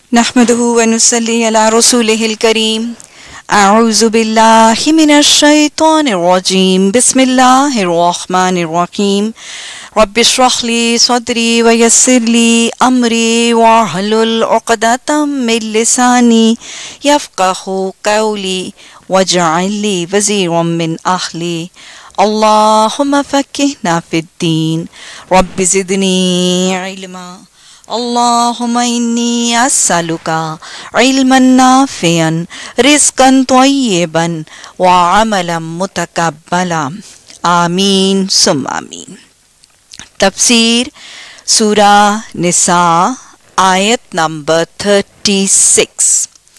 نحمده ونصلي على رسوله الكريم اعوذ بالله من الشيطان الرجيم بسم الله الرحمن الرحيم رب اشرح لي صدري ويسر لي امري واحلل عقدة من لساني يفقهوا قولي واجعل لي وزيرا من اهلي اللهم فقهنا في الدين رب زدني علما اللهم إني أسألك علما نافعا رزقا طيبا وعملا متقبلا آمین ثم آمین۔ تفسیر سورہ نساء آیت نمبر 36۔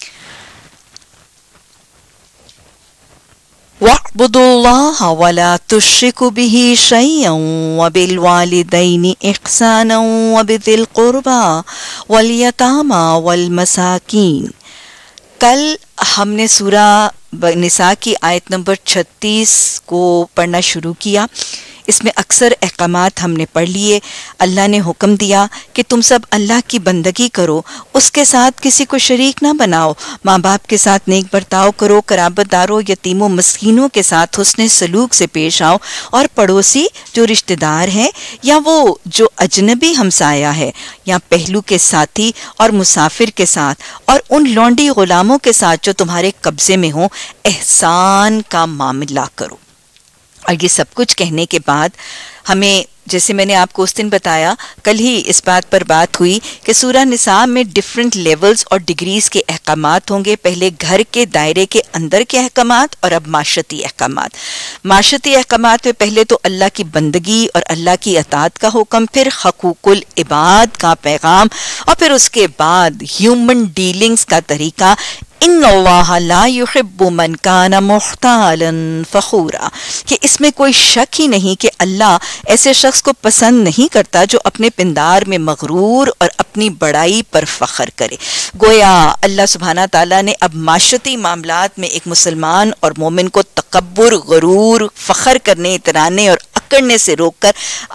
وَاعْبُدُوا اللَّهَ وَلَا تُشْرِكُوا بِهِ شَيْئًا وَبِالْوَالِدَيْنِ إِحْسَانًا وَبِذِي الْقُرْبَى وَالْيَتَامَى وَالْمَسَاكِينِ۔ کل ہم نے سورہ نساء کی آیت نمبر 36 کو پڑھنا شروع کیا۔ اس میں اکثر احکامات ہم نے پڑھ لیے۔ اللہ نے حکم دیا کہ تم سب اللہ کی بندگی کرو، اس کے ساتھ کسی کو شریک نہ بناؤ، ماں باپ کے ساتھ نیک برتاؤ کرو، قرابت داروں، یتیموں، مسکینوں کے ساتھ حسن سلوک سے پیش آؤ، اور پڑوسی جو رشتہ دار ہیں یا وہ جو اجنبی ہمسایہ ہے یا پہلو کے ساتھی اور مسافر کے ساتھ اور ان لونڈی غلاموں کے ساتھ جو تمہارے قبضے میں ہوں، احسان کا معاملہ کرو۔ اور یہ سب کچھ کہنے کے بعد ہمیں، جیسے میں نے آپ کو اس دن بتایا، کل ہی اس بات پر بات ہوئی کہ سورہ نساء میں ڈیفرنٹ لیولز اور ڈگریز کے احکامات ہوں گے۔ پہلے گھر کے دائرے کے اندر کے احکامات اور اب معاشرتی احکامات۔ معاشرتی احکامات میں پہلے تو اللہ کی بندگی اور اللہ کی اطاعت کا حکم، پھر حقوق العباد کا پیغام، اور پھر اس کے بعد ہیومن ڈیلنگز کا طریقہ۔ ان اللہ لا یحب من کان مختالا فخورا، کہ اس میں کوئی شک ہی نہیں کہ اللہ ایسے شخص کو پسند نہیں کرتا جو اپنے پندار میں مغرور اور اپنی بڑائی پر فخر کرے۔ گویا اللہ سبحانہ تعالیٰ نے اب معاشرتی معاملات میں ایک مسلمان اور مومن کو تکبر، غرور، فخر کرنے، اترانے اور اکڑنے سے روک کر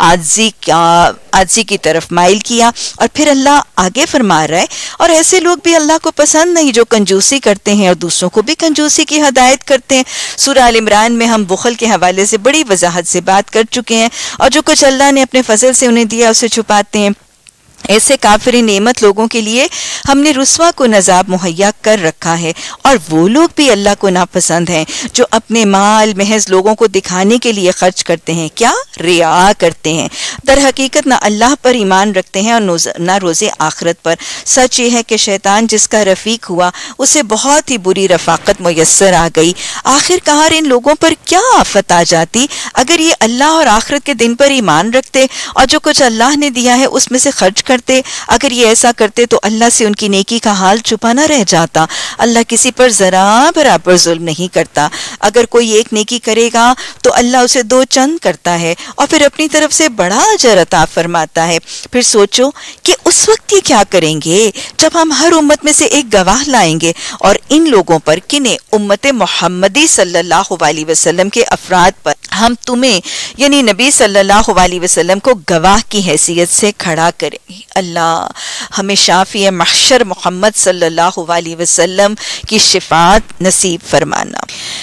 عاجزی کی طرف مائل کیا۔ اور پھر اللہ آگے فرما رہا ہے، اور ایسے لوگ بھی اللہ کو پسند نہیں جو کنجوسی کرتے ہیں اور دوسروں کو بھی کنجوسی کی ہدایت کرتے ہیں۔ سورہ آل عمران میں ہم بخل کے حوالے سے بڑی وضاحت سے بات کر چکے ہیں، اور جو کچھ اللہ نے اپنے فضل سے انہیں دیا اسے چھپاتے ہیں۔ ایسے کافر نعمت لوگوں کے لیے ہم نے رسوا کو عذاب مہیا کر رکھا ہے، اور وہ لوگ بھی اللہ کو ناپسند ہیں جو اپنے مال محض لوگوں کو دکھانے کے لیے خرچ کرتے ہیں، کیا ریا کرتے ہیں، در حقیقت نہ اللہ پر ایمان رکھتے ہیں اور نہ روز آخرت پر۔ سچ یہ ہے کہ شیطان جس کا رفیق ہوا اسے بہت ہی بری رفاقت میسر آ گئی۔ آخر کار ان لوگوں پر کیا آفت آ جاتی اگر یہ اللہ اور آخرت کے دن پر ایمان رکھتے اور جو کچھ اللہ نے دیا ہے اس میں سے خرچ کرتے۔ اگر یہ ایسا کرتے تو اللہ سے ان کی نیکی کا حال چھپا نہ رہ جاتا۔ اللہ کسی پر ذرا برابر ظلم نہیں کرتا۔ اگر کوئی ایک نیکی کرے گا تو اللہ اسے 2 چند کرتا ہے اور پھر اپنی طرف سے بڑا اجر عطا فرماتا ہے۔ پھر سوچو کہ اس وقت یہ کیا کریں گے جب ہم ہر امت میں سے ایک گواہ لائیں گے، اور ان لوگوں پر، کنہیں؟ امت محمدی صلی اللہ علیہ وسلم کے افراد پر ہم تمہیں یعنی نبی صلی اللہ علیہ وسلم کو گواہ کی حیثیت سے کھڑا کریں گے۔ اللہ ہمیں شافی محشر محمد صلی اللہ علیہ وسلم کی شفاعت نصیب فرمانا۔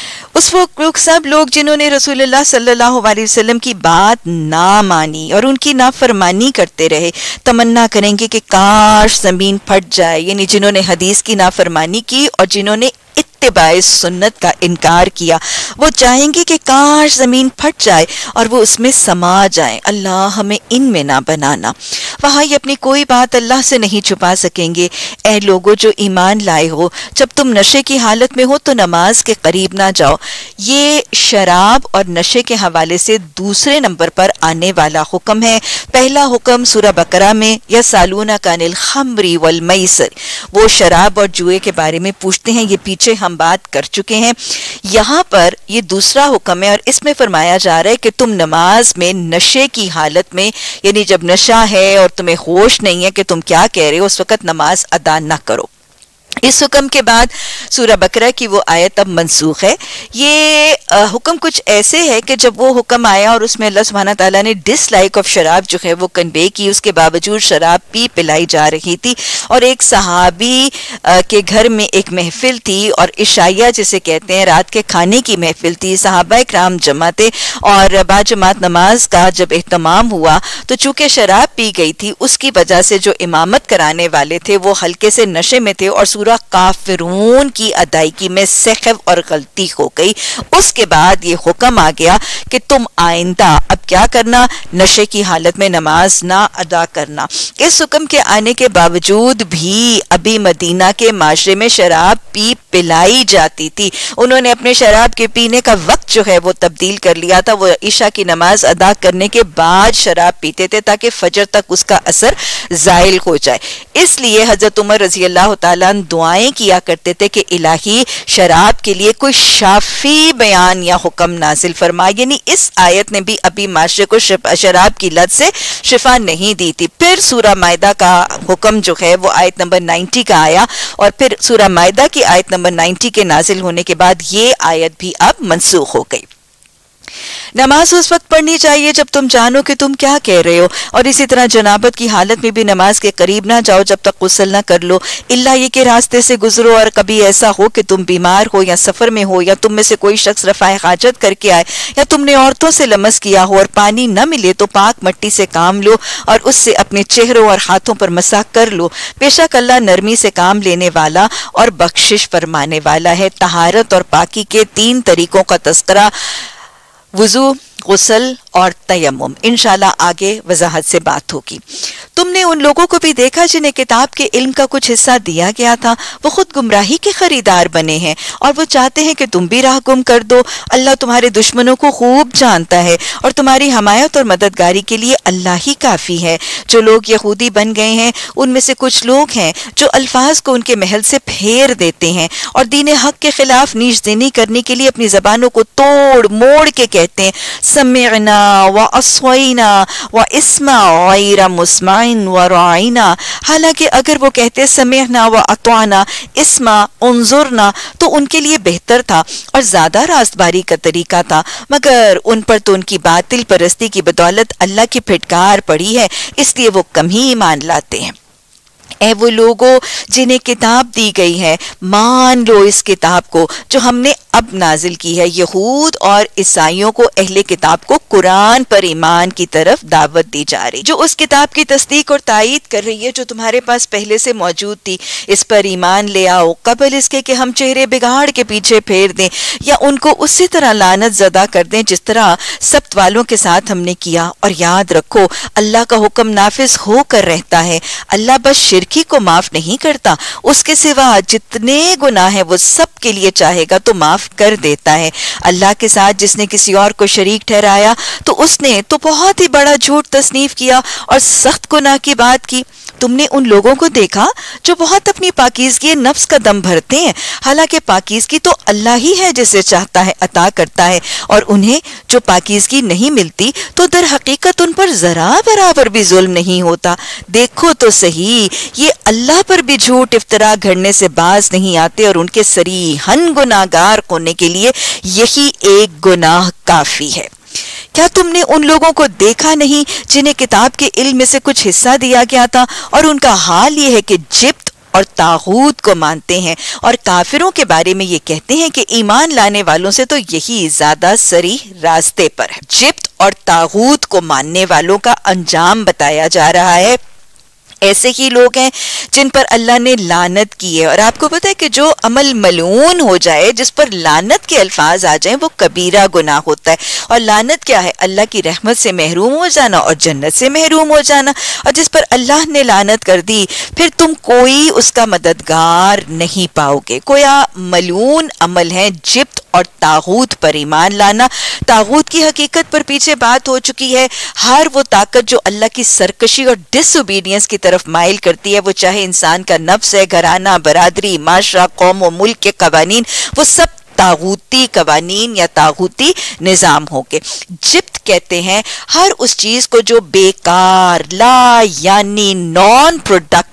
اس وقت سب لوگ جنہوں نے رسول اللہ صلی اللہ علیہ وسلم کی بات نہ مانی اور ان کی نافرمانی کرتے رہے، تمنا کریں گے کہ کاش زمین پھٹ جائے، یعنی جنہوں نے حدیث کی نافرمانی کی اور جنہوں نے اتباع سنت کا انکار کیا، وہ چاہیں گے کہ کاش زمین پھٹ جائے اور وہ اس میں سما جائیں۔ اللہ ہمیں ان میں نہ بنانا۔ وہاں یہ اپنی کوئی بات اللہ سے نہیں چھپا سکیں گے۔ اے لوگو جو ایمان لائے ہو، جب تم نشے کی حالت میں ہو تو نماز کے قریب نہ جاؤ۔ یہ شراب اور نشے کے حوالے سے دوسرے نمبر پر آنے والا حکم ہے۔ پہلا حکم سورہ بقرہ میں یسألونک عن الخمر والمیسر، وہ شراب اور جوئے کے بارے میں پوچھتے ہیں، یہ پیچھے ہم بات کر چکے ہیں۔ یہاں پر یہ دوسرا حکم ہے، اور اس میں فرمایا جا رہا ہے کہ تم نماز میں نشے کی حالت میں، یعنی جب نشہ ہے اور تمہیں ہوش نہیں ہے کہ تم کیا کہہ رہے ہو، اس وقت نماز ادا نہ کرو۔ اس حکم کے بعد سورہ بقرہ کی وہ آیت اب منسوخ ہے. یہ حکم کچھ ایسے ہے کہ جب وہ حکم آیا اور اس میں اللہ سبحانہ تعالیٰ نے ڈس لائک آف شراب جو ہے وہ کنوے کی، اس کے باوجود شراب پلائی جا رہی تھی، اور ایک صحابی کے گھر میں ایک محفل تھی، اور عشائیہ جسے کہتے ہیں رات کے کھانے کی محفل تھی، صحابہ کرام جمع تھے، اور باجماعت نماز کا جب اہتمام ہوا تو چونکہ شراب پی گئی تھی اس کی وجہ سے جو امامت کرانے والے تھے وہ ہلکے سے نشے میں تھے اور سورہ کافرون کی ادائیگی میں سہو اور غلطی ہو گئی. اس کے بعد یہ حکم آ گیا کہ تم آئندہ اب کیا کرنا، نشے کی حالت میں نماز نہ ادا کرنا. اس حکم کے آنے کے باوجود بھی ابھی مدینہ کے معاشرے میں شراب پلائی جاتی تھی. انہوں نے اپنے شراب کے پینے کا وقت جو ہے وہ تبدیل کر لیا تھا. وہ عشاء کی نماز ادا کرنے کے بعد شراب پیتے تھے تاکہ فجر تک اس کا اثر زائل ہو جائے. اس لیے حضرت عمر رضی اللہ تعالیٰ دعائیں کیا کرتے تھے کہ الہی شراب کے لیے کوئی شافی بیان یا حکم نازل فرما. یعنی اس آیت نے بھی ابھی معاشرے کو شراب کی لت سے شفا نہیں دی تھی. پھر سورہ مائدہ کا حکم جو ہے وہ آیت نمبر 90 کا آیا، اور پھر سورہ مائدہ کی آیت نمبر 90 کے نازل ہونے کے بعد یہ آیت بھی اب منسوخ ہو گئی. نماز اس وقت پڑھنی چاہیے جب تم جانو کہ تم کیا کہہ رہے ہو، اور اسی طرح جنابت کی حالت میں بھی نماز کے قریب نہ جاؤ جب تک غسل نہ کر لو، الا یہ کہ راستے سے گزرو اور کبھی ایسا ہو کہ تم بیمار ہو یا سفر میں ہو، یا تم میں سے کوئی شخص رفع حاجت کر کے آئے، یا تم نے عورتوں سے لمس کیا ہو اور پانی نہ ملے تو پاک مٹی سے کام لو اور اس سے اپنے چہروں اور ہاتھوں پر مسح کر لو. بے شک اللہ نرمی سے کام لینے والا اور بخشش فرمانے والا ہے. طہارت اور پاکی کے 3 طریقوں کا تذکرہ، وضو، غسل اور تیمم، انشاءاللہ آگے وضاحت سے بات ہوگی. تم نے ان لوگوں کو بھی دیکھا جنہیں کتاب کے علم کا کچھ حصہ دیا گیا تھا، وہ خود گمراہی کے خریدار بنے ہیں اور وہ چاہتے ہیں کہ تم بھی راہ گم کر دو. اللہ تمہارے دشمنوں کو خوب جانتا ہے اور تمہاری حمایت اور مددگاری کے لیے اللہ ہی کافی ہے. جو لوگ یہودی بن گئے ہیں ان میں سے کچھ لوگ ہیں جو الفاظ کو ان کے محل سے پھیر دیتے ہیں اور دین حق کے خلاف نیش زنی کرنے کے لیے اپنی زبانوں کو توڑ موڑ کے کہتے ہیں سمعنا وعصینا واسمع غیر مسمع وراعنا. حالانکہ اگر وہ کہتے سمعنا واطعنا اسمع انظرنا تو ان کے لیے بہتر تھا اور زیادہ راستباری کا طریقہ تھا، مگر ان پر تو ان کی باطل پرستی کی بدولت اللہ کی پھٹکار پڑی ہے، اس لیے وہ کم ہی ایمان لاتے ہیں. اے وہ لوگوں جنہیں کتاب دی گئی ہے، مان لو اس کتاب کو جو ہم نے اب نازل کی ہے. یہود اور عیسائیوں کو اہل کتاب کو قرآن پر ایمان کی طرف دعوت دی جا رہی، جو اس کتاب کی تصدیق اور تائید کر رہی ہے جو تمہارے پاس پہلے سے موجود تھی. اس پر ایمان لے آؤ قبل اس کے کہ ہم چہرے بگاڑ کے پیچھے پھیر دیں یا ان کو اسی طرح لعنت زدہ کر دیں جس طرح سبت والوں کے ساتھ ہم نے کیا. اور یاد رکھو اللہ کا حکم نافذ ہو کر رہتا ہے. اللہ بس شرکی کو معاف نہیں کرتا، اس کے سوا جتنے گناہ ہیں وہ سب کے لیے چاہے گا تو معاف کر دیتا ہے. اللہ کے ساتھ جس نے کسی اور کو شریک ٹھہرایا تو اس نے تو بہت ہی بڑا جھوٹ تصنیف کیا اور سخت گناہ کی بات کی. تم نے ان لوگوں کو دیکھا جو بہت اپنی پاکیزگی نفس کا دم بھرتے ہیں، حالانکہ پاکیزگی تو اللہ ہی ہے جسے چاہتا ہے عطا کرتا ہے، اور انہیں جو پاکیزگی نہیں ملتی تو در حقیقت ان پر ذرا برابر بھی ظلم نہیں ہوتا. دیکھو تو صحیح، یہ اللہ پر بھی جھوٹ افطرا گھڑنے سے باز نہیں آتے اور ان کے صریحاً گناہگار ہونے کے لیے یہی ایک گناہ کافی ہے. کیا تم نے ان لوگوں کو دیکھا نہیں جنہیں کتاب کے علم میں سے کچھ حصہ دیا گیا تھا اور ان کا حال یہ ہے کہ جبت اور طاغوت کو مانتے ہیں، اور کافروں کے بارے میں یہ کہتے ہیں کہ ایمان لانے والوں سے تو یہی زیادہ صریح راستے پر ہے. جبت اور طاغوت کو ماننے والوں کا انجام بتایا جا رہا ہے. ایسے ہی لوگ ہیں جن پر اللہ نے لعنت کی ہے، اور آپ کو پتہ ہے کہ جو عمل ملعون ہو جائے، جس پر لعنت کے الفاظ آ جائیں، وہ کبیرہ گناہ ہوتا ہے. اور لعنت کیا ہے؟ اللہ کی رحمت سے محروم ہو جانا اور جنت سے محروم ہو جانا. اور جس پر اللہ نے لعنت کر دی پھر تم کوئی اس کا مددگار نہیں پاؤ گے. گویا ملعون عمل ہے جبت اور طاغوت پر ایمان لانا. طاغوت کی حقیقت پر پیچھے بات ہو چکی ہے. ہر وہ طاقت جو اللہ کی سرکشی اور ڈس اوبیڈینس کی طرف مائل کرتی ہے، وہ چاہے انسان کا نفس ہے، گھرانہ، برادری، معاشرہ، قوم و ملک کے قوانین، وہ سب طاغوتی قوانین یا طاغوتی نظام ہو کے. جبت کہتے ہیں ہر اس چیز کو جو بیکار، لا یعنی نان پروڈکٹیو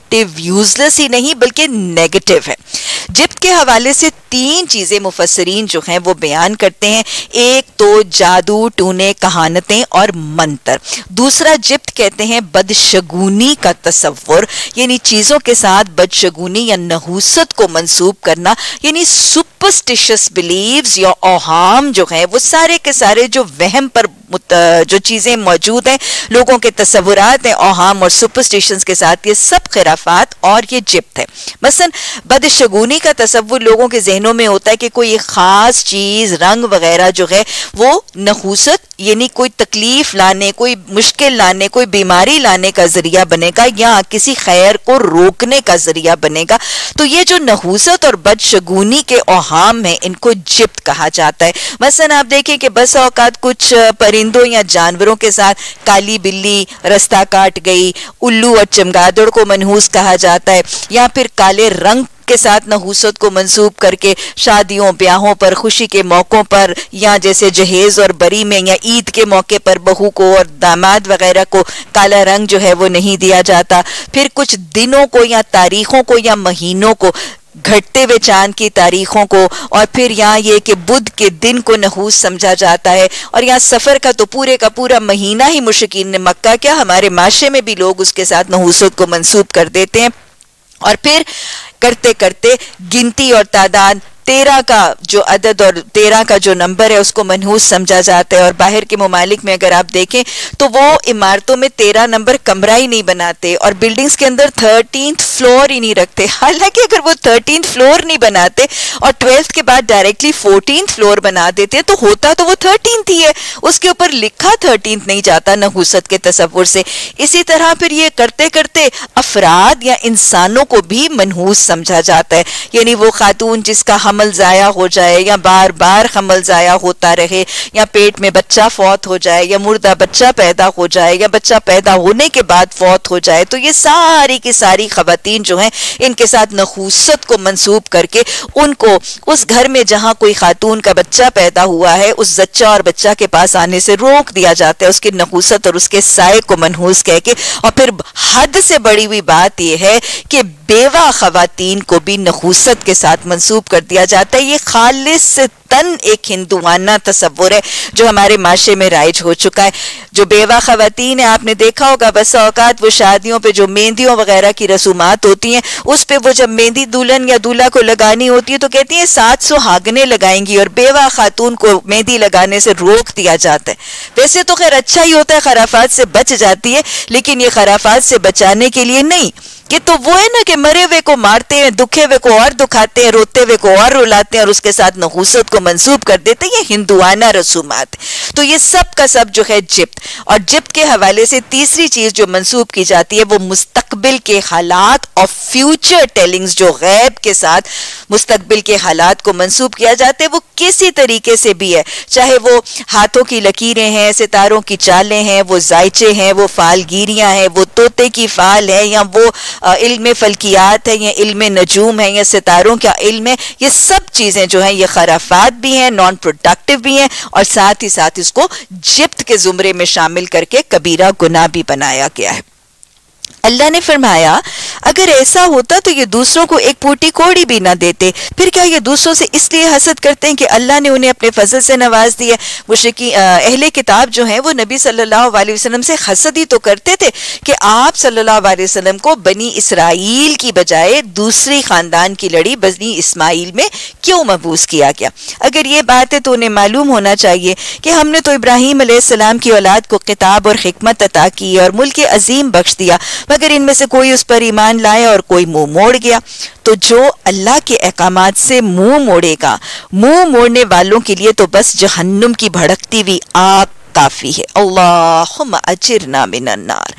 ڈسٹرکٹیو یوزلیس ہی نہیں بلکہ نیگیٹو ہے. جبت کے حوالے سے 3 چیزیں مفسرین جو ہیں وہ بیان کرتے ہیں. ایک تو جادو ٹونے کہانتیں اور منتر. دوسرا جبت کہتے ہیں بدشگونی کا تصور، یعنی چیزوں کے ساتھ بدشگونی یا نحوست کو منسوب کرنا، یعنی سپرسٹیشس بلیوز یا اوہام جو ہیں وہ سارے کے سارے جو وہم پر جو چیزیں موجود ہیں، لوگوں کے تصورات ہیں اوہام اور سپرسٹیشنز کے ساتھ، یہ سب خرافات اور یہ جبت ہے. مثلا بدشگونی کا تصور لوگوں کے ذہنوں میں ہوتا ہے کہ کوئی خاص چیز رنگ وغیرہ جو ہے وہ نحوست یعنی کوئی تکلیف لانے، کوئی مشکل لانے، کوئی بیماری لانے کا ذریعہ بنے گا یا کسی خیر کو روکنے کا ذریعہ بنے گا. تو یہ جو نحوست اور بدشگونی کے اوہام ہیں ان کو جبت کہا جاتا ہے. مثلا آپ دیکھیں کہ بس اوقات کچھ پرندوں یا جانوروں کے ساتھ کالی بلی رستہ کاٹ گئی، الو اور چمگادڑ کو منحوس کہا جاتا ہے، یا پھر کالے رنگ کے ساتھ نحوست کو منسوب کر کے شادیوں بیاہوں پر خوشی کے موقعوں پر یا جیسے جہیز اور بری میں یا عید کے موقع پر بہو کو اور داماد وغیرہ کو کالا رنگ جو ہے وہ نہیں دیا جاتا. پھر کچھ دنوں کو یا تاریخوں کو یا مہینوں کو، گھٹتے ہوئے چاند کی تاریخوں کو، اور پھر یہاں یہ کہ بدھ کے دن کو نحوس سمجھا جاتا ہے. اور یہاں سفر کا تو پورے کا پورا مہینہ ہی مشرکین مکہ کیا ہمارے معاشرے میں بھی لوگ اس کے ساتھ نحوست کو منسوب کر دیتے ہیں. اور پھر کرتے کرتے گنتی اور تعداد 13 کا جو عدد اور 13 کا جو نمبر ہے اس کو منحوس سمجھا جاتا ہے. اور باہر کے ممالک میں اگر آپ دیکھیں تو وہ عمارتوں میں 13 نمبر کمرہ ہی نہیں بناتے اور بلڈنگز کے اندر 13th فلور ہی نہیں رکھتے. حالانکہ اگر وہ 13th فلور نہیں بناتے اور 12th کے بعد ڈائریکٹلی 14th فلور بنا دیتے تو ہوتا تو وہ 13th ہی ہے، اس کے اوپر لکھا 13th نہیں جاتا نحوست کے تصور سے. اسی طرح پھر یہ کرتے کرتے افراد یا انسانوں کو بھی منحوس سمجھا جاتا ہے. یعنی وہ خاتون جس کا حمل ضائع ہو جائے یا بار بار حمل ضائع ہوتا رہے یا پیٹ میں بچہ فوت ہو جائے یا مردہ بچہ پیدا ہو جائے یا بچہ پیدا ہونے کے بعد فوت ہو جائے، تو یہ ساری کی ساری خواتین جو ہیں ان کے ساتھ نحوست کو منسوب کر کے ان کو اس گھر میں جہاں کوئی خاتون کا بچہ پیدا ہوا ہے اس زچہ اور بچہ کے پاس آنے سے روک دیا جاتا ہے، اس کی نحوست اور اس کے سائے کو منحوس کہہ کے. اور پھر حد سے بڑی ہوئی بات یہ ہے کہ بیوہ خواتین کو بھی نحوست کے ساتھ منسوب کر دیا جاتا ہے. یہ خالص تن ایک ہندوانہ تصور ہے جو ہمارے معاشرے میں رائج ہو چکا ہے. جو بیوہ خواتین ہیں آپ نے دیکھا ہوگا بس اوقات وہ شادیوں پہ جو مہندیوں وغیرہ کی رسومات ہوتی ہیں اس پہ وہ جب مہندی دلہن یا دولہا کو لگانی ہوتی ہے تو کہتی ہیں 700 ہاگنے لگائیں گی اور بیوہ خاتون کو مہندی لگانے سے روک دیا جاتا ہے. ویسے تو خیر اچھا ہی ہوتا ہے، خرافات سے بچ جاتی ہے، لیکن یہ خرافات سے بچانے کے لیے نہیں. یہ تو وہ ہے نا کہ مرے ہوئے کو مارتے ہیں، دکھے ہوئے کو اور دکھاتے ہیں، روتے ہوئے کو اور رلاتے ہیں اور اس کے ساتھ نحوست کو منسوب کر دیتے ہیں. یہ ہندوانہ رسومات. تو یہ سب کا سب جو ہے جبت. اور جبت کے حوالے سے تیسری چیز جو منسوب کی جاتی ہے وہ مستقبل کے حالات اور فیوچر ٹیلنگز، جو غیب کے ساتھ مستقبل کے حالات کو منسوب کیا جاتا ہے. وہ کسی طریقے سے بھی ہے، چاہے وہ ہاتھوں کی لکیریں ہیں، ستاروں کی چالیں ہیں، وہ زائچے ہیں، وہ فالگیریاں ہیں، وہ طوطے کی فال ہے، یا وہ علم فلکیات ہے، یا علم نجوم ہے، یا ستاروں کا علم ہے. یہ سب چیزیں جو ہیں یہ خرافات بھی ہیں، نان پروڈکٹیو بھی ہیں، اور ساتھ ہی ساتھ اس کو جبت کے زمرے میں شامل کر کے کبیرہ گناہ بھی بنایا گیا ہے. اللہ نے فرمایا اگر ایسا ہوتا تو یہ دوسروں کو ایک پوٹی کوڑی بھی نہ دیتے. پھر کیا یہ دوسروں سے اس لیے حسد کرتے ہیں کہ اللہ نے انہیں اپنے فضل سے نواز دیا؟ مشرکین اہل کتاب جو ہیں وہ نبی صلی اللہ علیہ وسلم سے حسد ہی تو کرتے تھے کہ آپ صلی اللہ علیہ وسلم کو بنی اسرائیل کی بجائے دوسری خاندان کی لڑی بنی اسماعیل میں کیوں مبعوث کیا گیا. اگر یہ بات ہے تو انہیں معلوم ہونا چاہیے کہ ہم نے تو ابراہیم علیہ السلام کی اولاد کو کتاب اور حکمت عطا کی اور ملک عظیم بخش دیا، مگر ان میں سے کوئی اس پر ایمان لائے اور کوئی منہ موڑ گیا. تو جو اللہ کے احکامات سے منہ موڑے گا، منہ موڑنے والوں کے لیے تو بس جہنم کی بھڑکتی ہوئی آگ کافی ہے. اللہم اجرنا من النار.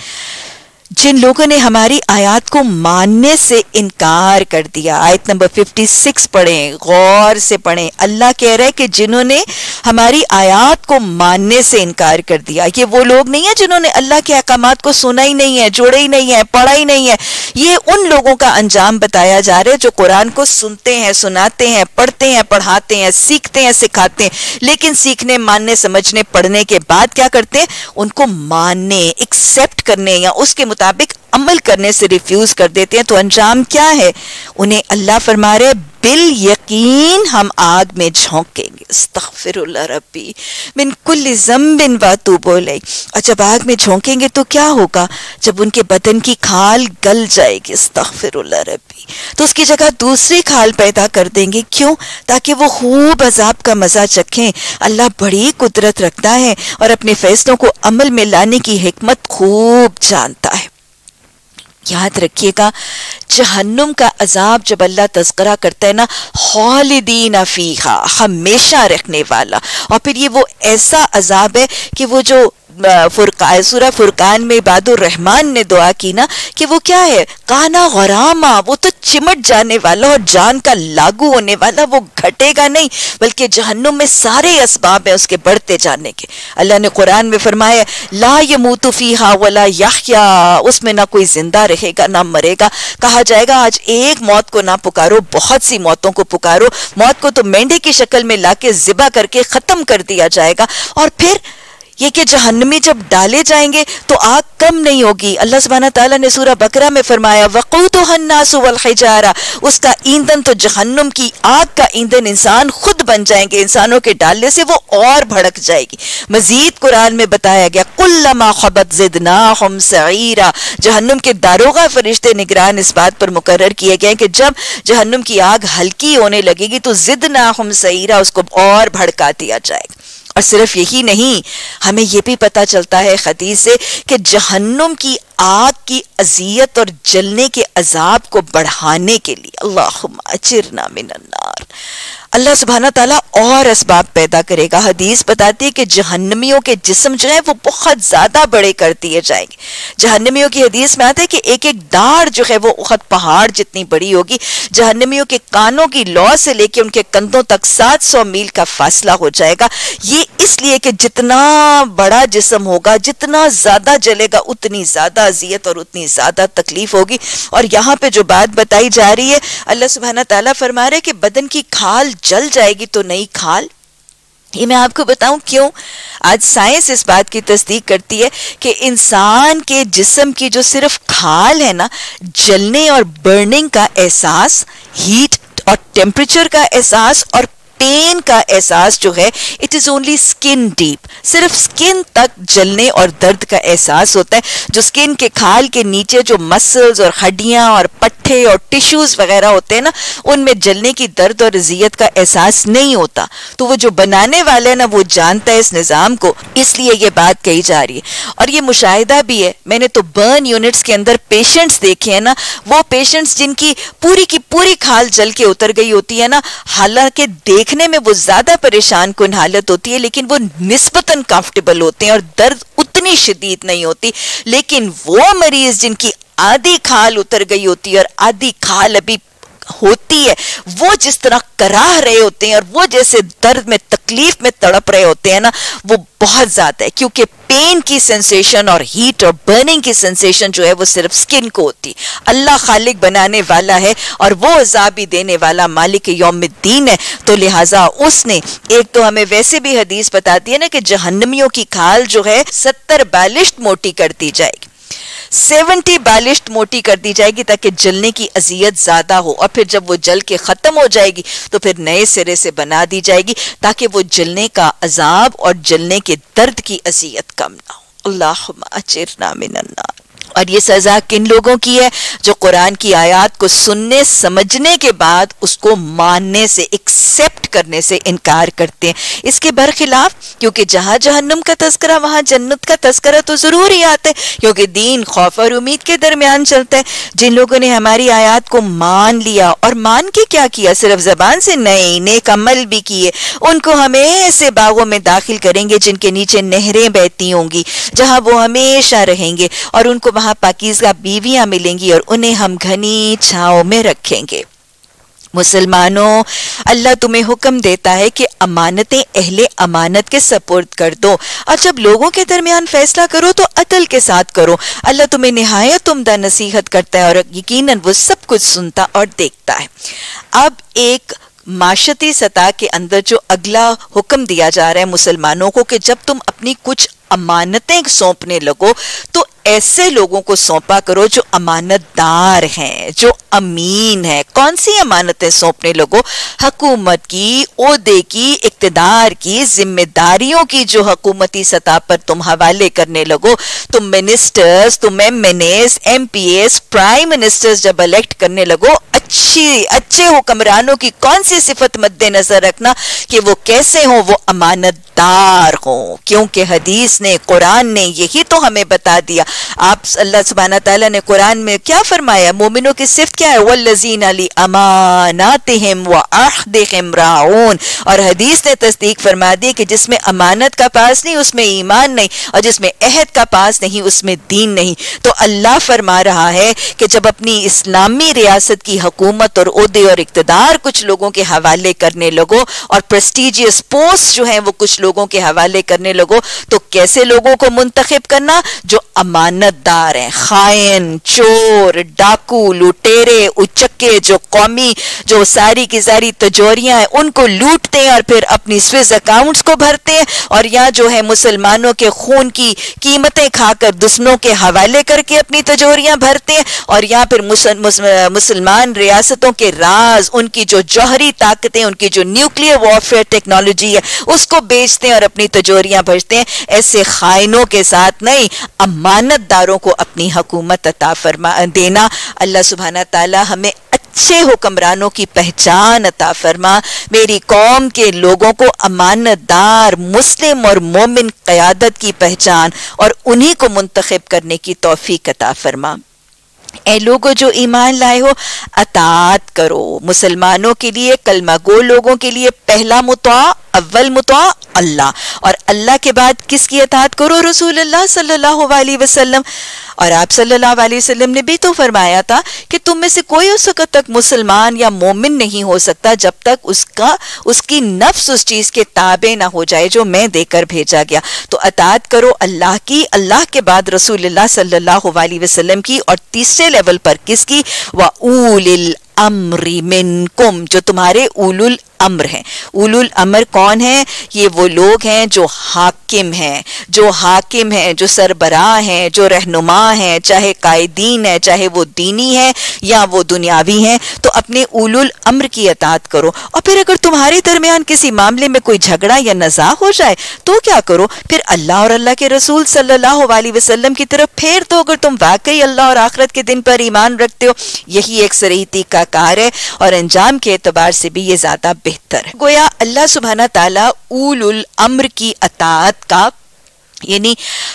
جن لوگوں نے ہماری آیات کو ماننے سے انکار کر دیا، آیت نمبر 56 پڑھیں، غور سے پڑھیں. اللہ کہہ رہا ہے کہ جنہوں نے ہماری آیات کو ماننے سے انکار کر دیا، یہ وہ لوگ نہیں ہیں جنہوں نے اللہ کے احکامات کو سنا ہی نہیں ہے، جوڑا ہی نہیں ہے، پڑھا ہی نہیں ہے. یہ ان لوگوں کا انجام بتایا جا رہا ہے جو قرآن کو سنتے ہیں، سناتے ہیں، پڑھتے ہیں، پڑھاتے ہیں، سیکھتے ہیں، سکھاتے ہیں، لیکن سیکھنے، ماننے، سمجھنے، پڑھنے کے بعد کیا کرتے ہیں؟ ان کو ماننے، ایکسیپٹ کرنے یا اس کے مطابق عمل کرنے سے ریفیوز کر دیتے ہیں تو انجام کیا ہے؟ انہیں اللہ فرما رہے بال یقین ہم آگ میں جھونکیں گے. استغفر اللہ ربی من کل ذنب واتوب الیہ. اور جب آگ میں جھونکیں گے تو کیا ہوگا؟ جب ان کے بدن کی کھال گل جائے گی. استغفر اللہ ربی. تو اس کی جگہ دوسری کھال پیدا کر دیں گے. کیوں؟ تاکہ وہ خوب عذاب کا مزہ چکھیں. اللہ بڑی قدرت رکھتا ہے اور اپنے فیصلوں کو عمل میں لانے کی حکمت خوب جانتا ہے. یاد رکھیے گا جہنم کا عذاب جب اللہ تذکرہ کرتا ہے نا، خالدین فیہا، ہمیشہ رکھنے والا. اور پھر یہ وہ ایسا عذاب ہے کہ وہ جو سورہ فرقان میں عباد الرحمن نے دعا کی نا کہ وہ کیا ہے؟ کانا غراما، وہ تو چمٹ جانے والا اور جان کا لاگو ہونے والا، وہ گھٹے گا نہیں، بلکہ جہنم میں سارے اسباب ہیں اس کے بڑھتے جانے کے. اللہ نے قرآن میں فرمایا لا یموت فیہا ولا یحیا، اس میں نہ کوئی زندہ رہے گا نہ مرے گا. کہا جائے گا آج ایک موت کو نہ پکارو، بہت سی موتوں کو پکارو. موت کو تو مینڈے کی شکل میں لا کے ذبح کر کے ختم کر دیا جائے گا. اور پھر یہ کہ جہنمی جب ڈالے جائیں گے تو آگ کم نہیں ہوگی. اللہ سبحانہ تعالیٰ نے سورہ بقرہ میں فرمایا وقودها الناس والحجارہ، اس کا ایندھن تو جہنم کی آگ کا ایندھن انسان خود بن جائیں گے. انسانوں کے ڈالنے سے وہ اور بھڑک جائے گی. مزید قرآن میں بتایا گیا کلما خبت زدناہم سعیرا، جہنم کے داروغہ فرشتے نگران اس بات پر مقرر کیے گئے کہ جب جہنم کی آگ ہلکی ہونے لگے گی تو زدناہم سعیرا، اس کو اور بھڑکا دیا جائے گا. اور صرف یہی نہیں، ہمیں یہ بھی پتہ چلتا ہے حدیث سے کہ جہنم کی آگ کی اذیت اور جلنے کے عذاب کو بڑھانے کے لیے اللہم اجرنا من النار، اللہ سبحانہ تعالیٰ اور اسباب پیدا کرے گا. حدیث بتاتی ہے کہ جہنمیوں کے جسم جو ہے وہ بہت زیادہ بڑے کر دیے جائیں گے. جہنمیوں کی حدیث میں آتا ہے کہ ایک ایک داڑھ جو ہے وہ احد پہاڑ جتنی بڑی ہوگی. جہنمیوں کے کانوں کی لو سے لے کے ان کے کندھوں تک 700 میل کا فاصلہ ہو جائے گا. یہ اس لیے کہ جتنا بڑا جسم ہوگا، جتنا زیادہ جلے گا، اتنی زیادہ اذیت اور اتنی زیادہ تکلیف ہوگی. اور یہاں پہ جو بات بتائی جا رہی ہے، اللہ سبحانہ تعالیٰ فرما رہے کہ بدن کی کھال جل جائے گی تو نئی کھال. یہ میں آپ کو بتاؤں کیوں. آج سائنس اس بات کی تصدیق کرتی ہے کہ انسان کے جسم کی جو صرف کھال ہے نا، جلنے اور برننگ کا احساس، ہیٹ اور ٹیمپریچر کا احساس اور پین کا احساس جو ہے it is only skin deep. صرف اسکن تک جلنے اور درد کا احساس ہوتا ہے. جو اسکن کے کھال کے نیچے جو مسلز اور ہڈیاں اور پٹھے اور ٹیشوز وغیرہ ہوتے ہیں نا، ان میں جلنے کی درد اور اذیت کا احساس نہیں ہوتا. تو وہ جو بنانے والا ہے نا وہ جانتا ہے اس نظام کو، اس لیے یہ بات کہی جا رہی ہے. اور یہ مشاہدہ بھی ہے، میں نے تو برن یونٹس کے اندر پیشنٹس دیکھے ہیں نا، وہ پیشنٹس جن کی پوری کھال جل کے اتر گئی ہوتی ہے نا، حالانکہ دیکھنے میں وہ زیادہ پریشان کن حالت ہوتی ہے لیکن وہ نسبتاً کمفرٹیبل ہوتے ہیں اور درد اتنی شدید نہیں ہوتی. لیکن وہ مریض جن کی آدھی کھال اتر گئی ہوتی ہے اور آدھی کھال ابھی ہوتی ہے، وہ جس طرح کراہ رہے ہوتے ہیں اور وہ جیسے درد میں تکلیف میں تڑپ رہے ہوتے ہیں نا، وہ بہت زیادہ ہے. کیونکہ پین کی سینسیشن اور ہیٹ اور برننگ کی سینسیشن جو ہے وہ صرف سکن کو ہوتی. اللہ خالق بنانے والا ہے اور وہ عذاب بھی دینے والا مالک یوم الدین ہے. تو لہٰذا اس نے ایک تو ہمیں ویسے بھی حدیث بتاتی ہے نا کہ جہنمیوں کی کھال جو ہے 70 بالشت موٹی کر دی جائے گی، 70 بالشت موٹی کر دی جائے گی تاکہ جلنے کی اذیت زیادہ ہو. اور پھر جب وہ جل کے ختم ہو جائے گی تو پھر نئے سرے سے بنا دی جائے گی تاکہ وہ جلنے کا عذاب اور جلنے کے درد کی اذیت کم نہ ہو. اللہم اجرنا من النار. اور یہ سزا کن لوگوں کی ہے؟ جو قرآن کی آیات کو سننے سمجھنے کے بعد اس کو ماننے سے، ایکسیپٹ کرنے سے انکار کرتے ہیں. اس کے برخلاف، کیونکہ جہاں جہنم کا تذکرہ وہاں جنت کا تذکرہ تو ضرور ہی آتا ہے، کیونکہ دین خوف اور امید کے درمیان چلتا ہے. جن لوگوں نے ہماری آیات کو مان لیا اور مان کے کیا کیا؟ صرف زبان سے نہیں، نیک عمل بھی کیے، ان کو ہم ایسے باغوں میں داخل کریں گے جن کے نیچے نہریں بہتی ہوں گی، جہاں وہ ہمیشہ رہیں گے، اور ان کو وہاں پاکیزہ بیویاں ملیں گی اور انہیں ہم گھنی چھاؤں میں رکھیں گے. مسلمانوں، اللہ تمہیں حکم دیتا ہے کہ امانتیں اہل امانت کے سپرد کر دو، اور جب لوگوں کے درمیان فیصلہ کرو تو عدل کے ساتھ کرو. اللہ تمہیں نہایت عمدہ نصیحت کرتا ہے اور یقیناً وہ سب کچھ سنتا اور دیکھتا ہے. اب ایک معاشرتی سطح کے اندر جو اگلا حکم دیا جا رہا ہے مسلمانوں کو کہ جب تم اپنی کچھ امانتیں سونپنے لگو تو ایسے لوگوں کو سونپا کرو جو امانت دار ہیں، جو امین ہیں۔ کون سی امانتیں سونپنے لگو؟ حکومت کی، عہدے کی، اقتدار کی، ذمہ داریوں کی جو حکومتی سطح پر تم حوالے کرنے لگو۔ تم منسٹرز، تم M N As, M P As, prime ministers جب الیکٹ کرنے لگو، اچھے حکمرانوں کی کون سی صفت مد نظر رکھنا کہ وہ کیسے ہوں؟ وہ امانت دار ہوں، کیونکہ حدیث نے، قرآن نے یہی تو ہمیں بتا دیا۔ آپ اللہ سبحانہ تعالیٰ نے قرآن میں کیا فرمایا؟ مومنوں کی صفت کیا ہے؟ وَالَّذِينَ لِأَمَانَاتِهِمْ وَعَهْدِهِمْ رَاعُونَ۔ اور حدیث نے تصدیق فرما دی کہ جس میں امانت کا پاس نہیں اس میں ایمان نہیں، اور جس میں عہد کا پاس نہیں اس میں دین نہیں۔ تو اللہ فرما رہا ہے کہ جب اپنی اسلامی ریاست کی حکومت اور عہدے اور اقتدار کچھ لوگوں کے حوالے کرنے لگو، اور پریسٹیجیس پوسٹ جو ہیں وہ کچھ لوگوں کے حوالے کرنے لگو، تو کیسے لوگوں کو منتخب کرنا؟ جو امانت دار ہیں۔ خائن، چور، ڈاکو، لوٹیرے، اچکے، جو قومی جو ساری کی ساری تجوریاں ہیں ان کو لوٹتے ہیں اور پھر اپنی سوئس اکاؤنٹس کو بھرتے ہیں، اور یا جو ہے مسلمانوں کے خون کی قیمتیں کھا کر دشمنوں کے حوالے کر کے اپنی تجوریاں بھرتے ہیں، اور یا پھر مسلمان ریاستوں کے راز، ان کی جو جوہری طاقتیں، ان کی جو نیوکلیئر وارفیئر ٹیکنالوجی ہے اس کو بیچتے ہیں اور اپنی تجوریاں بھرتے ہیں۔ ایسے خائنوں کے ساتھ نہیں، امانت داروں کو اپنی حکومت عطا فرما دینا۔ اللہ سبحانہ تعالی ہمیں اچھے حکمرانوں کی پہچان عطا فرما، میری قوم کے لوگوں کو امانت دار، مسلم اور مومن قیادت کی پہچان اور انہی کو منتخب کرنے کی توفیق عطا فرما۔ اے لوگوں جو ایمان لائے ہو، اطاعت کرو۔ مسلمانوں کے لیے، کلمہ گو لوگوں کے لیے پہلا مطاع، اول مطاع اللہ، اور اللہ کے بعد کس کی اطاعت کرو؟ رسول اللہ صلی اللہ علیہ وسلم۔ اور آپ صلی اللہ علیہ وسلم نے بھی تو فرمایا تھا کہ تم میں سے کوئی اس وقت تک مسلمان یا مومن نہیں ہو سکتا جب تک اس کی نفس اس چیز کے تابع نہ ہو جائے جو میں دے کر بھیجا گیا۔ تو اطاعت کرو اللہ کی، اللہ کے بعد رسول اللہ صلی اللہ علیہ وسلم کی، اور تیسرے لیول پر کس کی؟ وَأُولِي الْأَمْرِ مِنْكُمْ، جو تمہارے اولو الامر ہیں۔ اولو الامر کون ہیں؟ یہ وہ لوگ ہیں جو حاکم ہیں، جو سربراہ ہیں، جو رہنما ہیں، چاہے قائدین ہیں، چاہے وہ دینی ہیں یا وہ دنیاوی ہیں۔ تو اپنے اولو الامر کی اطاعت کرو، اور پھر اگر تمہارے درمیان کسی معاملے میں کوئی جھگڑا یا نزاع ہو جائے تو کیا کرو؟ پھر اللہ اور اللہ کے رسول صلی اللہ علیہ وسلم کی طرف پھیر دو، اگر تم واقعی اللہ اور آخرت کے دن پر ایمان رکھتے ہو۔ یہی ایک صحیح طریقہ کار ہے، اور انجام کے اعتبار سے بھی یہ زیادہ بہتر ہے۔ گویا اللہ سبحانہ تعالیٰ اولو الامر کی اطاعت کا، یعنی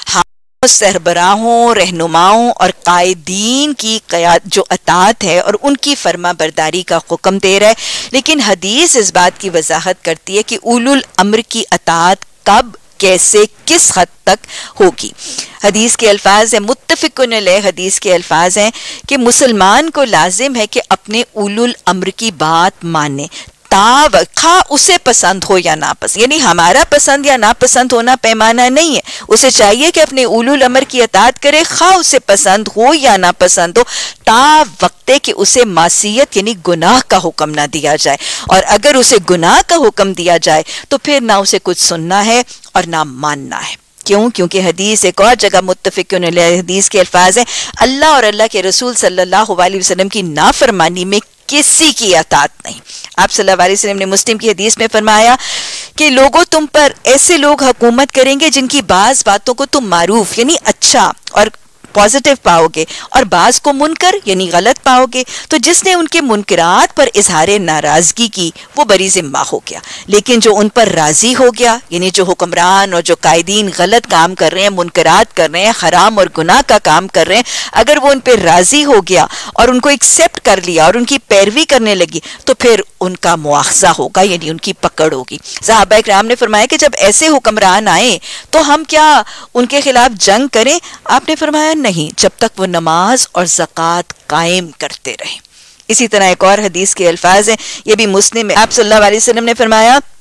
سربراہوں، رہنماؤں اور قائدین کی جو اطاعت ہے اور ان کی فرما برداری کا حکم دے رہا ہے، لیکن حدیث اس بات کی وضاحت کرتی ہے کہ اولو الامر کی اطاعت کب، کیسے، کس حد تک ہوگی۔ حدیث کے الفاظ ہیں، متفقن علیہ حدیث کے الفاظ ہیں کہ مسلمان کو لازم ہے کہ اپنے اولو الامر کی بات مانے، خواہ اسے پسند ہو یا ناپسند، یعنی ہمارا پسند یا ناپسند ہونا پیمانہ نہیں ہے، اسے چاہیے کہ اپنے اولو الامر کی اطاعت کرے، خواہ اسے پسند ہو یا ناپسند ہو، تا وقتے کہ اسے معصیت یعنی گناہ کا حکم نہ دیا جائے، اور اگر اسے گناہ کا حکم دیا جائے تو پھر نہ اسے کچھ سننا ہے اور نہ ماننا ہے۔ کیونکہ حدیث ایک اور جگہ متفقن علیہ حدیث کے الفاظ ہیں، اللہ اور اللہ کے رسول صلی اللہ علیہ وسلم کی نافرمانی میں کسی کی اطاعت نہیں۔ آپ صلی اللہ علیہ وسلم نے مسلم کی حدیث میں فرمایا کہ لوگوں تم پر ایسے لوگ حکومت کریں گے جن کی بعض باتوں کو تم معروف یعنی اچھا اور پازیٹیو پاؤ گے، اور بعض کو منکر یعنی غلط پاؤ گے، تو جس نے ان کے منکرات پر اظہار ناراضگی کی وہ بری ذمہ ہو گیا، لیکن جو ان پر راضی ہو گیا، یعنی جو حکمران اور جو قائدین غلط کام کر رہے ہیں، منکرات کر رہے ہیں، حرام اور گناہ کا کام کر رہے ہیں، اگر وہ ان پہ راضی ہو گیا اور ان کو ایکسیپٹ کر لیا اور ان کی پیروی کرنے لگی تو پھر ان کا مواخذہ ہوگا، یعنی ان کی پکڑ ہوگی۔ صحابہ کرام نے فرمایا کہ جب ایسے حکمران آئے تو ہم کیا ان کے خلاف جنگ کریں؟ آپ نے فرمایا نہیں، جب تک وہ نماز اور زکوٰۃ قائم کرتے رہیں۔ اسی طرح ایک اور حدیث کے الفاظ ہیں، یہ بھی مسلم ہے، آپ صلی اللہ علیہ وسلم نے فرمایا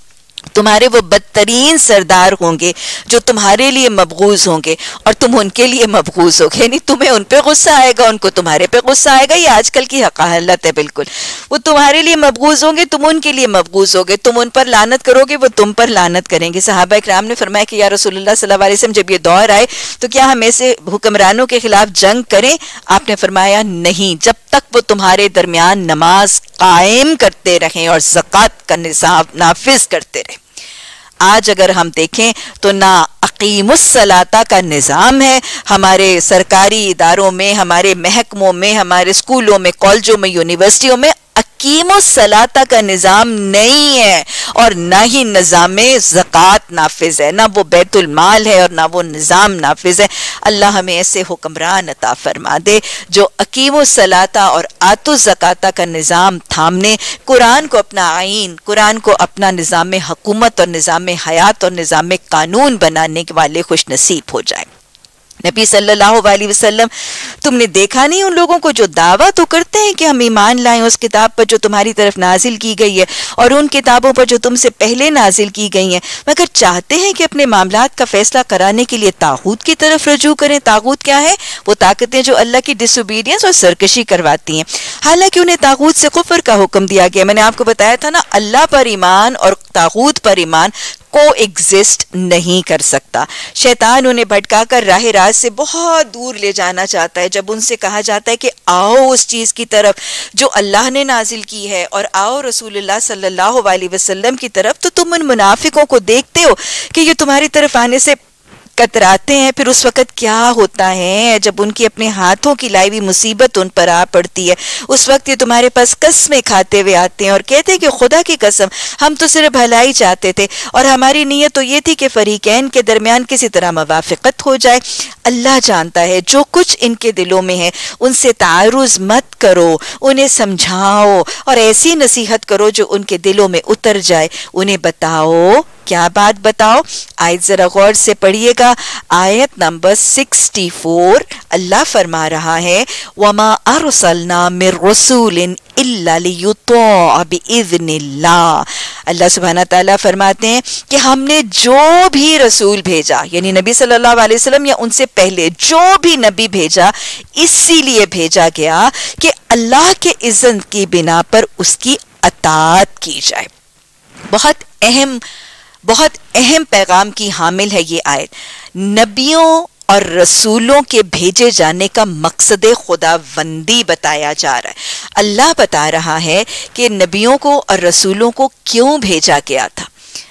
تمہارے وہ بدترین سردار ہوں گے جو تمہارے لیے مبغوض ہوں گے اور تم ان کے لیے مبغوض ہوگے، یعنی تمہیں ان پہ غصہ آئے گا، ان کو تمہارے پہ غصہ آئے گا. یہ آج کل کی حالت ہے بالکل. وہ تمہارے لیے مبغوض ہوں گے، تم ان کے لیے مبغوض ہوگے. تم ان پر لعنت کرو گے، وہ تم پر لعنت کریں گے. صحابہ اکرام نے فرمایا کہ یا رسول اللہ صلی اللہ علیہ وسلم جب یہ دور آئے تو کیا ہم ایسے حکمرانوں کے خلاف جنگ کریں؟ آپ نے فرمایا نہیں، جب تک وہ تمہارے درمیان نماز قائم کرتے رہیں اور زکوٰۃ کا نصاب نافذ کرتے رہیں. آج اگر ہم دیکھیں تو نہ اقیم الصلاۃ کا نظام ہے ہمارے سرکاری اداروں میں، ہمارے محکموں میں، ہمارے اسکولوں میں، کالجوں میں، یونیورسٹیوں میں اقیم الصلاۃ کا نظام نہیں ہے، اور نہ ہی نظام زکوٰۃ نافذ ہے، نہ وہ بیت المال ہے اور نہ وہ نظام نافذ ہے. اللہ ہمیں ایسے حکمران عطا فرما دے جو اقیم الصلاۃ اور آتوا الزکوٰۃ کا نظام تھامنے، قرآن کو اپنا آئین، قرآن کو اپنا نظام حکومت اور نظام حیات اور نظام قانون بنانے والے خوش نصیب ہو جائیں. نبی صلی اللہ علیہ وسلم، تم نے دیکھا نہیں ان لوگوں کو جو دعویٰ تو کرتے ہیں کہ ہم ایمان لائیں اس کتاب پر جو تمہاری طرف نازل کی گئی ہے اور ان کتابوں پر جو تم سے پہلے نازل کی گئی ہیں، مگر چاہتے ہیں کہ اپنے معاملات کا فیصلہ کرانے کے لیے طاغوت کی طرف رجوع کریں. طاغوت کیا ہے؟ وہ طاقتیں جو اللہ کی ڈس اوبیڈینس اور سرکشی کرواتی ہیں. حالانکہ انہیں طاغوت سے کفر کا حکم دیا گیا. میں نے آپ کو بتایا تھا نا، اللہ پر ایمان اور طاغوت پر ایمان کو ایگزسٹ نہیں کر سکتا. شیطان انہیں بھٹکا کر راہ راست سے بہت دور لے جانا چاہتا ہے. جب ان سے کہا جاتا ہے کہ آؤ اس چیز کی طرف جو اللہ نے نازل کی ہے اور آؤ رسول اللہ صلی اللہ علیہ وسلم کی طرف، تو تم ان منافقوں کو دیکھتے ہو کہ یہ تمہاری طرف آنے سے کتراتے ہیں. پھر اس وقت کیا ہوتا ہے جب ان کی اپنے ہاتھوں کی لائی ہوئی مصیبت ان پر آ پڑتی ہے؟ اس وقت یہ تمہارے پاس قسمیں کھاتے ہوئے آتے ہیں اور کہتے ہیں کہ خدا کی قسم ہم تو صرف بھلائی چاہتے تھے اور ہماری نیت تو یہ تھی کہ فریقین کے درمیان کسی طرح موافقت ہو جائے. اللہ جانتا ہے جو کچھ ان کے دلوں میں ہے. ان سے تعارض مت کرو، انہیں سمجھاؤ اور ایسی نصیحت کرو جو ان کے دلوں میں اتر جائے. انہیں بتاؤ. کیا بات بتاؤ؟ آیت ذرا غور سے پڑھیے گا. آیت نمبر 64 اللہ فرما رہا ہے وَمَا أَرْسَلْنَا مِن رَّسُولٍ إِلَّا لِيُطَاعَ بِإِذْنِ اللَّهِ. اللہ سبحانہ تعالیٰ فرماتے ہیں کہ ہم نے جو بھی رسول بھیجا، یعنی نبی صلی اللہ علیہ وسلم یا ان سے پہلے جو بھی نبی بھیجا، اسی لیے بھیجا گیا کہ اللہ کے اذن کی بنا پر اس کی اطاعت کی جائے. بہت اہم پیغام کی حامل ہے یہ آیت. نبیوں اور رسولوں کے بھیجے جانے کا مقصد خداوندی بتایا جا رہا ہے. اللہ بتا رہا ہے کہ نبیوں کو اور رسولوں کو کیوں بھیجا گیا تھا.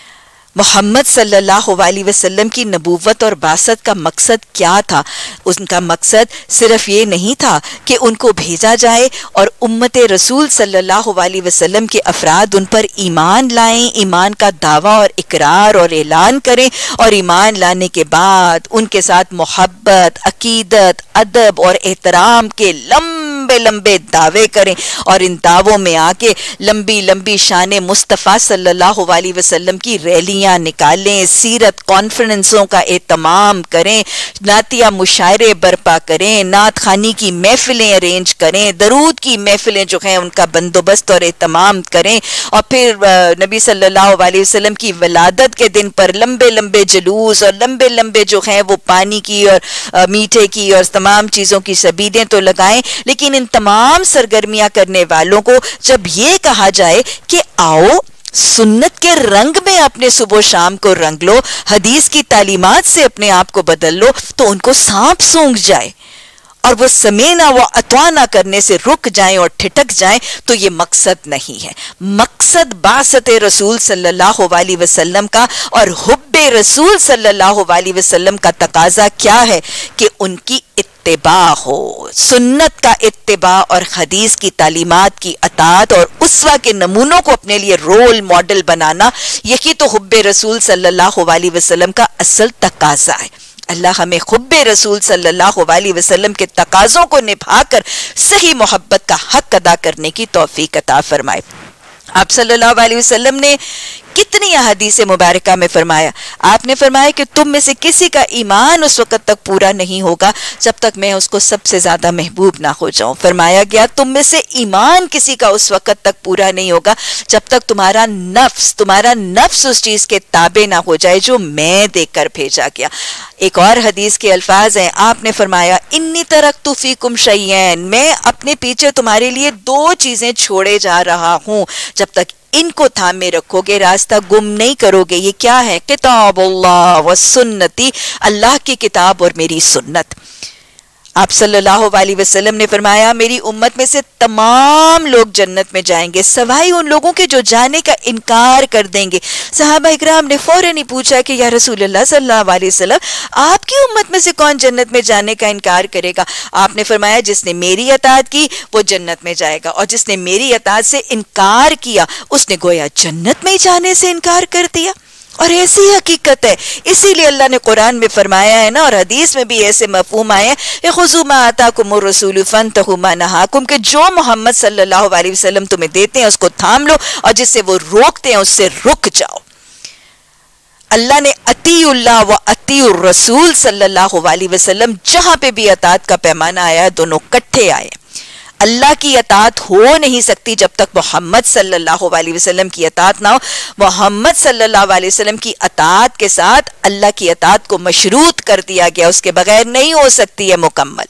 محمد صلی اللہ علیہ وسلم کی نبوت اور بعثت کا مقصد کیا تھا؟ ان کا مقصد صرف یہ نہیں تھا کہ ان کو بھیجا جائے اور امت رسول صلی اللہ علیہ وسلم کے افراد ان پر ایمان لائیں، ایمان کا دعویٰ اور اقرار اور اعلان کریں، اور ایمان لانے کے بعد ان کے ساتھ محبت، عقیدت، ادب اور احترام کے لمبے دعوے کریں، اور ان دعووں میں آ کے لمبی شان مصطفیٰ صلی اللہ علیہ وسلم کی ریلیاں نکالیں، سیرت کانفرنسوں کا اہتمام کریں، نعتیہ مشاعرے برپا کریں، نعت خوانی کی محفلیں ارینج کریں، درود کی محفلیں جو ہیں ان کا بندوبست اور اہتمام کریں، اور پھر نبی صلی اللہ علیہ وسلم کی ولادت کے دن پر لمبے جلوس اور لمبے جو ہیں وہ پانی کی اور میٹھے کی اور تمام چیزوں کی سبیلیں تو لگائیں. لیکن ان تمام سرگرمیاں کرنے والوں کو جب یہ کہا جائے کہ آؤ سنت کے رنگ میں اپنے صبح و شام کو رنگ لو، حدیث کی تعلیمات سے اپنے آپ کو بدل لو، تو ان کو سانپ سونگھ جائے اور وہ سمینا و اطوانا کرنے سے رک جائیں اور ٹھٹک جائیں. تو یہ مقصد نہیں ہے. مقصد بعثت رسول صلی اللہ علیہ وسلم کا اور حب رسول صلی اللہ علیہ وسلم کا تقاضا کیا ہے کہ ان کی اتباع ہو، سنت کا اتباع اور حدیث کی تعلیمات کی اطاعت اور اسوہ کے نمونوں کو اپنے لیے رول ماڈل بنانا. یہی تو حب رسول صلی اللہ علیہ وسلم کا اصل تقاضا ہے. اللہ ہمیں حب رسول صلی اللہ علیہ وسلم کے تقاضوں کو نبھا کر صحیح محبت کا حق ادا کرنے کی توفیق عطا فرمائے. آپ صلی اللہ علیہ وسلم نے کتنی احادیث مبارکہ میں فرمایا، آپ نے فرمایا کہ تم میں سے کسی کا ایمان اس وقت تک پورا نہیں ہوگا جب تک میں اس کو سب سے زیادہ محبوب نہ ہو جاؤں۔ فرمایا گیا تم میں سے ایمان کسی کا اس وقت تک پورا نہیں ہوگا جب تک تمہارا نفس اس چیز کے تابع نہ ہو جائے جو میں دے کر بھیجا گیا۔ ایک اور حدیث کے الفاظ ہیں، آپ نے فرمایا انی ترکت فیکم شیئین، میں اپنے پیچھے تمہارے لیے 2 چیزیں چھوڑے جا رہا ہوں، جب تک ان کو تھامے رکھو گے راستہ گم نہیں کرو گے۔ یہ کیا ہے؟ کتاب اللہ و سنتی، اللہ کی کتاب اور میری سنت۔ آپ صلی اللہ علیہ وسلم نے فرمایا میری امت میں سے تمام لوگ جنت میں جائیں گے سوائے ان لوگوں کے جو جانے کا انکار کر دیں گے۔ صحابہ اکرام نے فوراً ہی پوچھا کہ یا رسول اللہ صلی اللہ علیہ وسلم آپ کی امت میں سے کون جنت میں جانے کا انکار کرے گا؟ آپ نے فرمایا جس نے میری اطاعت کی وہ جنت میں جائے گا، اور جس نے میری اطاعت سے انکار کیا اس نے گویا جنت میں جانے سے انکار کر دیا۔ اور ایسی حقیقت ہے، اسی لیے اللہ نے قرآن میں فرمایا ہے نا، اور حدیث میں بھی ایسے مفہوم آئے ہیں، خذوا ما آتاکم الرسول فانتہوا ما نہاکم، کہ جو محمد صلی اللہ علیہ وسلم تمہیں دیتے ہیں اس کو تھام لو، اور جس سے وہ روکتے ہیں اس سے رک جاؤ۔ اللہ نے اطیعوا اللہ و اطیعوا الرسول صلی اللہ علیہ وسلم، جہاں پہ بھی اطاعت کا پیمانہ آیا دونوں کٹھے آئے۔ اللہ کی اطاعت ہو نہیں سکتی جب تک محمد صلی اللہ علیہ وسلم کی اطاعت نہ ہو۔ محمد صلی اللہ علیہ وسلم کی اطاعت کے ساتھ اللہ کی اطاعت کو مشروط کر دیا گیا، اس کے بغیر نہیں ہو سکتی ہے مکمل۔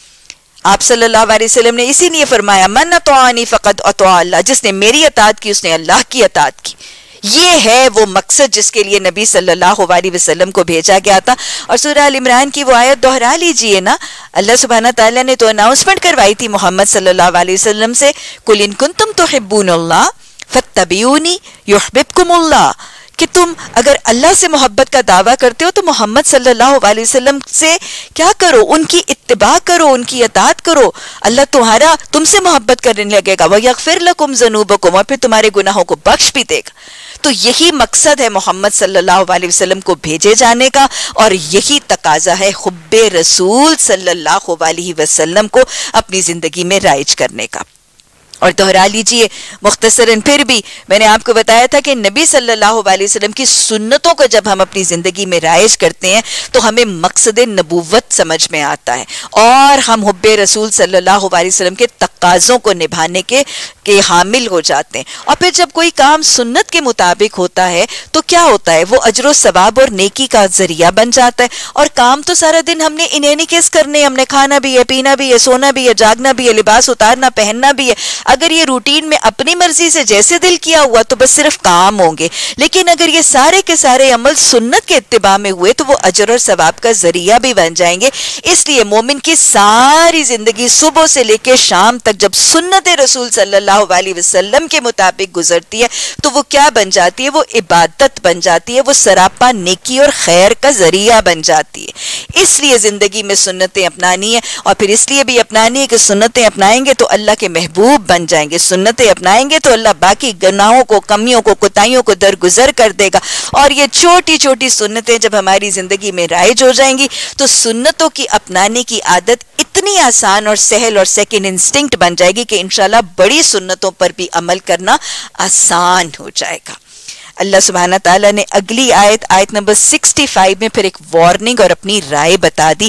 آپ صلی اللہ علیہ وسلم نے اسی لیے فرمایا من اطاعنی فقد اطاع اللہ، جس نے میری اطاعت کی اس نے اللہ کی اطاعت کی۔ یہ ہے وہ مقصد جس کے لیے نبی صلی اللہ علیہ وسلم کو بھیجا گیا تھا۔ اور سورہ ال عمران کی وہ آیت دہرا لیجئے نا، اللہ سبحانہ تعالیٰ نے تو اناؤنسمنٹ کروائی تھی محمد صلی اللہ علیہ وسلم سے، قل ان کنتم تحبون اللہ فاتبعونی یحببکم اللہ، کہ تم اگر اللہ سے محبت کا دعویٰ کرتے ہو تو محمد صلی اللہ علیہ وسلم سے کیا کرو؟ ان کی اتباع کرو، ان کی اطاعت کرو، اللہ تم سے محبت کرنے لگے گا۔ وَيَغْفِرْ لَكُمْ ذُنُوبَكُمْ، اور پھر تمہارے گناہوں کو بخش بھی دے گا۔ تو یہی مقصد ہے محمد صلی اللہ علیہ وسلم کو بھیجے جانے کا، اور یہی تقاضا ہے حب رسول صلی اللہ علیہ وسلم کو اپنی زندگی میں رائج کرنے کا۔ اور دہرا لیجئے مختصراً، پھر بھی میں نے آپ کو بتایا تھا کہ نبی صلی اللہ علیہ وسلم کی سنتوں کو جب ہم اپنی زندگی میں رائج کرتے ہیں تو ہمیں مقصد نبوت سمجھ میں آتا ہے، اور ہم حب رسول صلی اللہ علیہ وسلم کے تقاضوں کو نبھانے کے حامل ہو جاتے ہیں۔ اور پھر جب کوئی کام سنت کے مطابق ہوتا ہے تو کیا ہوتا ہے؟ وہ اجر و ثواب اور نیکی کا ذریعہ بن جاتا ہے۔ اور کام تو سارا دن ہم نے انہیں کیس کرنے، ہم نے کھانا بھی ہے، پینا بھی ہے، سونا بھی ہے، جاگنا بھی ہے، لباس اتارنا پہننا بھی ہے۔ اگر یہ روٹین میں اپنی مرضی سے جیسے دل کیا ہوا تو بس صرف کام ہوں گے، لیکن اگر یہ سارے کے سارے عمل سنت کے اتباع میں ہوئے تو وہ اجر اور ثواب کا ذریعہ بھی بن جائیں گے۔ اس لیے مومن کی ساری زندگی صبح سے لے کے شام تک جب سنت رسول صلی اللہ علیہ وسلم کے مطابق گزرتی ہے تو وہ کیا بن جاتی ہے؟ وہ عبادت بن جاتی ہے، وہ سراپا نیکی اور خیر کا ذریعہ بن جاتی ہے۔ اس لیے زندگی میں سنتیں اپنانی ہے، اور پھر اس لیے بھی اپنانی ہے کہ سنتیں اپنائیں گے تو اللہ کے محبوب بن جائیں گے، سنتیں اپنائیں گے تو اللہ باقی گناہوں کو، کمیوں کو، کوتاہیوں کو درگزر کر دے گا۔ اور یہ چھوٹی چھوٹی سنتیں جب ہماری زندگی میں رائج ہو جائیں گی تو سنتوں کی اپنانے کی عادت اتنی آسان اور سہل اور سیکنڈ انسٹنکٹ بن جائے گی کہ انشاءاللہ بڑی سنتوں پر بھی عمل کرنا آسان ہو جائے گا۔ اللہ سبحانہ تعالیٰ نے اگلی آیت نمبر 65 میں پھر ایک وارننگ اور اپنی رائے بتا دی،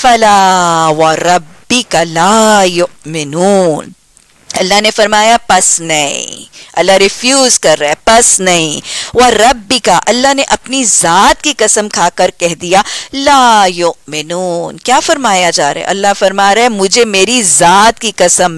فَلَا وَرَبِّكَ لَا يُؤْمِنُونَ۔ اللہ نے فرمایا پس نہیں، اللہ ریفیوز کر رہا ہے، پس نہیں، وَرَبِّكَ، اللہ نے اپنی ذات کی قسم کھا کر کہہ دیا، لا یؤمنون۔ کیا فرمایا جا رہا ہے؟ اللہ فرما رہا ہے مجھے میری ذات کی قسم،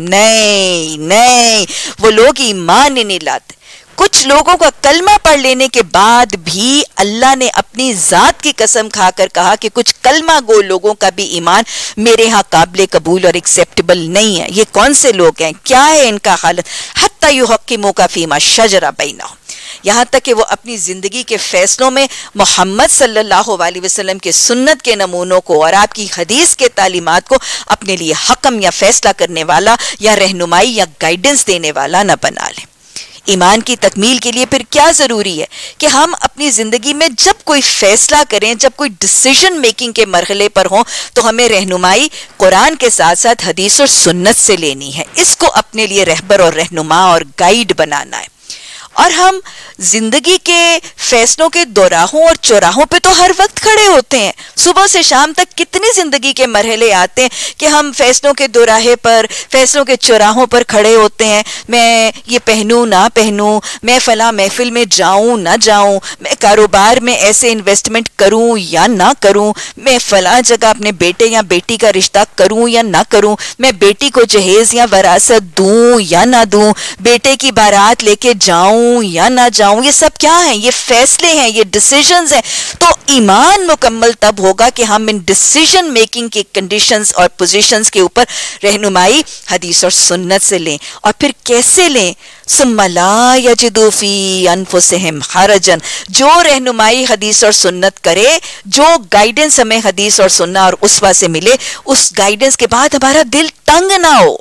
نہیں، وہ لوگ ایمان ہی نہیں لاتے۔ کچھ لوگوں کا کلمہ پڑھ لینے کے بعد بھی اللہ نے اپنی ذات کی قسم کھا کر کہا کہ کچھ کلمہ گو لوگوں کا بھی ایمان میرے ہاں قابل قبول اور ایکسیپٹیبل نہیں ہے۔ یہ کون سے لوگ ہیں؟ کیا ہے ان کا حالت؟ حتی یحکموک فیما شجر بینہم، یہاں تک کہ وہ اپنی زندگی کے فیصلوں میں محمد صلی اللہ علیہ وسلم کے سنت کے نمونوں کو اور آپ کی حدیث کے تعلیمات کو اپنے لیے حکم یا فیصلہ کرنے والا یا رہنمائی یا گائیڈنس دینے والا نہ بنا لیں۔ ایمان کی تکمیل کے لیے پھر کیا ضروری ہے کہ ہم اپنی زندگی میں جب کوئی فیصلہ کریں، جب کوئی ڈیسیژن میکنگ کے مرحلے پر ہوں تو ہمیں رہنمائی قرآن کے ساتھ ساتھ حدیث اور سنت سے لینی ہے، اس کو اپنے لیے رہبر اور رہنما اور گائیڈ بنانا ہے۔ اور ہم زندگی کے فیصلوں کے دوراہوں اور چوراہوں پہ تو ہر وقت کھڑے ہوتے ہیں. صبح سے شام تک کتنی زندگی کے مرحلے آتے ہیں کہ ہم فیصلوں کے دوراہے پر، فیصلوں کے چوراہوں پر کھڑے ہوتے ہیں. میں یہ پہنوں نہ پہنوں، میں فلاں محفل میں جاؤں نہ جاؤں، میں کاروبار میں ایسے انویسٹمنٹ کروں یا نہ کروں، میں فلاں جگہ اپنے بیٹے یا بیٹی کا رشتہ کروں یا نہ کروں، میں بیٹی کو جہیز یا وراثت دوں یا نہ دوں، بیٹے کی بارات لے کے جاؤں یا نہ جاؤں. یہ سب کیا ہیں؟ یہ فیصلے ہیں، یہ ڈیسیژنز ہیں. تو ایمان مکمل تب ہوگا کہ ہم ان ڈیسیژن میکنگ کی کنڈیشنز اور پوزیشنز کے اوپر رہنمائی حدیث اور سنت سے لیں. اور پھر کیسے لیں؟ ثم لا یجدوا فی انفسہم حرجا، جو رہنمائی حدیث اور سنت کرے، جو گائیڈنس ہمیں حدیث اور سنت اور اسوہ سے ملے، اس گائیڈنس کے بعد ہمارا دل تنگ نہ ہو.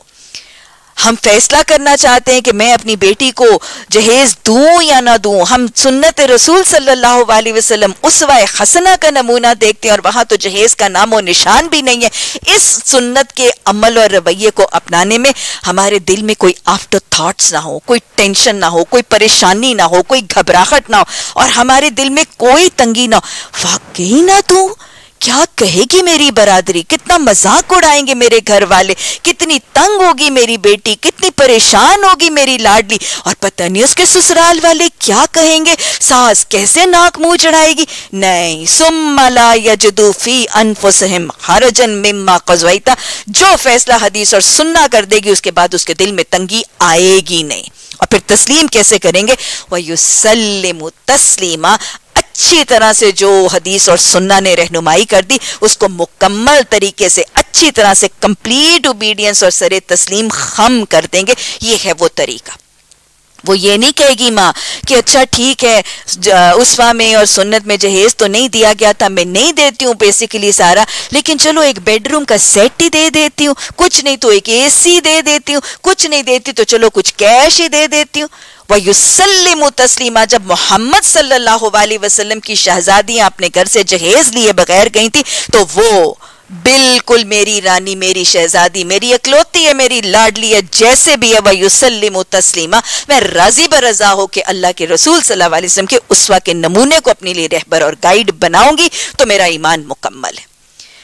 ہم فیصلہ کرنا چاہتے ہیں کہ میں اپنی بیٹی کو جہیز دوں یا نہ دوں. ہم سنت رسول صلی اللہ علیہ وسلم اسوہ حسنہ کا نمونہ دیکھتے ہیں اور وہاں تو جہیز کا نام و نشان بھی نہیں ہے. اس سنت کے عمل اور رویے کو اپنانے میں ہمارے دل میں کوئی آفٹر تھاٹس نہ ہو، کوئی ٹینشن نہ ہو، کوئی پریشانی نہ ہو، کوئی گھبراہٹ نہ ہو، اور ہمارے دل میں کوئی تنگی نہ ہو. واقعی نہ دوں؟ کیا کہے گی میری برادری؟ کتنا مذاق اڑائیں گے میرے گھر والے؟ کتنی تنگ ہوگی میری بیٹی؟ کتنی پریشان ہوگی میری لاڈلی؟ اور پتہ نہیں اس کے سسرال والے کیا کہیں گے؟ ساس کیسے ناک منہ چڑھائے گی؟ نہیں. ثم لا یجدوا فی انفسہم حرجا مما قضیت، جو فیصلہ حدیث اور سننا کر دے گی اس کے بعد اس کے دل میں تنگی آئے گی نہیں. اور پھر تسلیم کیسے کریں گے؟ وَيُسَلِّمُ تَسْلِيمًا، اچھی طرح سے جو حدیث اور سنہ نے رہنمائی کر دی اس کو مکمل طریقے سے، اچھی طرح سے کمپلیٹ اوبیڈینس اور سر تسلیم خم کر دیں گے. یہ ہے وہ طریقہ. وہ یہ نہیں کہے گی ماں کہ اچھا ٹھیک ہے اسوہ میں اور سنت میں جہیز تو نہیں دیا گیا تھا، میں نہیں دیتی ہوں بیسیکلی سارا، لیکن چلو ایک بیڈ روم کا سیٹ ہی دے دیتی ہوں، کچھ نہیں تو ایک اے سی دے دیتی ہوں، کچھ نہیں دیتی تو چلو کچھ کیش ہی دے دیتی ہوں. وَيُسَلِّمُ تَسْلِيمًا، جب محمد صلی اللہ علیہ وسلم کی شہزادیاں اپنے گھر سے جہیز لیے بغیر گئی تھی تو وہ بالکل میری رانی، میری شہزادی، میری اکلوتی ہے، میری لاڈلی ہے، جیسے بھی ہے. وَيُسَلِّمُ تَسْلِيمًا، میں راضی برضا ہو کہ اللہ کے رسول صلی اللہ علیہ وسلم کے اسوہ کے نمونے کو اپنے لیے رہبر اور گائیڈ بناؤں گی تو میرا ایمان مکمل ہے.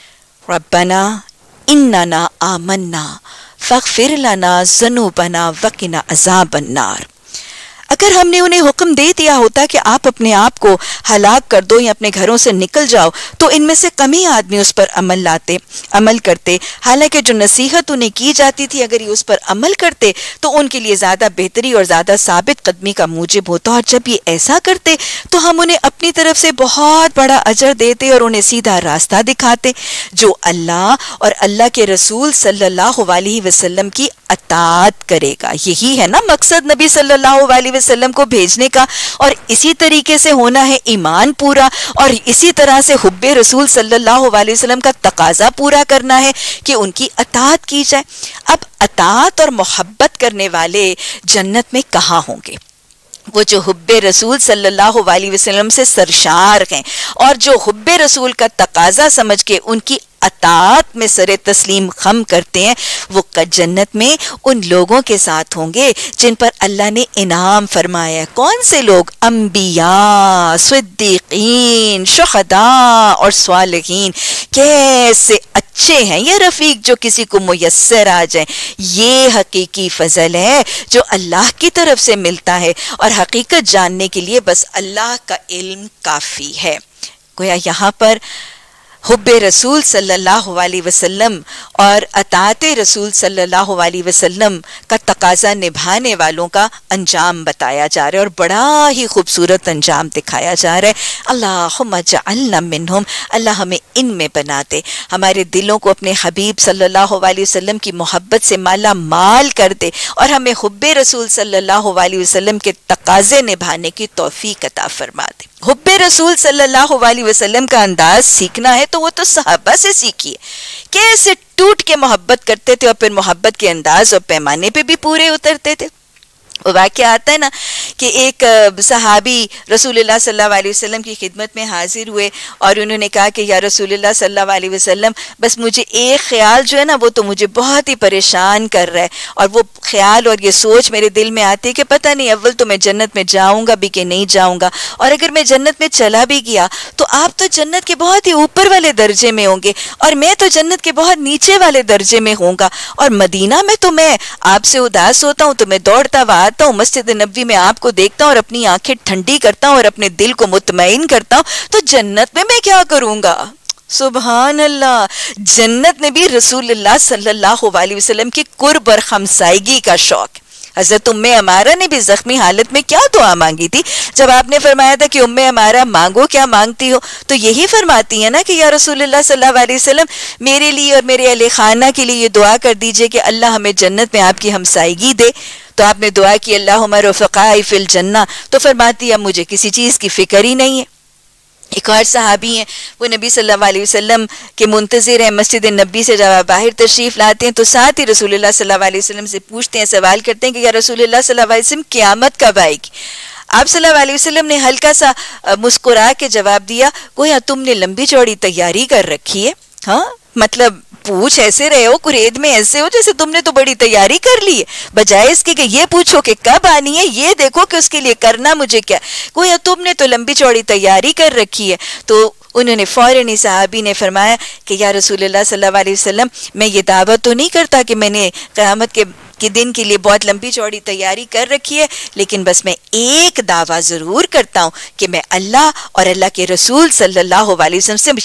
ربنا اننا آمنا فاغفر لنا ذنوبنا وقنا عذاب النار. اگر ہم نے انہیں حکم دے دیا ہوتا کہ آپ اپنے آپ کو ہلاک کر دو یا اپنے گھروں سے نکل جاؤ تو ان میں سے کم ہی آدمی اس پر عمل کرتے. حالانکہ جو نصیحت انہیں کی جاتی تھی اگر یہ اس پر عمل کرتے تو ان کے لیے زیادہ بہتری اور زیادہ ثابت قدمی کا موجب ہوتا. اور جب یہ ایسا کرتے تو ہم انہیں اپنی طرف سے بہت بڑا اجر دیتے اور انہیں سیدھا راستہ دکھاتے جو اللہ اور اللہ کے رسول صلی اللہ علیہ وسلم کی اطاعت کرے گا. یہی ہے نا مقصد نبی صلی اللہ علیہ وسلم کو بھیجنے کا، اور اسی طریقے سے ہونا ہے ایمان پورا، اور اسی طرح سے حب رسول صلی اللہ علیہ وسلم کا تقاضا پورا کرنا ہے کہ ان کی اطاعت کی جائے. اب اطاعت اور محبت کرنے والے جنت میں کہاں ہوں گے؟ وہ جو حب رسول صلی اللہ علیہ وسلم سے سرشار ہیں اور جو حب رسول کا تقاضا سمجھ کے ان کی اطاعت میں سر تسلیم خم کرتے ہیں، وہ جنت میں ان لوگوں کے ساتھ ہوں گے جن پر اللہ نے انعام فرمایا ہے. کون سے لوگ؟ انبیاء، صدیقین، شہداء اور صالحین. کیسے اچھے ہیں یہ رفیق جو کسی کو میسر آ جائیں. یہ حقیقی فضل ہے جو اللہ کی طرف سے ملتا ہے، اور حقیقت جاننے کے لیے بس اللہ کا علم کافی ہے. گویا یہاں پر حب رسول صلی اللہ علیہ وسلم اور اطاعت رسول صلی اللہ علیہ وسلم کا تقاضا نبھانے والوں کا انجام بتایا جا رہا ہے، اور بڑا ہی خوبصورت انجام دکھایا جا رہا ہے. اللہم اجعلنا منہم، اللہ ہمیں ان میں بنا دے، ہمارے دلوں کو اپنے حبیب صلی اللہ علیہ وسلم کی محبت سے مالا مال کر دے، اور ہمیں حب رسول صلی اللہ علیہ وسلم کے تقاضے نبھانے کی توفیق عطا فرما دے. حب رسول صلی اللہ علیہ وسلم کا انداز سیکھنا ہے تو وہ تو صحابہ سے سیکھیے، کیسے ٹوٹ کے محبت کرتے تھے اور پھر محبت کے انداز اور پیمانے پہ بھی پورے اترتے تھے. وہ واقعہ آتا ہے نا کہ ایک صحابی رسول اللہ صلی اللہ علیہ وسلم کی خدمت میں حاضر ہوئے اور انہوں نے کہا کہ یا رسول اللہ صلی اللہ علیہ وسلم بس مجھے ایک خیال جو ہے نا وہ تو مجھے بہت ہی پریشان کر رہا ہے، اور وہ خیال اور یہ سوچ میرے دل میں آتی ہے کہ پتہ نہیں اول تو میں جنت میں جاؤں گا بھی کہ نہیں جاؤں گا، اور اگر میں جنت میں چلا بھی گیا تو آپ تو جنت کے بہت ہی اوپر والے درجے میں ہوں گے اور میں تو جنت کے بہت نیچے والے درجے میں ہوں گا، اور مدینہ میں تو میں آپ سے اداس ہوتا ہوں تو میں دوڑتا ہوا آتا ہوں، مسجد نبوی میں آپ کو دیکھتا ہوں اور اپنی آنکھیں ٹھنڈی کرتا ہوں اور اپنے دل کو مطمئن کرتا ہوں، تو جنت میں کیا کروں گا؟ سبحان اللہ، جنت میں بھی رسول اللہ صلی اللہ علیہ وسلم کی قرب اور ہمسائیگی کا شوق۔ حضرت ام عمارہ نے بھی زخمی حالت میں کیا دعا مانگی تھی؟ جب آپ نے فرمایا تھا کہ ام عمارہ مانگو کیا مانگتی ہو، تو یہی فرماتی ہیں نا کہ یا رسول اللہ صلی اللہ علیہ وسلم میرے لیے اور میرے اہل خانہ کے لیے یہ دعا کر دیجئے کہ اللہ ہمیں جنت میں آپ کی ہمسائیگی دے۔ تو آپ نے دعا کی اللہم رفقائی فی الجنہ، تو فرماتی اب مجھے کسی چیز کی فکر ہی نہیں ہے۔ ایک اور صحابی ہیں، وہ نبی صلی اللہ علیہ وسلم کے منتظر ہیں، مسجد نبی سے جب باہر تشریف لاتے ہیں تو ساتھ ہی رسول اللہ صلی اللہ علیہ وسلم سے پوچھتے ہیں، سوال کرتے ہیں کہ یا رسول اللہ صلی اللہ علیہ وسلم قیامت کب آئے گی؟ آپ صلی اللہ علیہ وسلم نے ہلکا سا مسکرا کے جواب دیا، گویا تم نے لمبی چوڑی تیاری کر رکھی ہے، ہاں مطلب پوچھ ایسے رہے ہو، قرید میں ایسے ہو جیسے تم نے تو بڑی تیاری کر لی ہے، بجائے اس کے کہ یہ پوچھو کہ کب آنی ہے، یہ دیکھو کہ اس کے لیے کرنا مجھے کیا، گویا تم نے تو لمبی چوڑی تیاری کر رکھی ہے۔ تو انہوں نے فوراً صحابی نے فرمایا کہ یا رسول اللہ صلی اللہ علیہ وسلم میں یہ دعویٰ تو نہیں کرتا کہ میں نے قیامت کے دن کے لیے بہت لمبی چوڑی تیاری کر رکھی ہے، لیکن بس میں ایک دعویٰ ضرور کرتا ہوں کہ میں اللہ اور اللہ کے رسول صلی اللہ علیہ وسلم سے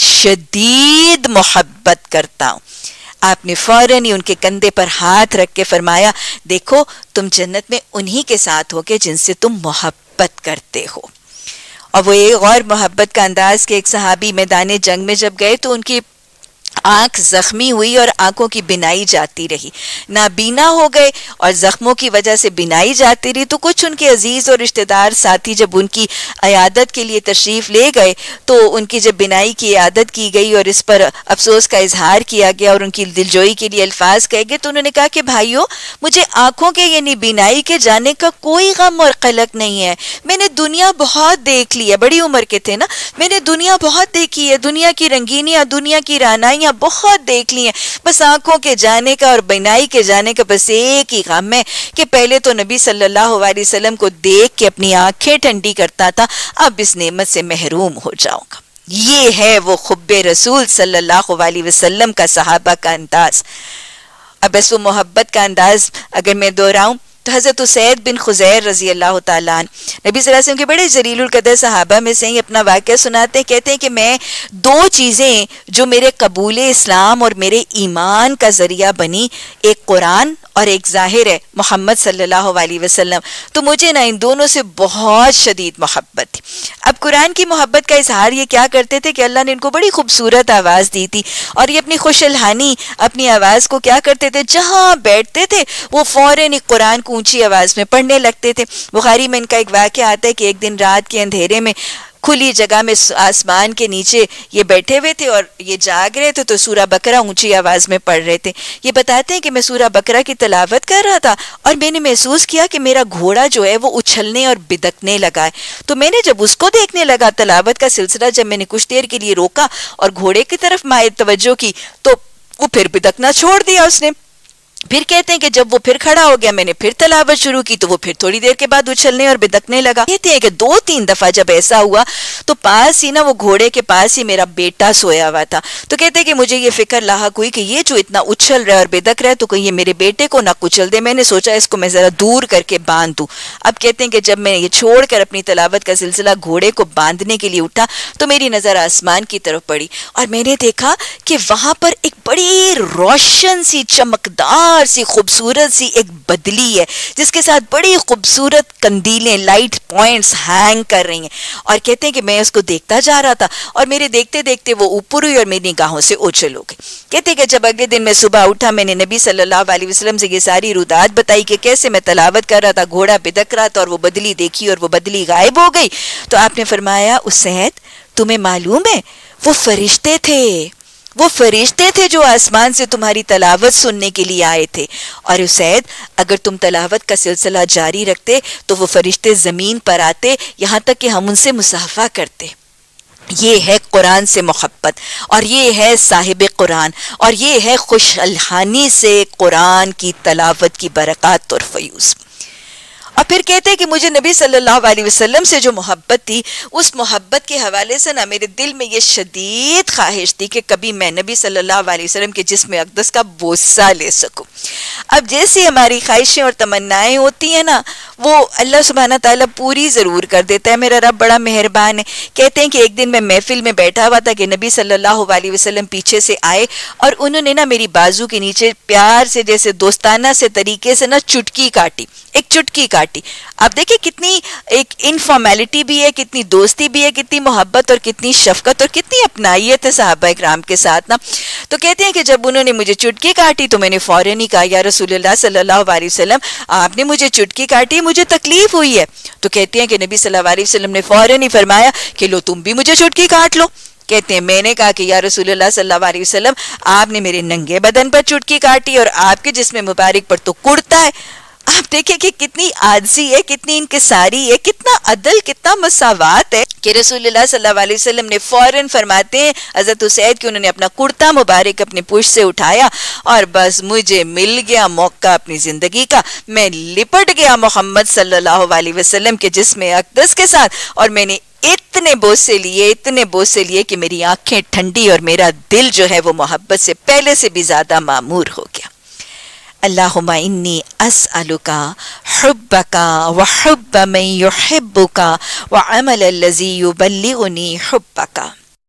شدید محبت کرتا ہوں۔ آپ نے فوراً ہی ان کے کندھے پر ہاتھ رکھ کے فرمایا، دیکھو تم جنت میں انہی کے ساتھ ہوگے جن سے تم محبت کرتے ہو۔ اور وہ ایک اور محبت کا انداز کہ ایک صحابی میدان جنگ میں جب گئے تو ان کی آنکھ زخمی ہوئی اور آنکھوں کی بینائی جاتی رہی، نابینا ہو گئے اور زخموں کی وجہ سے بینائی جاتی رہی۔ تو کچھ ان کے عزیز اور رشتہ دار ساتھی جب ان کی عیادت کے لیے تشریف لے گئے تو ان کی جب بینائی کی عیادت کی گئی اور اس پر افسوس کا اظہار کیا گیا اور ان کی دلجوئی کے لیے الفاظ کہے گئے، تو انہوں نے کہا کہ بھائیو مجھے آنکھوں کے یعنی بینائی کے جانے کا کوئی غم اور قلق نہیں ہے، میں نے دنیا بہت دیکھ لی ہے، بڑی عمر کے تھے نا، میں نے دنیا بہت دیکھی ہے، دنیا کی رنگینیاں، دنیا کی رعنائیاں بہت دیکھ لی ہیں، بس آنکھوں کے جانے کا اور بینائی کے جانے کا بس ایک ہی غم ہے کہ پہلے تو نبی صلی اللہ علیہ وسلم کو دیکھ کے اپنی آنکھیں ٹھنڈی کرتا تھا، اب اس نعمت سے محروم ہو جاؤں گا۔ یہ ہے وہ حب رسول صلی اللہ علیہ وسلم کا صحابہ کا انداز۔ اب بس وہ محبت کا انداز اگر میں دہراؤں تو حضرت اسید بن خزیر رضی اللہ تعالیٰ عنہ نبی صلی اللہ علیہ وسلم کے بڑے ذلیل القدر صحابہ میں سے اپنا واقعہ سناتے ہیں، کہتے ہیں کہ میں دو چیزیں جو میرے قبول اسلام اور میرے ایمان کا ذریعہ بنی، ایک قرآن اور ایک ظاہر ہے محمد صلی اللہ علیہ وسلم، تو مجھے نا ان دونوں سے بہت شدید محبت تھی۔ اب قرآن کی محبت کا اظہار یہ کیا کرتے تھے کہ اللہ نے ان کو بڑی خوبصورت آواز دی تھی اور یہ اپنی خوش الحانی اپنی آواز کو کیا کرتے تھے، جہاں بیٹھتے تھے وہ فوراً قرآن کو اونچی آواز میں پڑھنے لگتے تھے۔ بخاری میں ان کا ایک واقعہ آتا ہے کہ ایک دن رات کے اندھیرے میں کھلی جگہ میں آسمان کے نیچے یہ بیٹھے ہوئے تھے اور یہ جاگ رہے تھے تو سورہ بقرہ اونچی آواز میں پڑھ رہے تھے۔ یہ بتاتے ہیں کہ میں سورہ بقرہ کی تلاوت کر رہا تھا اور میں نے محسوس کیا کہ میرا گھوڑا جو ہے وہ اچھلنے اور بدکنے لگا ہے، تو میں نے جب اس کو دیکھنے لگا، تلاوت کا سلسلہ جب میں نے کچھ دیر کے لیے روکا اور گھوڑے کی طرف مائل توجہ کی تو وہ پھر بدکنا چھوڑ دیا اس نے۔ پھر کہتے ہیں کہ جب وہ پھر کھڑا ہو گیا میں نے پھر تلاوت شروع کی تو وہ پھر تھوڑی دیر کے بعد اچھلنے اور بدکنے لگا۔ کہتے ہیں کہ 2-3 دفعہ جب ایسا ہوا تو پاس ہی نا وہ گھوڑے کے پاس ہی میرا بیٹا سویا ہوا تھا، تو کہتے ہیں کہ مجھے یہ فکر لاحق ہوئی کہ یہ جو اتنا اچھل رہا ہے اور بدک رہا ہے تو کہیں یہ میرے بیٹے کو نہ کچل دے، میں نے سوچا اس کو میں ذرا دور کر کے باندھ دوں۔ اب کہتے ہیں کہ جب میں یہ چھوڑ کر اپنی تلاوت کا سلسلہ گھوڑے کو باندھنے کے لیے اٹھا تو میری نظر آسمان کی طرف پڑی اور میں نے دیکھا کہ وہاں پر ایک بڑی روشن سی چمکدار سی خوبصورت سی ایک بدلی ہے جس کے ساتھ بڑی خوبصورت کندیلیں لائٹ پوائنٹس ہینگ کر رہی ہیں، اور کہتے ہیں کہ میں اس کو دیکھتا جا رہا تھا اور میرے دیکھتے دیکھتے وہ اوپر ہوئی اور میری نگاہوں سے اوجھل ہو گئی۔ کہتے ہیں کہ جب اگلے دن میں صبح اٹھا میں نے نبی صلی اللہ علیہ وسلم سے یہ ساری رودات بتائی کہ کیسے میں تلاوت کر رہا تھا، گھوڑا بدک رہا تھا اور وہ بدلی دیکھی اور وہ بدلی غائب ہو گئی، تو آپ نے فرمایا اسید تمہیں معلوم ہے وہ فرشتے تھے، وہ فرشتے تھے جو آسمان سے تمہاری تلاوت سننے کے لیے آئے تھے. اور اسید اگر تم تلاوت کا سلسلہ جاری رکھتے تو وہ فرشتے زمین پر آتے یہاں تک کہ ہم ان سے مصافحہ کرتے. یہ ہے قرآن سے محبت، اور یہ ہے صاحب قرآن، اور یہ ہے خوش الحانی سے قرآن کی تلاوت کی برکات اور فیوز. اور پھر کہتے ہیں کہ مجھے نبی صلی اللہ علیہ وسلم سے جو محبت تھی، اس محبت کے حوالے سے نا میرے دل میں یہ شدید خواہش تھی کہ کبھی میں نبی صلی اللہ علیہ وسلم کے جسم اقدس کا بوسہ لے سکوں. اب جیسی ہماری خواہشیں اور تمنائیں ہوتی ہیں نا، وہ اللہ سبحانہ تعالیٰ پوری ضرور کر دیتا ہے. میرا رب بڑا مہربان ہے. کہتے ہیں کہ ایک دن میں محفل میں بیٹھا ہوا تھا کہ نبی صلی اللہ علیہ وسلم پیچھے سے آئے اور انہوں نے نا میری بازو کے نیچے پیار سے جیسے دوستانہ سے طریقے سے نا چٹکی کاٹی، ایک چٹکی کاٹی. اب دیکھیں کتنی ایک انفارمیلٹی بھی ہے، کتنی دوستی بھی ہے، کتنی محبت اور کتنی شفقت اور کتنی اپنائیت ہے صحابہ اکرام کے ساتھ نا. تو کہتے ہیں کہ جب انہوں نے مجھے چٹکی کاٹی تو میں نے فوراً ہی کہا، یا رسول اللہ صلی اللہ علیہ وسلم آپ نے مجھے چٹکی کاٹی، مجھے تکلیف ہوئی ہے. تو کہتے ہیں کہ نبی صلی اللہ علیہ وسلم نے فوراً ہی فرمایا کہ لو تم بھی مجھے چٹکی کاٹ لو. کہتے ہیں میں نے کہا کہ یا رسول اللہ صلی اللہ علیہ وسلم آپ نے میرے ننگے بدن پر چٹکی کاٹی اور آپ کے جسم مبارک پر تو کرتا ہے. آپ دیکھیں کہ کتنی عاجزی ہے، کتنی انکساری ہے، کتنا عدل، کتنا مساوات ہے کہ رسول اللہ صلی اللہ علیہ وسلم نے فوراً فرماتے ہیں حضرت اسید کہ انہوں نے اپنا کرتا مبارک اپنے پشت سے اٹھایا اور بس مجھے مل گیا موقع اپنی زندگی کا. میں لپٹ گیا محمد صلی اللہ علیہ وسلم کے جسم اقدس کے ساتھ اور میں نے اتنے بوسے لیے کہ میری آنکھیں ٹھنڈی اور میرا دل جو ہے وہ محبت سے پہلے سے بھی زیادہ معمور ہو گیا. اللہم انی اسألکا حبکا وحب من یحبکا وعمل الذی یبلغنی حبکا.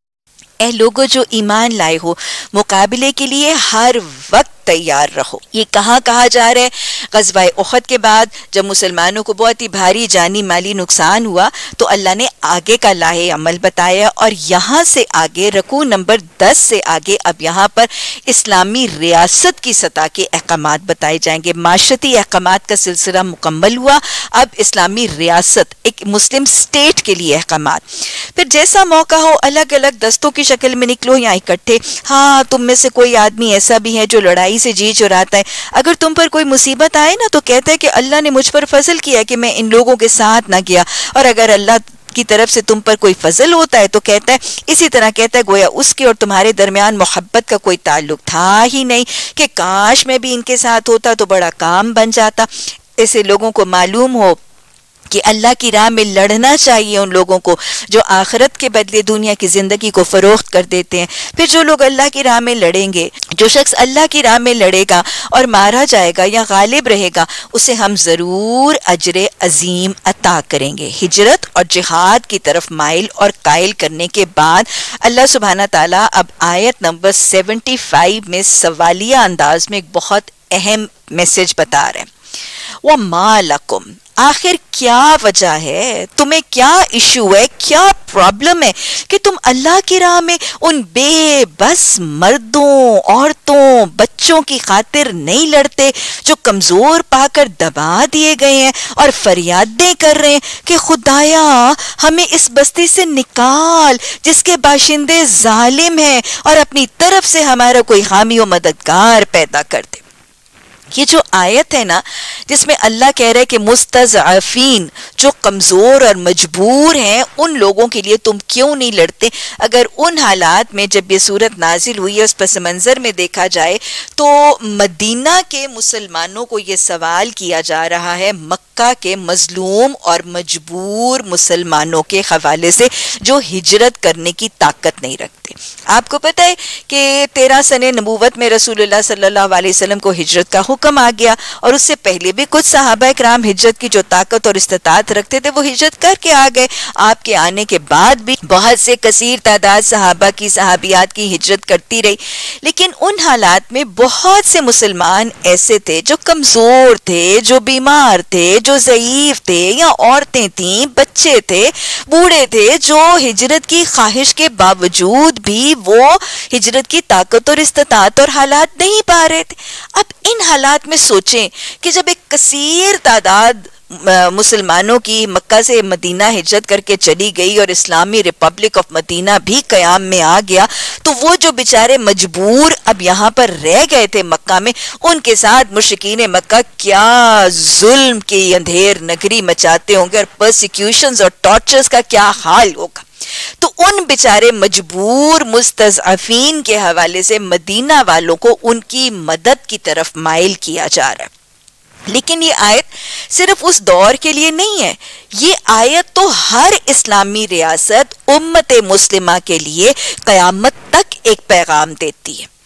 اے لوگوں جو ایمان لائے ہو، مقابلے کے لیے ہر وقت تیار رہو. یہ کہاں کہا جا رہا ہے؟ غزوہ احد کے بعد جب مسلمانوں کو بہت ہی بھاری جانی مالی نقصان ہوا تو اللہ نے آگے کا لاہے عمل بتایا، اور یہاں سے آگے رکوع نمبر 10 سے آگے اب یہاں پر اسلامی ریاست کی سطح کے احکامات بتائے جائیں گے. معاشرتی احکامات کا سلسلہ مکمل ہوا، اب اسلامی ریاست، ایک مسلم سٹیٹ کے لیے احکامات. پھر جیسا موقع ہو الگ الگ دستوں کی شکل میں نکلو یا اکٹھے. ہاں تم میں سے کوئی آدمی ایسا بھی ہے جو لڑائی سے جی چراتا ہے. اگر تم پر کوئی مصیبت آئے نا تو کہتا ہے کہ اللہ نے مجھ پر فضل کیا کہ میں ان لوگوں کے ساتھ نہ گیا، اور اگر اللہ کی طرف سے تم پر کوئی فضل ہوتا ہے تو کہتا ہے اسی طرح کہتا ہے گویا اس کے اور تمہارے درمیان محبت کا کوئی تعلق تھا ہی نہیں، کہ کاش میں بھی ان کے ساتھ ہوتا تو بڑا کام بن جاتا. ایسے لوگوں کو معلوم ہو کہ اللہ کی راہ میں لڑنا چاہیے ان لوگوں کو جو آخرت کے بدلے دنیا کی زندگی کو فروخت کر دیتے ہیں. پھر جو لوگ اللہ کی راہ میں لڑیں گے، جو شخص اللہ کی راہ میں لڑے گا اور مارا جائے گا یا غالب رہے گا، اسے ہم ضرور اجر عظیم عطا کریں گے. ہجرت اور جہاد کی طرف مائل اور قائل کرنے کے بعد اللہ سبحانہ تعالیٰ اب آیت نمبر 75 میں سوالیہ انداز میں ایک بہت اہم میسج بتا رہے ہیں. وَمَا لَكُمْ، آخر کیا وجہ ہے، تمہیں کیا ایشو ہے، کیا پرابلم ہے کہ تم اللہ کی راہ میں ان بے بس مردوں، عورتوں، بچوں کی خاطر نہیں لڑتے جو کمزور پا کر دبا دیے گئے ہیں اور فریادیں کر رہے ہیں کہ خدایا ہمیں اس بستی سے نکال جس کے باشندے ظالم ہیں اور اپنی طرف سے ہمارا کوئی حامی و مددگار پیدا کر دے. یہ جو آیت ہے نا جس میں اللہ کہہ رہے کہ مستضعفین جو کمزور اور مجبور ہیں ان لوگوں کے لیے تم کیوں نہیں لڑتے. اگر ان حالات میں جب یہ صورت نازل ہوئی ہے اس پس منظر میں دیکھا جائے تو مدینہ کے مسلمانوں کو یہ سوال کیا جا رہا ہے مکہ کے مظلوم اور مجبور مسلمانوں کے حوالے سے جو ہجرت کرنے کی طاقت نہیں رکھتے. آپ کو پتہ ہے کہ 13 سنِ نبوت میں رسول اللہ صلی اللہ علیہ وسلم کو ہجرت کا حکم آ گیا، اور اس سے پہلے بھی کچھ صحابہ کرام ہجرت کی جو طاقت اور استطاعت رکھتے تھے وہ ہجرت کر کے آ گئے. آپ کے آنے کے بعد بھی بہت سے کثیر تعداد صحابہ کی صحابیات کی ہجرت کرتی رہی، لیکن ان حالات میں بہت سے مسلمان ایسے تھے جو کمزور تھے، جو بیمار تھے، جو ضعیف تھے، یا عورتیں تھیں، بچے تھے، بوڑھے تھے، جو ہجرت کی خواہش کے باوجود بھی وہ ہجرت کی طاقت اور استطاعت اور حالات نہیں پا رہے تھے. اب ان حالات میں سوچیں کہ جب ایک کثیر تعداد مسلمانوں کی مکہ سے مدینہ ہجرت کر کے چلی گئی اور اسلامی ریپبلک آف مدینہ بھی قیام میں آ گیا، تو وہ جو بیچارے مجبور اب یہاں پر رہ گئے تھے مکہ میں، ان کے ساتھ مشرکین مکہ کیا ظلم کی اندھیر نگری مچاتے ہوں گے، اور پرسیکیوشنز اور ٹارچرز کا کیا حال ہوگا۔ تو ان بیچارے مجبور مستضعفین کے حوالے سے مدینہ والوں کو ان کی مدد کی طرف مائل کیا جا رہا ہے۔ لیکن یہ آیت صرف اس دور کے لیے نہیں ہے، یہ آیت تو ہر اسلامی ریاست امت مسلمہ کے لیے قیامت تک ایک پیغام دیتی ہے۔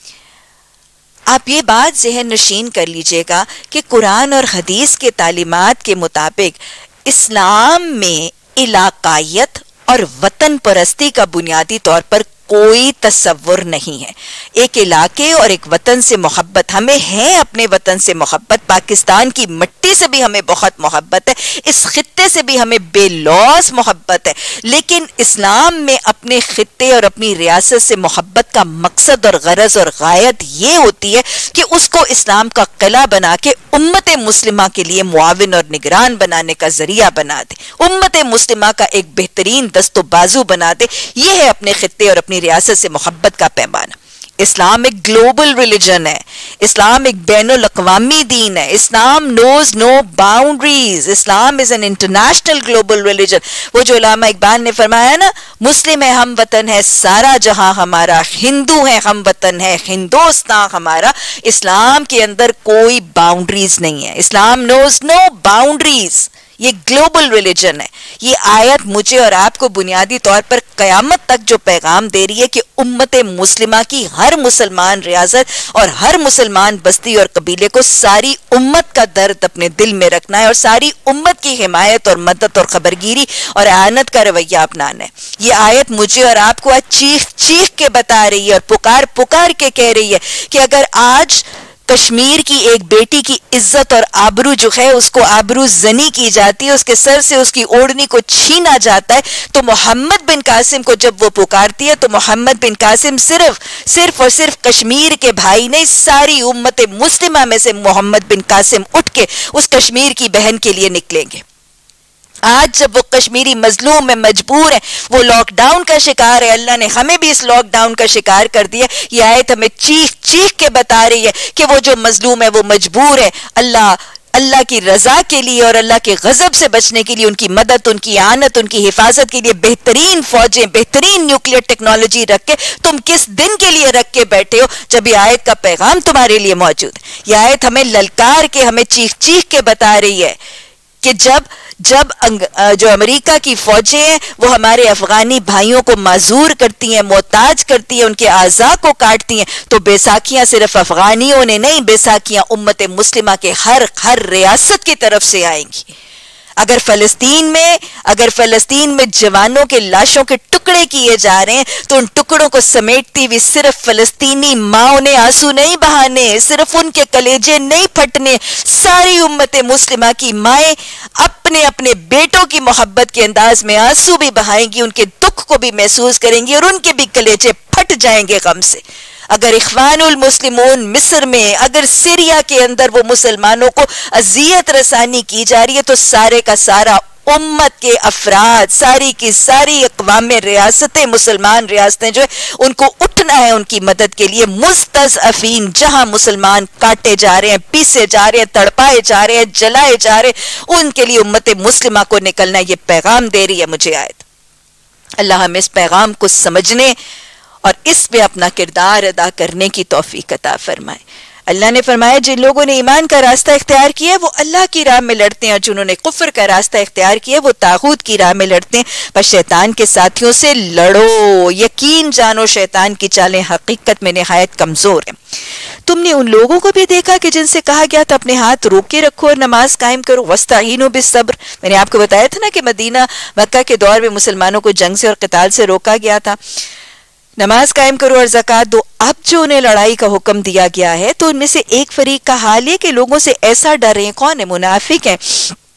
آپ یہ بات ذہن نشین کر لیجئے گا کہ قرآن اور حدیث کے تعلیمات کے مطابق اسلام میں علاقائیت اور وطن پرستی کا بنیادی طور پر کوئی تصور نہیں ہے۔ ایک علاقے اور ایک وطن سے محبت، ہمیں ہے اپنے وطن سے محبت، پاکستان کی مٹی سے بھی ہمیں بہت محبت ہے، اس خطے سے بھی ہمیں بے لوث محبت ہے، لیکن اسلام میں اپنے خطے اور اپنی ریاست سے محبت کا مقصد اور غرض اور غایت یہ ہوتی ہے کہ اس کو اسلام کا قلعہ بنا کے امت مسلمہ کے لیے معاون اور نگران بنانے کا ذریعہ بنا دے، امت مسلمہ کا ایک بہترین دست و بازو بنا دے۔ یہ ہے اپنے خطے اور اپنی ریاست سے محبت کا پیمانہ۔ اسلام ایک گلوبل ریلیجن ہے، اسلام ایک بین الاقوامی دین ہے، Islam knows no boundaries, Islam is an international global religion. وہ جو علامہ اقبال نے فرمایا نا، مسلم ہے ہم وطن ہے سارا جہاں ہمارا، ہندو ہے ہم وطن ہے ہندوستان ہمارا۔ اسلام کے اندر کوئی باؤنڈریز نہیں ہے، اسلام نوز نو باؤنڈریز، یہ گلوبل ریلیجن ہے۔ یہ آیت مجھے اور آپ کو بنیادی طور پر قیامت تک جو پیغام دے رہی ہے کہ امت مسلمہ کی ہر مسلمان ریاست اور ہر مسلمان بستی اور قبیلے کو ساری امت کا درد اپنے دل میں رکھنا ہے، اور ساری امت کی حمایت اور مدد اور خبرگیری اور اعانت کا رویہ اپنانا ہے۔ یہ آیت مجھے اور آپ کو آج چیخ چیخ کے بتا رہی ہے اور پکار پکار کے کہہ رہی ہے کہ اگر آج کشمیر کی ایک بیٹی کی عزت اور آبرو جو ہے اس کو آبرو زنی کی جاتی ہے، اس کے سر سے اس کی اوڑھنی کو چھینا جاتا ہے، تو محمد بن قاسم کو جب وہ پکارتی ہے تو محمد بن قاسم صرف اور صرف کشمیر کے بھائی نہیں، ساری امت مسلمہ میں سے محمد بن قاسم اٹھ کے اس کشمیر کی بہن کے لیے نکلیں گے۔ آج جب وہ کشمیری مظلوم ہے، مجبور ہے، وہ لاک ڈاؤن کا شکار ہے، اللہ نے ہمیں بھی اس لاک ڈاؤن کا شکار کر دیا، یہ آیت ہمیں چیخ چیخ کے بتا رہی ہے کہ وہ جو مظلوم ہے وہ مجبور ہے، اللہ کی رضا کے لیے اور اللہ کے غضب سے بچنے کے لیے ان کی مدد، ان کی اعانت، ان کی حفاظت کے لیے بہترین فوجیں، بہترین نیوکلیئر ٹیکنالوجی رکھ کے تم کس دن کے لیے رکھ کے بیٹھے ہو جب یہ آیت کا پیغام تمہارے لیے موجود ہے۔ یہ آیت ہمیں للکار کے، ہمیں چیخ چیخ کے بتا رہی ہے کہ جب جو امریکہ کی فوجیں ہیں وہ ہمارے افغانی بھائیوں کو معذور کرتی ہیں، محتاج کرتی ہیں، ان کے اعضاء کو کاٹتی ہیں، تو بیساکھیاں صرف افغانیوں نے نہیں، بیساکھیاں امت مسلمہ کے ہر ریاست کی طرف سے آئیں گی۔ اگر فلسطین میں جوانوں کے لاشوں کے ٹکڑے کیے جا رہے ہیں تو ان ٹکڑوں کو سمیٹتی ہوئی صرف فلسطینی ماؤں نے آنسو نہیں بہانے، صرف ان کے کلیجے نہیں پھٹنے، ساری امت مسلمہ کی مائیں اپنے اپنے بیٹوں کی محبت کے انداز میں آنسو بھی بہائیں گی، ان کے دکھ کو بھی محسوس کریں گی اور ان کے بھی کلیجے پھٹ جائیں گے غم سے۔ اگر اخوان المسلمون مصر میں، اگر سیریا کے اندر وہ مسلمانوں کو اذیت رسانی کی جا رہی ہے تو سارے کا سارا امت کے افراد، ساری کی ساری اقوام ریاستیں، مسلمان ریاستیں جو ہے ان کو اٹھنا ہے ان کی مدد کے لیے۔ مستضعفین جہاں مسلمان کاٹے جا رہے ہیں، پیسے جا رہے ہیں، تڑپائے جا رہے ہیں، جلائے جا رہے ہیں، ان کے لیے امت مسلمہ کو نکلنا، یہ پیغام دے رہی ہے مجھے آیت۔ اللہ ہمیں اس پیغام کو سمجھنے اور اس پہ اپنا کردار ادا کرنے کی توفیق عطا فرمائے۔ اللہ نے فرمایا جن لوگوں نے ایمان کا راستہ اختیار کیا وہ اللہ کی راہ میں لڑتے ہیں، اور جنہوں نے کفر کا راستہ اختیار کیا وہ طاغوت کی راہ میں لڑتے ہیں، بس شیطان کے ساتھیوں سے لڑو، یقین جانو شیطان کی چالیں حقیقت میں نہایت کمزور ہیں۔ تم نے ان لوگوں کو بھی دیکھا کہ جن سے کہا گیا تھا اپنے ہاتھ روکے رکھو اور نماز قائم کرو، وَاسْتَعِینُوا بِالصَّبْرِ۔ میں نے آپ کو بتایا تھا نا کہ مدینہ مکہ کے دور میں مسلمانوں کو جنگ سے اور قتال سے روکا گیا تھا، نماز قائم کرو اور زکوٰۃ دو۔ اب جو انہیں لڑائی کا حکم دیا گیا ہے تو ان میں سے ایک فریق کا حال ہے کہ لوگوں سے ایسا ڈر رہے ہیں، کون ہے؟ منافق ہیں،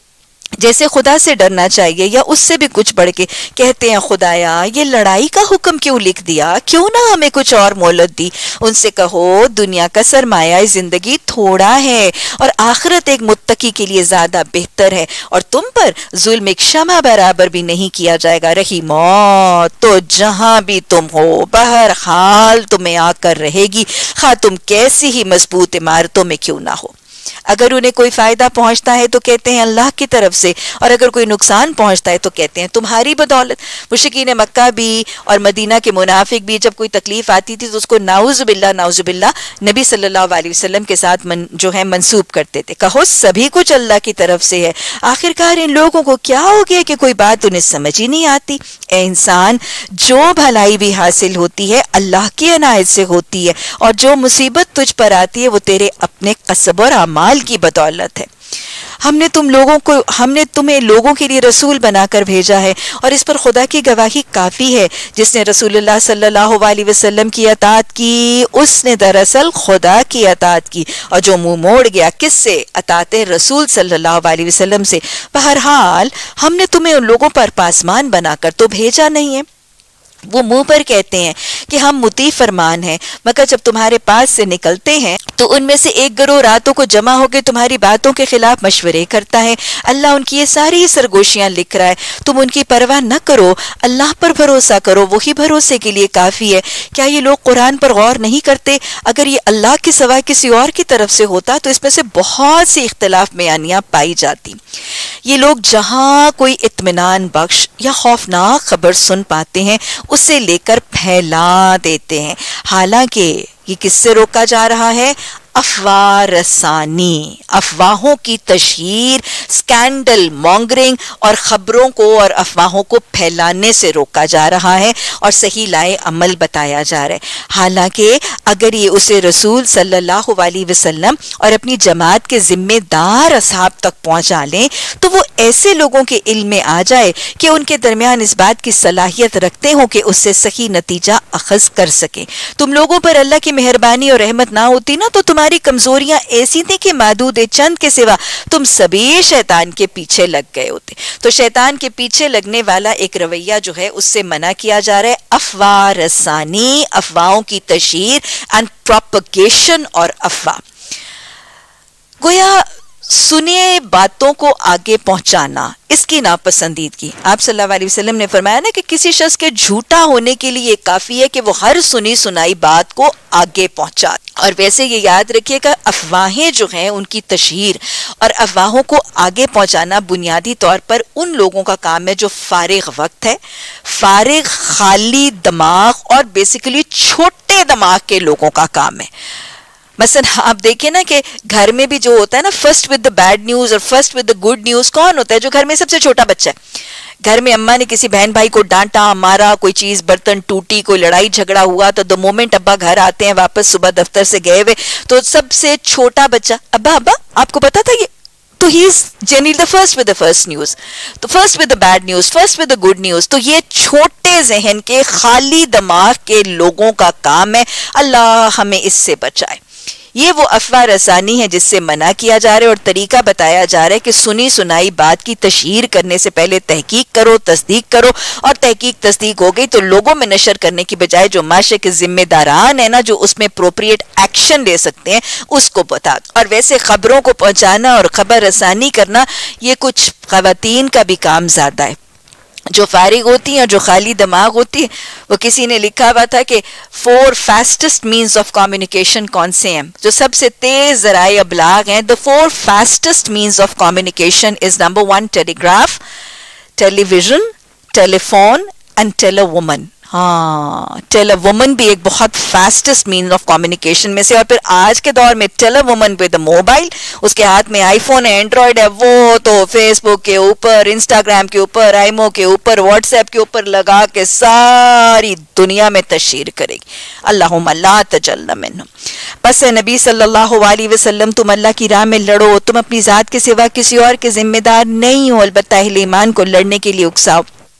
جیسے خدا سے ڈرنا چاہیے یا اس سے بھی کچھ بڑھ کے. کہتے ہیں خدایا یہ لڑائی کا حکم کیوں لکھ دیا, کیوں نہ ہمیں کچھ اور مہلت دی. ان سے کہو دنیا کا سرمایہ زندگی تھوڑا ہے اور آخرت ایک متقی کے لیے زیادہ بہتر ہے, اور تم پر ظلم ایک شمع برابر بھی نہیں کیا جائے گا. رہی موت تو جہاں بھی تم ہو بہرحال تمہیں آ کر رہے گی, خواہ تم کیسی ہی مضبوط عمارتوں میں کیوں نہ ہو. اگر انہیں کوئی فائدہ پہنچتا ہے تو کہتے ہیں اللہ کی طرف سے, اور اگر کوئی نقصان پہنچتا ہے تو کہتے ہیں تمہاری بدولت. مشرکین مکہ بھی اور مدینہ کے منافق بھی جب کوئی تکلیف آتی تھی تو اس کو نعوذ باللہ نبی صلی اللہ علیہ وسلم کے ساتھ جو ہے منسوب کرتے تھے. کہو سبھی کچھ اللہ کی طرف سے ہے, آخرکار ان لوگوں کو کیا ہو گیا کہ کوئی بات انہیں سمجھ ہی نہیں آتی. اے انسان, جو بھلائی بھی حاصل ہوتی ہے اللہ کی عنایت سے ہوتی ہے, اور جو مصیبت تجھ پر آتی ہے وہ تیرے اپنے قصب اور اعمال کی بدولت ہے. ہم نے تمہیں لوگوں کے لیے رسول بنا کر بھیجا ہے, اور اس پر خدا کی گواہی کافی ہے. جس نے رسول اللہ صلی اللہ علیہ وسلم کی اطاعت کی اس نے دراصل خدا کی اطاعت کی, اور جو منہ موڑ گیا کس سے؟ اطاعت رسول صلی اللہ علیہ وسلم سے. بہرحال ہم نے تمہیں ان لوگوں پر پاسمان بنا کر تو بھیجا نہیں ہے. وہ منہ پر کہتے ہیں کہ ہم مطیع فرمان ہیں, مگر جب تمہارے پاس سے نکلتے ہیں تو ان میں سے ایک گروہ راتوں کو جمع ہو کے تمہاری باتوں کے خلاف مشورے کرتا ہے. اللہ ان کی یہ ساری سرگوشیاں لکھ رہا ہے, تم ان کی پرواہ نہ کرو, اللہ پر بھروسہ کرو, وہی بھروسے کے لیے کافی ہے. کیا یہ لوگ قرآن پر غور نہیں کرتے؟ اگر یہ اللہ کے سوا کسی اور کی طرف سے ہوتا تو اس میں سے بہت سی اختلاف بیانیاں پائی جاتی. یہ لوگ جہاں کوئی اطمینان بخش یا خوفناک خبر سن پاتے ہیں اسے لے کر پھیلا دیتے ہیں. حالانکہ یہ کس سے روکا جا رہا ہے؟ افواہ رسانی, افواہوں کی تشہیر, سکینڈل مونگرنگ اور خبروں کو اور افواہوں کو پھیلانے سے روکا جا رہا ہے اور صحیح لائے عمل بتایا جا رہا ہے. حالانکہ اگر یہ اسے رسول صلی اللہ علیہ وسلم اور اپنی جماعت کے ذمہ دار اصحاب تک پہنچا لیں تو وہ ایسے لوگوں کے علم میں آ جائے کہ ان کے درمیان اس بات کی صلاحیت رکھتے ہوں کہ اس سے صحیح نتیجہ اخذ کر سکیں. تم لوگوں پر اللہ کی مہربانی اور رحمت نہ ہوتی نا تو تمہاری کمزوریاں ایسی تھیں کہ محدود چند کے سوا تم سبھی شیطان کے پیچھے لگ گئے ہوتے. تو شیطان کے پیچھے لگنے والا ایک رویہ جو ہے اس سے منع کیا جا رہا ہے. افواہ رسانی, افواہوں کی تشہیر اینڈ پروپگیشن, اور افواہ گویا سنیے باتوں کو آگے پہنچانا اس کی ناپسندیدگی. آپ صلی اللہ علیہ وسلم نے فرمایا نا کہ کسی شخص کے جھوٹا ہونے کے لیے کافی ہے کہ وہ ہر سنی سنائی بات کو آگے پہنچا. اور ویسے یہ یاد رکھیے کہ افواہیں جو ہیں ان کی تشہیر اور افواہوں کو آگے پہنچانا بنیادی طور پر ان لوگوں کا کام ہے جو فارغ وقت ہے, فارغ خالی دماغ اور بیسیکلی چھوٹے دماغ کے لوگوں کا کام ہے. مثلا آپ دیکھیں نا کہ گھر میں بھی جو ہوتا ہے نا first with the bad news اور first with the good news کون ہوتا ہے؟ جو گھر میں سب سے چھوٹا بچہ ہے. گھر میں اماں نے کسی بہن بھائی کو ڈانٹا مارا, کوئی چیز برتن ٹوٹی, کوئی لڑائی جھگڑا ہوا تو دا مومنٹ ابا گھر آتے ہیں واپس صبح دفتر سے گئے ہوئے تو سب سے چھوٹا بچہ ابا آپ کو پتا تھا یہ, تو ہی is generally the first with the first news, تو first with the bad news, first with the good news. تو یہ چھوٹے ذہن کے خالی دماغ کے لوگوں کا کام ہے. اللہ ہمیں اس سے بچائے. یہ وہ افواہ رسانی ہے جس سے منع کیا جا رہا ہے اور طریقہ بتایا جا رہا ہے کہ سنی سنائی بات کی تشہیر کرنے سے پہلے تحقیق کرو, تصدیق کرو, اور تحقیق تصدیق ہو گئی تو لوگوں میں نشر کرنے کی بجائے جو معاشرے کے ذمہ داران ہیں نا جو اس میں اپروپریٹ ایکشن لے سکتے ہیں اس کو بتا. اور ویسے خبروں کو پہنچانا اور خبر رسانی کرنا یہ کچھ خواتین کا بھی کام زیادہ ہے جو فارغ ہوتی ہیں اور جو خالی دماغ ہوتی ہے. وہ کسی نے لکھا ہوا تھا کہ 4 فاسٹسٹ مینز آف کمیونیکیشن کون سے ہیں, جو سب سے تیز ذرائع ابلاغ ہیں. The 4 fastest means of communication is number 1 telegraph, television, telephone and telewoman. ہاں, ٹیلی وومن بھی ایک بہت فاسٹسٹ مینز آف کمیونیکیشن میں سے. اور پھر آج کے دور میں ٹیلی وومن ود موبائل, اس کے ہاتھ میں آئی فون ہے, اینڈرائڈ ہے, وہ تو فیس بک کے اوپر, انسٹاگرام کے اوپر, آئیمو کے اوپر, واٹس ایپ کے اوپر لگا کے ساری دنیا میں تشہیر کرے گی. اللہم لا تجل منہم. بس نبی صلی اللہ علیہ وسلم تم اللہ کی راہ میں لڑو, تم اپنی ذات کے سوا کسی اور کے ذمہ دار نہیں ہو, البتہ اہل ایمان کو لڑنے کے لیے اکساؤ.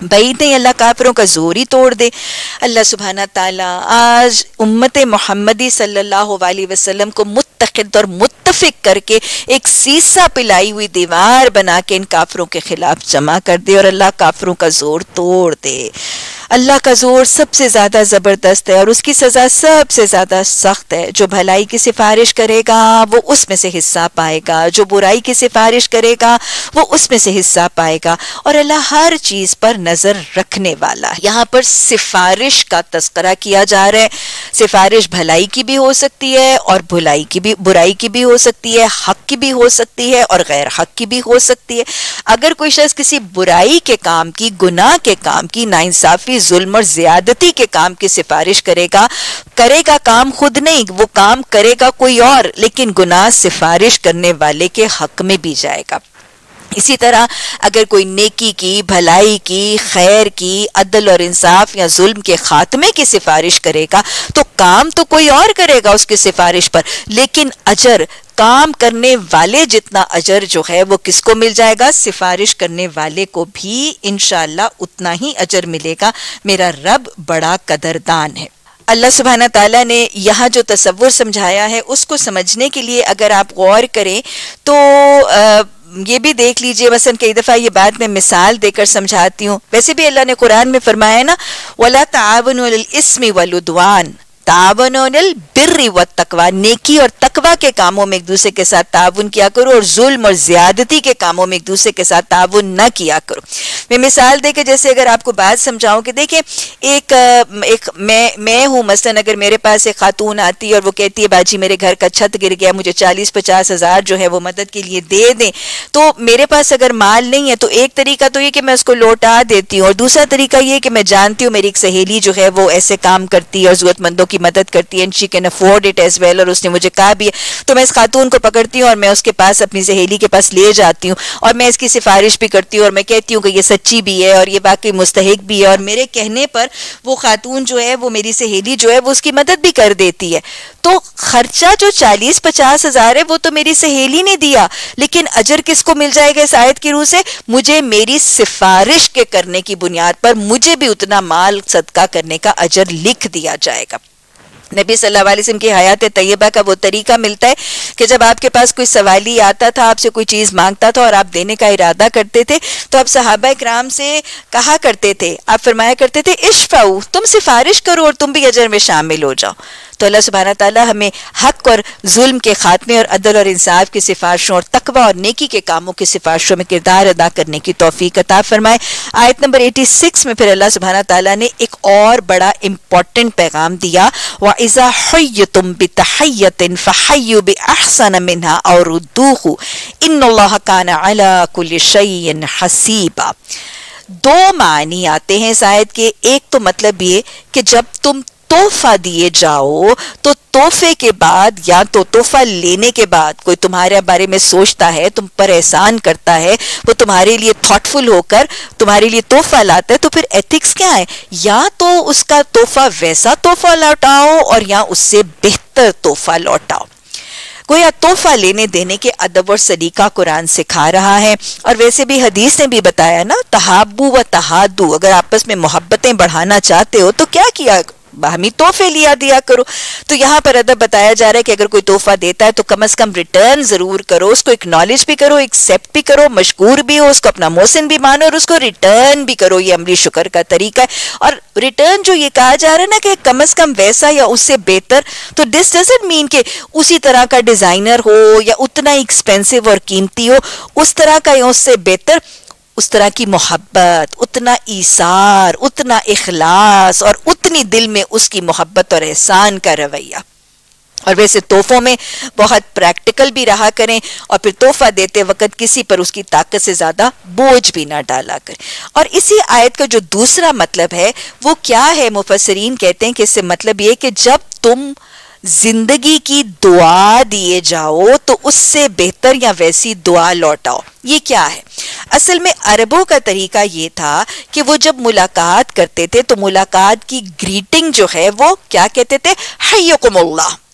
بعید نہیں اللہ کافروں کا زور ہی توڑ دے۔ اللہ سبحانہ تعالیٰ آج امت محمدی صلی اللہ علیہ وسلم کو متحد اور متفق کر کے ایک سیسا پلائی ہوئی دیوار بنا کے ان کافروں کے خلاف جمع کر دے اور اللہ کافروں کا زور توڑ دے۔ اللہ کا زور سب سے زیادہ زبردست ہے اور اس کی سزا سب سے زیادہ سخت ہے۔ جو بھلائی کی سفارش کرے گا وہ اس میں سے حصہ پائے گا، جو برائی کی سفارش کرے گا وہ اس میں سے حصہ پائے گا، اور اللہ ہر چیز پر نظر رکھنے والا ہے۔ یہاں پر سفارش کا تذکرہ کیا جا رہا ہے۔ سفارش بھلائی کی بھی ہو سکتی ہے اور برائی کی بھی ہو سکتی ہے، حق کی بھی ہو سکتی ہے اور غیر حق کی بھی ہو سکتی ہے۔ اگر کوئی شخص کسی برائی کے کام کی، گناہ کے کام کی، ناانصافی، ظلم اور زیادتی کے کام کی سفارش کرے گا کام خود نہیں، وہ کام کرے گا کوئی اور، لیکن گناہ سفارش کرنے والے کے حق میں بھی جائے گا۔ اسی طرح اگر کوئی نیکی کی، بھلائی کی، خیر کی، عدل اور انصاف یا ظلم کے خاتمے کی سفارش کرے گا تو کام تو کوئی اور کرے گا اس کی سفارش پر، لیکن اجر، کام کرنے والے جتنا اجر جو ہے وہ کس کو مل جائے گا؟ سفارش کرنے والے کو بھی انشاءاللہ اتنا ہی اجر ملے گا۔ میرا رب بڑا قدردان ہے۔ اللہ سبحانہ تعالیٰ نے یہاں جو تصور سمجھایا ہے اس کو سمجھنے کے لیے اگر آپ غور کریں تو یہ بھی دیکھ لیجئے، مثلا کئی دفعہ یہ بات میں مثال دے کر سمجھاتی ہوں، ویسے بھی اللہ نے قرآن میں فرمایا نا وَلَا تَعَاوَنُوا عَلَى الْإِثْمِ وَالْعُدْوَانِ تعاونوا علی البر والتقوی، نیکی اور تقوی کے کاموں میں ایک دوسرے کے ساتھ تعاون کیا کرو اور ظلم اور زیادتی کے کاموں میں ایک دوسرے کے ساتھ تعاون نہ کیا کرو۔ میں مثال دے کے جیسے اگر آپ کو بات سمجھاؤں کہ دیکھیں میں ہوں، مثلا اگر میرے پاس ایک خاتون آتی ہے اور وہ کہتی ہے باجی میرے گھر کا چھت گر گیا، مجھے 40-50 ہزار جو ہے وہ مدد کے لیے دے دیں، تو میرے پاس اگر مال نہیں ہے تو ایک طریقہ تو یہ کہ میں اس کو لوٹا دیتی ہوں، اور دوسرا طریقہ یہ کہ میں جانتی ہوں میری ایک سہیلی جو ہے وہ ایسے کام کرتی ہے اور ضرورت مندوں کی مدد کرتی ہے، she can afford it as well، اور اس نے مجھے کہا بھی ہے، تو میں اس خاتون کو پکڑتی ہوں اور میں اس کے پاس اپنی سہیلی کے پاس لے جاتی ہوں اور میں اس کی سفارش بھی کرتی ہوں اور میں کہتی ہوں کہ یہ سچی بھی ہے اور یہ واقعی مستحق بھی ہے، اور میرے کہنے پر وہ خاتون جو ہے وہ میری سہیلی جو ہے وہ اس کی مدد بھی کر دیتی ہے۔ تو خرچہ جو 40-50 ہزار ہے وہ تو میری سہیلی نے دیا، لیکن اجر کس کو مل جائے گا اس آیت کی روح سے؟ مجھے میری سفارش کے کرنے کی بنیاد پر مجھے بھی اتنا مال صدقہ کرنے کا اجر لکھ دیا جائے گا۔ نبی صلی اللہ علیہ وسلم کی حیات طیبہ کا وہ طریقہ ملتا ہے کہ جب آپ کے پاس کوئی سوالی آتا تھا، آپ سے کوئی چیز مانگتا تھا اور آپ دینے کا ارادہ کرتے تھے تو آپ صحابہ کرام سے کہا کرتے تھے، آپ فرمایا کرتے تھے اشفعوا، تم سفارش کرو اور تم بھی اجر میں شامل ہو جاؤ۔ تو اللہ سبحانہ تعالیٰ ہمیں حق اور ظلم کے خاتمے اور عدل اور انصاف کی سفارشوں اور تقوی اور نیکی کے کاموں کی سفارشوں میں کردار ادا کرنے کی توفیق عطا فرمائے۔ آیت نمبر 86 میں پھر اللہ سبحانہ تعالیٰ نے ایک اور بڑا امپورٹنٹ پیغام دیا، وَإِذَا حُيِّتُم بِتَحِيَّةٍ فَحَيُّوا بِأَحْسَنَ مِنْهَا أَوْ رُدُّوهُ إِنَّ اللَّهَ كَانَ عَلَى كُلِّ شَيْءٍ حَسِيبًا۔ دو معنی آتے ہیں اس آیت کے، ایک تو مطلب یہ کہ جب تم تحفہ دیے جاؤ تو تحفے کے بعد یا تو تحفہ لینے کے بعد کوئی تمہارے بارے میں سوچتا ہے، تم پر احسان کرتا ہے، وہ تمہارے لیے تھاٹفل ہو کر تمہارے لیے تحفہ لاتا ہے، تو پھر ایتھکس کیا ہے؟ یا تو اس کا تحفہ ویسا تحفہ لوٹاؤ اور یا اس سے بہتر تحفہ لوٹاؤ۔ گویا تحفہ لینے دینے کے ادب اور سلیقہ قرآن سکھا رہا ہے، اور ویسے بھی حدیث نے بھی بتایا نا تحابو و تحادو، اگر آپس میں محبتیں بڑھانا چاہتے ہو تو کیا باہمی تحفے لیا دیا کرو۔ تو یہاں پر ادب بتایا جا رہا ہے کہ اگر کوئی تحفہ دیتا ہے تو کم از کم ریٹرن ضرور کرو، اس کو اکنالج بھی کرو، ایکسیپٹ بھی کرو، مشکور بھی ہو، اس کو اپنا محسن بھی مانو اور اس کو ریٹرن بھی کرو۔ یہ عملی شکر کا طریقہ ہے۔ اور ریٹرن جو یہ کہا جا رہا ہے نا کہ کم از کم ویسا یا اس سے بہتر، تو دس ڈزنٹ مین کہ اسی طرح کا ڈیزائنر ہو یا اتنا ایکسپینسو اور قیمتی ہو، اس طرح کا یا اس سے بہتر، اس طرح کی محبت، اتنا ایثار، اتنا اخلاص اور اتنی دل میں اس کی محبت اور احسان کا رویہ۔ اور ویسے تحفوں میں بہت پریکٹیکل بھی رہا کریں، اور پھر تحفہ دیتے وقت کسی پر اس کی طاقت سے زیادہ بوجھ بھی نہ ڈالا کریں۔ اور اسی آیت کا جو دوسرا مطلب ہے وہ کیا ہے؟ مفسرین کہتے ہیں کہ اس سے مطلب یہ کہ جب تم زندگی کی دعا دیے جاؤ تو اس سے بہتر یا ویسی دعا لوٹاؤ۔ یہ کیا ہے؟ اصل میں عربوں کا طریقہ یہ تھا کہ وہ جب ملاقات کرتے تھے تو ملاقات کی گریٹنگ جو ہے وہ کیا کہتے تھے؟ حیکم اللہ،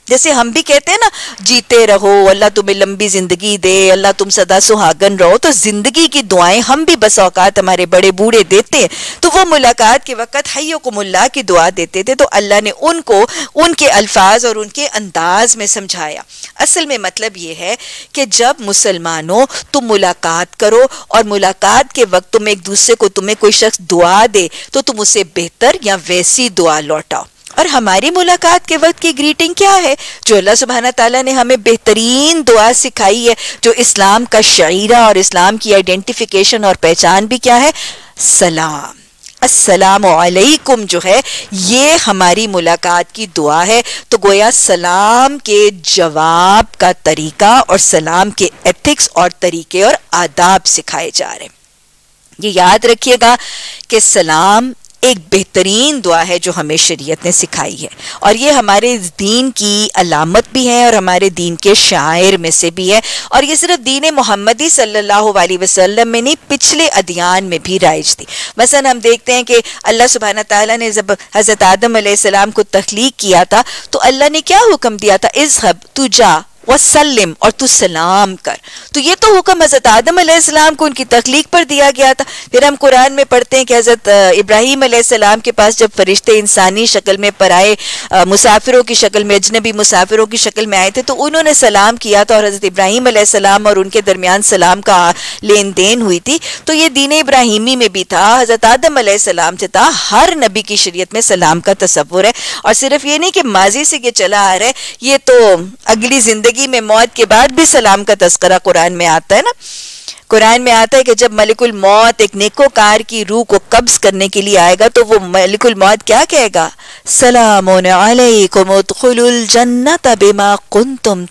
جیسے ہم بھی کہتے ہیں نا جیتے رہو، اللہ تمہیں لمبی زندگی دے، اللہ تم سدا سہاگن رہو، تو زندگی کی دعائیں ہم بھی بس اوقات ہمارے بڑے بوڑھے دیتے ہیں، تو وہ ملاقات کے وقت حیکم اللہ کی دعا دیتے تھے، تو اللہ نے ان کو ان کے الفاظ اور ان کے انداز میں سمجھایا۔ اصل میں مطلب یہ ہے کہ جب مسلمانوں تم ملاقات کرو اور ملاقات کے وقت تم ایک دوسرے کو تمہیں کوئی شخص دعا دے تو تم اسے بہتر یا ویسی دعا لوٹاؤ۔ اور ہماری ملاقات کے وقت کی گریٹنگ کیا ہے؟ جو اللہ سبحانہ تعالیٰ نے ہمیں بہترین دعا سکھائی ہے، جو اسلام کا شعیرہ اور اسلام کی آئیڈینٹیفیکیشن اور پہچان بھی کیا ہے؟ سلام، السلام علیکم جو ہے یہ ہماری ملاقات کی دعا ہے۔ تو گویا سلام کے جواب کا طریقہ اور سلام کے ایتھکس اور طریقے اور آداب سکھائے جا رہے ہیں۔ یہ یاد رکھیے گا کہ سلام ایک بہترین دعا ہے جو ہمیں شریعت نے سکھائی ہے، اور یہ ہمارے دین کی علامت بھی ہے اور ہمارے دین کے شاعر میں سے بھی ہے، اور یہ صرف دین محمدی صلی اللہ علیہ وسلم میں نہیں، پچھلے ادیان میں بھی رائج تھی۔ مثلا ہم دیکھتے ہیں کہ اللہ سبحانہ تعالیٰ نے جب حضرت آدم علیہ السلام کو تخلیق کیا تھا تو اللہ نے کیا حکم دیا تھا؟ اذهب، تو جا، وسلم، اور تو سلام کر۔ تو یہ تو حکم حضرت آدم علیہ السلام کو ان کی تخلیق پر دیا گیا تھا۔ پھر ہم قرآن میں پڑھتے ہیں کہ حضرت ابراہیم علیہ السلام کے پاس جب فرشتے انسانی شکل میں پرائے مسافروں کی شکل میں، اجنبی مسافروں کی شکل میں آئے تھے تو انہوں نے سلام کیا تھا، اور حضرت ابراہیم علیہ السلام اور ان کے درمیان سلام کا لین دین ہوئی تھی۔ تو یہ دین ابراہیمی میں بھی تھا، حضرت آدم علیہ السلام سے تھا، ہر نبی کی شریعت میں سلام کا تصور ہے۔ اور صرف یہ نہیں کہ ماضی سے یہ چلا آ رہا ہے، یہ تو اگلی زندگی میں موت کے بعد بھی سلام کا تذکرہ قرآن میں آتا ہے نا۔ قرآن میں آتا ہے کہ جب ملک الموت ایک نیکوکار کی روح کو قبض کرنے کے لیے آئے گا تو وہ ملک الموت کیا کہے گا؟ سلام علیکم ادخلوا الجنت بما کنتم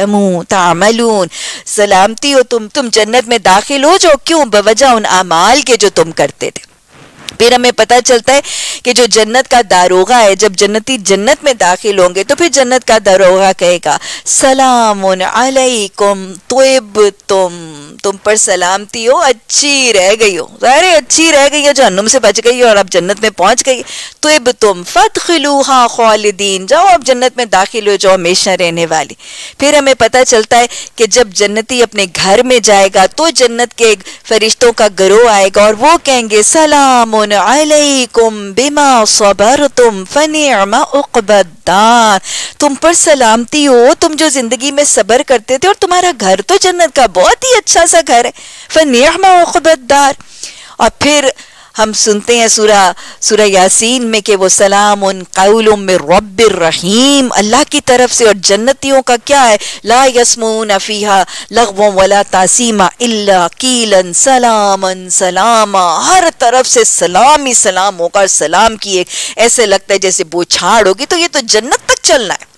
تعملون، سلامتی ہو تم جنت میں داخل ہو جو کیوں؟ بوجہ ان اعمال کے جو تم کرتے تھے۔ پھر ہمیں پتہ چلتا ہے کہ جو جنت کا داروغہ ہے، جب جنتی جنت میں داخل ہوں گے تو پھر جنت کا داروغہ کہے گا سلام علیکم طیبتم، تم پر سلامتی ہو، اچھی رہ گئی ہو، ظاہر اچھی رہ گئی ہو، جہنم سے بچ گئی ہو اور اب جنت میں پہنچ گئی۔ طیبتم فادخلوها خالدین، جاؤ اب جنت میں داخل ہو جاؤ ہمیشہ رہنے والی۔ پھر ہمیں پتہ چلتا ہے کہ جب جنتی اپنے گھر میں جائے گا تو جنت کے فرشتوں کا گروہ آئے گا اور وہ کہیں گے سلام علیکم بما صبرتم فنعم عقبی الدار، تم پر سلامتی ہو، تم جو زندگی میں صبر کرتے تھے، اور تمہارا گھر تو جنت کا بہت ہی اچھا سا گھر ہے، فنعم عقبی الدار۔ اور پھر ہم سنتے ہیں سورہ یاسین میں کہ وہ سلام قول من رب الرحیم، اللہ کی طرف سے، اور جنتیوں کا کیا ہے؟ لا یسمعون فیہا لغوا ولا تاثیما الا قیلا سلاما سلاما، ہر طرف سے سلام ہی سلام ہوگا، اور سلام کی ایک ایسے لگتا ہے جیسے بوچھاڑ ہوگی۔ تو یہ تو جنت تک چلنا ہے۔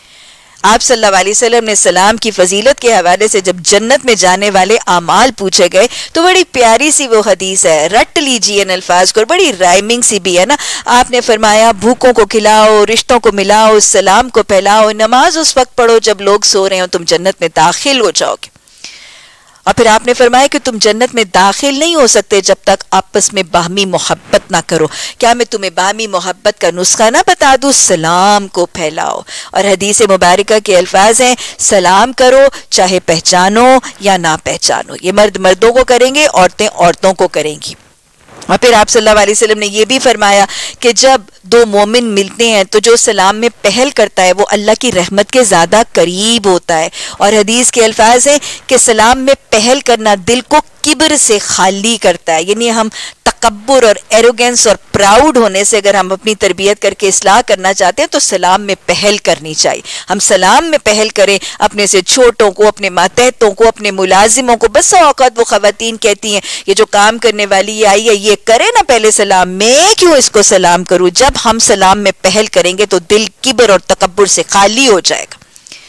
آپ صلی اللہ علیہ وسلم نے سلام کی فضیلت کے حوالے سے جب جنت میں جانے والے اعمال پوچھے گئے تو بڑی پیاری سی وہ حدیث ہے، رٹ لیجیے ان الفاظ کو، بڑی رائمنگ سی بھی ہے نا۔ آپ نے فرمایا بھوکوں کو کھلاؤ، رشتوں کو ملاؤ، سلام کو پھیلاؤ، نماز اس وقت پڑھو جب لوگ سو رہے ہو، تم جنت میں داخل ہو جاؤ گے۔ اور پھر آپ نے فرمایا کہ تم جنت میں داخل نہیں ہو سکتے جب تک آپس میں باہمی محبت نہ کرو۔ کیا میں تمہیں باہمی محبت کا نسخہ نہ بتا دوں؟ سلام کو پھیلاؤ۔ اور حدیث مبارکہ کے الفاظ ہیں سلام کرو چاہے پہچانو یا نہ پہچانو، یہ مرد مردوں کو کریں گے، عورتیں عورتوں کو کریں گی۔ اور پھر آپ صلی اللہ علیہ وسلم نے یہ بھی فرمایا کہ جب دو مومن ملتے ہیں تو جو سلام میں پہل کرتا ہے وہ اللہ کی رحمت کے زیادہ قریب ہوتا ہے۔ اور حدیث کے الفاظ ہیں کہ سلام میں پہل کرنا دل کو کبر سے خالی کرتا ہے، یعنی ہم تکبر اور ایروگنس اور پراؤڈ ہونے سے اگر ہم اپنی تربیت کر کے اصلاح کرنا چاہتے ہیں تو سلام میں پہل کرنی چاہیے۔ ہم سلام میں پہل کریں، اپنے سے چھوٹوں کو، اپنے ماتحتوں کو، اپنے ملازموں کو۔ بس اوقات وہ خواتین کہتی ہیں یہ جو کام کرنے والی یہ آئی ہے یہ کرے نا پہلے سلام، میں کیوں اس کو سلام کروں؟ جب ہم سلام میں پہل کریں گے تو دل کبر اور تکبر سے خالی ہو جائے گا۔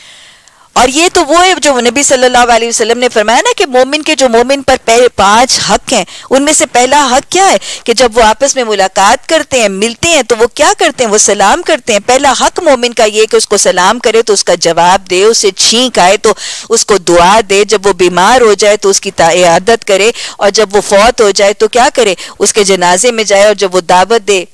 اور یہ تو وہ ہے جو نبی صلی اللہ علیہ وسلم نے فرمایا نا کہ مومن پر 5 حق ہیں، ان میں سے پہلا حق کیا ہے کہ جب وہ آپس میں ملاقات کرتے ہیں، ملتے ہیں تو وہ کیا کرتے ہیں؟ وہ سلام کرتے ہیں۔ پہلا حق مومن کا یہ کہ اس کو سلام کرے تو اس کا جواب دے، اسے چھینک آئے تو اس کو دعا دے، جب وہ بیمار ہو جائے تو اس کی عیادت کرے، اور جب وہ فوت ہو جائے تو کیا کرے؟ اس کے جنازے میں جائے، اور جب وہ دعوت دے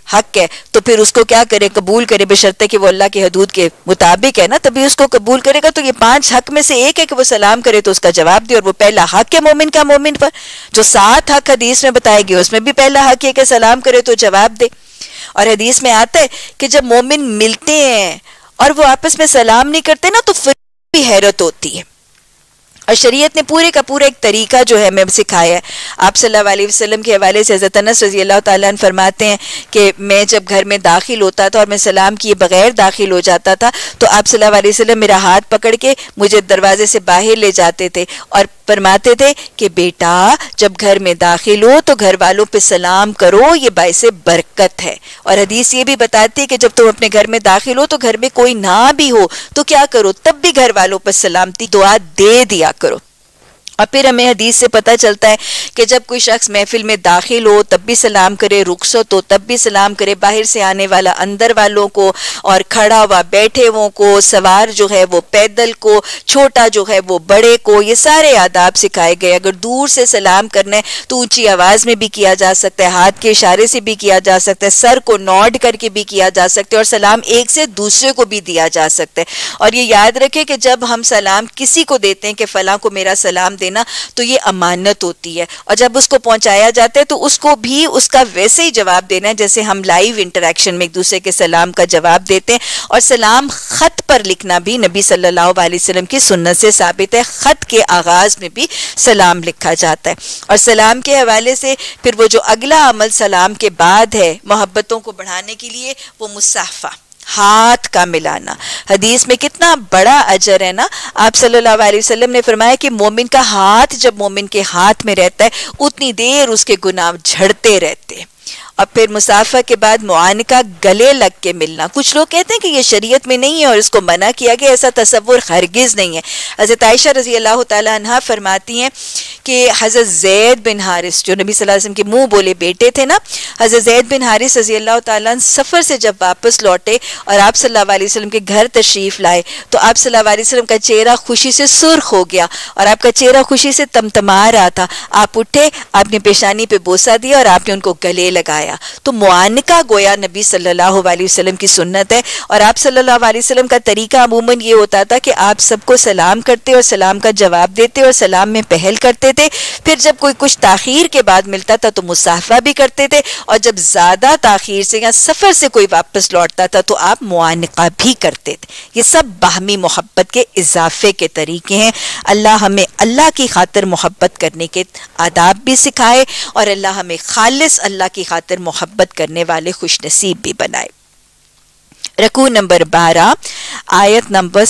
حق ہے تو پھر اس کو کیا کرے, قبول کرے, بشرطے کہ وہ اللہ کی حدود کے مطابق ہے نا, تبھی اس کو قبول کرے گا. تو یہ 5 حق میں سے ایک ہے کہ وہ سلام کرے تو اس کا جواب دے, اور وہ پہلا حق ہے مومن کا مومن پر. جو 7 حق حدیث میں بتائے گئے اس میں بھی پہلا حق ہے کہ سلام کرے تو جواب دے. اور حدیث میں آتا ہے کہ جب مومن ملتے ہیں اور وہ آپس میں سلام نہیں کرتے نا تو پھر بھی حیرت ہوتی ہے. اور شریعت نے پورے کا پورا ایک طریقہ جو ہے ہمیں سکھایا ہے. آپ صلی اللہ علیہ وسلم کے حوالے سے حضرت انس رضی اللہ تعالیٰ عنہ فرماتے ہیں کہ میں جب گھر میں داخل ہوتا تھا اور میں سلام کیے بغیر داخل ہو جاتا تھا تو آپ صلی اللہ علیہ وسلم میرا ہاتھ پکڑ کے مجھے دروازے سے باہر لے جاتے تھے اور فرماتے تھے کہ بیٹا جب گھر میں داخل ہو تو گھر والوں پہ سلام کرو, یہ باعث برکت ہے. اور حدیث یہ بھی بتاتی ہے کہ جب تم اپنے گھر میں داخل ہو تو گھر میں کوئی نہ بھی ہو تو کیا کرو, تب بھی گھر والوں پر سلامتی دعا دے دیا کرو. اور پھر ہمیں حدیث سے پتہ چلتا ہے کہ جب کوئی شخص محفل میں داخل ہو تب بھی سلام کرے, رخصت ہو تب بھی سلام کرے, باہر سے آنے والا اندر والوں کو, اور کھڑا ہوا بیٹھے ہوں کو, سوار جو ہے وہ پیدل کو, چھوٹا جو ہے وہ بڑے کو, یہ سارے آداب سکھائے گئے. اگر دور سے سلام کرنا ہے تو اونچی آواز میں بھی کیا جا سکتا ہے, ہاتھ کے اشارے سے بھی کیا جا سکتا ہے, سر کو نوڈ کر کے بھی کیا جا سکتا ہے, اور سلام ایک سے دوسرے کو بھی دیا جا سکتا ہے. اور یہ یاد رکھے کہ جب ہم سلام کسی کو دیتے ہیں کہ فلاں کو میرا سلام دینا تو یہ امانت ہوتی ہے, اور جب اس کو پہنچایا جاتا ہے تو اس کو بھی اس کا ویسے ہی جواب دینا ہے جیسے ہم لائیو انٹریکشن میں ایک دوسرے کے سلام کا جواب دیتے ہیں. اور سلام خط پر لکھنا بھی نبی صلی اللہ علیہ وسلم کی سنت سے ثابت ہے, خط کے آغاز میں بھی سلام لکھا جاتا ہے. اور سلام کے حوالے سے پھر وہ جو اگلا عمل سلام کے بعد ہے محبتوں کو بڑھانے کے لیے, وہ مصافحہ, ہاتھ کا ملانا. حدیث میں کتنا بڑا اجر ہے نا. آپ صلی اللہ علیہ وسلم نے فرمایا کہ مومن کا ہاتھ جب مومن کے ہاتھ میں رہتا ہے اتنی دیر اس کے گناہ جھڑتے رہتے ہیں. اور پھر مصافحہ کے بعد معانقہ, گلے لگ کے ملنا. کچھ لوگ کہتے ہیں کہ یہ شریعت میں نہیں ہے اور اس کو منع کیا گیا, ایسا تصور ہرگز نہیں ہے. حضرت عائشہ رضی اللہ تعالیٰ عنہ فرماتی ہیں کہ حضرت زید بن حارث جو نبی صلی اللہ علیہ وسلم کے منہ بولے بیٹے تھے نا, حضرت زید بن حارث رضی اللہ تعالیٰ عنہ سفر سے جب واپس لوٹے اور آپ صلی اللہ علیہ وسلم کے گھر تشریف لائے تو آپ صلی اللہ علیہ وسلم کا چہرہ خوشی سے سرخ ہو گیا اور آپ کا چہرہ خوشی سے تمتما رہا تھا. آپ اٹھے, آپ نے پیشانی پہ بوسہ دیا اور آپ نے ان کو گلے لگایا. تو معانقہ گویا نبی صلی اللہ علیہ وسلم کی سنت ہے. اور آپ صلی اللہ علیہ وسلم کا طریقہ عموماً یہ ہوتا تھا کہ آپ سب کو سلام کرتے اور سلام کا جواب دیتے اور سلام میں پہل کرتے تھے. پھر جب کوئی کچھ تاخیر کے بعد ملتا تھا تو مصافحہ بھی کرتے تھے, اور جب زیادہ تاخیر سے یا سفر سے کوئی واپس لوٹتا تھا تو آپ معانقہ بھی کرتے تھے. یہ سب باہمی محبت کے اضافے کے طریقے ہیں. اللہ ہمیں اللہ کی خاطر محبت کرنے کے آداب بھی سکھائے, اور اللہ ہمیں خالص اللہ کی خاطر محبت کرنے والے خوش نصیب بھی بنائے. رکوع نمبر 12 آیت نمبر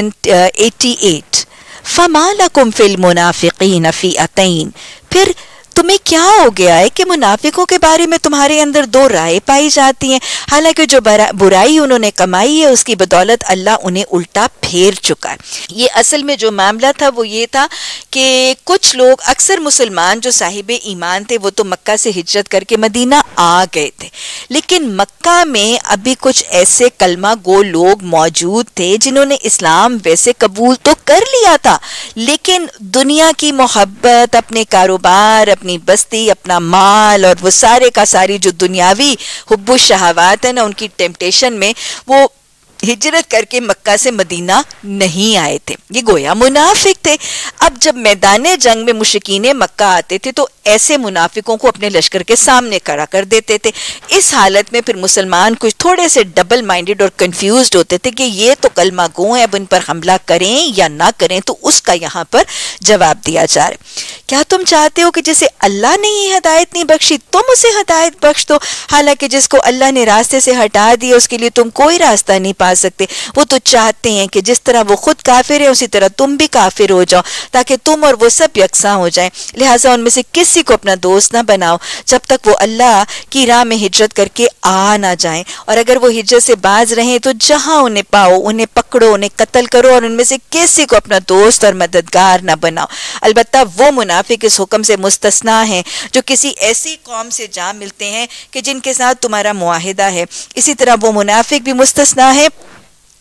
88. فَمَا لَكُمْ فِي الْمُنَافِقِينَ فِئَتَيْنِ, پھر تمہیں کیا ہو گیا ہے کہ منافقوں کے بارے میں تمہارے اندر 2 رائے پائی جاتی ہیں, حالانکہ جو برائی انہوں نے کمائی ہے اس کی بدولت اللہ انہیں الٹا پھیر چکا ہے. یہ اصل میں جو معاملہ تھا وہ یہ تھا کہ کچھ لوگ, اکثر مسلمان جو صاحب ایمان تھے, وہ تو مکہ سے ہجرت کر کے مدینہ آ گئے تھے, لیکن مکہ میں ابھی کچھ ایسے کلمہ گو لوگ موجود تھے جنہوں نے اسلام ویسے قبول تو کر لیا تھا, لیکن دنیا کی محبت, اپنے کاروبار, اپنی بستی, اپنا مال, اور وہ سارے کا ساری جو دنیاوی حب و شہوات ہے نا, ان کی ٹیمپٹیشن میں وہ ہجرت کر کے مکہ سے مدینہ نہیں آئے تھے. یہ گویا منافق تھے. اب جب میدان جنگ میں مشرکین مکہ آتے تھے تو ایسے منافقوں کو اپنے لشکر کے سامنے کھڑا کر دیتے تھے. اس حالت میں پھر مسلمان کچھ تھوڑے سے ڈبل مائنڈڈ اور کنفیوزڈ ہوتے تھے کہ یہ تو کلمہ گو ہیں, اب ان پر حملہ کریں یا نہ کریں. تو اس کا یہاں پر جواب دیا جا رہا ہے. کیا تم چاہتے ہو کہ جسے اللہ نے یہ ہدایت نہیں بخشی تم اسے ہدایت بخش دو, حالانکہ جس کو اللہ نے راستے سے ہٹا دیا اس کے لیے تم کوئی راستہ نہیں پا سکتے. وہ تو چاہتے ہیں کہ جس طرح وہ خود کافر ہے اسی طرح تم بھی کافر ہو جاؤ, تاکہ تم اور وہ سب یکساں ہو جائیں. لہٰذا ان میں سے کسی کو اپنا دوست نہ بناؤ جب تک وہ اللہ کی راہ میں ہجرت کر کے آ نہ جائیں, اور اگر وہ ہجرت سے باز رہیں تو جہاں انہیں پاؤ انہیں پکڑو, انہیں قتل کرو, اور ان میں سے کسی کو اپنا دوست اور مددگار نہ بناؤ. البتہ وہ منافق اس حکم سے مستثنا ہیں جو کسی ایسی قوم سے جا ملتے ہیں کہ جن کے ساتھ تمہارا معاہدہ ہے. اسی طرح وہ منافق بھی مستثنا ہے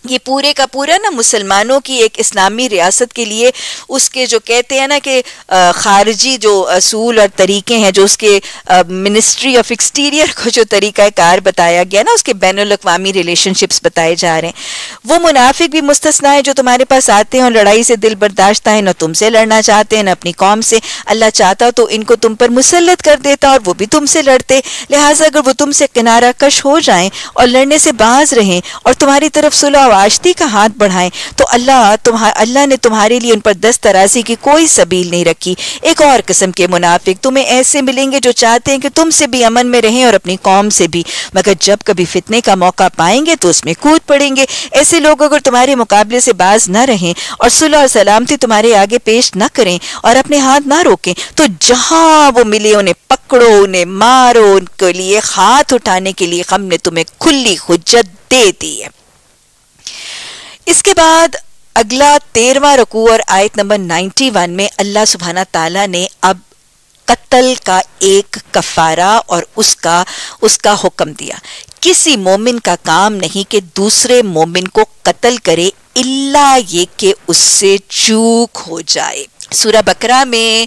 یہ پورے کا پورا نا مسلمانوں کی ایک اسلامی ریاست کے لیے اس کے جو کہتے ہیں نا کہ خارجی جو اصول اور طریقے ہیں، جو اس کے منسٹری آف ایکسٹیریئر کو جو طریقہ کار بتایا گیا نا، اس کے بین الاقوامی ریلیشن شپس بتائے جا رہے ہیں، وہ منافق بھی مستثنا ہے جو تمہارے پاس آتے ہیں اور لڑائی سے دل برداشتہ ہیں، نہ تم سے لڑنا چاہتے ہیں نہ اپنی قوم سے۔ اللہ چاہتا تو ان کو تم پر مسلط کر دیتا اور وہ بھی تم سے لڑتے، لہٰذا اگر وہ تم سے کنارہ کش ہو جائیں اور لڑنے سے باز رہیں اور تمہاری طرف صلح و آشتی کا ہاتھ بڑھائیں تو اللہ نے تمہارے لیے ان پر دست درازی کی کوئی سبیل نہیں رکھی۔ ایک اور قسم کے منافق تمہیں ایسے ملیں گے جو چاہتے ہیں کہ تم سے بھی امن میں رہیں اور اپنی قوم سے بھی، مگر جب کبھی فتنے کا موقع پائیں گے تو اس میں کود پڑیں گے۔ ایسے لوگ اگر تمہارے مقابلے سے باز نہ رہیں اور صلح اور سلامتی تمہارے آگے پیش نہ کریں اور اپنے ہاتھ نہ روکیں تو جہاں وہ ملے انہیں پکڑو، انہیں مارو، ان کے لیے ہاتھ اٹھانے کے لیے ہم نے تمہیں کھلی حجت دے دی ہے۔ اس کے بعد اگلا 13واں رکوع اور آیت نمبر 91 میں اللہ سبحانہ تعالیٰ نے اب قتل کا ایک کفارہ اور اس کا حکم دیا۔ کسی مومن کا کام نہیں کہ دوسرے مومن کو قتل کرے الا یہ کہ اس سے چوک ہو جائے۔ سورہ بقرہ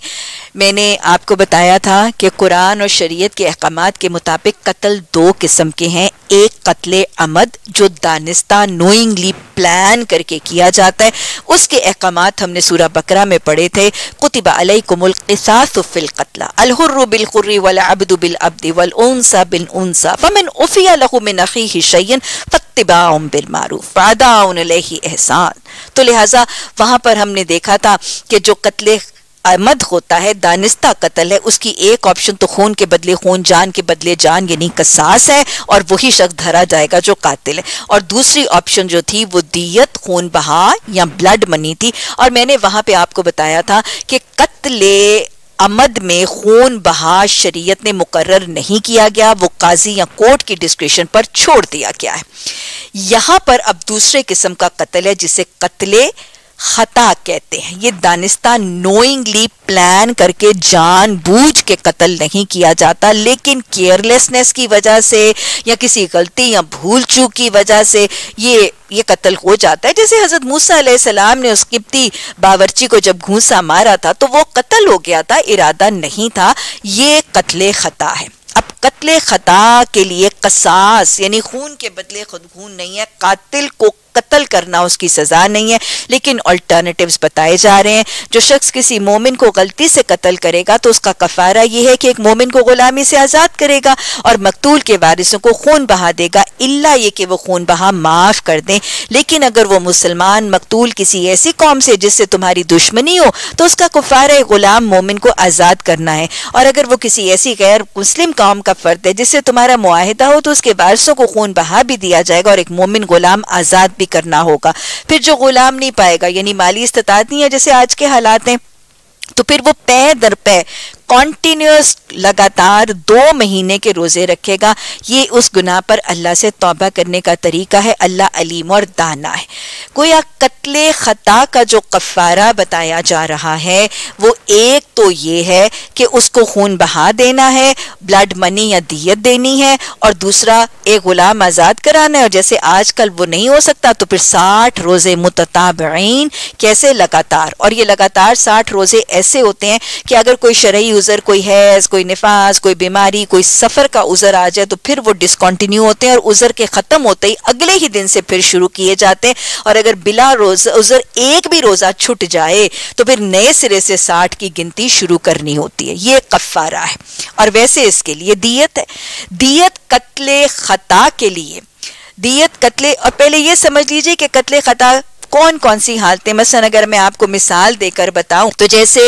میں نے آپ کو بتایا تھا کہ قرآن اور شریعت کے احکامات کے مطابق قتل دو قسم کے ہیں، ایک قتل عمد جو دانستہ نوئنگلی پلان کر کے کیا جاتا ہے، اس کے احکامات ہم نے سورہ بقرہ میں پڑھے تھے۔ کتب علیکم القصاص فی القتلى الحر بالحر والعبد بالعبد والانثى بالانثى فمن عفی له من اخیہ شیء فاتباع بالمعروف واداء الیہ احسان۔ تو لہٰذا وہاں پر ہم نے دیکھا تھا کہ جو قتل عمد ہوتا ہے، دانستہ قتل ہے، اس کی ایک آپشن تو خون کے بدلے خون، جان کے بدلے جان یعنی قصاص ہے اور وہی شخص دھرا جائے گا جو قاتل ہے، اور دوسری آپشن جو تھی وہ دیت، خون بہا یا بلڈ منی تھی۔ اور میں نے وہاں پہ آپ کو بتایا تھا کہ قتل عمد میں خون بہا شریعت نے مقرر نہیں کیا گیا، وہ قاضی یا کورٹ کی ڈسکریشن پر چھوڑ دیا گیا ہے۔ یہاں پر اب دوسرے قسم کا قتل ہے جسے قتل خطا کہتے ہیں۔ یہ دانستہ نوئنگلی پلان کر کے جان بوجھ کے قتل نہیں کیا جاتا، لیکن کیئرلیسنس کی وجہ سے یا کسی غلطی یا بھول چوک کی وجہ سے یہ قتل ہو جاتا ہے۔ جیسے حضرت موسیٰ علیہ السلام نے اس قبطی باورچی کو جب گھونسا مارا تھا تو وہ قتل ہو گیا تھا، ارادہ نہیں تھا، یہ قتل خطا ہے۔ اب قتل خطا کے لیے قصاص یعنی خون کے بدلے خود خون نہیں ہے، قاتل کو قتل کرنا اس کی سزا نہیں ہے، لیکن الٹرنیٹیوز بتائے جا رہے ہیں۔ جو شخص کسی مومن کو غلطی سے قتل کرے گا تو اس کا کفارہ یہ ہے کہ ایک مومن کو غلامی سے آزاد کرے گا اور مقتول کے وارثوں کو خون بہا دے گا، الا یہ کہ وہ خون بہا معاف کر دیں۔ لیکن اگر وہ مسلمان مقتول کسی ایسی قوم سے جس سے تمہاری دشمنی ہو تو اس کا کفارہ غلام مومن کو آزاد کرنا ہے، اور اگر وہ کسی ایسی غیر مسلم قوم کا فرد ہے جس سے تمہارا معاہدہ ہو تو اس کے وارثوں کو خون بہا بھی دیا جائے گا اور ایک مومن غلام آزاد بھی کرنا ہوگا۔ پھر جو غلام نہیں پائے گا یعنی مالی استطاعت نہیں ہے جیسے آج کے حالات ہیں، تو پھر وہ پے در پے کنٹینیوس لگاتار 2 مہینے کے روزے رکھے گا۔ یہ اس گناہ پر اللہ سے توبہ کرنے کا طریقہ ہے، اللہ علیم اور دانا ہے۔ گویا قتل خطا کا جو کفارہ بتایا جا رہا ہے وہ ایک تو یہ ہے کہ اس کو خون بہا دینا ہے، بلڈ منی یا دیت دینی ہے، اور دوسرا ایک غلام آزاد کرانا ہے، اور جیسے آج کل وہ نہیں ہو سکتا تو پھر 60 روزے متتابعین، کیسے لگاتار، اور یہ لگاتار 60 روزے ایسے ہوتے ہیں کہ اگر کوئی شرعی عذر، کوئی حیض، کوئی نفاس، کوئی بیماری، کوئی سفر کا عذر آ جائے تو پھر وہ ڈسکنٹینیو ہوتے ہیں اور عذر کے ختم ہوتے ہی اگلے ہی دن سے پھر شروع کیے جاتے ہیں، اور اگر بلا عذر ایک بھی روزہ چھٹ جائے تو پھر نئے سرے سے 60 کی گنتی شروع کرنی ہوتی ہے۔ یہ کفارہ ہے، اور ویسے اس کے لیے دیت ہے۔ دیت قتل خطا کے لیے، دیت قتل، اور پہلے یہ سمجھ لیجئے کہ قتل خطا کون کون سی حالتیں، مثلا اگر میں آپ کو مثال دے کر بتاؤں تو جیسے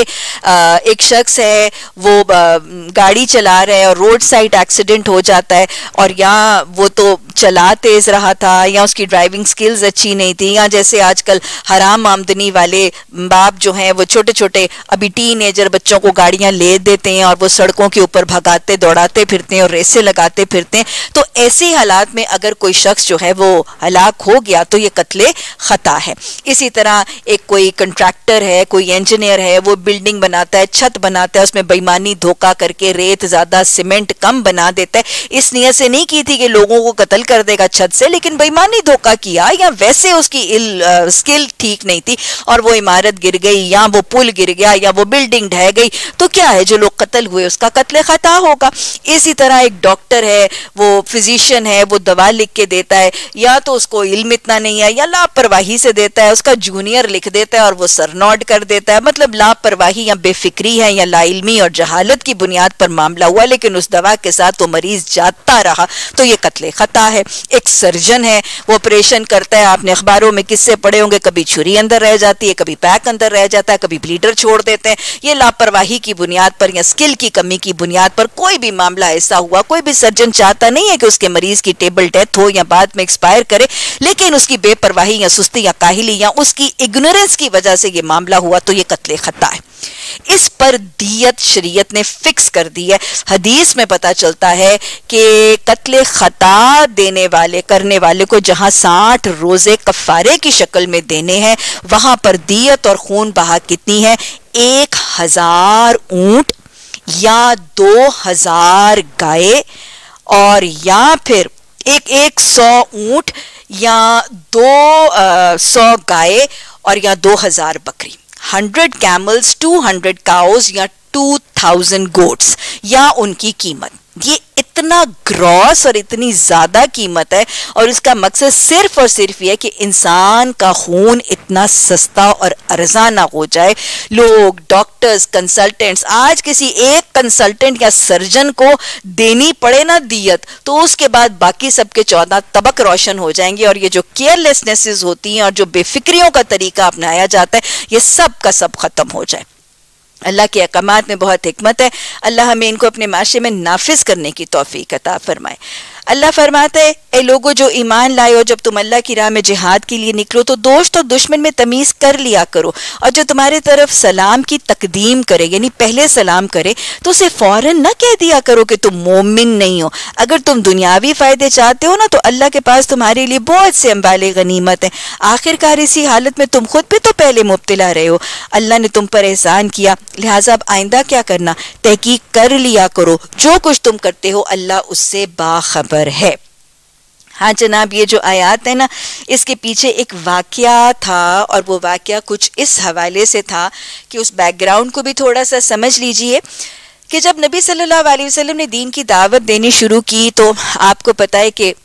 ایک شخص ہے وہ گاڑی چلا رہا ہے اور روڈ سائڈ ایکسیڈنٹ ہو جاتا ہے، اور یا وہ تو چلا تیز رہا تھا یا اس کی ڈرائیونگ سکلز اچھی نہیں تھی، یا جیسے آج کل حرام آمدنی والے باپ جو ہیں وہ چھوٹے چھوٹے ابھی ٹین ایجر بچوں کو گاڑیاں لے دیتے ہیں اور وہ سڑکوں کے اوپر بھگاتے دوڑاتے پھرتے ہیں اور ریسیں لگاتے پھرتے ہیں، تو ایسی حالات میں اگر کوئی شخص جو ہے وہ ہلاک ہو گیا تو یہ قتل خطا ہے۔ اسی طرح ایک کوئی کنٹریکٹر ہے، کوئی انجینئر ہے، وہ بلڈنگ بناتا ہے، چھت بناتا ہے، اس میں بےایمانی دھوکہ کر کے ریت زیادہ سیمنٹ کم بنا دیتا ہے، اس نیت سے نہیں کی تھی کہ لوگوں کو قتل ڈال کر دے گا چھت سے، لیکن بےمانی دھوکہ کیا یا ویسے اس کی اسکل ٹھیک نہیں تھی اور وہ عمارت گر گئی یا وہ پل گر گیا یا وہ بلڈنگ ڈھہ گئی، تو کیا ہے جو لوگ قتل ہوئے اس کا قتل خطا ہوگا۔ اسی طرح ایک ڈاکٹر ہے، وہ فزیشین ہے، وہ دوا لکھ کے دیتا ہے، یا تو اس کو علم اتنا نہیں ہے یا لاپرواہی سے دیتا ہے، اس کا جونیئر لکھ دیتا ہے اور وہ سر نوٹ کر دیتا ہے، مطلب لاپرواہی یا بے فکری ہے یا لا علمی اور جہالت کی بنیاد پر معاملہ ہوا، لیکن اس دوا کے ساتھ وہ مریض جاتا رہا، تو یہ قتل خطا ہے۔ ایک سرجن ہے، وہ آپریشن کرتا ہے، آپ نے اخباروں میں قصے پڑھے ہوں گے، کبھی چھری اندر رہ جاتی ہے، کبھی پیک اندر رہ جاتا ہے، کبھی بلیڈر چھوڑ دیتے ہیں، یہ لاپرواہی کی بنیاد پر یا اسکل کی کمی کی بنیاد پر کوئی بھی معاملہ ایسا ہوا، کوئی بھی سرجن چاہتا نہیں ہے کہ اس کے مریض کی ٹیبل ڈیتھ ہو یا بعد میں ایکسپائر کرے، لیکن اس کی بے پرواہی یا سستی یا کاہلی یا اس کی اگنورنس کی وجہ سے یہ معاملہ ہوا، تو یہ قتل خطا ہے۔ اس پر دیت شریعت نے فکس کر دی ہے۔ حدیث میں پتا چلتا ہے کہ قتل خطا کرنے والے کو جہاں 60 روزے کفارے کی شکل میں دینے ہیں، وہاں پر دیت اور خون بہا کتنی ہے؟ 1000 اونٹ یا 2000 گائے، اور یا پھر 100 اونٹ یا 200 گائے اور یا 2000 بکری، 100 camels 200 cows یا 2000 goats، یا ان کی قیمت۔ یہ اتنا گراس اور اتنی زیادہ قیمت ہے، اور اس کا مقصد صرف اور صرف یہ کہ انسان کا خون اتنا سستا اور ارزاں نہ ہو جائے۔ لوگ ڈاکٹرز، کنسلٹنٹس، آج کسی ایک کنسلٹنٹ یا سرجن کو دینی پڑے نا دیت، تو اس کے بعد باقی سب کے 14 طبق روشن ہو جائیں گے، اور یہ جو کیئرلیسنیسز ہوتی ہیں اور جو بے فکریوں کا طریقہ اپنایا جاتا ہے، یہ سب کا سب ختم ہو جائے۔ اللہ کے احکامات میں بہت حکمت ہے، اللہ ہمیں ان کو اپنے معاشرے میں نافذ کرنے کی توفیق عطا فرمائے۔ اللہ فرماتا ہے، اے لوگو جو ایمان لائے ہو، جب تم اللہ کی راہ میں جہاد کے لیے نکلو تو دوست اور دشمن میں تمیز کر لیا کرو، اور جو تمہاری طرف سلام کی تقدیم کرے، یعنی پہلے سلام کرے، تو اسے فوراً نہ کہہ دیا کرو کہ تم مومن نہیں ہو۔ اگر تم دنیاوی فائدے چاہتے ہو نا، تو اللہ کے پاس تمہارے لیے بہت سے اموال غنیمت ہیں، آخر کار اسی حالت میں تم خود بھی تو پہلے مبتلا رہے ہو، اللہ نے تم پر احسان کیا، لہٰذا اب آئندہ کیا کرنا؟ تحقیق کر لیا کرو، جو کچھ تم کرتے ہو اللہ اس سے باخبر ہے۔ ہاں جناب، یہ جو آیات ہے نا، اس کے پیچھے ایک واقعہ تھا، اور وہ واقعہ کچھ اس حوالے سے تھا کہ اس بیک گراؤنڈ کو بھی تھوڑا سا سمجھ لیجئے کہ جب نبی صلی اللہ علیہ وسلم نے دین کی دعوت دینی شروع کی، تو آپ کو پتہ ہے کہ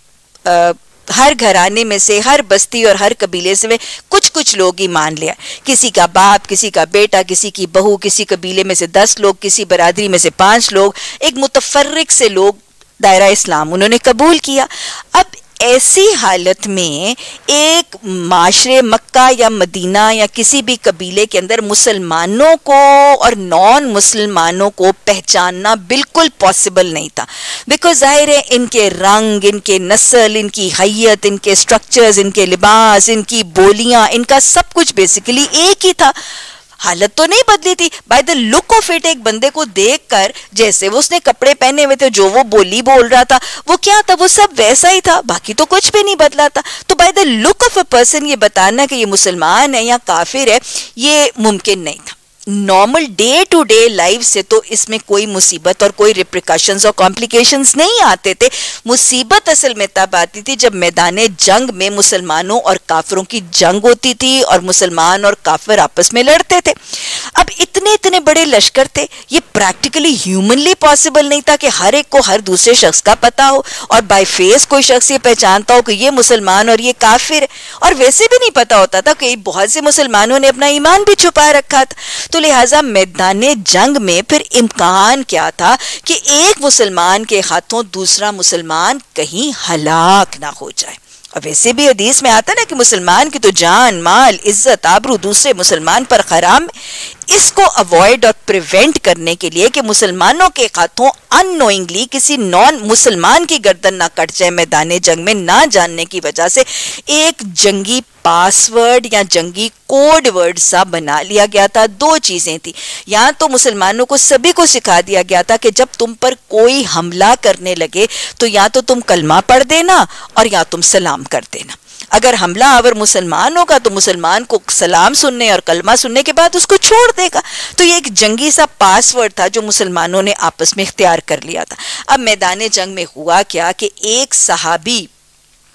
ہر گھرانے میں سے، ہر بستی اور ہر قبیلے سے کچھ لوگ ہی مان لیا، کسی کا باپ، کسی کا بیٹا، کسی کی بہو، کسی قبیلے میں سے 10 لوگ، کسی برادری میں سے 5 لوگ، ایک متفرق سے لوگ دائرہ اسلام انہوں نے قبول کیا۔ اب ایسی حالت میں ایک معاشرے مکہ یا مدینہ یا کسی بھی قبیلے کے اندر مسلمانوں کو اور نان مسلمانوں کو پہچاننا بالکل پاسبل نہیں تھا، بیکاز ظاہر ہے ان کے رنگ، ان کے نسل، ان کی حیت، ان کے سٹرکچرز، ان کے لباس، ان کی بولیاں، ان کا سب کچھ بیسیکلی ایک ہی تھا۔ حالت تو نہیں بدلی تھی، by the look of it, ایک بندے کو دیکھ کر جیسے وہ اس نے کپڑے پہنے ہوئے تھے، جو وہ بولی بول رہا تھا، وہ کیا تھا، وہ سب ویسا ہی تھا، باقی تو کچھ بھی نہیں بدلا تھا۔ تو by the look of a person یہ بتانا کہ یہ مسلمان ہے یا کافر ہے، یہ ممکن نہیں تھا۔ Normal day to day life سے تو اس میں کوئی مصیبت اور کوئی ریپریکاشنز اور کمپلیکیشنز نہیں آتے تھے۔ مصیبت اصل میں تب آتی تھی جب میدان جنگ میں مسلمانوں اور کافروں کی جنگ ہوتی تھی اور مسلمان اور کافر آپس میں لڑتے تھے۔ اب اتنے بڑے لشکر تھے، یہ پریکٹیکلی ہیومنلی پاسبل نہیں تھا کہ ہر ایک کو ہر دوسرے شخص کا پتہ ہو، اور بائی فیس کوئی شخص یہ پہچانتا ہو کہ یہ مسلمان اور یہ کافر ہے، اور ویسے بھی نہیں پتہ ہوتا تھا کہ بہت سے مسلمانوں نے اپنا ایمان بھی چھپا رکھا تھا۔ تو لہٰذا میدان جنگ میں پھر امکان کیا تھا کہ ایک مسلمان کے ہاتھوں دوسرا مسلمان کہیں ہلاک نہ ہو جائے۔ اور ویسے بھی حدیث میں آتا نا کہ مسلمان کی تو جان، مال، عزت، آبرو دوسرے مسلمان پر حرام۔ اس کو اوائڈ اور پریونٹ کرنے کے لیے کہ مسلمانوں کے ہاتھوں ان نوئنگلی کسی نان مسلمان کی گردن نہ کٹ جائے میدان جنگ میں، نہ جاننے کی وجہ سے ایک جنگی پاس ورڈ یا جنگی کوڈ ورڈ سا بنا لیا گیا تھا۔ 2 چیزیں تھی، یا تو مسلمانوں کو سبھی کو سکھا دیا گیا تھا کہ جب تم پر کوئی حملہ کرنے لگے تو یا تو تم کلمہ پڑھ دینا اور یا تم سلام کر دینا۔ اگر حملہ آور مسلمان ہوگا تو مسلمان کو سلام سننے اور کلمہ سننے کے بعد اس کو چھوڑ دے گا۔ تو یہ ایک جنگی سا پاس ورڈ تھا جو مسلمانوں نے آپس میں اختیار کر لیا تھا۔ اب میدان جنگ میں ہوا کیا کہ ایک صحابی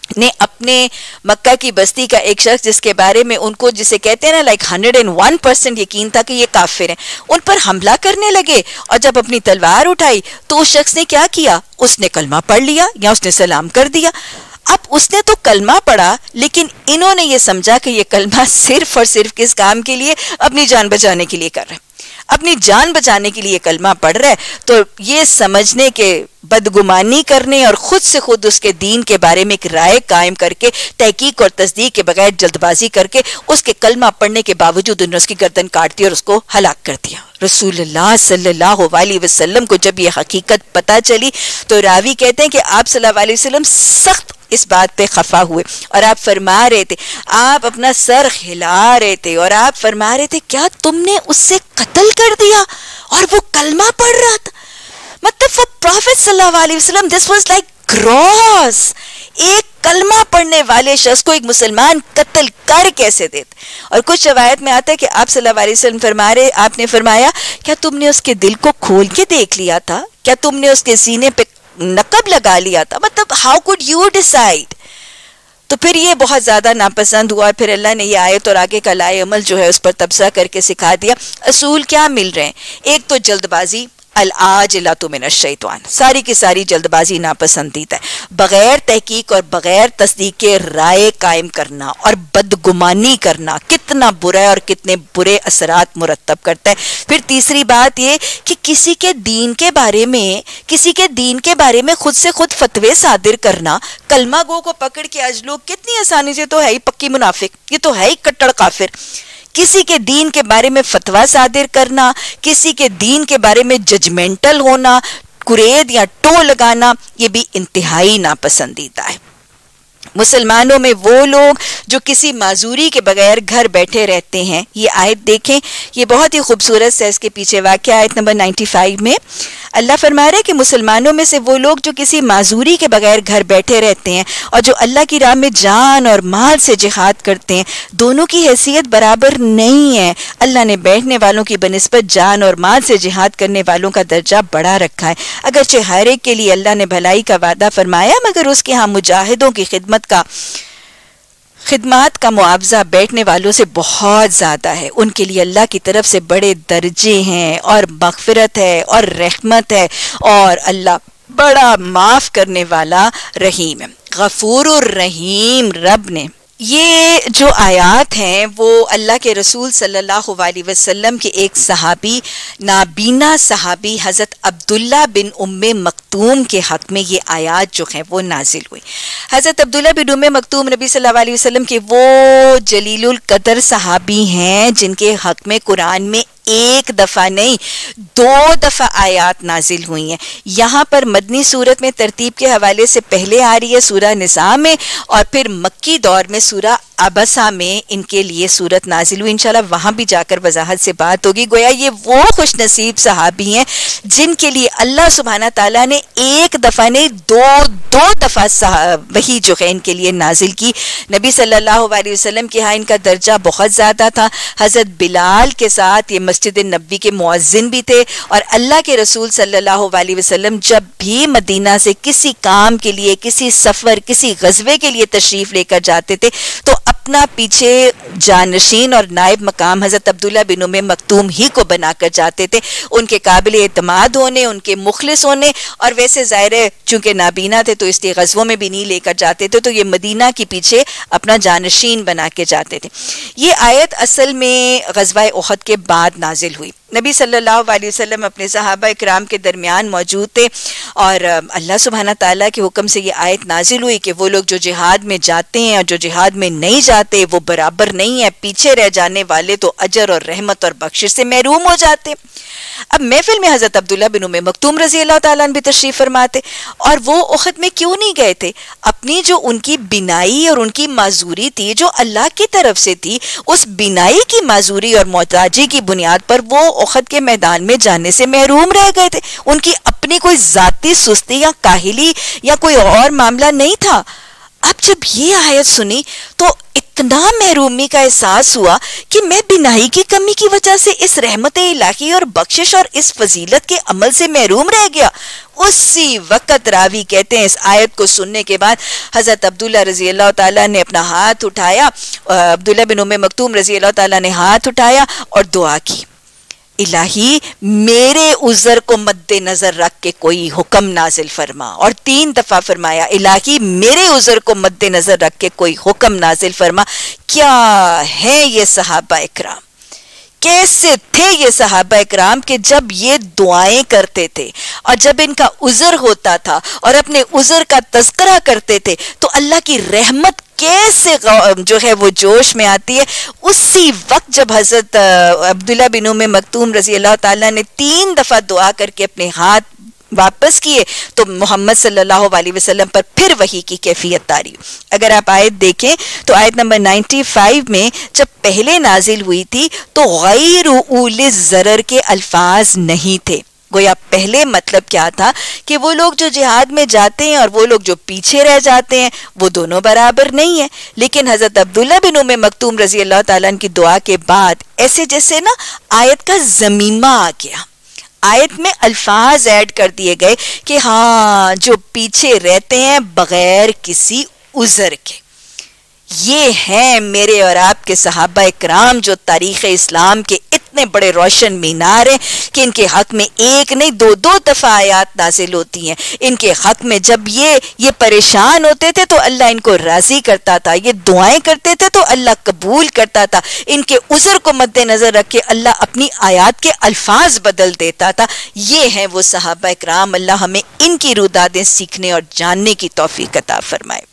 نے اپنے مکہ کی بستی کا ایک شخص جس کے بارے میں ان کو جسے کہتے ہیں نا لائک 101% یقین تھا کہ یہ کافر ہیں، ان پر حملہ کرنے لگے، اور جب اپنی تلوار اٹھائی تو اس شخص نے کیا کیا؟ اس نے کلمہ پڑھ لیا یا اس نے سلام کر دیا۔ اب اس نے تو کلمہ پڑھا، لیکن انہوں نے یہ سمجھا کہ یہ کلمہ صرف اور صرف کس کام کے لیے؟ اپنی جان بچانے کے لیے کر رہا ہے، اپنی جان بچانے کے لیے کلمہ پڑھ رہا ہے۔ تو یہ سمجھنے کے، بدگمانی کرنے اور خود سے خود اس کے دین کے بارے میں ایک رائے قائم کر کے تحقیق اور تصدیق کے بغیر جلد بازی کر کے اس کے کلمہ پڑھنے کے باوجود انہوں نے اس کی گردن کاٹ دی اور اس کو ہلاک کر دیا۔ رسول اللہ صلی اللہ علیہ وسلم کو جب یہ حقیقت پتہ چلی تو راوی کہتے ہیں کہ آپ صلی اللہ علیہ وسلم سخت اس بات پہ خفا ہوئے، اور آپ فرما رہے تھے، آپ اپنا سر ہلا رہے تھے اور آپ فرما رہے تھے کیا تم نے اس سے قتل کر دیا اور وہ کلمہ پڑھ رہا تھا؟ مطلب for Prophet صلی اللہ علیہ وسلم this was like gross. ایک کلمہ پڑھنے والے شخص کو ایک مسلمان قتل کر کیسے دیتے؟ اور کچھ روایت میں آتا ہے کہ آپ صلی اللہ علیہ وسلم آپ نے فرمایا کیا تم نے اس کے دل کو کھول کے دیکھ لیا تھا؟ کیا تم نے اس کے سینے پہ نقب لگا لیا تھا؟ مطلب how could you decide؟ تو پھر یہ بہت زیادہ ناپسند ہوا، پھر اللہ نے یہ آیت اور آگے کا لائے عمل جو ہے اس پر تبصرہ کر کے سکھا دیا۔ اصول کیا مل رہے ہیں؟ ایک تو جلد بازی، العاجلۃ من الشیطان، ساری کی ساری جلد بازی ناپسندیدہ ہے، بغیر تحقیق اور بغیر تصدیق کے رائے قائم کرنا اور بدگمانی کرنا کتنا برا ہے اور کتنے برے اثرات مرتب کرتا ہے۔ پھر تیسری بات یہ کہ کسی کے دین کے بارے میں خود سے خود فتوے صادر کرنا، کلمہ گو کو پکڑ کے آج لوگ کتنی آسانی سے، تو ہے ہی پکی منافق، یہ تو ہے ہی کٹڑ کافر۔ کسی کے دین کے بارے میں فتویٰ صادر کرنا، کسی کے دین کے بارے میں ججمنٹل ہونا، کرید یا ٹو لگانا، یہ بھی انتہائی ناپسندیدہ ہے۔ مسلمانوں میں وہ لوگ جو کسی معذوری کے بغیر گھر بیٹھے رہتے ہیں، یہ آیت دیکھیں، یہ بہت ہی خوبصورت ہے، اس کے پیچھے واقعہ آیت نمبر 95 میں اللہ فرما رہے کہ مسلمانوں میں سے وہ لوگ جو کسی معذوری کے بغیر گھر بیٹھے رہتے ہیں اور جو اللہ کی راہ میں جان اور مال سے جہاد کرتے ہیں، دونوں کی حیثیت برابر نہیں ہے۔ اللہ نے بیٹھنے والوں کی بنسبت جان اور مال سے جہاد کرنے والوں کا درجہ بڑا رکھا ہے، اگرچہ ہر ایک کے لیے اللہ نے بھلائی کا وعدہ فرمایا، مگر اس کے ہاں مجاہدوں کی خدمات کا معاوضہ بیٹھنے والوں سے بہت زیادہ ہے۔ ان کے لیے اللہ کی طرف سے بڑے درجے ہیں اور مغفرت ہے اور رحمت ہے، اور اللہ بڑا معاف کرنے والا رحیم ہے، غفور الرحیم رب نے۔ یہ جو آیات ہیں وہ اللہ کے رسول صلی اللہ علیہ وسلم کے ایک صحابی، نابینا صحابی حضرت عبداللہ بن ام مکتوم کے حق میں یہ آیات جو ہیں وہ نازل ہوئی۔ حضرت عبداللہ بن ام مکتوم نبی صلی اللہ علیہ وسلم کے وہ جلیل القدر صحابی ہیں جن کے حق میں قرآن میں ایک دفعہ نہیں 2 دفعہ آیات نازل ہوئی ہیں۔ یہاں پر مدنی صورت میں ترتیب کے حوالے سے پہلے آ رہی ہے سورہ نساء میں، اور پھر مکی دور میں سورہ عبسہ میں ان کے لیے سورت نازل ہوئی۔ انشاءاللہ وہاں بھی جا کر وضاحت سے بات ہوگی۔ گویا یہ وہ خوش نصیب صحابی ہیں جن کے لیے اللہ سبحانہ تعالیٰ نے ایک دفعہ نہیں 2 دفعہ وحی جو ہے ان کے لیے نازل کی۔ نبی صلی اللہ علیہ وسلم کے ہاں ان کا درجہ بہت زیادہ تھا۔ حضرت بلال کے ساتھ یہ مسجد نبوی کے مؤذن بھی تھے، اور اللہ کے رسول صلی اللہ علیہ وسلم جب بھی مدینہ سے کسی کام کے لیے، کسی سفر، کسی غزوے کے لیے تشریف لے کر جاتے تھے تو اپنا پیچھے جانشین اور نائب مقام حضرت عبداللہ بن ام مکتوم ہی کو بنا کر جاتے تھے، ان کے قابل اعتماد ہونے، ان کے مخلص ہونے، اور ویسے ظاہر ہے چونکہ نابینا تھے تو اس لیے غزووں میں بھی نہیں لے کر جاتے تھے، تو یہ مدینہ کے پیچھے اپنا جانشین بنا کے جاتے تھے۔ یہ آیت اصل میں غزوہ احد کے بعد نازل ہوئی۔ نبی صلی اللہ علیہ وسلم اپنے صحابہ اکرام کے درمیان موجود تھے، اور اللہ سبحانہ تعالیٰ کے حکم سے یہ آیت نازل ہوئی کہ وہ لوگ جو جہاد میں جاتے ہیں اور جو جہاد میں نہیں جاتے وہ برابر نہیں ہے، پیچھے رہ جانے والے تو اجر اور رحمت اور بخشش سے محروم ہو جاتے۔ اب محفل میں حضرت عبداللہ بن ام مکتوم رضی اللہ تعالیٰ عنہ بھی تشریف فرماتے، اور وہ احد میں کیوں نہیں گئے تھے؟ اپنی جو ان کی بینائی اور ان کی معذوری تھی جو اللہ کی طرف سے تھی، اس بینائی کی معذوری اور محتاجی کی بنیاد پر وہ احد کے میدان میں جانے سے محروم رہ گئے تھے۔ ان کی اپنی کوئی ذاتی سستی یا کاہلی یا کوئی اور معاملہ نہیں تھا۔ اب جب یہ آیت سنی تو اتنا اتنا محرومی کا احساس ہوا کہ میں بنائی کی کمی کی وجہ سے اس رحمت الہی اور بخشش اور اس فضیلت کے عمل سے محروم رہ گیا. اسی وقت راوی کہتے ہیں اس آیت کو سننے کے بعد حضرت عبداللہ رضی اللہ تعالیٰ نے اپنا ہاتھ اٹھایا, عبداللہ بن ام مکتوم رضی اللہ تعالیٰ نے ہاتھ اٹھایا اور دعا کی, الہی میرے عذر کو مد نظر رکھ کے کوئی حکم نازل فرما. اور 3 دفعہ فرمایا الہی میرے عذر کو مد نظر رکھ کے کوئی حکم نازل فرما. کیا ہے یہ صحابہ اکرام, کیسے تھے یہ صحابہ اکرام کہ جب یہ دعائیں کرتے تھے اور جب ان کا عذر ہوتا تھا اور اپنے عذر کا تذکرہ کرتے تھے تو اللہ کی رحمت کیسے جو ہے وہ جوش میں آتی ہے. اسی وقت جب حضرت عبداللہ بن ام مکتوم رضی اللہ تعالیٰ نے 3 دفعہ دعا کر کے اپنے ہاتھ واپس کیے تو محمد صلی اللہ علیہ وسلم پر پھر وحی کی کیفیت طاری. اگر آپ آیت دیکھیں تو آیت نمبر 95 میں جب پہلے نازل ہوئی تھی تو غیر اول الضرر کے الفاظ نہیں تھے. گویا پہلے مطلب کیا تھا کہ وہ لوگ جو جہاد میں جاتے ہیں اور وہ لوگ جو پیچھے رہ جاتے ہیں وہ دونوں برابر نہیں ہیں. لیکن حضرت عبداللہ بن ام مکتوم رضی اللہ تعالیٰ عنہ کی دعا کے بعد ایسے جیسے نا آیت کا زمینہ آ گیا, آیت میں الفاظ ایڈ کر دیے گئے کہ ہاں جو پیچھے رہتے ہیں بغیر کسی عذر کے, یہ ہیں میرے اور آپ کے صحابہ اکرام جو تاریخ اسلام کے اتنے بڑے روشن مینار ہیں کہ ان کے حق میں ایک نہیں 2 دفعہ آیات نازل ہوتی ہیں. ان کے حق میں جب یہ پریشان ہوتے تھے تو اللہ ان کو راضی کرتا تھا, یہ دعائیں کرتے تھے تو اللہ قبول کرتا تھا, ان کے عذر کو مد نظر رکھ کے اللہ اپنی آیات کے الفاظ بدل دیتا تھا. یہ ہیں وہ صحابہ اکرام, اللہ ہمیں ان کی رودادیں سیکھنے اور جاننے کی توفیق عطا فرمائے.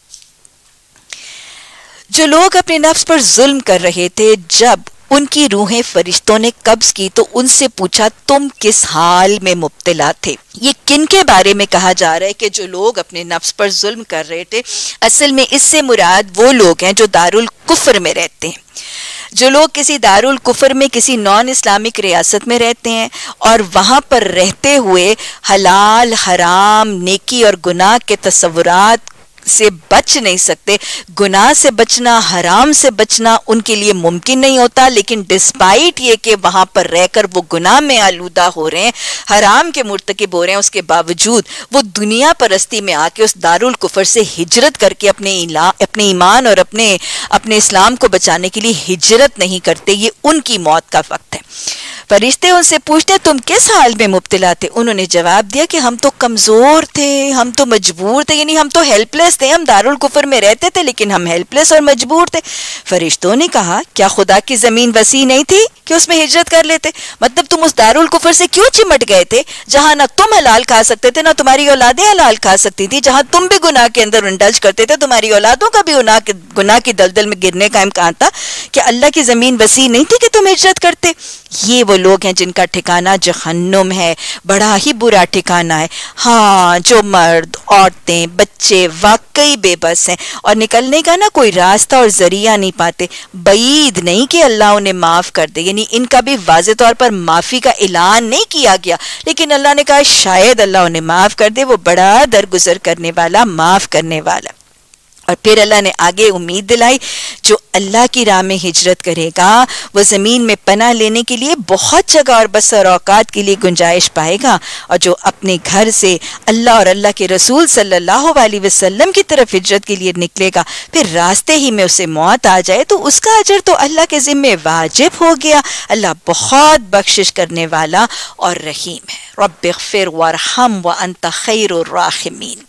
جو لوگ اپنے نفس پر ظلم کر رہے تھے جب ان کی روحیں فرشتوں نے قبض کی تو ان سے پوچھا تم کس حال میں مبتلا تھے. یہ کن کے بارے میں کہا جا رہا ہے کہ جو لوگ اپنے نفس پر ظلم کر رہے تھے؟ اصل میں اس سے مراد وہ لوگ ہیں جو دارالکفر میں رہتے ہیں. جو لوگ کسی دارالکفر میں کسی نان اسلامک ریاست میں رہتے ہیں اور وہاں پر رہتے ہوئے حلال حرام نیکی اور گناہ کے تصورات سے بچ نہیں سکتے. گناہ سے بچنا, حرام سے بچنا ان کے لیے ممکن نہیں ہوتا, لیکن ڈسپائٹ یہ کہ وہاں پر رہ کر وہ گناہ میں آلودہ ہو رہے ہیں, حرام کے مرتکب ہو رہے ہیں, اس کے باوجود وہ دنیا پرستی میں آ کے اس دارالکفر سے ہجرت کر کے اپنے ایمان اور اپنے اسلام کو بچانے کے لیے ہجرت نہیں کرتے. یہ ان کی موت کا وقت ہے. فرشتے ان سے پوچھتے تم کس حال میں مبتلا تھے؟ انہوں نے جواب دیا کہ ہم تو کمزور تھے, ہم تو مجبور تھے, یعنی ہم تو ہیلپ لیس تھے. ہم دارالکفر میں رہتے تھے لیکن ہم ہیلپ لیس اور مجبور تھے. فرشتوں نے کہا کیا خدا کی زمین وسیع نہیں تھی کہ اس میں ہجرت کر لیتے؟ مطلب تم اس دارالکفر سے کیوں چمٹ گئے تھے جہاں نہ تم حلال کھا سکتے تھے نہ تمہاری اولادیں حلال کھا سکتی تھی, جہاں تم بھی گناہ کے اندر انڈلج کرتے تھے, تمہاری اولادوں کا بھی گناہ کی دلدل میں گرنے کا امکان تھا. کہ اللہ کی زمین وسیع نہیں تھی کہ تم ہجرت کرتے؟ یہ وہ لوگ ہیں جن کا ٹھکانہ جہنم ہے, بڑا ہی برا ٹھکانہ ہے. ہاں جو مرد عورتیں بچے واقعی بے بس ہیں اور نکلنے کا نا کوئی راستہ اور ذریعہ نہیں پاتے. بعید نہیں کہ اللہ انہیں معاف کر دے, یعنی ان کا بھی واضح طور پر معافی کا اعلان نہیں کیا گیا, لیکن اللہ نے کہا شاید اللہ انہیں معاف کر دے, وہ بڑا درگزر کرنے والا معاف کرنے والا. اور پھر اللہ نے آگے امید دلائی جو اللہ کی راہ میں ہجرت کرے گا وہ زمین میں پناہ لینے کے لیے بہت جگہ اور بسر اوقات کے لیے گنجائش پائے گا, اور جو اپنے گھر سے اللہ اور اللہ کے رسول صلی اللہ علیہ وسلم کی طرف ہجرت کے لیے نکلے گا پھر راستے ہی میں اسے موت آ جائے تو اس کا اجر تو اللہ کے ذمہ واجب ہو گیا. اللہ بہت بخشش کرنے والا اور رحیم ہے. رب اغفر وارحم وانت خیر الراحمین.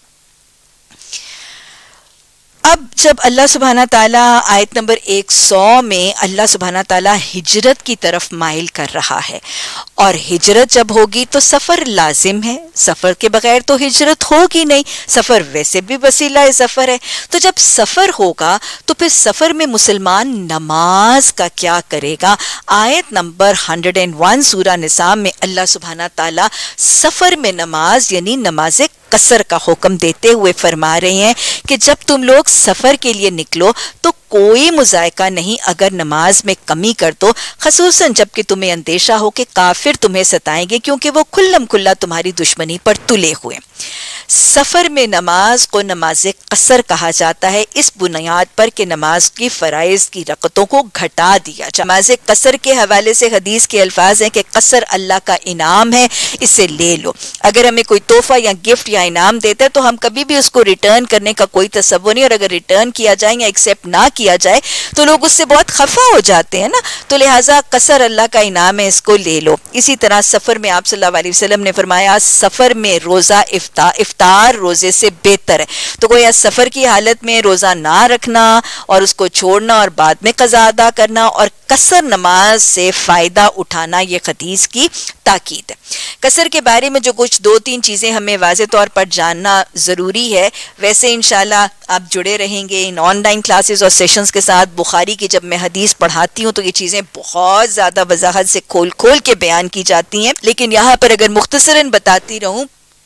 اب جب اللہ سبحانہ تعالیٰ آیت نمبر 100 میں اللہ سبحانہ تعالیٰ ہجرت کی طرف مائل کر رہا ہے, اور ہجرت جب ہوگی تو سفر لازم ہے, سفر کے بغیر تو ہجرت ہوگی نہیں, سفر ویسے بھی وسیلہ سفر ہے. تو جب سفر ہوگا تو پھر سفر میں مسلمان نماز کا کیا کرے گا؟ آیت نمبر 101 سورہ نساء میں اللہ سبحانہ تعالیٰ سفر میں نماز یعنی نماز قصر کا حکم دیتے ہوئے فرما رہے ہیں کہ جب تم لوگ سفر کے لیے نکلو تو کوئی مذائقہ نہیں اگر نماز میں کمی کر دو, خصوصاً جب کہ تمہیں اندیشہ ہو کہ کافر تمہیں ستائیں گے کیونکہ وہ کھلم کھلا تمہاری دشمنی پر تلے ہوئے. سفر میں نماز کو نماز قصر کہا جاتا ہے اس بنیاد پر کہ نماز کی فرائض کی رکعتوں کو گھٹا دیا جائے. نماز قصر کے حوالے سے حدیث کے الفاظ ہیں کہ قصر اللہ کا انعام ہے, اسے لے لو. اگر ہمیں کوئی تحفہ یا گفٹ یا انعام دیتا ہے تو ہم کبھی بھی اس کو ریٹرن کرنے کا کوئی تصور نہیں, اور اگر ریٹرن کیا جائے یا ایکسیپٹ نہ کیا جائے تو لوگ اس سے بہت خفا ہو جاتے ہیں نا. تو لہٰذا قصر اللہ کا انعام ہے, اس کو لے لو. اسی طرح سفر میں آپ صلی اللہ علیہ وسلم نے فرمایا سفر میں روزہ افطار روزے سے بہتر ہے. تو گویا سفر کی حالت میں روزہ نہ رکھنا اور اس کو چھوڑنا اور بعد میں قضا ادا کرنا اور قصر نماز سے فائدہ اٹھانا یہ حدیث کی تاکید ہے. قصر کے بارے میں جو کچھ 2-3 چیزیں ہمیں واضح طور پر جاننا ضروری ہے. ویسے انشاءاللہ آپ جڑے رہیں گے ان آن لائن کلاسز اور سیشنز کے ساتھ. بخاری کی جب میں حدیث پڑھاتی ہوں تو یہ چیزیں بہت زیادہ وضاحت سے کھول کے بیان کی جاتی ہیں, لیکن یہاں پر اگر مختصراً بتاتی رہوں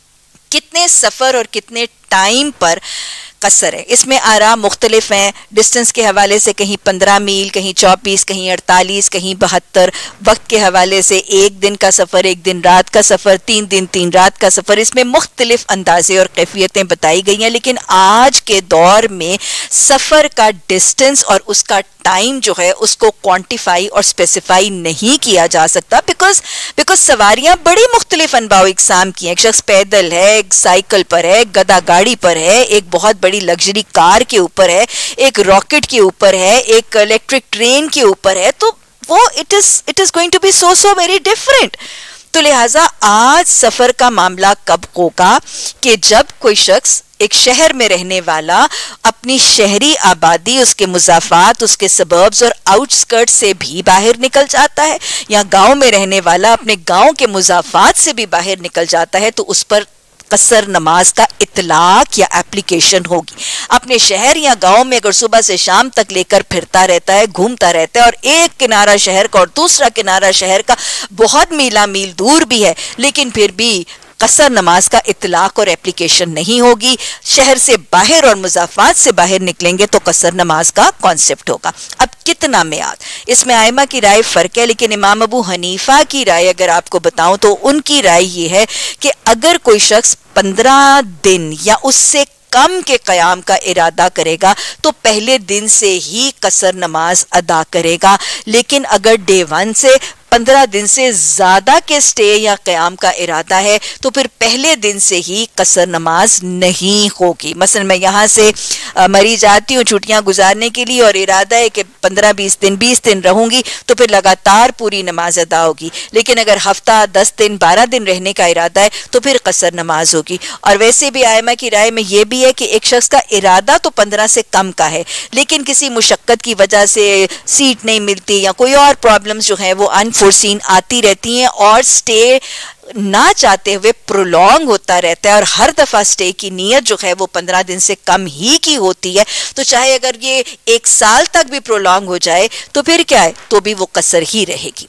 کتنے سفر اور کتنے ٹائم پر قصر ہے. اس میں آراء مختلف ہیں ڈسٹنس کے حوالے سے, کہیں 15 میل, کہیں 24, کہیں 48, کہیں 72. وقت کے حوالے سے 1 دن کا سفر, 1 دن رات کا سفر, 3 دن 3 رات کا سفر. اس میں مختلف اندازے اور کیفیتیں بتائی گئی ہیں, لیکن آج کے دور میں سفر کا ڈسٹنس اور اس کا ٹائم جو ہے اس کو کوانٹیفائی اور اسپیسیفائی نہیں کیا جا سکتا بیکاز سواریاں بڑی مختلف انواع و اقسام کی ہیں. ایک شخص پیدل ہے, ایک سائیکل پر ہے, ایک گدا گاڑی پر ہے, ایک بہت بڑی لگژری کار کے اوپر ہے, ایک راکٹ کے اوپر ہے, ایک الیکٹرک ٹرین کے اوپر ہے. تو وہ it is going to be so very different. تو لہٰذا آج سفر کا معاملہ کب ہوگا کہ جب کوئی شخص ایک شہر میں رہنے والا اپنی شہری آبادی, اس کے مضافات, اس کے سبربز اور آؤٹ سکرٹ سے بھی باہر نکل جاتا ہے, یا گاؤں میں رہنے والا اپنے گاؤں کے مضافات سے بھی باہر نکل جاتا ہے, تو اس پر قصر نماز کا اطلاق یا اپلیکیشن ہوگی. اپنے شہر یا گاؤں میں اگر صبح سے شام تک لے کر پھرتا رہتا ہے, گھومتا رہتا ہے, اور ایک کنارہ شہر کا اور دوسرا کنارہ شہر کا بہت میلا میل دور بھی ہے, لیکن پھر بھی قصر نماز کا اطلاق اور اپلیکیشن نہیں ہوگی. شہر سے باہر اور مضافات سے باہر نکلیں گے تو قصر نماز کا کانسیپٹ ہوگا. اب کتنا میعاد, اس میں ائمہ کی رائے فرق ہے, لیکن امام ابو حنیفہ کی رائے اگر آپ کو بتاؤں تو ان کی رائے یہ ہے کہ اگر کوئی شخص 15 دن یا اس سے کم کے قیام کا ارادہ کرے گا تو پہلے دن سے ہی قصر نماز ادا کرے گا, لیکن اگر ڈے 1 سے 15 دن سے زیادہ کے سٹے یا قیام کا ارادہ ہے تو پھر پہلے دن سے ہی قصر نماز نہیں ہوگی. مثلا میں یہاں سے مری جاتی ہوں چھٹیاں گزارنے کے لیے اور ارادہ ہے کہ 15-20 دن رہوں گی تو پھر لگاتار پوری نماز ادا ہوگی, لیکن اگر ہفتہ 10 دن 12 دن رہنے کا ارادہ ہے تو پھر قصر نماز ہوگی. اور ویسے بھی ائمہ کی رائے میں یہ بھی ہے کہ ایک شخص کا ارادہ تو 15 سے کم کا ہے, لیکن کسی مشقت کی وجہ سے سیٹ نہیں ملتی یا کوئی اور پرابلمز جو ہیں وہ انفورسین آتی رہتی ہیں اور سٹے نہ چاہتے ہوئے پرولونگ ہوتا رہتا ہے, اور ہر دفعہ سٹے کی نیت جو ہے وہ 15 دن سے کم ہی کی ہوتی ہے, تو چاہے اگر یہ 1 سال تک بھی پرولونگ ہو جائے تو پھر کیا ہے, تو بھی وہ قصر ہی رہے گی.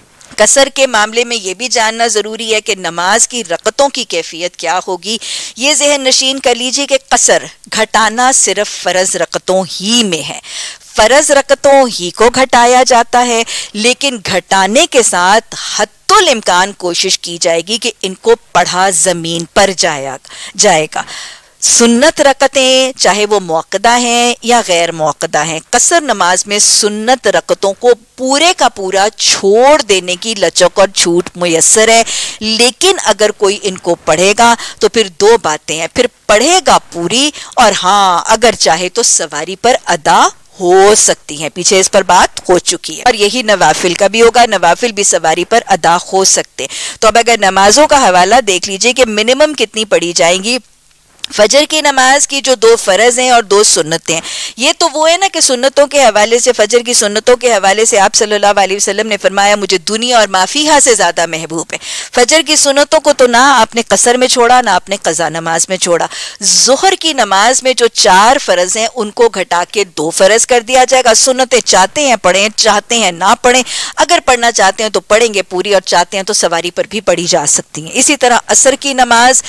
قصر کے معاملے میں یہ بھی جاننا ضروری ہے کہ نماز کی رکعتوں کی کیفیت کیا ہوگی. یہ ذہن نشین کر لیجئے کہ قصر گھٹانا صرف فرض رکعتوں ہی میں ہے. فرض رکعتوں ہی کو گھٹایا جاتا ہے, لیکن گھٹانے کے ساتھ حتی الامکان کوشش کی جائے گی کہ ان کو پڑھا زمین پر جائے گا. سنت رکعتیں چاہے وہ موقدہ ہیں یا غیر موقدہ ہیں, قصر نماز میں سنت رکعتوں کو پورے کا پورا چھوڑ دینے کی لچک اور چھوٹ میسر ہے, لیکن اگر کوئی ان کو پڑھے گا تو پھر 2 باتیں ہیں, پھر پڑھے گا پوری, اور ہاں اگر چاہے تو سواری پر ادا ہو سکتی ہیں, پیچھے اس پر بات ہو چکی ہے. اور یہی نوافل کا بھی ہوگا, نوافل بھی سواری پر ادا ہو سکتے. تو اب اگر نمازوں کا حوالہ دیکھ لیجئے کہ منیمم کتنی پڑھی جائیں گی. فجر کی نماز کی جو 2 فرض ہیں اور 2 سنتیں, یہ تو وہ ہے نا کہ سنتوں کے حوالے سے, فجر کی سنتوں کے حوالے سے آپ صلی اللہ علیہ وسلم نے فرمایا مجھے دنیا اور ما فیہا سے زیادہ محبوب ہے. فجر کی سنتوں کو تو نہ آپ نے قصر میں چھوڑا نہ آپ نے قضا نماز میں چھوڑا. ظہر کی نماز میں جو 4 فرض ہیں ان کو گھٹا کے 2 فرض کر دیا جائے گا. سنتیں چاہتے ہیں پڑھیں, چاہتے ہیں نہ پڑھیں, اگر پڑھنا چاہتے ہیں تو پڑھیں گے پوری, اور چاہتے ہیں تو سواری پر بھی پڑھی جا سکتی ہیں. اسی طرح عصر کی نماز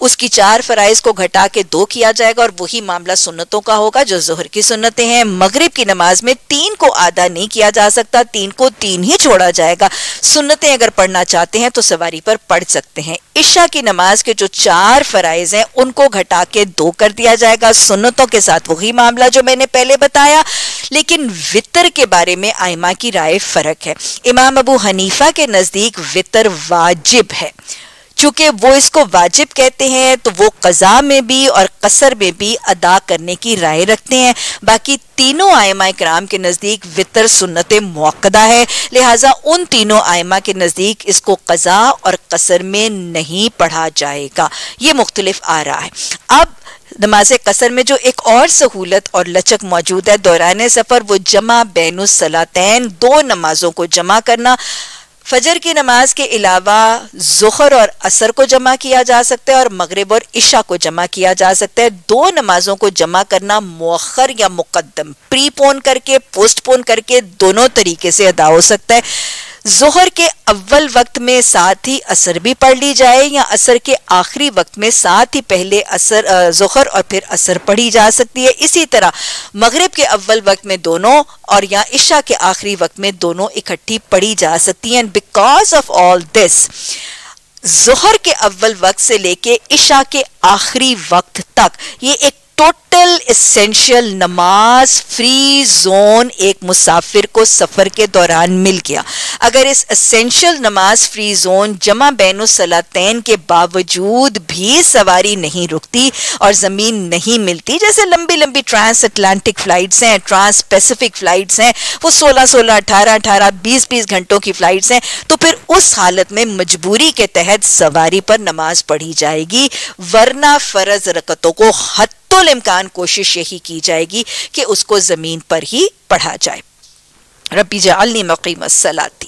اس کی 4 فرائض کو گھٹا کے 2 کیا جائے گا اور وہی معاملہ سنتوں کا ہوگا جو ظہر کی سنتیں ہیں. مغرب کی نماز میں 3 کو آدھا نہیں کیا جا سکتا, 3 کو 3 ہی چھوڑا جائے گا. سنتیں اگر پڑھنا چاہتے ہیں تو سواری پر پڑھ سکتے ہیں. عشاء کی نماز کے جو 4 فرائض ہیں ان کو گھٹا کے 2 کر دیا جائے گا, سنتوں کے ساتھ وہی معاملہ جو میں نے پہلے بتایا. لیکن وطر کے بارے میں ائمہ کی رائے فرق ہے. امام ابو حنیفہ کے نزدیک وطر واجب ہے. چونکہ وہ اس کو واجب کہتے ہیں تو وہ قضا میں بھی اور قصر میں بھی ادا کرنے کی رائے رکھتے ہیں. باقی تینوں ائمہ کرام کے نزدیک وطر سنت موقدہ ہے, لہٰذا ان تینوں ائمہ کے نزدیک اس کو قضا اور قصر میں نہیں پڑھا جائے گا. یہ مختلف آ رہا ہے. اب نماز قصر میں جو ایک اور سہولت اور لچک موجود ہے دوران سفر, وہ جمع بین الصلاتین, 2 نمازوں کو جمع کرنا. فجر کی نماز کے علاوہ ظہر اور عصر کو جمع کیا جا سکتا ہے اور مغرب اور عشاء کو جمع کیا جا سکتا ہے. 2 نمازوں کو جمع کرنا مؤخر یا مقدم, پری پون کر کے پوسٹ پون کر کے, دونوں طریقے سے ادا ہو سکتا ہے. ظہر کے اول وقت میں ساتھ ہی عصر بھی پڑھ لی جائے یا عصر کے آخری وقت میں ساتھ ہی پہلے ظہر اور پھر عصر پڑھی جا سکتی ہے. اسی طرح مغرب کے اول وقت میں دونوں اور یا عشاء کے آخری وقت میں دونوں اکٹھی پڑھی جا سکتی ہیں. بیکاز آف آل دس, ظہر کے اول وقت سے لے کے عشاء کے آخری وقت تک یہ ایک ٹوٹل اسینشل نماز فری زون ایک مسافر کو سفر کے دوران مل گیا. اگر اس اسینشل نماز فری زون جمع بین الصلاتین کے باوجود بھی سواری نہیں رکتی اور زمین نہیں ملتی, جیسے لمبی لمبی ٹرانس اٹلانٹک فلائٹس ہیں, ٹرانس پیسیفک فلائٹس ہیں, وہ 16 18 20 گھنٹوں کی فلائٹس ہیں, تو پھر اس حالت میں مجبوری کے تحت سواری پر نماز پڑھی جائے گی. ورنہ فرض رکعتوں کو حتی الامکان کوشش یہی کی جائے گی کہ اس کو زمین پر ہی پڑھا جائے. ربی جعلنی مقیم الصلاۃ.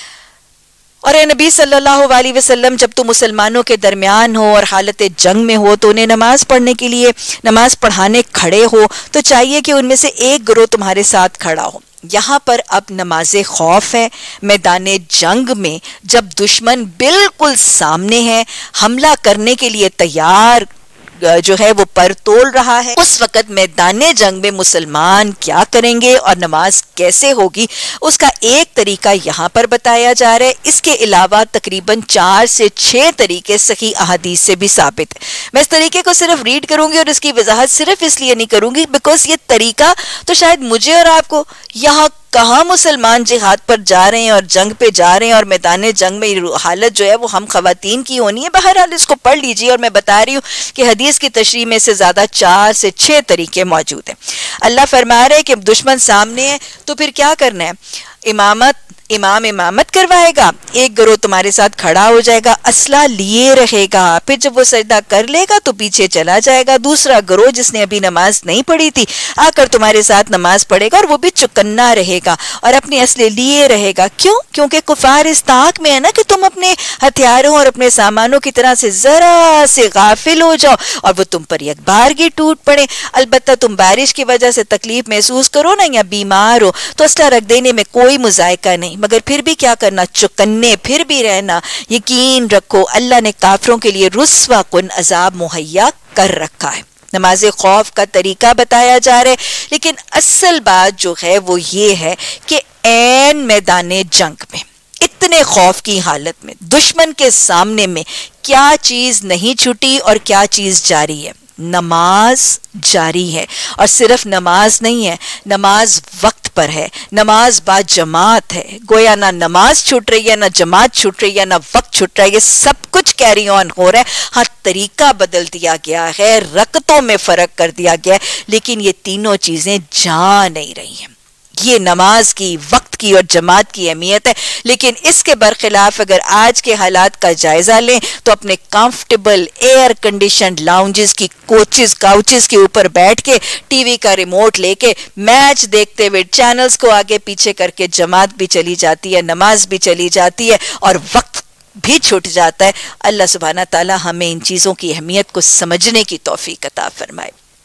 اور اے نبی صلی اللہ علیہ وسلم, جب تم مسلمانوں کے درمیان ہو اور حالت جنگ میں ہو تو انہیں نماز پڑھنے کے لیے نماز پڑھانے کھڑے ہو تو چاہیے کہ ان میں سے ایک گروہ تمہارے ساتھ کھڑا ہو. یہاں پر اب نماز خوف ہے. میدان جنگ میں جب دشمن بالکل سامنے ہے, حملہ کرنے کے لیے تیار جو ہے وہ پر تول رہا ہے, اس وقت میدان جنگ میں مسلمان کیا کریں گے اور نماز کیسے ہوگی, اس کا ایک طریقہ یہاں پر بتایا جا رہا ہے. اس کے علاوہ تقریباً 4 سے 6 طریقے صحیح احادیث سے بھی ثابت ہے. میں اس طریقے کو صرف ریڈ کروں گی اور اس کی وضاحت صرف اس لیے نہیں کروں گی بیکاز یہ طریقہ تو شاید مجھے اور آپ کو, یہاں کہاں مسلمان جہاد پر جا رہے ہیں اور جنگ پہ جا رہے ہیں اور میدان جنگ میں حالت جو ہے وہ ہم خواتین کی ہونی ہے. بہرحال اس کو پڑھ لیجیے, اور میں بتا رہی ہوں کہ حدیث کی تشریح میں سے زیادہ 4 سے 6 طریقے موجود ہیں. اللہ فرما رہے کہ دشمن سامنے ہے تو پھر کیا کرنا ہے, امام امامت کروائے گا, ایک گروہ تمہارے ساتھ کھڑا ہو جائے گا, اسلحہ لیے رہے گا, پھر جب وہ سجدہ کر لے گا تو پیچھے چلا جائے گا. دوسرا گروہ جس نے ابھی نماز نہیں پڑھی تھی آ کر تمہارے ساتھ نماز پڑھے گا اور وہ بھی چکنا رہے گا اور اپنے اسلحے لیے رہے گا. کیوں؟ کیونکہ کفار اس طاق میں ہے نا کہ تم اپنے ہتھیاروں اور اپنے سامانوں کی طرح سے ذرا سے غافل ہو جاؤ اور وہ تم پر یک بارگی ٹوٹ پڑے. البتہ تم بارش کی وجہ سے تکلیف محسوس کرو نا یا بیمار ہو تو اسلحہ رکھ دینے میں کوئی مذائقہ نہیں, مگر پھر بھی کیا کرنا, چکنے پھر بھی رہنا. یقین رکھو اللہ نے کافروں کے لیے رسوا کن عذاب مہیا کر رکھا ہے. نماز خوف کا طریقہ بتایا جا رہا ہے, لیکن اصل بات جو ہے وہ یہ ہے کہ عین میدان جنگ میں اتنے خوف کی حالت میں دشمن کے سامنے میں کیا چیز نہیں چھٹی اور کیا چیز جاری ہے؟ نماز جاری ہے. اور صرف نماز نہیں ہے, نماز وقت پر ہے, نماز با جماعت ہے. گویا نہ نماز چھوٹ رہی ہے, نہ جماعت چھوٹ رہی ہے, نہ وقت چھوٹ رہا ہے. یہ سب کچھ کیری آن ہو رہا ہے. ہاں طریقہ بدل دیا گیا ہے, رکعتوں میں فرق کر دیا گیا ہے, لیکن یہ تینوں چیزیں جا نہیں رہی ہیں. یہ نماز کی, وقت کی اور جماعت کی اہمیت ہے. لیکن اس کے برخلاف اگر آج کے حالات کا جائزہ لیں تو اپنے کمفرٹیبل ایئر کنڈیشنڈ لاؤنجز کی کاؤچز کے اوپر بیٹھ کے ٹی وی کا ریموٹ لے کے میچ دیکھتے ہوئے چینلز کو آگے پیچھے کر کے جماعت بھی چلی جاتی ہے, نماز بھی چلی جاتی ہے اور وقت بھی چھوٹ جاتا ہے. اللہ سبحانہ تعالی ہمیں ان چیزوں کی اہمیت کو سمجھنے کی توفیق عطا فرمائے.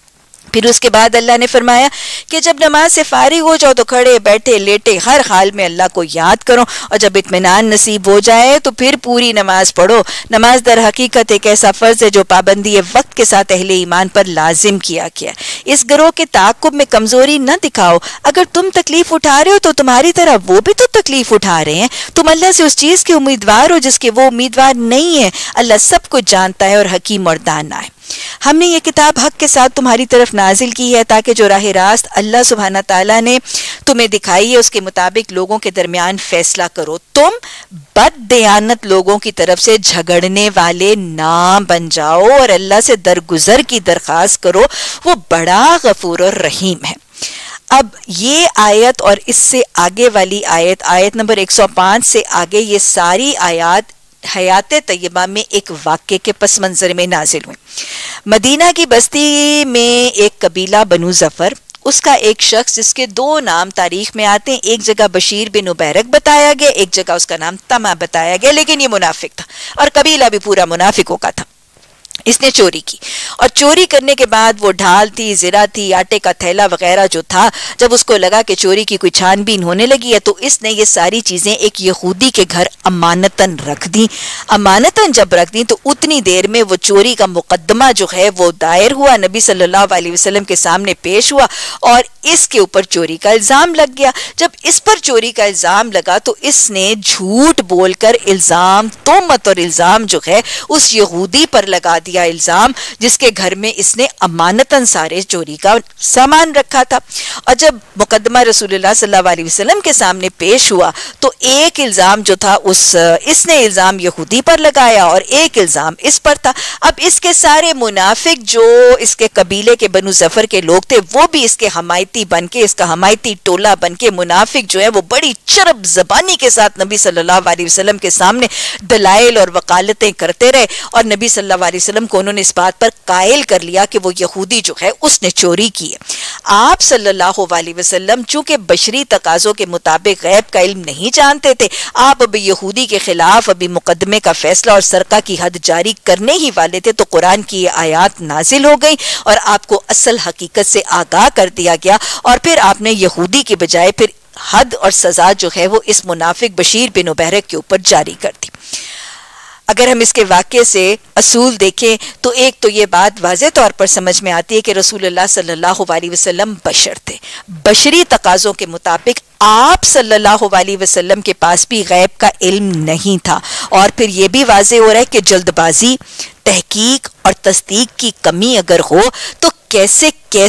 پھر اس کے بعد اللہ نے فرمایا کہ جب نماز سے فارغ ہو جاؤ تو کھڑے بیٹھے لیٹے ہر حال میں اللہ کو یاد کرو، اور جب اطمینان نصیب ہو جائے تو پھر پوری نماز پڑھو۔ نماز در حقیقت ایک ایسا فرض ہے جو پابندی وقت کے ساتھ اہل ایمان پر لازم کیا گیا۔ اس گروہ کے تعاقب میں کمزوری نہ دکھاؤ، اگر تم تکلیف اٹھا رہے ہو تو تمہاری طرح وہ بھی تو تکلیف اٹھا رہے ہیں۔ تم اللہ سے اس چیز کے امیدوار ہو جس کے وہ امیدوار نہیں ہے۔ اللہ سب کچھ جانتا ہے اور حکیم اور دانا ہے۔ ہم نے یہ کتاب حق کے ساتھ تمہاری طرف نازل کی ہے تاکہ جو راہ راست اللہ سبحانہ تعالیٰ نے تمہیں دکھائی ہے اس کے مطابق لوگوں کے درمیان فیصلہ کرو۔ تم بد دیانت لوگوں کی طرف سے جھگڑنے والے نہ بن جاؤ اور اللہ سے درگزر کی درخواست کرو، وہ بڑا غفور اور رحیم ہے۔ اب یہ آیت اور اس سے آگے والی آیت نمبر 105 سے آگے، یہ ساری آیات حیات طیبہ میں ایک واقعے کے پس منظر میں نازل ہوئی۔ مدینہ کی بستی میں ایک قبیلہ بنو ظفر، اس کا ایک شخص جس کے 2 نام تاریخ میں آتے ہیں، ایک جگہ بشیر بن ابیرک بتایا گیا، ایک جگہ اس کا نام طمع بتایا گیا، لیکن یہ منافق تھا اور قبیلہ بھی پورا منافقوں کا تھا۔ اس نے چوری کی اور چوری کرنے کے بعد وہ ڈھال تھی، زرہ تھی، آٹے کا تھیلا وغیرہ جو تھا، جب اس کو لگا کہ چوری کی کوئی چھان بین ہونے لگی ہے تو اس نے یہ ساری چیزیں ایک یہودی کے گھر امانتاً رکھ دیں۔ امانتاً جب رکھ دیں تو اتنی دیر میں وہ چوری کا مقدمہ جو ہے وہ دائر ہوا، نبی صلی اللہ علیہ وسلم کے سامنے پیش ہوا اور اس کے اوپر چوری کا الزام لگ گیا۔ جب اس پر چوری کا الزام لگا تو اس نے جھوٹ بول کر تہمت اور الزام جو ہے اس یہودی پر لگا دیا، الزام جس کے گھر میں اس نے امانتاً سارے چوری کا سامان رکھا تھا۔ اور جب مقدمہ رسول اللہ صلی اللہ علیہ وسلم کے سامنے پیش ہوا تو ایک الزام جو تھا اس نے الزام یہودی پر لگایا اور ایک الزام اس پر تھا۔ اب اس کے سارے منافق جو اس کے قبیلے کے بنو ظفر کے لوگ تھے وہ بھی اس کے حمایتی بن کے، اس کا حمایتی ٹولہ بن کے، منافق جو ہے وہ بڑی چرب زبانی کے ساتھ نبی صلی اللہ علیہ وسلم کے سامنے دلائل اور وکالتیں کرتے رہے، اور نبی صلی اللہ علیہ وسلم کو انہوں نے اس بات پر قائل کر لیا کہ وہ یہودی جو ہے اس نے چوری کی ہے۔ آپ صلی اللہ علیہ وسلم چونکہ بشری تقاضوں کے مطابق غیب کا علم نہیں جانتے تھے، آپ ابھی یہودی کے خلاف ابھی مقدمے کا فیصلہ اور سرقہ کی حد جاری کرنے ہی والے تھے تو قرآن کی یہ آیات نازل ہو گئی اور آپ کو اصل حقیقت سے آگاہ کر دیا گیا، اور پھر آپ نے یہودی کے بجائے پھر حد اور سزا جو ہے وہ اس منافق بشیر بن ابیرک کے اوپر جاری کر دی۔ اگر ہم اس کے واقعے سے اصول دیکھیں تو ایک تو یہ بات واضح طور پر سمجھ میں آتی ہے کہ رسول اللہ صلی اللہ علیہ وسلم بشر تھے، بشری تقاضوں کے مطابق آپ صلی اللہ علیہ وسلم کے پاس بھی غیب کا علم نہیں تھا، اور پھر یہ بھی واضح ہو رہا ہے کہ جلد بازی، تحقیق اور تصدیق کی کمی اگر ہو تو کیسے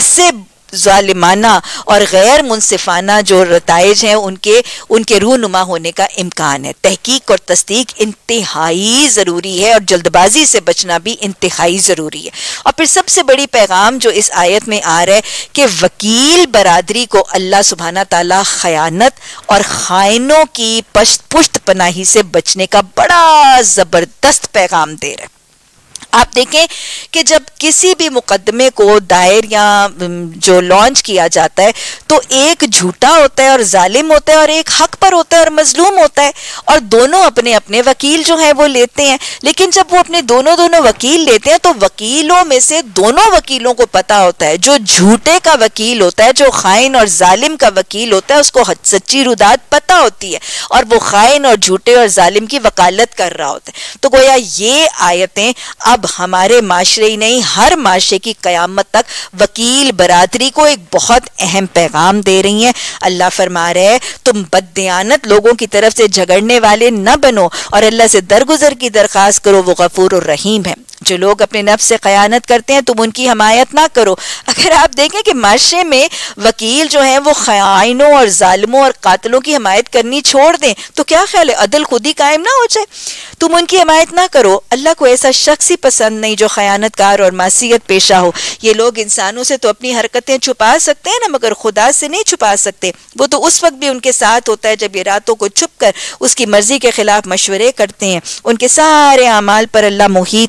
ظالمانہ اور غیر منصفانہ جو نتائج ہیں ان کے رونما ہونے کا امکان ہے۔ تحقیق اور تصدیق انتہائی ضروری ہے اور جلد بازی سے بچنا بھی انتہائی ضروری ہے۔ اور پھر سب سے بڑی پیغام جو اس آیت میں آ رہا ہے کہ وکیل برادری کو اللہ سبحانہ تعالیٰ خیانت اور خائنوں کی پشت پناہی سے بچنے کا بڑا زبردست پیغام دے رہا ہے۔ آپ دیکھیں کہ جب کسی بھی مقدمے کو دائر یا جو لانچ کیا جاتا ہے تو ایک جھوٹا ہوتا ہے اور ظالم ہوتا ہے اور ایک حق پر ہوتا ہے اور مظلوم ہوتا ہے، اور دونوں اپنے اپنے وکیل جو ہیں وہ لیتے ہیں، لیکن جب وہ اپنے دونوں وکیل لیتے ہیں تو وکیلوں میں سے دونوں وکیلوں کو پتا ہوتا ہے، جو جھوٹے کا وکیل ہوتا ہے، جو خائن اور ظالم کا وکیل ہوتا ہے، اس کو سچی رودات پتا ہوتی ہے اور وہ خائن اور جھوٹے اور ظالم کی وکالت کر رہا ہوتا ہے۔ تو گویا یہ آیتیں اب ہمارے معاشرے ہی نہیں ہر معاشرے کی قیامت تک وکیل برادری کو ایک بہت اہم پیغام دے رہی ہیں۔ اللہ فرما رہے تم بددیانت لوگوں کی طرف سے جھگڑنے والے نہ بنو اور اللہ سے درگزر کی درخواست کرو، وہ غفور الرحیم ہے۔ جو لوگ اپنے نفس سے خیانت کرتے ہیں تم ان کی حمایت نہ کرو۔ اگر آپ دیکھیں کہ معاشرے میں وکیل جو ہیں وہ خائنوں اور ظالموں اور قاتلوں کی حمایت کرنی چھوڑ دیں تو کیا خیال ہے عدل خود ہی قائم نہ ہو جائے؟ تم ان کی حمایت نہ کرو۔ اللہ کو ایسا شخص ہی پسند نہیں جو خیانت کار اور معصیت پیشہ ہو۔ یہ لوگ انسانوں سے تو اپنی حرکتیں چھپا سکتے ہیں نا، مگر خدا سے نہیں چھپا سکتے۔ وہ تو اس وقت بھی ان کے ساتھ ہوتا ہے جب یہ راتوں کو چھپ کر اس کی مرضی کے خلاف مشورے کرتے ہیں۔ ان کے سارے اعمال پر اللہ محیط ہے۔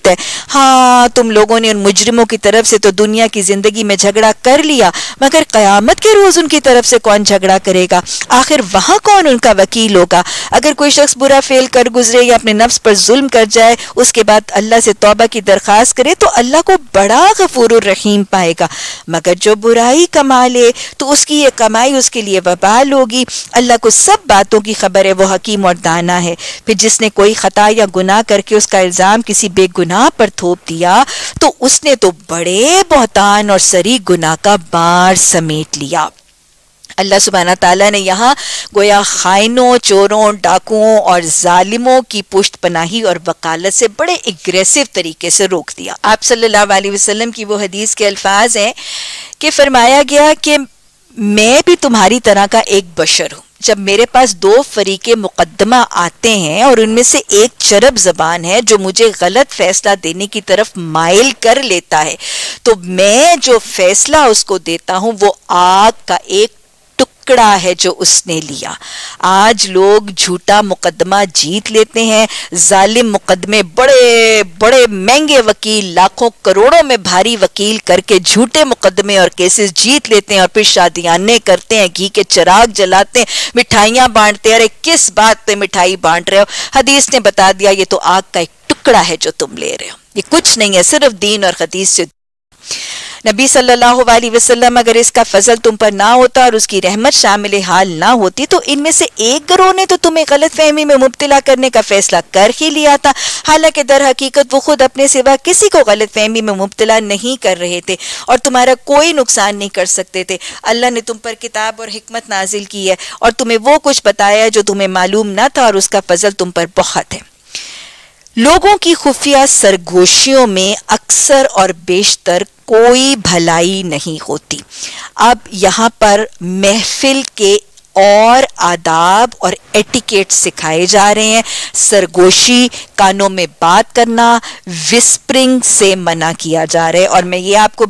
ہاں تم لوگوں نے ان مجرموں کی طرف سے تو دنیا کی زندگی میں جھگڑا کر لیا، مگر قیامت کے روز ان کی طرف سے کون جھگڑا کرے گا؟ آخر وہاں کون ان کا وکیل ہوگا؟ اگر کوئی شخص برا فعل کر گزرے یا اپنے نفس پر ظلم کر جائے، اس کے بعد اللہ سے توبہ کی درخواست کرے تو اللہ کو بڑا غفور الرحیم پائے گا، مگر جو برائی کما لے تو اس کی یہ کمائی اس کے لیے وبال ہوگی۔ اللہ کو سب باتوں کی خبر ہے، وہ حکیم اور دانا ہے۔ پھر جس نے کوئی خطا یا گناہ کر کے اس کا الزام کسی بے گناہ پر تھوپ دیا تو اس نے تو بڑے بہتان اور سری گناہ کا بار سمیٹ لیا۔ اللہ سبحانہ تعالیٰ نے یہاں گویا خائنوں، چوروں، ڈاکوؤں اور ظالموں کی پشت پناہی اور وکالت سے بڑے اگریسو طریقے سے روک دیا۔ آپ صلی اللہ علیہ وسلم کی وہ حدیث کے الفاظ ہیں کہ فرمایا گیا کہ میں بھی تمہاری طرح کا ایک بشر ہوں، جب میرے پاس دو فریق مقدمہ آتے ہیں اور ان میں سے ایک چرب زبان ہے جو مجھے غلط فیصلہ دینے کی طرف مائل کر لیتا ہے، تو میں جو فیصلہ اس کو دیتا ہوں وہ آگ کا ایک ٹکڑا ہے جو اس نے لیا۔ آج لوگ جھوٹا مقدمہ جیت لیتے ہیں، ظالم مقدمے بڑے بڑے مہنگے وکیل لاکھوں کروڑوں میں بھاری وکیل کر کے جھوٹے مقدمے اور کیسز جیت لیتے ہیں، اور پھر شادیانے کرتے ہیں، گھی کے چراغ جلاتے ہیں، مٹھائیاں بانٹتے ہیں۔ ارے کس بات پہ مٹھائی بانٹ رہے ہو؟ حدیث نے بتا دیا یہ تو آگ کا ایک ٹکڑا ہے جو تم لے رہے ہو، یہ کچھ نہیں ہے، صرف دین اور حدیث سے۔ نبی صلی اللہ علیہ وسلم اگر اس کا فضل تم پر نہ ہوتا اور اس کی رحمت شامل حال نہ ہوتی تو ان میں سے ایک گروہ نے تو تمہیں غلط فہمی میں مبتلا کرنے کا فیصلہ کر ہی لیا تھا، حالانکہ در حقیقت وہ خود اپنے سوا کسی کو غلط فہمی میں مبتلا نہیں کر رہے تھے اور تمہارا کوئی نقصان نہیں کر سکتے تھے۔ اللہ نے تم پر کتاب اور حکمت نازل کی ہے اور تمہیں وہ کچھ بتایا جو تمہیں معلوم نہ تھا، اور اس کا فضل تم پر بہت ہے۔ لوگوں کی خفیہ سرگوشیوں میں اکثر اور بیشتر کوئی بھلائی نہیں ہوتی۔ اب یہاں پر محفل کے اور آداب اور ایٹیکیٹ سکھائے جا رہے ہیں۔ سرگوشی، کانوں میں بات کرنا، وسپرنگ سے منع کیا جا رہا ہے۔ اور میں یہ آپ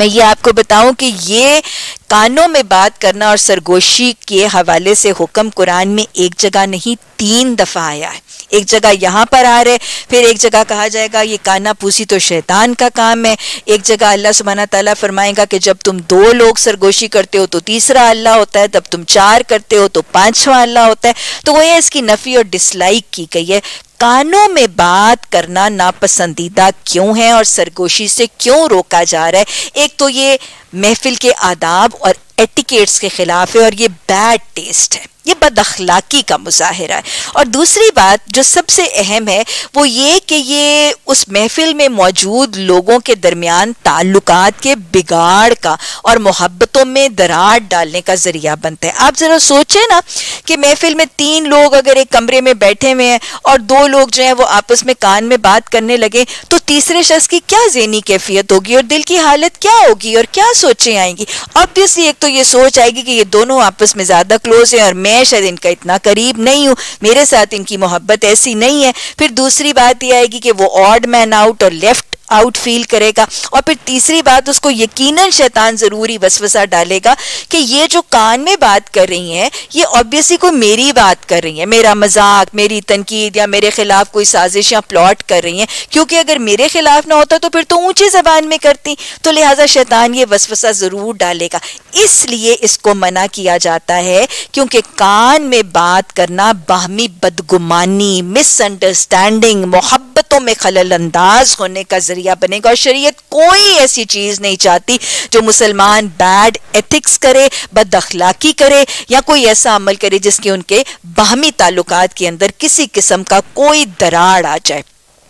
کو بتاؤں کہ یہ کانوں میں بات کرنا اور سرگوشی کے حوالے سے حکم قرآن میں ایک جگہ نہیں 3 دفعہ آیا ہے۔ ایک جگہ یہاں پر آ رہے، پھر ایک جگہ کہا جائے گا یہ کانا پوسی تو شیطان کا کام ہے، ایک جگہ اللہ سبحانہ تعالیٰ فرمائے گا کہ جب تم 2 لوگ سرگوشی کرتے ہو تو تیسرا اللہ ہوتا ہے، جب تم 4 کرتے ہو تو 5واں اللہ ہوتا ہے۔ تو وہ اس کی نفی اور ڈس لائک کی گئی ہے۔ کانوں میں بات کرنا ناپسندیدہ کیوں ہے اور سرگوشی سے کیوں روکا جا رہا ہے؟ ایک تو یہ محفل کے آداب اور ایٹیکیٹس کے خلاف ہے اور یہ بیڈ ٹیسٹ ہے، یہ بد اخلاقی کا مظاہرہ ہے۔ اور دوسری بات جو سب سے اہم ہے وہ یہ کہ یہ اس محفل میں موجود لوگوں کے درمیان تعلقات کے بگاڑ کا اور محبتوں میں دراڑ ڈالنے کا ذریعہ بنتا ہے۔ آپ ذرا سوچیں نا کہ محفل میں 3 لوگ اگر ایک کمرے میں بیٹھے ہوئے ہیں اور 2 لوگ جو ہیں وہ آپس میں کان میں بات کرنے لگے تو تیسرے شخص کی کیا ذہنی کیفیت ہوگی اور دل کی حالت کیا ہوگی اور کیا سوچیں آئیں گی؟ obviously ایک تو یہ سوچ آئے گی کہ یہ دونوں آپس میں زیادہ کلوز ہیں اور میں شاید ان کا اتنا قریب نہیں ہوں، میرے ساتھ ان کی محبت ایسی نہیں ہے۔ پھر دوسری بات یہ آئے گی کہ وہ آڈ مین آؤٹ اور لیفٹ آؤٹ فیل کرے گا، اور پھر تیسری بات اس کو یقیناً شیطان ضروری وسوسہ ڈالے گا کہ یہ جو کان میں بات کر رہی ہیں یہ obviously کوئی میری بات کر رہی ہیں، میرا مذاق، میری تنقید یا میرے خلاف کوئی سازش یا پلاٹ کر رہی ہیں، کیونکہ اگر میرے خلاف نہ ہوتا تو پھر تو اونچی زبان میں کرتی، تو لہٰذا شیطان یہ وسوسہ ضرور ڈالے گا۔ اس لیے اس کو منع کیا جاتا ہے کیونکہ کان میں بات کرنا باہمی بدگمانی، مس انڈرسٹینڈنگ، محبتوں میں خلل انداز ہونے کا ذریعہ بنے گا، اور شریعت کوئی ایسی چیز نہیں چاہتی جو مسلمان بیڈ ایتھکس کرے، بد اخلاقی کرے یا کوئی ایسا عمل کرے جس کے ان کے باہمی تعلقات کے اندر کسی قسم کا کوئی دراڑ آ جائے۔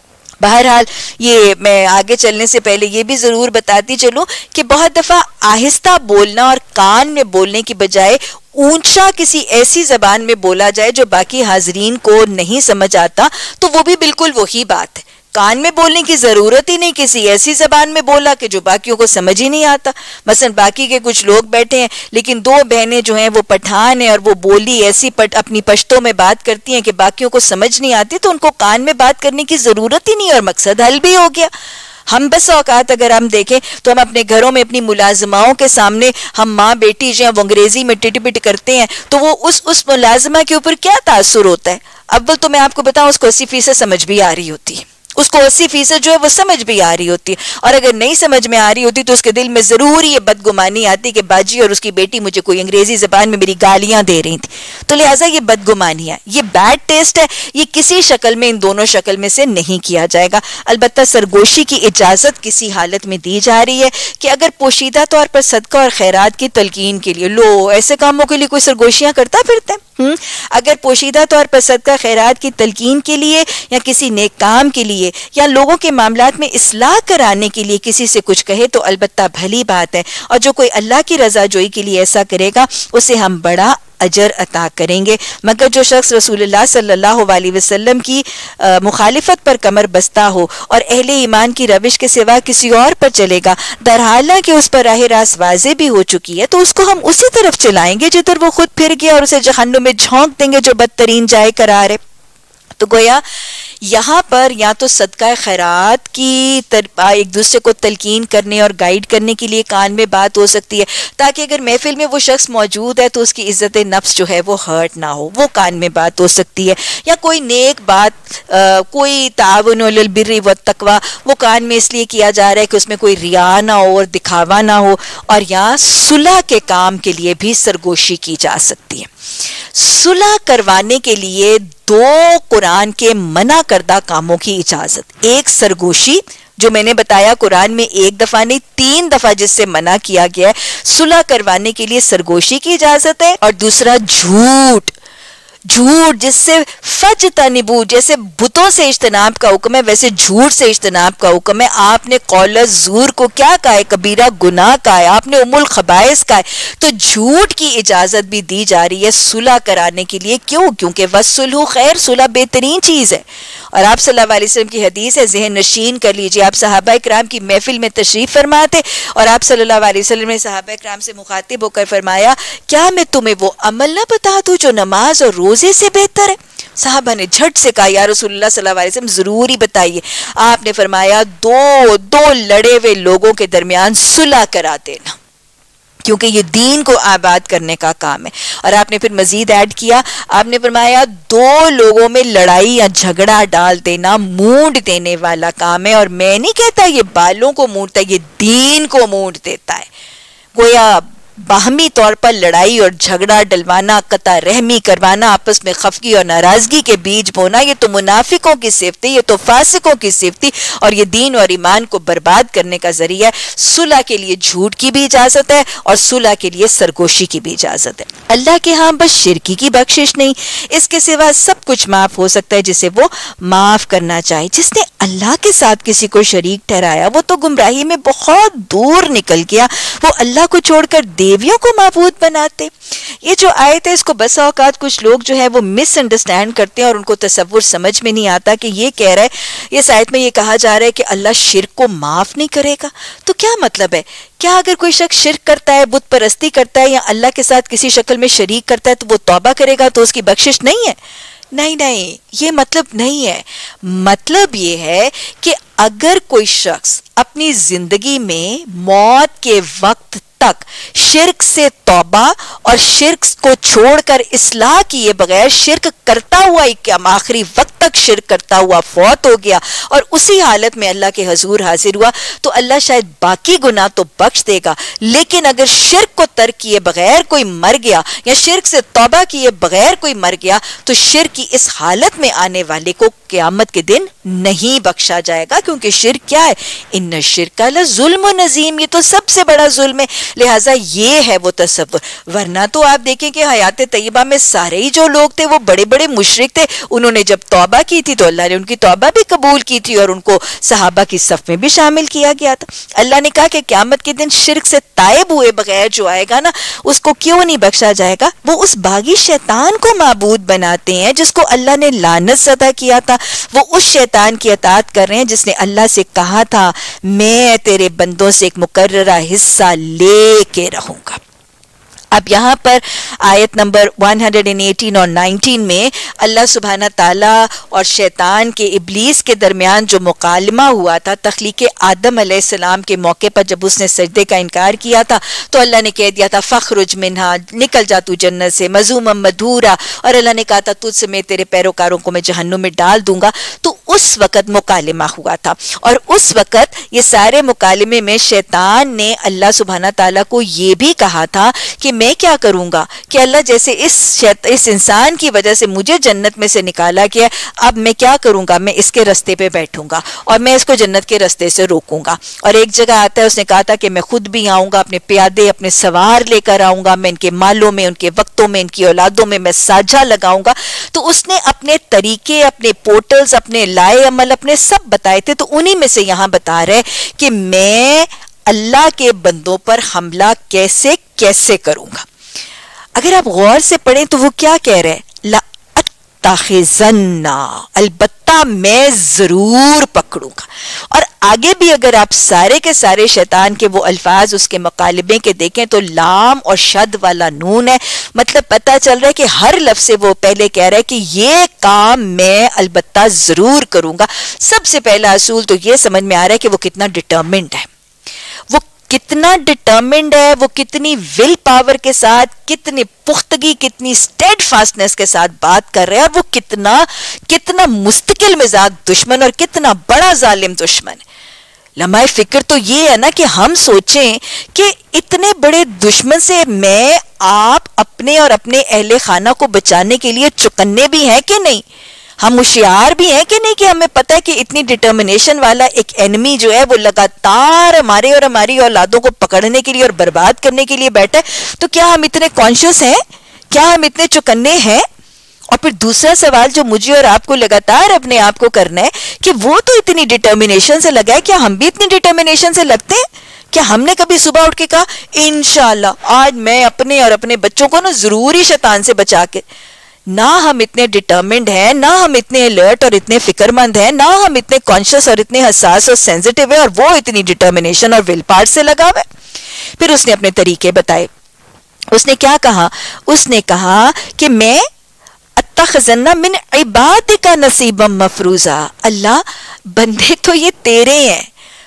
بہرحال یہ میں آگے چلنے سے پہلے یہ بھی ضرور بتاتی چلوں کہ بہت دفعہ آہستہ بولنا اور کان میں بولنے کی بجائے اونچا کسی ایسی زبان میں بولا جائے جو باقی حاضرین کو نہیں سمجھ آتا تو وہ بھی بالکل وہی بات ہے۔ کان میں بولنے کی ضرورت ہی نہیں، کسی ایسی زبان میں بولا کہ جو باقیوں کو سمجھ ہی نہیں آتا۔ مثلا باقی کے کچھ لوگ بیٹھے ہیں لیکن 2 بہنیں جو ہیں وہ پٹھان ہیں اور وہ بولی ایسی اپنی پشتوں میں بات کرتی ہیں کہ باقیوں کو سمجھ نہیں آتی، تو ان کو کان میں بات کرنے کی ضرورت ہی نہیں اور مقصد حل بھی ہو گیا۔ ہم بس اوقات اگر ہم دیکھیں تو ہم اپنے گھروں میں اپنی ملازماؤں کے سامنے ہم ماں بیٹی جو ہیں وہ انگریزی میں ٹٹ پٹ کرتے ہیں تو وہ اس ملازمہ کے اوپر کیا تاثر ہوتا ہے؟ اول تو میں آپ کو بتاؤں اس کو 80% سمجھ بھی آ رہی ہوتی ہے، اس کو 80% جو ہے وہ سمجھ بھی آ رہی ہوتی ہے، اور اگر نہیں سمجھ میں آ رہی ہوتی تو اس کے دل میں ضرور یہ بدگمانی آتی کہ باجی اور اس کی بیٹی مجھے کوئی انگریزی زبان میں میری گالیاں دے رہی تھی. تو لہٰذا یہ بدگمانی ہے، یہ بیڈ ٹیسٹ ہے، یہ کسی شکل میں ان دونوں شکل میں سے نہیں کیا جائے گا. البتہ سرگوشی کی اجازت کسی حالت میں دی جا رہی ہے کہ اگر پوشیدہ طور پر صدقہ اور خیرات کی تلقین کے لیے، لو ایسے کاموں کے لیے کوئی سرگوشیاں کرتا پھرتا ہے، اگر پوشیدہ طور پر صدقہ خیرات کی تلقین کے لیے یا کسی نیک کام کے لیے یا لوگوں کے معاملات میں اصلاح کرانے کے لیے کسی سے کچھ کہے تو البتہ بھلی بات ہے، اور جو کوئی اللہ کی رضا جوئی کے لیے ایسا کرے گا اسے ہم بڑا اجر عطا کریں گے. مگر جو شخص رسول اللہ صلی اللہ علیہ وسلم کی مخالفت پر کمر بستہ ہو اور اہل ایمان کی روش کے سوا کسی اور پر چلے گا، درحالہ کہ اس پر راہ راست واضح بھی ہو چکی ہے، تو اس کو ہم اسی طرف چلائیں گے جدھر وہ خود پھر گیا، اور اسے جہنم میں جھونک دیں گے جو بدترین جائے قرار ہے. تو گویا یہاں پر یا تو صدقہ خیرات کی ایک دوسرے کو تلقین کرنے اور گائیڈ کرنے کے لیے کان میں بات ہو سکتی ہے، تاکہ اگر محفل میں وہ شخص موجود ہے تو اس کی عزت نفس جو ہے وہ ہرٹ نہ ہو، وہ کان میں بات ہو سکتی ہے. یا کوئی نیک بات، کوئی تعاون علی البر والتقوی، وہ کان میں اس لیے کیا جا رہا ہے کہ اس میں کوئی ریا نہ ہو اور دکھاوا نہ ہو. اور یہاں صلح کے کام کے لیے بھی سرگوشی کی جا سکتی ہے. صلح کروانے کے لیے دو قرآن کے منع کردہ کاموں کی اجازت، ایک سرگوشی جو میں نے بتایا قرآن میں ایک دفعہ نہیں 3 دفعہ جس سے منع کیا گیا ہے، صلح کروانے کے لیے سرگوشی کی اجازت ہے. اور دوسرا جھوٹ جس سے فجتنبو، جیسے بتوں سے اجتناب کا حکم ہے ویسے جھوٹ سے اجتناب کا حکم ہے. آپ نے قول الزور کو کیا کہا ہے؟ کبیرہ گناہ کہا ہے، آپ نے ام الخبائث کہا ہے. تو جھوٹ کی اجازت بھی دی جا رہی ہے صلح کرانے کے لیے. کیوں؟ کیونکہ والصلح خیر، صلح بہترین چیز ہے. اور آپ صلی اللہ علیہ وسلم کی حدیث ہے، ذہن نشین کر لیجئے، آپ صحابہ کرام کی محفل میں تشریف فرما تھے اور آپ صلی اللہ علیہ وسلم نے صحابہ کرام سے مخاطب ہو کر فرمایا، کیا میں تمہیں وہ عمل نہ بتا دوں جو نماز اور روزے سے بہتر ہے؟ صحابہ نے جھٹ سے کہا، یا رسول اللہ صلی اللہ علیہ وسلم ضروری بتائیے. آپ نے فرمایا دو لڑے ہوئے لوگوں کے درمیان صلح کرا دینا، کیونکہ یہ دین کو آباد کرنے کا کام ہے. اور آپ نے پھر مزید ایڈ کیا، آپ نے فرمایا 2 لوگوں میں لڑائی یا جھگڑا ڈال دینا مونڈ دینے والا کام ہے. اور میں نہیں کہتا یہ بالوں کو مونڈتا ہے، یہ دین کو مونڈ دیتا ہے. گویا باہمی طور پر لڑائی اور جھگڑا ڈلوانا، قطع رحمی کروانا، آپس میں خفگی اور ناراضگی کے بیج بونا، یہ تو منافقوں کی صفت ہے، یہ تو فاسقوں کی صفت ہے، اور یہ دین اور ایمان کو برباد کرنے کا ذریعہ ہے. صلح کے لیے جھوٹ کی بھی اجازت ہے اور صلح کے لیے سرگوشی کی بھی اجازت ہے. اللہ کے ہاں بس شرکی کی بخشش نہیں، اس کے سوا سب کچھ معاف ہو سکتا ہے جسے وہ معاف کرنا چاہے. جس نے اللہ کے ساتھ کسی کو شریک ٹھہرایا وہ تو گمراہی میں بہت دور نکل گیا، وہ اللہ کو چھوڑ کر دیویوں کو معبود بناتے. یہ جو آیت ہے اس کو بس اوقات کچھ لوگ جو ہے وہ مس انڈرسٹینڈ کرتے ہیں اور ان کو تصور سمجھ میں نہیں آتا کہ یہ کہہ رہا ہے، اس آیت میں یہ کہا جا رہا ہے کہ اللہ شرک کو معاف نہیں کرے گا. تو کیا مطلب ہے؟ کیا اگر کوئی شخص شرک کرتا ہے، بت پرستی کرتا ہے یا اللہ کے ساتھ کسی شکل میں شریک کرتا ہے تو وہ توبہ کرے گا تو اس کی بخشش نہیں ہے؟ نہیں، یہ مطلب نہیں ہے. مطلب یہ ہے کہ اگر کوئی شخص اپنی زندگی میں موت کے وقت تک شرک سے توبہ اور شرک کو چھوڑ کر اصلاح کیے بغیر شرک کرتا ہوا آخری وقت تک شرک کرتا ہوا فوت ہو گیا اور اسی حالت میں اللہ کے حضور حاضر ہوا تو اللہ شاید باقی گناہ تو بخش دے گا، لیکن اگر شرک کو ترک کیے بغیر کوئی مر گیا یا شرک سے توبہ کیے بغیر کوئی مر گیا تو شرک کی اس حالت میں آنے والے کو قیامت کے دن نہیں بخشا جائے گا، کیونکہ شرک کیا ہے؟ ان الشرک لظلم عظیم، یہ تو سب سے بڑا ظلم ہے. لہٰذا یہ ہے وہ تصور. ورنہ تو آپ دیکھیں کہ حیات طیبہ میں سارے ہی جو لوگ تھے وہ بڑے بڑے مشرک تھے. انہوں نے جب توبہ کی تھی تو اللہ نے ان کی توبہ بھی قبول کی تھی اور ان کو صحابہ کی صف میں بھی شامل کیا گیا تھا. اللہ نے کہا کہ قیامت کے دن شرک سے تائب ہوئے بغیر جو آئے گا نا اس کو کیوں نہیں بخشا جائے گا؟ وہ اس باغی شیطان کو معبود بناتے ہیں جس کو اللہ نے لعنت زدہ کیا تھا. وہ اس شیطان کی اطاعت کر رہے ہیں جس نے اللہ سے کہا تھا میں تیرے بندوں سے ایک مقررہ حصہ لے کے رہوں گا. اب یہاں پر آیت نمبر 118 اور 19 میں اللہ سبحانہ تعالیٰ اور شیطان کے ابلیس کے درمیان جو مکالمہ ہوا تھا تخلیق آدم علیہ السلام کے موقع پر جب اس نے سجدے کا انکار کیا تھا تو اللہ نے کہہ دیا تھا فخرج منہا، نکل جا تو جنت سے، مذموما مدحورا، اور اللہ نے کہا تھا تجھ سے میں تیرے پیروکاروں کو میں جہنم میں ڈال دوں گا. تو उस वक़्त मुकालिमा हुआ था, और उस वक़्त ये सारे मुकालिमे में शैतान ने अल्लाह सुब्हाना ताला को ये भी कहा था कि मैं क्या करूँगा कि अल्लाह जैसे इस इंसान की वजह से मुझे जन्नत में से निकाला गया, अब मैं क्या करूँगा, मैं इसके रास्ते पे बैठूंगा और मैं इसको जन्नत के रास्ते से रोकूंगा। और एक जगह आता है उसने कहा था कि मैं खुद भी आऊँगा, अपने प्यादे अपने सवार लेकर आऊँगा, मैं इनके मालों में, उनके वक्तों में, इनकी औलादों में मैं साझा लगाऊंगा। तो उसने अपने तरीके, अपने पोर्टल्स, अपने लाए अमल, अपने सब बताए थे। तो उन्हीं में से यहाँ बता रहे कि मैं अल्लाह के बंदों पर हमला कैसे कैसे करूंगा। अगर आप गौर से पढ़ें तो वो क्या कह रहे हैं, ला अत्तखिज़न्ना, अलबत्ता मैं जरूर पकड़ूंगा। और आगे भी अगर आप सारे के सारे शैतान के वो अल्फाज उसके मुकालिबे के देखें तो लाम और शद वाला नून है, मतलब पता चल रहा है कि हर लफ्ज़ से वो पहले कह रहा है कि ये काम मैं अलबत्ता जरूर करूंगा। सबसे पहला असूल तो ये समझ में आ रहा है कि वो कितना डिटर्मिन्ड है, वो कितना डिटर्मिन्ड है, वो कितनी विल पावर के साथ, कितनी पुख्तगी, कितनी स्टेडफास्टनेस के साथ बात कर रहे हैं, और वो कितना मुस्तकिल मिजाज दुश्मन और कितना बड़ा जालिम दुश्मन है। लम्हाए फिक्र तो ये है ना कि हम सोचें कि इतने बड़े दुश्मन से मैं, आप अपने और अपने अहले खाना को बचाने के लिए चुकन्ने भी हैं कि नहीं, हम होशियार भी हैं कि नहीं, कि हमें पता है कि इतनी डिटर्मिनेशन वाला एक एनिमी जो है वो लगातार हमारे और हमारी औलादों को पकड़ने के लिए और बर्बाद करने के लिए बैठा है। तो क्या हम इतने कॉन्शियस हैं, क्या हम इतने चौकन्ने हैं? और फिर दूसरा सवाल जो मुझे और आपको लगातार अपने आप को करना है कि वो तो इतनी डिटर्मिनेशन से लगा है, क्या हम भी इतनी डिटर्मिनेशन से लगते हैं? क्या हमने कभी सुबह उठ के कहा इंशाल्लाह आज मैं अपने और अपने बच्चों को ना जरूर ही शैतान से बचा के? ना हम इतने डिटर्मिन्ड हैं, ना हम इतने अलर्ट और इतने फिक्रमंद हैं, ना हम इतने कॉन्शियस और इतने हसास और सेंसिटिव है, और वो इतनी डिटर्मिनेशन और विल पावर से लगा हुआ है। फिर उसने अपने तरीके बताए। उसने क्या कहा? उसने कहा कि मैं अत्तखज़न्ना मिन इबादिका नसीबम मफरूजा, अल्लाह बंदे तो ये तेरे हैं,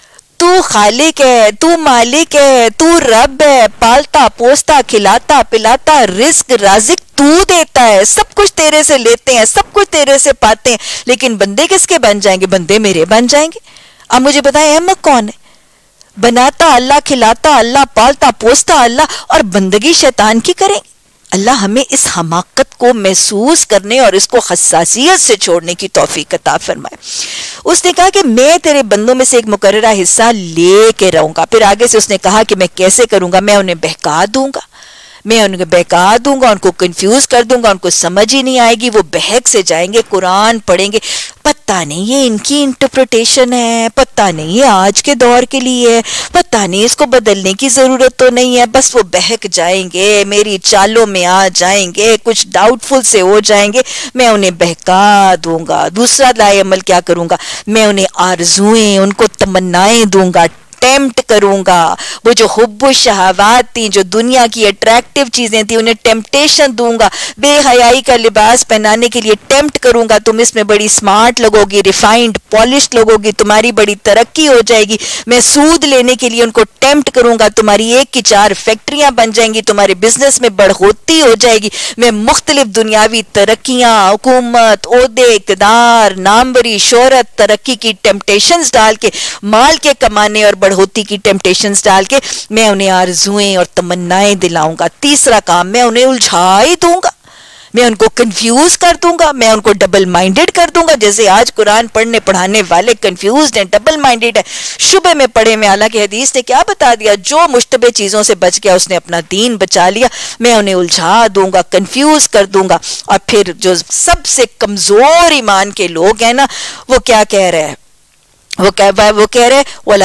तू खालिक है, तू मालिक है, तू रब है, पालता पोसता खिलाता पिलाता रिस्क राजिक तू देता है, सब कुछ तेरे से लेते हैं, सब कुछ तेरे से पाते हैं, लेकिन बंदे किसके बन जाएंगे? बंदे मेरे बन जाएंगे। अब मुझे बताएं अहमक कौन है? बनाता अल्लाह, खिलाता अल्लाह, पालता पोसता अल्लाह, और बंदगी शैतान की करेंगे। अल्लाह हमें इस हमाकत को महसूस करने और इसको हसासियत से छोड़ने की तौफीक अता फरमाए। उसने कहा कि मैं तेरे बंदों में से एक मुकर्ररा हिस्सा लेके रहूंगा। फिर आगे से उसने कहा कि मैं कैसे करूंगा? मैं उन्हें बहका दूंगा, मैं उनको बहका दूंगा, उनको कंफ्यूज कर दूंगा, उनको समझ ही नहीं आएगी, वो बहक से जाएंगे, कुरान पढ़ेंगे, पता नहीं ये इनकी इंटरप्रिटेशन है, पता नहीं ये आज के दौर के लिए है, पता नहीं इसको बदलने की जरूरत तो नहीं है, बस वो बहक जाएंगे, मेरी चालों में आ जाएंगे, कुछ डाउटफुल से हो जाएंगे, मैं उन्हें बहका दूंगा। दूसरा लाए अमल क्या करूंगा? मैं उन्हें आरज़ुएं, उनको तमन्नाएं दूंगा, टेम्प्ट करूंगा। वो जो हुब्बु शहावात थी, जो दुनिया की अट्रैक्टिव चीजें थी, उन्हें टेम्पटेशन दूंगा। बेहयाई का लिबास पहनाने के लिए टेम्प्ट करूंगा, तुम इसमें बड़ी स्मार्ट लगोगी, रिफाइंड पॉलिश्ड लगोगी, तुम्हारी बड़ी तरक्की हो जाएगी। मैं सूद लेने के लिए उनको टेम्प्ट करूंगा, तुम्हारी 1 की 4 फैक्ट्रियां बन जाएंगी, तुम्हारे बिजनेस में बढ़ोतरी हो जाएगी। मैं मुख्तलिफ दुनियावी तरक्कियां, हुकूमत, ओहदे, इक़्तिदार, नामवरी, शोहरत, तरक्की की टेम्पटेशंस डाल के, माल के कमाने और बढ़ोतरी की टेम्पटेशंस डाल के मैं उन्हें आरज़ुएं और तमन्नाएं दिलाऊंगा। तीसरा काम, मैं उन्हें उलझा ही दूंगा, मैं उनको कंफ्यूज कर दूंगा, मैं उनको डबल माइंडेड कर दूंगा, जैसे आज कुरान पढ़ने पढ़ाने वाले कंफ्यूज्ड हैं, डबल माइंडेड है, शुबे में पढ़े में। हालांकि हदीस ने क्या बता दिया? जो मुश्तबे चीजों से बच गया उसने अपना दीन बचा लिया। मैं उन्हें उलझा दूंगा, कंफ्यूज कर दूंगा। और फिर जो सबसे कमजोर ईमान के लोग हैं ना, वो क्या कह रहे हैं? वो कह रहे वला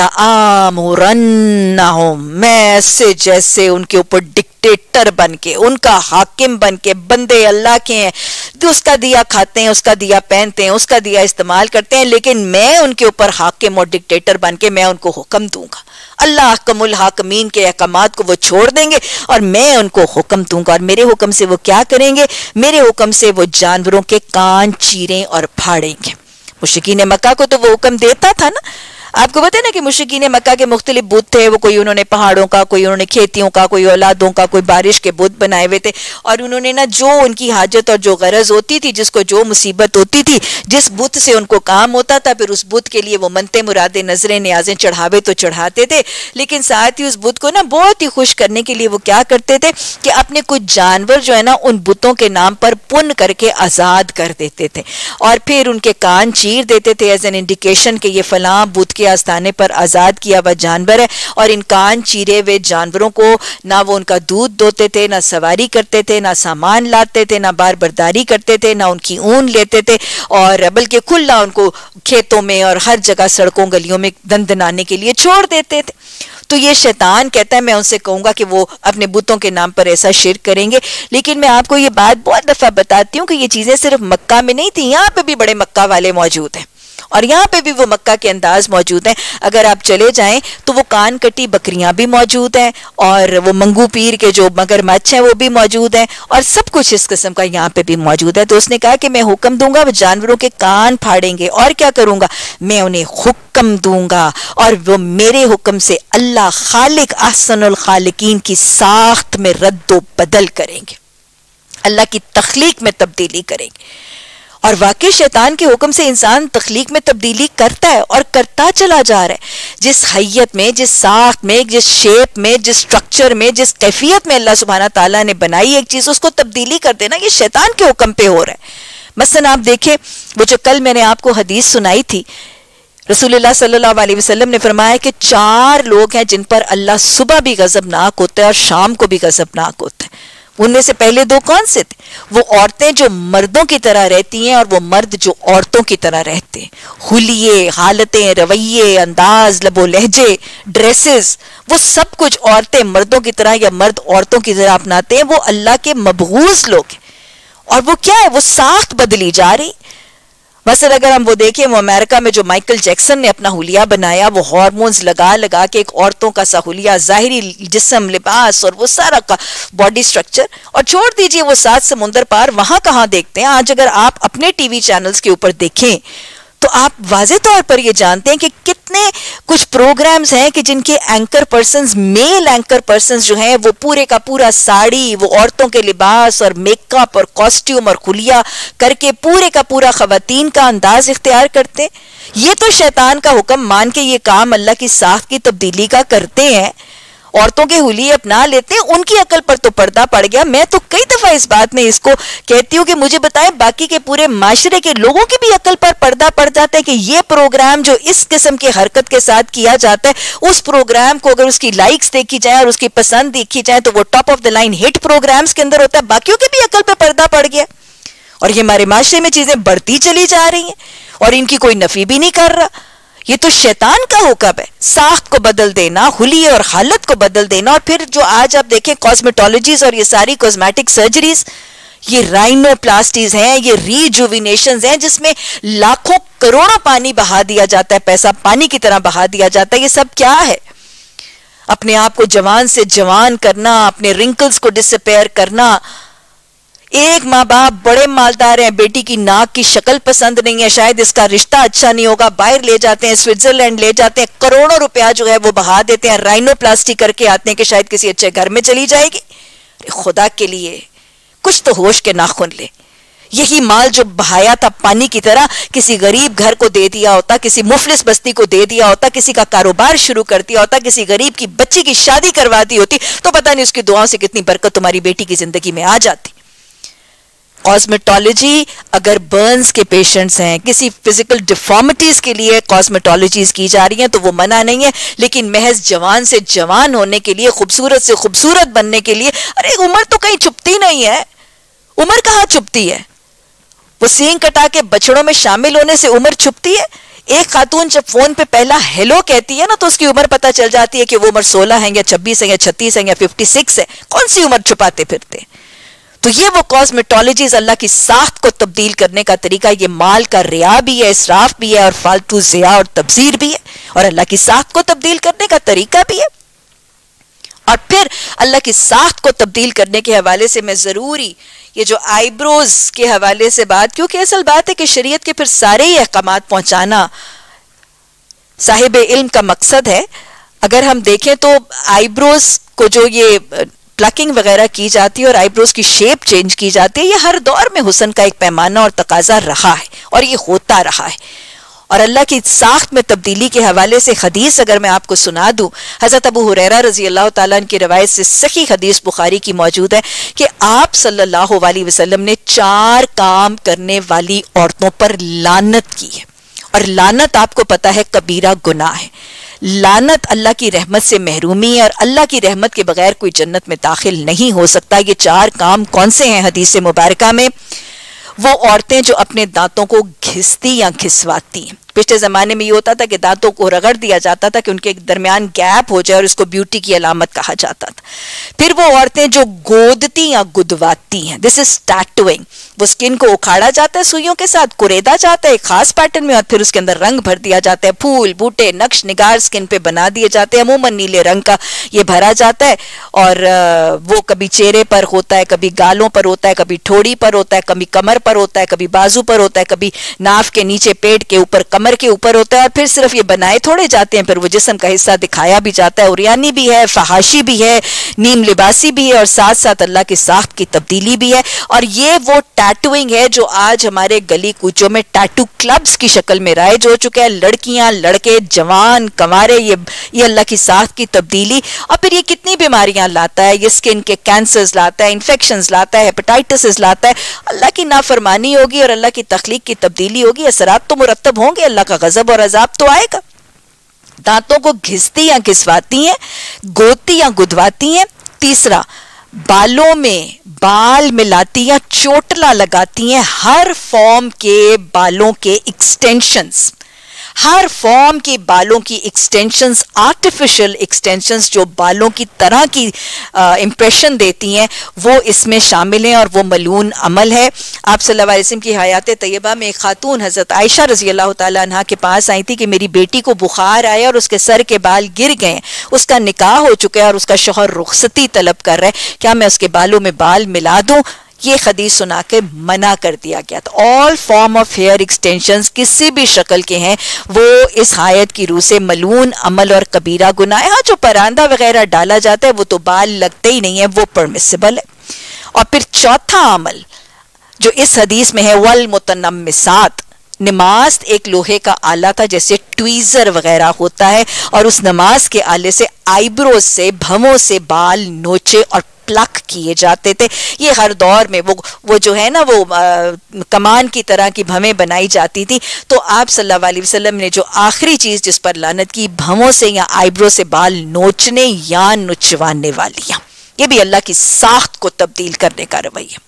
आमुरन्नहुम, मैं ऐसे जैसे उनके ऊपर डिक्टेटर बन के, उनका हाकिम बन के, बंदे अल्लाह के हैं, तो उसका दिया खाते हैं, उसका दिया पहनते हैं, उसका दिया इस्तेमाल करते हैं, लेकिन मैं उनके ऊपर हाकिम और डिक्टेटर बन के मैं उनको हुक्म दूंगा। अल्लाह अहकमुल हाकिमीन के अहकामात को वो छोड़ देंगे और मैं उनको हुक्म दूंगा। और मेरे हुक्म से वो क्या करेंगे? मेरे हुक्म से वो जानवरों के कान चीरें और फाड़ेंगे। मुश्रिकीन मक्का को तो वो हुक्म देता था ना, آپ کو پتہ ہے نا کہ مشرکین مکہ کے مختلف بت تھے، وہ کوئی انہوں نے پہاڑوں کا، کوئی انہوں نے کھیتیوں کا، کوئی اولادوں کا، کوئی بارش کے بت بنائے ہوئے تھے، اور انہوں نے نا جو ان کی حاجت اور جو غرض ہوتی تھی، جس کو جو مصیبت ہوتی تھی، جس بت سے ان کو کام ہوتا تھا، پھر اس بت کے لیے وہ منتیں مرادیں نظریں نیازیں چڑھاوے تو چڑھاتے تھے، لیکن ساتھ ہی اس بت کو نا بہت ہی خوش کرنے کے لیے وہ کیا کرتے تھے کہ اپنے کچھ جانور جو ہے نا ان بتوں کے نام پر پن کر کے آزاد کر دیتے تھے، اور پھر ان کے کان چیر دیتے تھے ایز این انڈیکیشن کہ یہ فلاں بت کے آستانے پر آزاد کیا ہوا جانور ہے، اور ان کان چیرے ہوئے جانوروں کو نہ وہ ان کا دودھ دوتے تھے، نہ سواری کرتے تھے، نہ سامان لاتے تھے، نہ بار برداری کرتے تھے، نہ ان کی اون لیتے تھے، اور بلکہ کھلا ان کو کھیتوں میں اور ہر جگہ سڑکوں گلیوں میں دندنانے کے لیے چھوڑ دیتے تھے۔ تو یہ شیطان کہتا ہے میں ان سے کہوں گا کہ وہ اپنے بتوں کے نام پر ایسا شرک کریں گے، لیکن میں آپ کو یہ بات بہت دفعہ بتاتی ہوں کہ یہ چیزیں صرف مکہ میں نہیں تھیں، یہاں پہ بھی بڑے مکہ والے موجود ہیں، اور یہاں پہ بھی وہ مکہ کے انداز موجود ہیں۔ اگر آپ چلے جائیں تو وہ کان کٹی بکریاں بھی موجود ہیں، اور وہ منگو پیر کے جو مگر مچھ ہیں وہ بھی موجود ہیں، اور سب کچھ اس قسم کا یہاں پہ بھی موجود ہے۔ تو اس نے کہا کہ میں حکم دوں گا وہ جانوروں کے کان پھاڑیں گے، اور کیا کروں گا، میں انہیں حکم دوں گا، اور وہ میرے حکم سے اللہ خالق احسن الخالقین کی ساخت میں رد و بدل کریں گے، اللہ کی تخلیق میں تبدیلی کریں گے۔ اور واقعی شیطان کے حکم سے انسان تخلیق میں تبدیلی کرتا ہے اور کرتا چلا جا رہا ہے۔ جس حیت میں، جس ساخت میں، جس شیپ میں، جس سٹرکچر میں، جس کیفیت میں اللہ سبحانہ تعالیٰ نے بنائی ایک چیز، اس کو تبدیلی کر دینا یہ شیطان کے حکم پہ ہو رہا ہے۔ مثلا آپ دیکھیں وہ جو کل میں نے آپ کو حدیث سنائی تھی، رسول اللہ صلی اللہ علیہ وسلم نے فرمایا کہ 4 لوگ ہیں جن پر اللہ صبح بھی غضبناک ہوتا ہے اور شام کو بھی غضبناک ہوتا ہے۔ ان میں سے پہلے 2 کون سے تھے؟ وہ عورتیں جو مردوں کی طرح رہتی ہیں اور وہ مرد جو عورتوں کی طرح رہتے ہیں، حلیے، حالتیں، رویے، انداز، لب و لہجے، ڈریسز، وہ سب کچھ عورتیں مردوں کی طرح یا مرد عورتوں کی طرح اپناتے ہیں۔ وہ اللہ کے مبغوض لوگ ہیں، اور وہ کیا ہے، وہ ساخت بدلی جا رہی۔ مثلا اگر ہم وہ دیکھیں، وہ امریکہ میں جو مائیکل جیکسن نے اپنا حلیہ بنایا، وہ ہارمونز لگا لگا کے ایک عورتوں کا سا حلیہ، ظاہری جسم، لباس اور وہ سارا کا باڈی سٹرکچر، اور چھوڑ دیجئے وہ 7 سمندر پار وہاں کہاں دیکھتے ہیں۔ آج اگر آپ اپنے ٹی وی چینلز کے اوپر دیکھیں تو آپ واضح طور پر یہ جانتے ہیں کہ کتنے کچھ پروگرامز ہیں کہ جن کے anchor persons, male anchor persons جو ہیں، وہ پورے کا پورا ساڑی، وہ عورتوں کے لباس اور میک اپ اور کاسٹیوم اور خلیہ کر کے پورے کا پورا خواتین کا انداز اختیار کرتے۔ یہ تو شیطان کا حکم مان کے یہ کام اللہ کی ساخت کی تبدیلی کا کرتے ہیں، عورتوں کے حلیے اپنا لیتے ہیں، ان کی عقل پر تو پردہ پڑ گیا۔ میں تو کئی دفعہ اس بات میں اس کو کہتی ہوں کہ مجھے بتائیں باقی کے پورے معاشرے کے لوگوں کی بھی عقل پر پردہ پڑ جاتا ہے کہ یہ پروگرام جو اس قسم کے حرکت کے ساتھ کیا جاتا ہے، اس پروگرام کو اگر اس کی لائکس دیکھی جائیں اور اس کی پسند دیکھی جائے تو وہ top of the line hit programmes کے اندر ہوتا ہے۔ باقیوں کی بھی عقل پہ پردہ پڑ گیا، اور یہ ہمارے معاشرے میں چیزیں بڑھتی چلی جا رہی ہیں، اور ان کی کوئی نفی بھی نہیں کر رہا۔ یہ تو شیطان کا حکم ہے، ساخت کو بدل دینا، حلیے اور حالت کو بدل دینا۔ اور پھر جو آج آپ دیکھیں کاسمیٹولوجیز اور یہ ساری کاسمیٹک سرجریز، یہ رائنو پلاسٹیز ہیں، یہ ریجوینیشنز ہیں جس میں لاکھوں کروڑوں پانی بہا دیا جاتا ہے، پیسہ پانی کی طرح بہا دیا جاتا ہے۔ یہ سب کیا ہے؟ اپنے آپ کو جوان سے جوان کرنا، اپنے رنکلز کو ڈسپیئر کرنا۔ ایک ماں باپ بڑے مالدار ہیں، بیٹی کی ناک کی شکل پسند نہیں ہے، شاید اس کا رشتہ اچھا نہیں ہوگا، باہر لے جاتے ہیں، سوئٹزرلینڈ لے جاتے ہیں، کروڑوں روپیہ جو ہے وہ بہا دیتے ہیں، رائنو پلاسٹی کر کے آتے ہیں کہ شاید کسی اچھے گھر میں چلی جائے گی۔ خدا کے لیے کچھ تو ہوش کے ناخن لے۔ یہی مال جو بہایا تھا پانی کی طرح، کسی غریب گھر کو دے دیا ہوتا، کسی مفلس بستی کو دے دیا ہوتا، کسی کا کاروبار شروع کر دیا ہوتا، کسی غریب کی بچی کی شادی کروا دی ہوتی، تو پتہ نہیں اس کی دعاؤں سے کتنی برکت تمہاری بیٹی کی زندگی میں آ جاتی۔ کاسمیٹولوجی اگر برنز کے پیشنٹس ہیں، کسی فزیکل ڈیفارمیٹیز کے لیے کاسمیٹولوجیز کی جا رہی ہیں تو وہ منع نہیں ہے، لیکن محض جوان سے جوان ہونے کے لیے، خوبصورت سے خوبصورت بننے کے لیے، ارے عمر تو کہیں چھپتی نہیں ہے، عمر کہاں چھپتی ہے؟ وہ سینگ کٹا کے بچڑوں میں شامل ہونے سے عمر چھپتی ہے؟ ایک خاتون جب فون پہ پہلا ہیلو کہتی ہے نا تو اس کی عمر پتہ چل جاتی ہے کہ وہ عمر 16 ہے یا 26 ہے یا 36 ہے یا 56 ہے، کون سی عمر چھپاتے پھرتے؟ تو یہ وہ کاسمیٹولوجیز اللہ کی ساخت کو تبدیل کرنے کا طریقہ، یہ مال کا ریا بھی ہے، اسراف بھی ہے، اور فالتو ضیاع اور تبذیر بھی ہے، اور اللہ کی ساخت کو تبدیل کرنے کا طریقہ بھی ہے۔ اور پھر اللہ کی ساخت کو تبدیل کرنے کے حوالے سے میں ضروری یہ جو آئی بروز کے حوالے سے بات، کیونکہ اصل بات ہے کہ شریعت کے پھر سارے ہی احکامات پہنچانا صاحب علم کا مقصد ہے. اگر ہم دیکھیں تو آئیبروز کو جو یہ پلکنگ وغیرہ کی جاتی ہے اور آئیبروز کی شیپ چینج کی جاتی ہے، یہ ہر دور میں حسن کا ایک پیمانہ اور تقاضا رہا ہے اور یہ ہوتا رہا ہے. اور اللہ کی ساخت میں تبدیلی کے حوالے سے حدیث اگر میں آپ کو سنا دوں، حضرت ابو ہریرہ رضی اللہ تعالیٰ عنہ کی روایت سے صحیح حدیث بخاری کی موجود ہے کہ آپ صلی اللہ علیہ وسلم نے 4 کام کرنے والی عورتوں پر لعنت کی ہے. اور لعنت آپ کو پتا ہے کبیرہ گناہ ہے. لعنت اللہ کی رحمت سے محرومی ہے اور اللہ کی رحمت کے بغیر کوئی جنت میں داخل نہیں ہو سکتا. یہ 4 کام کون سے ہیں حدیث مبارکہ میں؟ وہ عورتیں جو اپنے دانتوں کو گھستی یا گھسواتی ہیں. پچھلے زمانے میں یہ ہوتا تھا کہ دانتوں کو رگڑ دیا جاتا تھا کہ ان کے درمیان گیپ ہو جائے اور اس کو بیوٹی کی علامت کہا جاتا تھا. پھر وہ عورتیں جو گودتی یا گدواتی ہیں، دس از ٹیٹوئنگ. وہ سکن کو اکھاڑا جاتا ہے سوئیوں کے ساتھ، کوریدا جاتا ہے ایک خاص پیٹرن میں اور پھر اس کے اندر رنگ بھر دیا جاتا ہے. پھول بوٹے نقش نگار سکن پہ بنا دیے جاتے ہیں، عموماً نیلے رنگ کا یہ بھرا جاتا ہے. اور وہ کبھی چہرے پر ہوتا ہے، کبھی گالوں پر ہوتا ہے، کبھی ٹھوڑی پر ہوتا ہے، کبھی کمر پر ہوتا ہے، کبھی بازو پر ہوتا ہے، کبھی ناف کے نیچے پیٹ کے اوپر کمر کے اوپر ہوتا ہے. اور پھر صرف یہ بنائے تھوڑے جاتے ہیں، پھر وہ جسم کا حصہ دکھایا بھی جاتا ہے. اوریانی بھی ہے، فحاشی بھی ہے، نیم لباسی بھی ہے اور ساتھ ساتھ اللہ کی ساخت کی تبدیلی بھی ہے. اور یہ وہ ٹیٹوئنگ ہے جو آج ہمارے گلی کوچوں میں ٹیٹو کلبز کی شکل میں رائج ہو چکا ہے. لڑکیاں لڑکے جوان کنوارے، یہ اللہ کی ساخت کی تبدیلی. اور پھر یہ کتنی بیماریاں لاتا ہے، یہ سکن کے کینسرز لاتا ہے، انفیکشنز لاتا ہے، ہیپاٹائٹسز لاتا ہے. اللہ کی نافرمانی ہوگی اور اللہ کی تخلیق کی تبدیلی ہوگی، اثرات تو مرتب ہوں گے، اللہ کا غضب اور عذاب تو آئے گا. دانتوں کو گھستی یا گھسواتی ہیں، گودتی یا گدواتی ہیں. تیسرا، بالوں میں بال ملاتی یا چوٹلا لگاتی ہیں. ہر فارم کے بالوں کے ایکسٹینشنز، ہر فارم کے بالوں کی ایکسٹینشنز، آرٹیفیشل ایکسٹینشنز جو بالوں کی طرح کی امپریشن دیتی ہیں، وہ اس میں شامل ہیں اور وہ ملعون عمل ہے. آپ صلی اللہ علیہ وسلم کی حیات طیبہ میں ایک خاتون حضرت عائشہ رضی اللہ تعالیٰ عنہ کے پاس آئی تھی کہ میری بیٹی کو بخار آیا اور اس کے سر کے بال گر گئے، اس کا نکاح ہو چکا ہے اور اس کا شوہر رخصتی طلب کر رہا ہے، کیا میں اس کے بالوں میں بال ملا دوں؟ یہ حدیث سنا کے منع کر دیا گیا تھا. All form of hair extensions کسی بھی شکل کے ہیں وہ اس آیت کی روح سے ملعون عمل اور کبیرہ گناہ ہے. ہاں جو پراندہ وغیرہ ڈالا جاتا ہے وہ تو بال لگتے ہی نہیں ہے، وہ پرمیسیبل ہے. اور پھر چوتھا عمل جو اس حدیث میں ہے، والمتنمسات. نماز ایک لوہے کا آلہ تھا جیسے ٹویزر وغیرہ ہوتا ہے اور اس نماز کے آلے سے آئیبرو سے بھووں سے بال نوچے اور پلک کیے جاتے تھے. یہ ہر دور میں وہ جو ہے نا وہ کمان کی طرح کی بھویں بنائی جاتی تھی. تو آپ صلی اللہ علیہ وسلم نے جو آخری چیز جس پر لعنت کی، بھووں سے یا آئیبرو سے بال نوچنے یا نچوانے والیاں، یہ بھی اللہ کی ساخت کو تبدیل کرنے کا رویہ.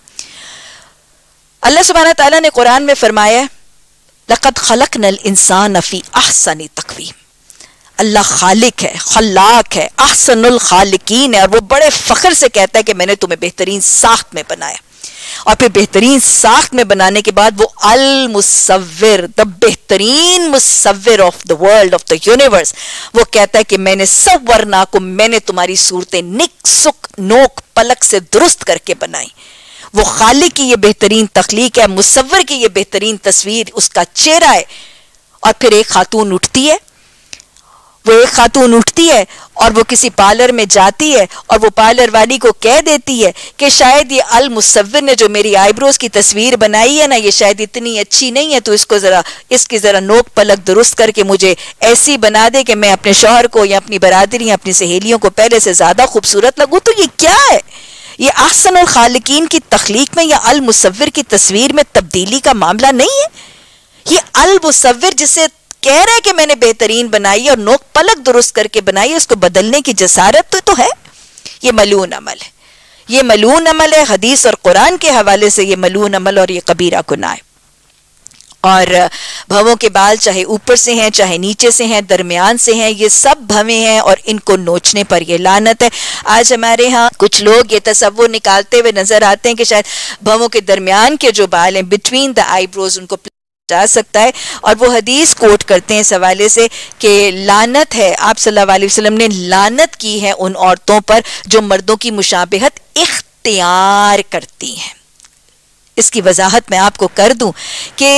اللہ سبحانہ تعالیٰ نے قرآن میں فرمایا لَقَدْ خَلَقْنَا الْإِنسَانَ فِي أَحْسَنِ تَقْوِيمٍ. اللہ خالق ہے، خلاق ہے، احسن الخالقین ہے اور وہ بڑے فخر سے کہتا ہے کہ میں نے تمہیں بہترین ساخت میں بنایا. اور پھر بہترین ساخت میں بنانے کے بعد وہ المصور، دا بہترین مصور of the world, of the universe, وہ کہتا ہے کہ میں نے صورناکم، میں نے تمہاری صورتیں نک سک نوک پلک سے درست کر کے بنائی. وہ خالق کی یہ بہترین تخلیق ہے، مصور کی یہ بہترین تصویر اس کا چہرہ ہے. اور پھر ایک خاتون اٹھتی ہے اور وہ کسی پارلر میں جاتی ہے اور وہ پارلر والی کو کہہ دیتی ہے کہ شاید یہ المصور نے جو میری آئی بروز کی تصویر بنائی ہے نا، یہ شاید اتنی اچھی نہیں ہے، تو اس کی ذرا نوک پلک درست کر کے مجھے ایسی بنا دے کہ میں اپنے شوہر کو یا اپنی برادری یا اپنی سہیلیوں کو پہلے سے زیادہ خوبصورت لگوں. تو یہ کیا ہے؟ یہ احسن الخالقین کی تخلیق میں یا المصور کی تصویر میں تبدیلی کا معاملہ نہیں ہے. یہ المصور جسے کہہ رہے کہ میں نے بہترین بنائی اور نوک پلک درست کر کے بنائی، اس کو بدلنے کی جسارت تو ہے. یہ ملعون عمل ہے، یہ ملعون عمل ہے. حدیث اور قرآن کے حوالے سے یہ ملعون عمل اور یہ کبیرہ گناہ ہے. اور بھووں کے بال چاہے اوپر سے ہیں چاہے نیچے سے ہیں درمیان سے ہیں، یہ سب بھویں ہیں اور ان کو نوچنے پر یہ لعنت ہے. آج ہمارے ہاں کچھ لوگ یہ تصور نکالتے ہوئے نظر آتے ہیں کہ شاید بھووں کے درمیان کے جو بال ہیں بٹوین دا آئی بروز ان کو جا سکتا ہے، اور وہ حدیث کوٹ کرتے ہیں اس حوالے سے کہ لعنت ہے، آپ صلی اللہ علیہ وسلم نے لعنت کی ہے ان عورتوں پر جو مردوں کی مشابہت اختیار کرتی ہیں. اس کی وضاحت میں آپ کو کر دوں کہ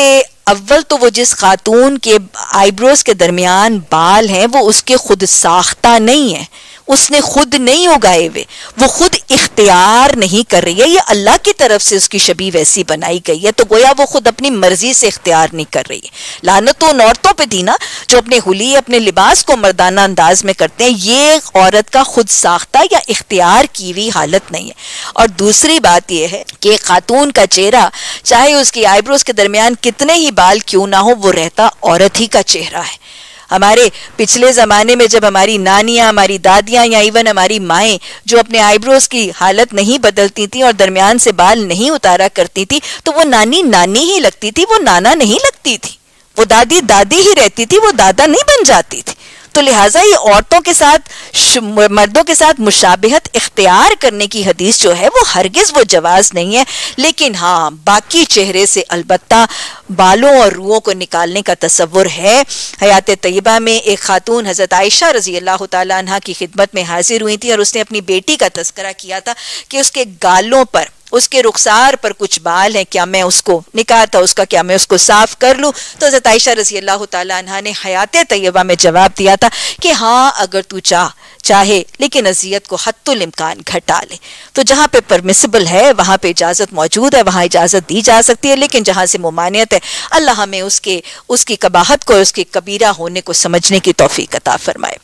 اول تو وہ جس خاتون کے آئی بروز کے درمیان بال ہیں وہ اس کے خود ساختہ نہیں ہے، اس نے خود نہیں اگائے ہوئے، وہ خود اختیار نہیں کر رہی ہے، یہ اللہ کی طرف سے اس کی شبیہ ویسی بنائی گئی ہے، تو گویا وہ خود اپنی مرضی سے اختیار نہیں کر رہی ہے۔ لعنت تو ان عورتوں پہ دی نا جو اپنے حلی اپنے لباس کو مردانہ انداز میں کرتے ہیں، یہ عورت کا خود ساختہ یا اختیار کی ہوئی حالت نہیں ہے۔ اور دوسری بات یہ ہے کہ خاتون کا چہرہ چاہے اس کی آئی بروز کے درمیان کتنے ہی بال کیوں نہ ہو، وہ رہتا عورت ہی کا چہرہ ہے۔ ہمارے پچھلے زمانے میں جب ہماری نانیاں، ہماری دادیاں یا ایون ہماری مائیں جو اپنے آئی بروز کی حالت نہیں بدلتی تھیں اور درمیان سے بال نہیں اتارا کرتی تھی تو وہ نانی نانی ہی لگتی تھی، وہ نانا نہیں لگتی تھی، وہ دادی دادی ہی رہتی تھی، وہ دادا نہیں بن جاتی تھی۔ تو لہٰذا یہ عورتوں کے ساتھ مردوں کے ساتھ مشابہت اختیار کرنے کی حدیث جو ہے وہ ہرگز وہ جواز نہیں ہے، لیکن ہاں باقی چہرے سے البتہ بالوں اور روؤں کو نکالنے کا تصور ہے۔ حیات طیبہ میں ایک خاتون حضرت عائشہ رضی اللہ تعالیٰ عنہ کی خدمت میں حاضر ہوئی تھی اور اس نے اپنی بیٹی کا تذکرہ کیا تھا کہ اس کے گالوں پر، اس کے رخسار پر کچھ بال ہیں، کیا میں اس کو نکاح تھا اس کا، کیا میں اس کو صاف کر لوں؟ تو حضرت عائشہ رضی اللہ تعالیٰ عنہ نے حیات طیبہ میں جواب دیا تھا کہ ہاں اگر تو چاہے لیکن اذیت کو حتی الامکان گھٹا لے۔ تو جہاں پہ پرمیسیبل ہے وہاں پہ اجازت موجود ہے، وہاں اجازت دی جا سکتی ہے، لیکن جہاں سے ممانعت ہے اللہ ہمیں اس کی قباحت کو، اس کے کبیرہ ہونے کو سمجھنے کی توفیق عطا فرمائے۔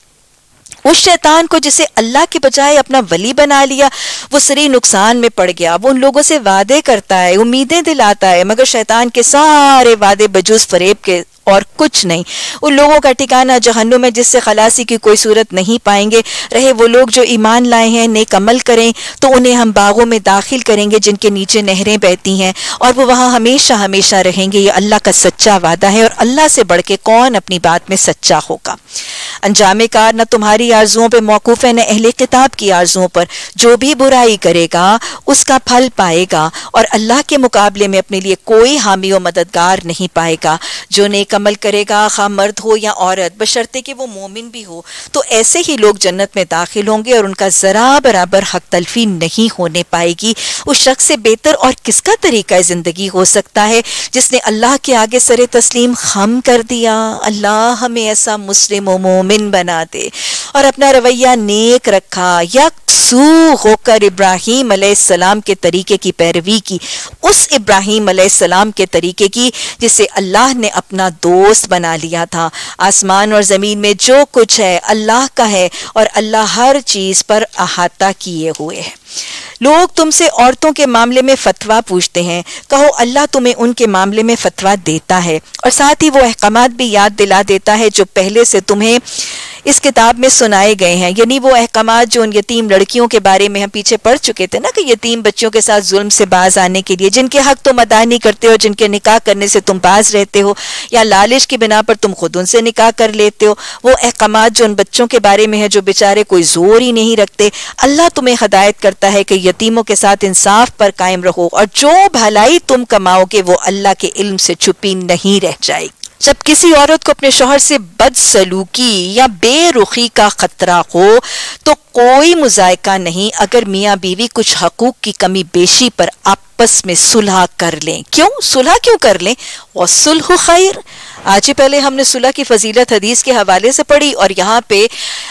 اس شیطان کو جسے اللہ کے بجائے اپنا ولی بنا لیا وہ سری نقصان میں پڑ گیا، وہ ان لوگوں سے وعدے کرتا ہے، امیدیں دلاتا ہے، مگر شیطان کے سارے وعدے بجوز فریب کے اور کچھ نہیں۔ ان لوگوں کا ٹھکانہ جہنم ہے جس سے خلاصی کی کوئی صورت نہیں پائیں گے۔ رہے وہ لوگ جو ایمان لائے ہیں، نیک عمل کریں تو انہیں ہم باغوں میں داخل کریں گے جن کے نیچے نہریں بہتی ہیں اور وہ وہاں ہمیشہ ہمیشہ رہیں گے۔ یہ اللہ کا سچا وعدہ ہے اور اللہ سے بڑھ کے کون اپنی بات میں سچا ہوگا۔ انجام کار نہ تمہاری آرزوؤں پہ موقوف ہے نہ اہل کتاب کی آرزوؤں پر، جو بھی برائی کرے گا اس کا پھل پائے گا اور اللہ کے مقابلے میں اپنے لیے کوئی حامی و مددگار نہیں پائے گا۔ جو نیک عمل کرے گا خواہ مرد ہو یا عورت بشرطے کہ وہ مومن بھی ہو تو ایسے ہی لوگ جنت میں داخل ہوں گے اور ان کا ذرا برابر حق تلفی نہیں ہونے پائے گی۔ اس شخص سے بہتر اور کس کا طریقہ زندگی ہو سکتا ہے جس نے اللہ کے آگے سر تسلیم خم کر دیا۔ اللہ ہمیں ایسا مسلم و مومن بنا دے اور اپنا رویہ نیک رکھا، یکسو ہو کر ابراہیم علیہ السلام کے طریقے کی پیروی کی، اس ابراہیم علیہ السلام کے طریقے کی جسے اللہ نے اپنا دوست بنا لیا تھا۔ آسمان اور زمین میں جو کچھ ہے اللہ کا ہے اور اللہ ہر چیز پر احاطہ کیے ہوئے ہے۔ لوگ تم سے عورتوں کے معاملے میں فتویٰ پوچھتے ہیں، کہو اللہ تمہیں ان کے معاملے میں فتویٰ دیتا ہے اور ساتھ ہی وہ احکامات بھی یاد دلا دیتا ہے جو پہلے سے تمہیں اس کتاب میں سنائے گئے ہیں، یعنی وہ احکامات جو ان یتیم لڑکیوں کے بارے میں ہم پیچھے پڑھ چکے تھے نا، کہ یتیم بچوں کے ساتھ ظلم سے باز آنے کے لیے، جن کے حق تم ادا نہیں کرتے ہو، جن کے نکاح کرنے سے تم باز رہتے ہو یا لالچ کی بنا پر تم خود ان سے نکاح کر لیتے ہو، وہ احکامات جو ان بچوں کے بارے میں ہے جو بیچارے کوئی زور ہی نہیں رکھتے، اللہ تمہیں ہدایت کرتا ہے کہ یتیموں کے ساتھ انصاف پر قائم رہو اور جو بھلائی تم کماؤ گے وہ اللہ کے علم سے چھپی نہیں رہ جائے گی۔ جب کسی عورت کو اپنے شوہر سے بدسلوکی یا بے رخی کا خطرہ ہو تو کوئی مذائقہ نہیں اگر میاں بیوی کچھ حقوق کی کمی بیشی پر آپس میں صلح کر لیں۔ کیوں صلح کیوں کر لیں؟ وَالصُّلْحُ خَيْرٌ۔ آج ہی پہلے ہم نے صلح کی فضیلت حدیث کے حوالے سے پڑھی اور یہاں پہ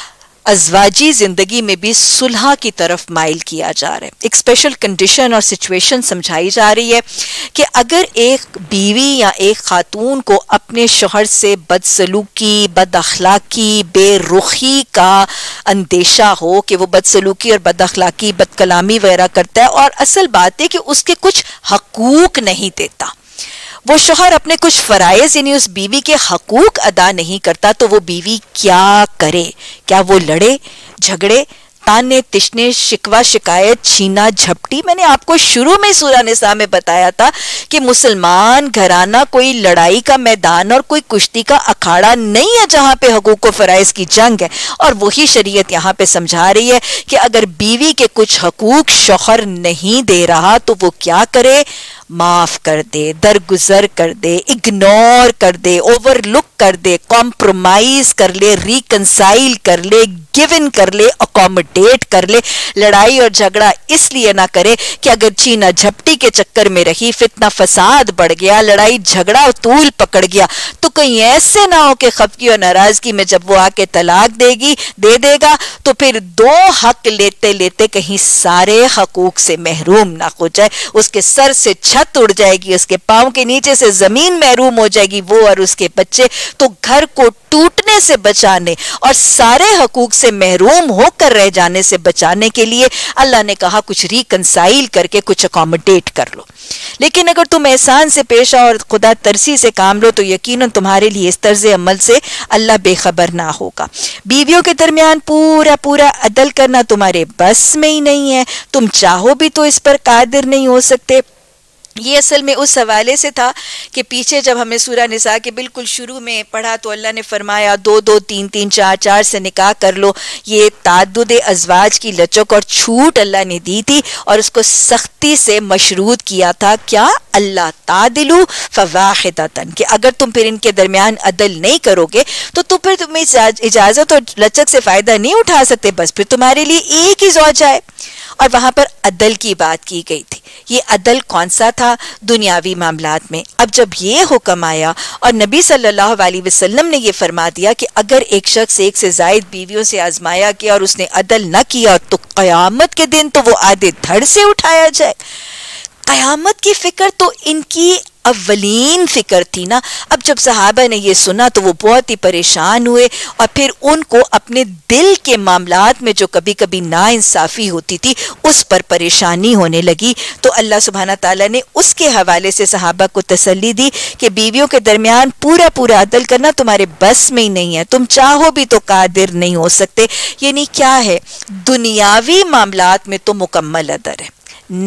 ازواجی زندگی میں بھی صلح کی طرف مائل کیا جا رہا ہے۔ ایک اسپیشل کنڈیشن اور سچویشن سمجھائی جا رہی ہے کہ اگر ایک بیوی یا ایک خاتون کو اپنے شوہر سے بدسلوکی، بد اخلاقی، بے رخی کا اندیشہ ہو کہ وہ بدسلوکی اور بد اخلاقی، بد کلامی وغیرہ کرتا ہے اور اصل بات ہے کہ اس کے کچھ حقوق نہیں دیتا، وہ شوہر اپنے کچھ فرائض یعنی اس بیوی کے حقوق ادا نہیں کرتا، تو وہ بیوی کیا کرے؟ کیا وہ لڑے جھگڑے، تانے تشنے، شکوہ شکایت، چھینا جھپٹی؟ میں نے آپ کو شروع میں سورہ نساء میں بتایا تھا کہ مسلمان گھرانہ کوئی لڑائی کا میدان اور کوئی کشتی کا اکھاڑا نہیں ہے جہاں پہ حقوق و فرائض کی جنگ ہے، اور وہی شریعت یہاں پہ سمجھا رہی ہے کہ اگر بیوی کے کچھ حقوق شوہر نہیں دے رہا تو وہ کیا کرے؟ معاف کر دے، درگزر کر دے، اگنور کر دے، اوور لک کر دے، کمپرومائز کر لے، ریکنسائل کر لے، گیون کر لے، اکوموڈیٹ اکوموڈیٹ کر لے. لڑائی اور جھگڑا اس لیے نہ کرے کہ اگر چھینا جھپٹی کے چکر میں رہی, فتنہ فساد بڑھ گیا, لڑائی جھگڑا طول پکڑ گیا, تو کہیں ایسے نہ ہو کہ خفگی اور ناراضگی میں جب وہ آ کے طلاق دے دے گا تو پھر دو حق لیتے لیتے کہیں سارے حقوق سے محروم نہ ہو جائے, اس کے سر سے چھت اڑ جائے گی, اس کے پاؤں کے نیچے سے زمین محروم ہو جائے گی, وہ اور اس کے بچے. تو گھر کو ٹوٹنے سے بچانے اور سارے حقوق سے محروم ہو کر رہ جانے سے بچانے کے لیے اللہ نے کہا کچھ ریکنسائل کر کے کچھ اکوموڈیٹ کر لو. لیکن اگر تم احسان سے پیش آؤ اور خدا ترسی سے کام لو تو یقیناً تمہارے لیے اس طرز عمل سے اللہ بے خبر نہ ہوگا. بیویوں کے درمیان پورا عدل کرنا تمہارے بس میں ہی نہیں ہے, تم چاہو بھی تو اس پر قادر نہیں ہو سکتے. یہ اصل میں اس حوالے سے تھا کہ پیچھے جب ہمیں سورہ نساء کے بالکل شروع میں پڑھا تو اللہ نے فرمایا 2 3 3 4 سے نکاح کر لو. یہ تعدد ازواج کی لچک اور چھوٹ اللہ نے دی تھی اور اس کو سختی سے مشروط کیا تھا. کیا؟ اللہ تعدلوا فواحدۃ, کہ اگر تم پھر ان کے درمیان عدل نہیں کرو گے تو پھر تم اجازت اور لچک سے فائدہ نہیں اٹھا سکتے, بس پھر تمہارے لیے ایک ہی زوجہ ہے. اور وہاں پر عدل کی بات کی گئی تھی. یہ عدل کون سا تھا؟ دنیاوی معاملات میں. اب جب یہ حکم آیا اور نبی صلی اللہ علیہ وسلم نے یہ فرما دیا کہ اگر ایک شخص ایک سے زائد بیویوں سے آزمایا گیا اور اس نے عدل نہ کیا تو قیامت کے دن تو وہ آدھے دھڑ سے اٹھایا جائے. قیامت کی فکر تو ان کی اولین فکر تھی نا. اب جب صحابہ نے یہ سنا تو وہ بہت ہی پریشان ہوئے اور پھر ان کو اپنے دل کے معاملات میں جو کبھی کبھی ناانصافی ہوتی تھی اس پر پریشانی ہونے لگی. تو اللہ سبحانہ تعالیٰ نے اس کے حوالے سے صحابہ کو تسلی دی کہ بیویوں کے درمیان پورا عدل کرنا تمہارے بس میں ہی نہیں ہے, تم چاہو بھی تو قادر نہیں ہو سکتے. یعنی کیا ہے؟ دنیاوی معاملات میں تو مکمل عدل ہے.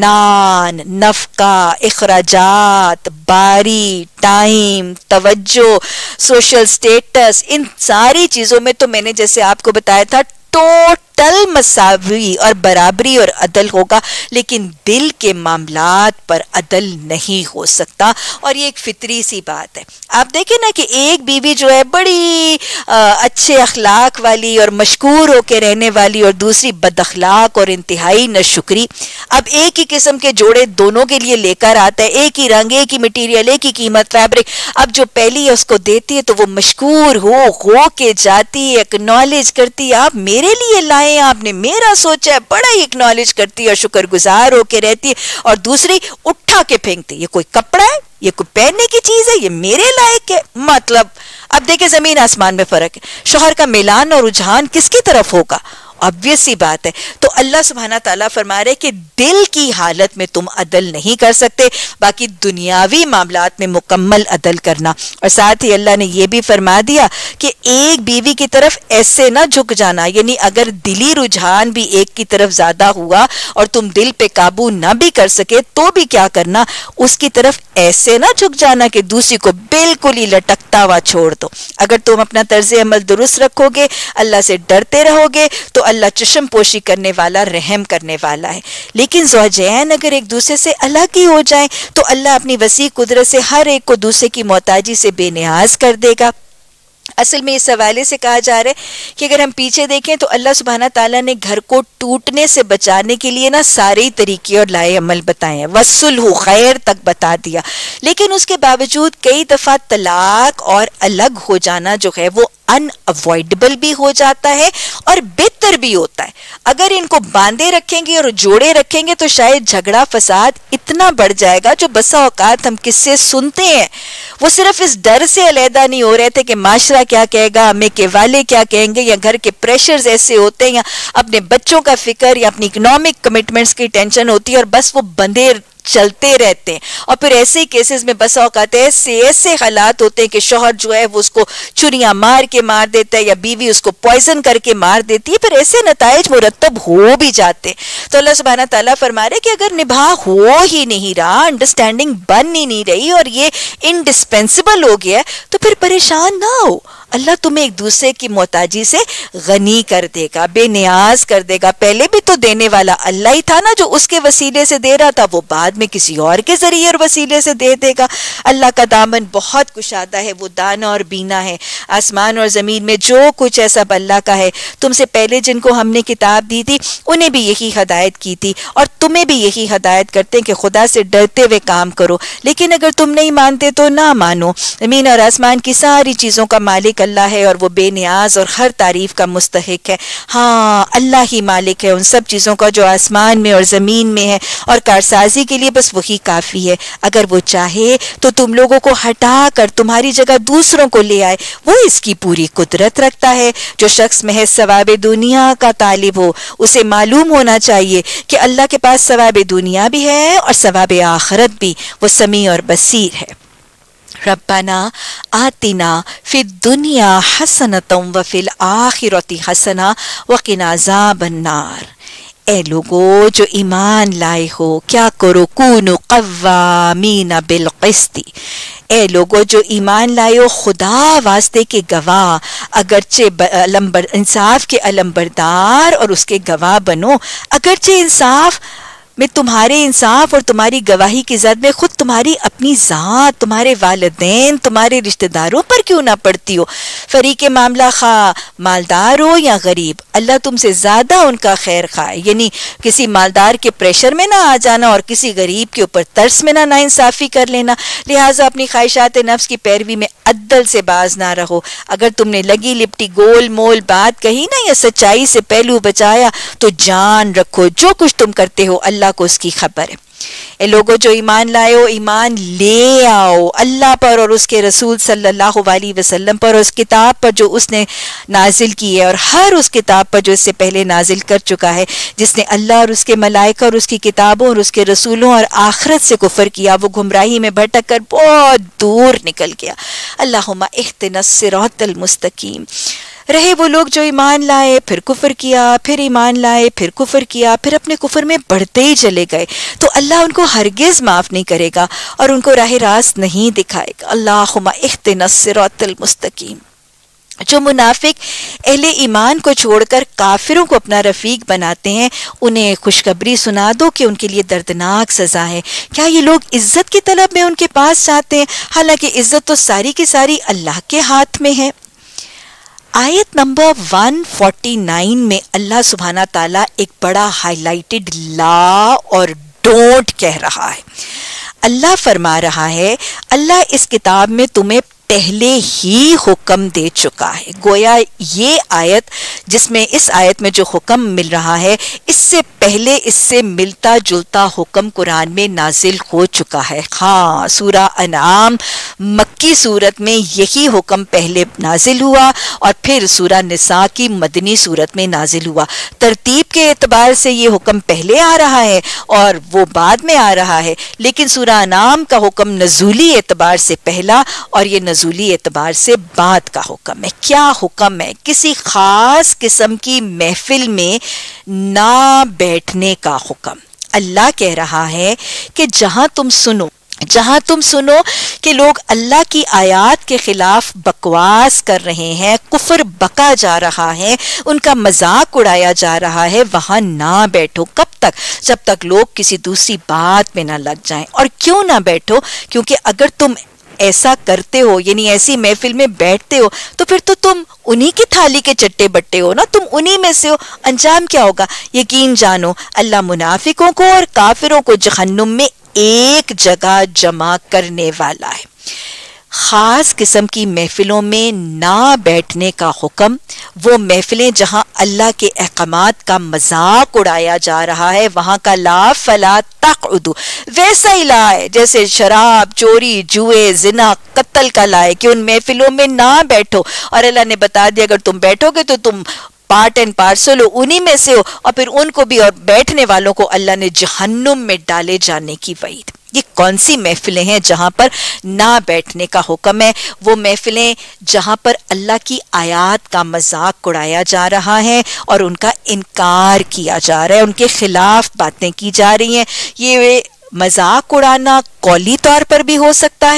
نان, نفقہ, اخراجات, باری, ٹائم, توجہ, سوشل سٹیٹس, ان ساری چیزوں میں تو میں نے جیسے آپ کو بتایا تھا ٹوٹل مساوی اور برابری اور عدل ہوگا, لیکن دل کے معاملات پر عدل نہیں ہو سکتا. اور یہ ایک فطری سی بات ہے. آپ دیکھیں نا کہ ایک بیوی جو ہے بڑی اچھے اخلاق والی اور مشکور ہو کے رہنے والی اور دوسری بد اخلاق اور انتہائی ناشکری. اب ایک ہی قسم کے جوڑے دونوں کے لیے لے کر آتا ہے, ایک ہی رنگ, ایک ہی مٹیریل, ایک ہی قیمت, فیبرک. اب جو پہلی ہے اس کو دیتی ہے تو وہ مشکور ہو کے جاتی ہے, اکنالج کرتی ہے آپ میرے لیے لائے, آپ نے میرا سوچا ہے, بڑا ہی اکنالج کرتی ہے اور شکر گزار ہو کے رہتی ہے. اور دوسری اٹھا کے پھینکتی, یہ کوئی کپڑا ہے, یہ کوئی پہننے کی چیز ہے, یہ میرے لائق ہے. مطلب اب دیکھیں زمین آسمان میں فرق ہے. شوہر کا میلان اور رجحان کس کی طرف ہوگا؟ obvious سی بات ہے. تو اللہ سبحانہ تعالیٰ فرما رہے کہ دل کی حالت میں تم عدل نہیں کر سکتے, باقی دنیاوی معاملات میں مکمل عدل کرنا. اور ساتھ ہی اللہ نے یہ بھی فرما دیا کہ ایک بیوی کی طرف ایسے نہ جھک جانا, یعنی اگر دلی رجحان بھی ایک کی طرف زیادہ ہوا اور تم دل پہ قابو نہ بھی کر سکے تو بھی کیا کرنا, اس کی طرف ایسے نہ جھک جانا کہ دوسری کو بالکل ہی لٹکتا ہوا چھوڑ دو. اگر تم اپنا طرز عمل درست رکھو گے, اللہ سے ڈرتے رہو گے, تو اللہ چشم پوشی کرنے والا, رحم کرنے والا ہے. لیکن زوجین اگر ایک دوسرے سے الگ ہی ہو جائیں تو اللہ اپنی وسیع قدرت سے ہر ایک کو دوسرے کی محتاجی سے بے نیاز کر دے گا. اصل میں اس حوالے سے کہا جا رہا ہے کہ اگر ہم پیچھے دیکھیں تو اللہ سبحانہ تعالیٰ نے گھر کو ٹوٹنے سے بچانے کے لیے نا سارے طریقے اور لائے عمل بتائے ہیں, وصلح خیر تک بتا دیا. لیکن اس کے باوجود کئی دفعہ طلاق اور الگ ہو جانا جو ہے وہ ان اوائڈبل بھی ہو جاتا ہے اور بہتر بھی ہوتا ہے. اگر ان کو باندھے رکھیں گے اور جوڑے رکھیں گے تو شاید جھگڑا فساد اتنا بڑھ جائے گا. جو بسا اوقات ہم قصے سنتے ہیں وہ صرف اس ڈر سے علیحدہ نہیں ہو رہے تھے کہ معاشرہ کیا کہے گا, ہمیں کے والے کیا کہیں گے, یا گھر کے پریشرز ایسے ہوتے ہیں, یا اپنے بچوں کا فکر یا اپنی اکنامک کمٹمنٹس کی ٹینشن ہوتی ہے اور بس وہ بندھے چلتے رہتے ہیں. اور پھر ایسے ہی کیسز میں بسا اوقات ایسے حالات ہوتے ہیں کہ شوہر جو ہے وہ اس کو چھریاں مار کے مار دیتا ہے یا بیوی اس کو پوائزن کر کے مار دیتی ہے, پھر ایسے نتائج مرتب ہو بھی جاتے ہیں. تو اللہ سبحانہ تعالیٰ فرما رہے کہ اگر نباہ ہو ہی نہیں رہا, انڈرسٹینڈنگ بن ہی نہیں رہی اور یہ انڈسپینسبل ہو گیا تو پھر پریشان نہ ہو. اللہ تمہیں ایک دوسرے کی محتاجی سے غنی کر دے گا، بے نیاز کر دے گا۔ پہلے بھی تو دینے والا اللہ ہی تھا نا جو اس کے وسیلے سے دے رہا تھا، وہ بعد میں کسی اور کے ذریعے اور وسیلے سے دے دے گا۔ اللہ کا دامن بہت کشادہ ہے، وہ دانا اور بینا ہے۔ آسمان اور زمین میں جو کچھ ہے سب اللہ کا ہے۔ تم سے پہلے جن کو ہم نے کتاب دی تھی انہیں بھی یہی ہدایت کی تھی، اور تمہیں بھی یہی ہدایت کرتے ہیں کہ خدا سے ڈرتے ہوئے کام کرو، لیکن اگر تم نہیں مانتے تو نہ مانو۔ زمین اور آسمان کی ساری چیزوں کا مالک اللہ ہے، اور وہ بے نیاز اور ہر تعریف کا مستحق ہے۔ ہاں، اللہ ہی مالک ہے ان سب چیزوں کا جو آسمان میں اور زمین میں ہے، اور کارسازی کے لیے بس وہی کافی ہے۔ اگر وہ چاہے تو تم لوگوں کو ہٹا کر تمہاری جگہ دوسروں کو لے آئے، وہ اس کی پوری قدرت رکھتا ہے۔ جو شخص محض ثواب دنیا کا طالب ہو اسے معلوم ہونا چاہیے کہ اللہ کے پاس ثواب دنیا بھی ہے اور ثواب آخرت بھی، وہ سمیع اور بصیر ہے۔ ربنا آتنا فی الدنیا حسنۃ وفی الآخرۃ حسنۃ وقنا عذاب النار۔ اے لوگو جو ایمان لائے ہو، کیا کرو، کونوا قوامین بالقسط۔ اے لوگو جو ایمان لائے ہو، خدا واسطے کے گواہ، اگرچہ انصاف کے علمبردار اور اس کے گواہ بنو، اگرچہ انصاف میں تمہارے انصاف اور تمہاری گواہی کی زد میں خود تمہاری اپنی ذات، تمہارے والدین، تمہارے رشتہ داروں پر کیوں نہ پڑتی ہو۔ فریق معاملہ خواہ مالدار ہو یا غریب، اللہ تم سے زیادہ ان کا خیر خواہ، یعنی کسی مالدار کے پریشر میں نہ آ جانا اور کسی غریب کے اوپر ترس میں نہ ناانصافی کر لینا۔ لہٰذا اپنی خواہشات نفس کی پیروی میں عدل سے باز نہ رہو۔ اگر تم نے لگی لپٹی گول مول بات کہی نا یا سچائی سے پہلو بچایا تو جان رکھو جو کچھ تم کرتے ہو اللہ کو اس کی خبر ہے۔ اے لوگوں جو ایمان لائے ہو، ایمان لے آؤ اللہ پر اور اس کے رسول صلی اللہ علیہ وسلم پر، اور اس کتاب پر جو اس نے نازل کی ہے، اور ہر اس کتاب پر جو اس سے پہلے نازل کر چکا ہے۔ جس نے اللہ اور اس کے ملائکہ اور اس کی کتابوں اور اس کے رسولوں اور آخرت سے کفر کیا، وہ گمراہی میں بھٹک کر بہت دور نکل گیا۔ اللہم اہدنا الصراط المستقیم۔ رہے وہ لوگ جو ایمان لائے پھر کفر کیا، پھر ایمان لائے پھر کفر کیا، پھر اپنے کفر میں بڑھتے ہی چلے گئے، تو اللہ ان کو ہرگز معاف نہیں کرے گا اور ان کو راہ راست نہیں دکھائے گا۔ اللہم اہدنا الصراط المستقیم۔ جو منافق اہل ایمان کو چھوڑ کر کافروں کو اپنا رفیق بناتے ہیں، انہیں خوشخبری سنا دو کہ ان کے لیے دردناک سزا ہے۔ کیا یہ لوگ عزت کی طلب میں ان کے پاس جاتے ہیں، حالانکہ عزت تو ساری کی ساری اللہ کے ہاتھ میں ہے۔ آیت نمبر 149 میں اللہ سبحانہ تعالیٰ ایک بڑا ہائی لائٹڈ لا اور ڈونٹ کہہ رہا ہے۔ اللہ فرما رہا ہے، اللہ اس کتاب میں تمہیں پہلے ہی حکم دے چکا ہے۔ گویا یہ آیت جس میں اس آیت میں جو حکم مل رہا ہے، اس سے پہلے اس سے ملتا جلتا حکم قرآن میں نازل ہو چکا ہے۔ ہاں، سورہ انعام مکی صورت میں یہی حکم پہلے نازل ہوا، اور پھر سورہ نساء کی مدنی صورت میں نازل ہوا۔ ترتیب کے اعتبار سے یہ حکم پہلے آ رہا ہے اور وہ بعد میں آ رہا ہے، لیکن سورہ انعام کا حکم نزولی اعتبار سے پہلا اور یہ نزولی اعتبار سے بعد کا حکم ہے۔ کیا حکم ہے؟ کسی خاص قسم کی محفل میں نہ بیٹھنے کا حکم۔ اللہ کہہ رہا ہے کہ جہاں تم سنو کہ لوگ اللہ کی آیات کے خلاف بکواس کر رہے ہیں، کفر بکا جا رہا ہے، ان کا مذاق اڑایا جا رہا ہے، وہاں نہ بیٹھو۔ کب تک؟ جب تک لوگ کسی دوسری بات میں نہ لگ جائیں۔ اور کیوں نہ بیٹھو؟ کیونکہ اگر تم ایسا کرتے ہو، یعنی ایسی محفل میں بیٹھتے ہو، تو پھر تو تم انہی کی تھالی کے چٹے بٹے ہو نا، تم انہی میں سے ہو۔ انجام کیا ہوگا؟ یقین جانو اللہ منافقوں کو اور کافروں کو جہنم میں ایک جگہ جمع کرنے والا ہے۔ خاص قسم کی محفلوں میں نہ بیٹھنے کا حکم، وہ محفلیں جہاں اللہ کے احکامات کا مذاق اڑایا جا رہا ہے، وہاں کا لا فلا تقعدوا ویسا ہی لا ہے جیسے شراب، چوری، جوئے، زنا، قتل کا لا ہے کہ ان محفلوں میں نہ بیٹھو۔ اور اللہ نے بتا دیا اگر تم بیٹھو گے تو تم پارٹ اینڈ پارسل ہو، انہی میں سے ہو، اور پھر ان کو بھی اور بیٹھنے والوں کو اللہ نے جہنم میں ڈالے جانے کی وعید۔ یہ کون سی محفلیں ہیں جہاں پر نہ بیٹھنے کا حکم ہے؟ وہ محفلیں جہاں پر اللہ کی آیات کا مذاق اڑایا جا رہا ہے اور ان کا انکار کیا جا رہا ہے، ان کے خلاف باتیں کی جا رہی ہیں۔ یہ مذاق اڑانا قولی طور پر بھی ہو سکتا ہے اور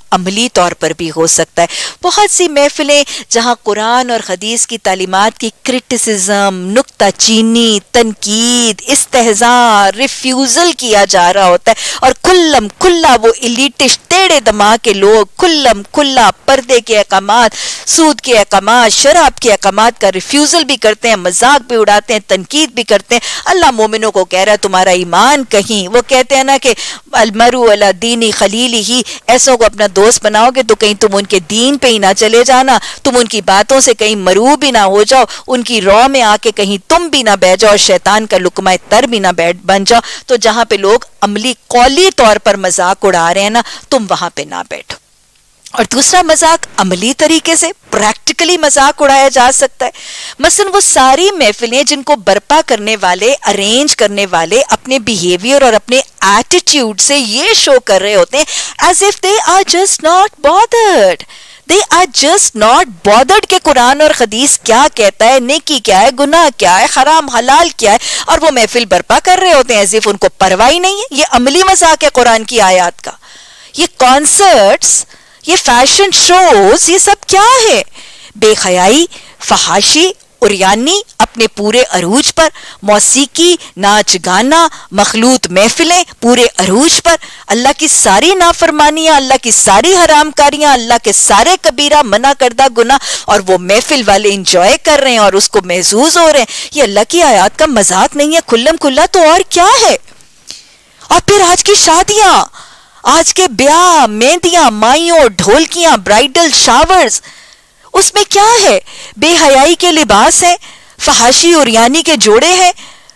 عملی طور پر بھی ہو سکتا ہے. بہت سی محفلیں جہاں قرآن اور حدیث کی تعلیمات کی کرٹیسزم، نکتہ چینی، تنقید، استہزاء، ریفیوزل کیا جا رہا ہوتا ہے، اور کلم کھلا وہ ایلیٹسٹ ٹیڑے دماغ کے لوگ کلم کھلا پردے کے احکامات، سود کے احکامات، شراب کے احکامات کا ریفیوزل بھی کرتے ہیں، مذاق بھی اڑاتے ہیں، تنقید بھی کرتے ہیں. اللہ مومنوں کو کہہ رہا ہے تمہارا ایمان کہیں. وہ کہتے ہیں نا کہ المرء علی دین خلیلہ، ایسوں کو اپنا دوست بناؤ گے تو کہیں تم ان کے دین پہ ہی نہ چلے جانا، تم ان کی باتوں سے کہیں مرعوب بھی نہ ہو جاؤ، ان کی رو میں آ کے کہیں تم بھی نہ بیٹھ جاؤ، شیطان کا لقمہ تر بھی نہ بن جاؤ. تو جہاں پہ لوگ عملی قولی طور پر مذاق اڑا رہے ہیں نا، تم وہاں پہ نہ بیٹھو. اور دوسرا مذاق عملی طریقے سے پریکٹیکلی مذاق اڑایا جا سکتا ہے. مثلا وہ ساری محفلیں جن کو برپا کرنے والے، ارینج کرنے والے اپنے بیہیویئر اور اپنے ایٹیٹیوڈ سے یہ شو کر رہے ہوتے ہیں as if they are just not bothered. They are just not bothered کہ قرآن اور حدیث کیا کہتا ہے، نیکی کیا ہے، گناہ کیا ہے، حرام حلال کیا ہے، اور وہ محفل برپا کر رہے ہوتے ہیں as if ان کو پرواہ ہی نہیں ہے. یہ عملی مذاق ہے قرآن کی آیات کا. یہ کانسرٹس، یہ فیشن شوز، یہ سب کیا ہے؟ بے حیائی، فحاشی، عریانی اپنے پورے عروج پر، موسیقی، ناچ گانا، مخلوط محفلیں پورے عروج پر، اللہ کی ساری نافرمانیاں، اللہ کی ساری حرام کاریاں، اللہ کے سارے کبیرہ منع کردہ گناہ، اور وہ محفل والے انجوائے کر رہے ہیں اور اس کو محظوظ ہو رہے ہیں. یہ اللہ کی آیات کا مذاق نہیں ہے کھلم کھلا تو اور کیا ہے؟ اور پھر آج کی شادیاں، آج کے بیاہ، مہندیاں، مائیوں، ڈھولکیاں، برائڈل شاورز، اس میں کیا ہے؟ بے حیائی کے لباس ہیں، فحاشی عریانی کے جوڑے ہیں،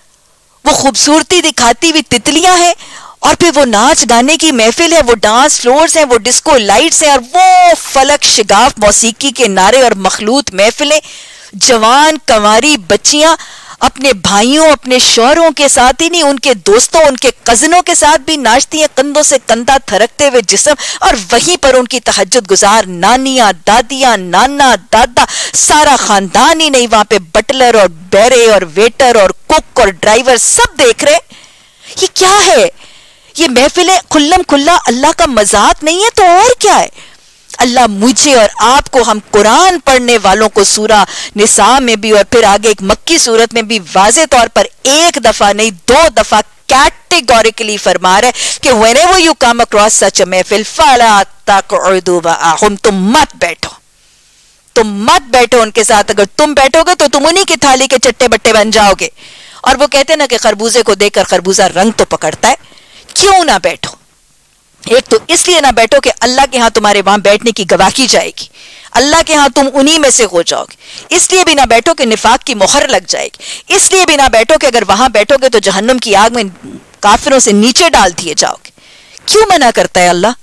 وہ خوبصورتی دکھاتی ہوئی تتلیاں ہیں، اور پھر وہ ناچ گانے کی محفل ہے، وہ ڈانس فلورز ہیں، وہ ڈسکو لائٹس ہیں، اور وہ فلک شگاف موسیقی کے نعرے اور مخلوط محفلیں. جوان کنواری بچیاں اپنے بھائیوں، اپنے شوہروں کے ساتھ ہی نہیں، ان کے دوستوں، ان کے کزنوں کے ساتھ بھی ناچتی ہیں، کندھوں سے کندھا تھرکتے ہوئے جسم، اور وہیں پر ان کی تہجد گزار نانیاں، دادیاں، نانا، دادا، سارا خاندان ہی نہیں، وہاں پہ بٹلر اور بیرے اور ویٹر اور کک اور ڈرائیور سب دیکھ رہے. یہ کیا ہے؟ یہ محفلیں کھلم کھلا اللہ کا مذاق نہیں ہے تو اور کیا ہے؟ اللہ مجھے اور آپ کو، ہم قرآن پڑھنے والوں کو سورہ نساء میں بھی اور پھر آگے ایک مکی صورت میں بھی واضح طور پر ایک دفعہ نہیں 2 دفعہ کیٹیگوریکلی فرما رہے کہ whenever you come across such a محفل فَلَا تَقْعُدُوا مَعَهُمْ، تم مت بیٹھو، تم مت بیٹھو ان کے ساتھ. اگر تم بیٹھو گے تو تم انہی کی تھالی کے چٹے بٹے بن جاؤ گے. اور وہ کہتے ہیں نا کہ خربوزے کو دیکھ کر خربوزہ رنگ تو پکڑتا ہے. کیوں نہ بیٹھو؟ ایک تو اس لیے نہ بیٹھو کہ اللہ کے ہاں تمہارے وہاں بیٹھنے کی گواہی جائے گی، اللہ کے ہاں تم انہی میں سے ہو جاؤ گے. اس لیے بھی نہ بیٹھو کہ نفاق کی مہر لگ جائے گی. اس لیے بھی نہ بیٹھو کہ اگر وہاں بیٹھو گے تو جہنم کی آگ میں کافروں سے نیچے ڈال دیے جاؤ گے. کیوں منع کرتا ہے اللہ؟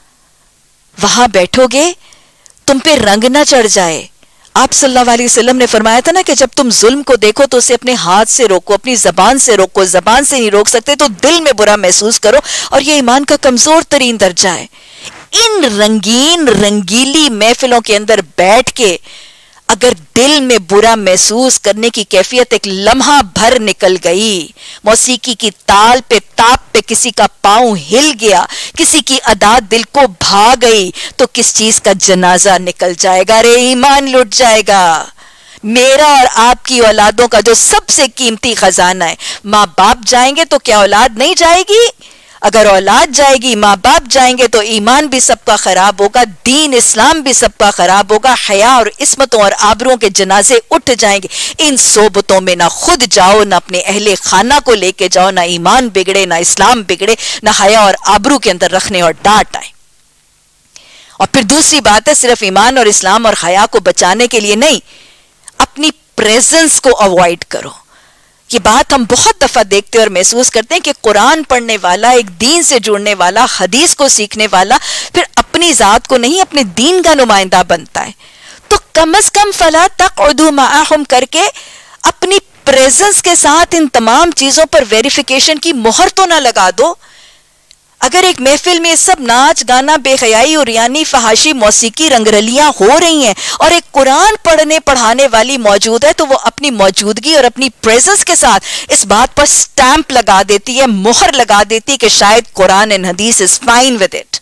وہاں بیٹھو گے تم پہ رنگ نہ چڑھ جائے. آپ صلی اللہ علیہ وسلم نے فرمایا تھا نا کہ جب تم ظلم کو دیکھو تو اسے اپنے ہاتھ سے روکو، اپنی زبان سے روکو. زبان سے نہیں روک سکتے تو دل میں برا محسوس کرو، اور یہ ایمان کا کمزور ترین درجہ ہے. ان رنگین رنگیلی محفلوں کے اندر بیٹھ کے اگر دل میں برا محسوس کرنے کی کیفیت ایک لمحہ بھر نکل گئی، موسیقی کی تال پہ تاپ پہ کسی کا پاؤں ہل گیا، کسی کی ادا دل کو بھا گئی، تو کس چیز کا جنازہ نکل جائے گا؟ رے ایمان لٹ جائے گا. میرا اور آپ کی اولادوں کا جو سب سے قیمتی خزانہ ہے، ماں باپ جائیں گے تو کیا اولاد نہیں جائے گی؟ اگر اولاد جائے گی، ماں باپ جائیں گے تو ایمان بھی سب کا خراب ہوگا، دین اسلام بھی سب کا خراب ہوگا، حیا اور عصمتوں اور آبروں کے جنازے اٹھ جائیں گے. ان صحبتوں میں نہ خود جاؤ، نہ اپنے اہل خانہ کو لے کے جاؤ، نہ ایمان بگڑے، نہ اسلام بگڑے، نہ حیا اور آبرو کے اندر رکھنے اور ڈانٹ آئے. اور پھر دوسری بات ہے، صرف ایمان اور اسلام اور حیا کو بچانے کے لیے نہیں، اپنی پریزنس کو اوائڈ کرو. یہ بات ہم بہت دفعہ دیکھتے اور محسوس کرتے ہیں کہ قرآن پڑھنے والا، ایک دین سے جڑنے والا، حدیث کو سیکھنے والا پھر اپنی ذات کو نہیں اپنے دین کا نمائندہ بنتا ہے. تو کم از کم فلا تقعدوا معهم کر کے اپنی پریزنس کے ساتھ ان تمام چیزوں پر ویریفیکیشن کی مہر تو نہ لگا دو. اگر ایک محفل میں سب ناچ گانا، بے حیائی، عریانی، فحاشی، موسیقی، رنگرلیاں ہو رہی ہیں اور ایک قرآن پڑھانے والی موجود ہے، تو وہ اپنی موجودگی اور اپنی پریزنس کے ساتھ اس بات پر سٹیمپ لگا دیتی ہے، مہر لگا دیتی ہے کہ شاید قرآن اینڈ حدیث is fine with it.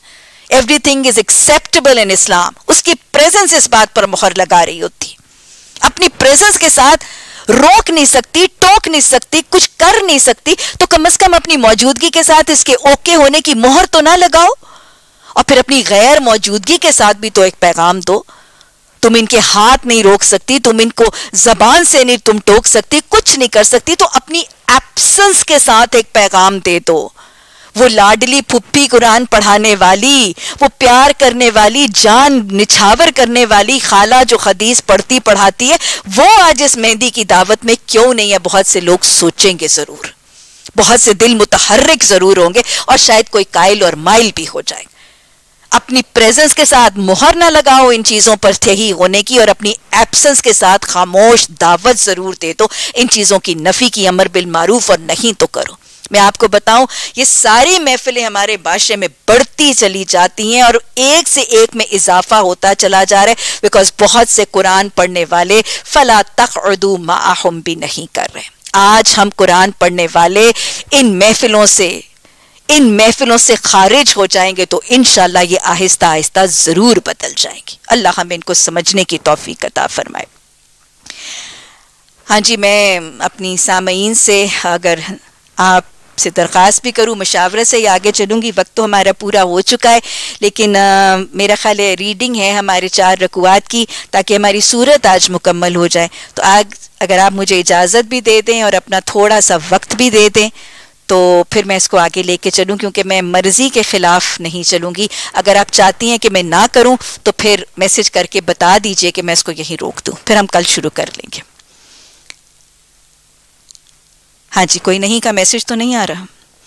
everything is acceptable in Islam. اس کی پریزنس اس بات پر مہر لگا رہی ہوتی. اپنی پریزنس کے ساتھ روک نہیں سکتی, ٹوک نہیں سکتی, کچھ کر نہیں سکتی, تو کم از کم اپنی موجودگی کے ساتھ اس کے اوکے ہونے کی مہر تو نہ لگاؤ. اور پھر اپنی غیر موجودگی کے ساتھ بھی تو ایک پیغام دو. تم ان کے ہاتھ نہیں روک سکتی, تم ان کو زبان سے نہیں تم ٹوک سکتی, کچھ نہیں کر سکتی, تو اپنی ایبسنس کے ساتھ ایک پیغام دے دو. وہ لاڈلی پھپھی قرآن پڑھانے والی, وہ پیار کرنے والی, جان نچھاور کرنے والی خالہ جو حدیث پڑھتی پڑھاتی ہے, وہ آج اس مہندی کی دعوت میں کیوں نہیں ہے؟ بہت سے لوگ سوچیں گے ضرور, بہت سے دل متحرک ضرور ہوں گے, اور شاید کوئی قائل اور مائل بھی ہو جائے. اپنی پریزنس کے ساتھ مہر نہ لگاؤ ان چیزوں پر صحیح ہونے کی, اور اپنی ایبسنس کے ساتھ خاموش دعوت ضرور دے دو ان چیزوں کی نفی کی, امر بالمعروف, اور نہیں تو کرو. میں آپ کو بتاؤں, یہ ساری محفلیں ہمارے معاشرے میں بڑھتی چلی جاتی ہیں اور ایک سے ایک میں اضافہ ہوتا چلا جا رہا ہے, بیکاز بہت سے قرآن پڑھنے والے فلا تقعدوا معهم بھی نہیں کر رہے. آج ہم قرآن پڑھنے والے ان محفلوں سے خارج ہو جائیں گے تو انشاءاللہ یہ آہستہ آہستہ ضرور بدل جائیں گی. اللہ ہمیں ان کو سمجھنے کی توفیق عطا فرمائے. ہاں جی, میں اپنی سامعین سے اگر آپ سے درخواست بھی کروں, مشاورت سے ہی آگے چلوں گی. وقت تو ہمارا پورا ہو چکا ہے, لیکن میرا خیال ہے ریڈنگ ہے ہمارے 4 رکوعات کی, تاکہ ہماری صورت آج مکمل ہو جائے. تو آج اگر آپ مجھے اجازت بھی دے دیں اور اپنا تھوڑا سا وقت بھی دے دیں تو پھر میں اس کو آگے لے کے چلوں, کیونکہ میں مرضی کے خلاف نہیں چلوں گی. اگر آپ چاہتی ہیں کہ میں نہ کروں تو پھر میسج کر کے بتا دیجئے کہ میں اس کو یہیں روک دوں, پھر ہم کل شروع کر لیں گے. ہاں جی, کوئی نہیں کا میسج تو نہیں آ رہا,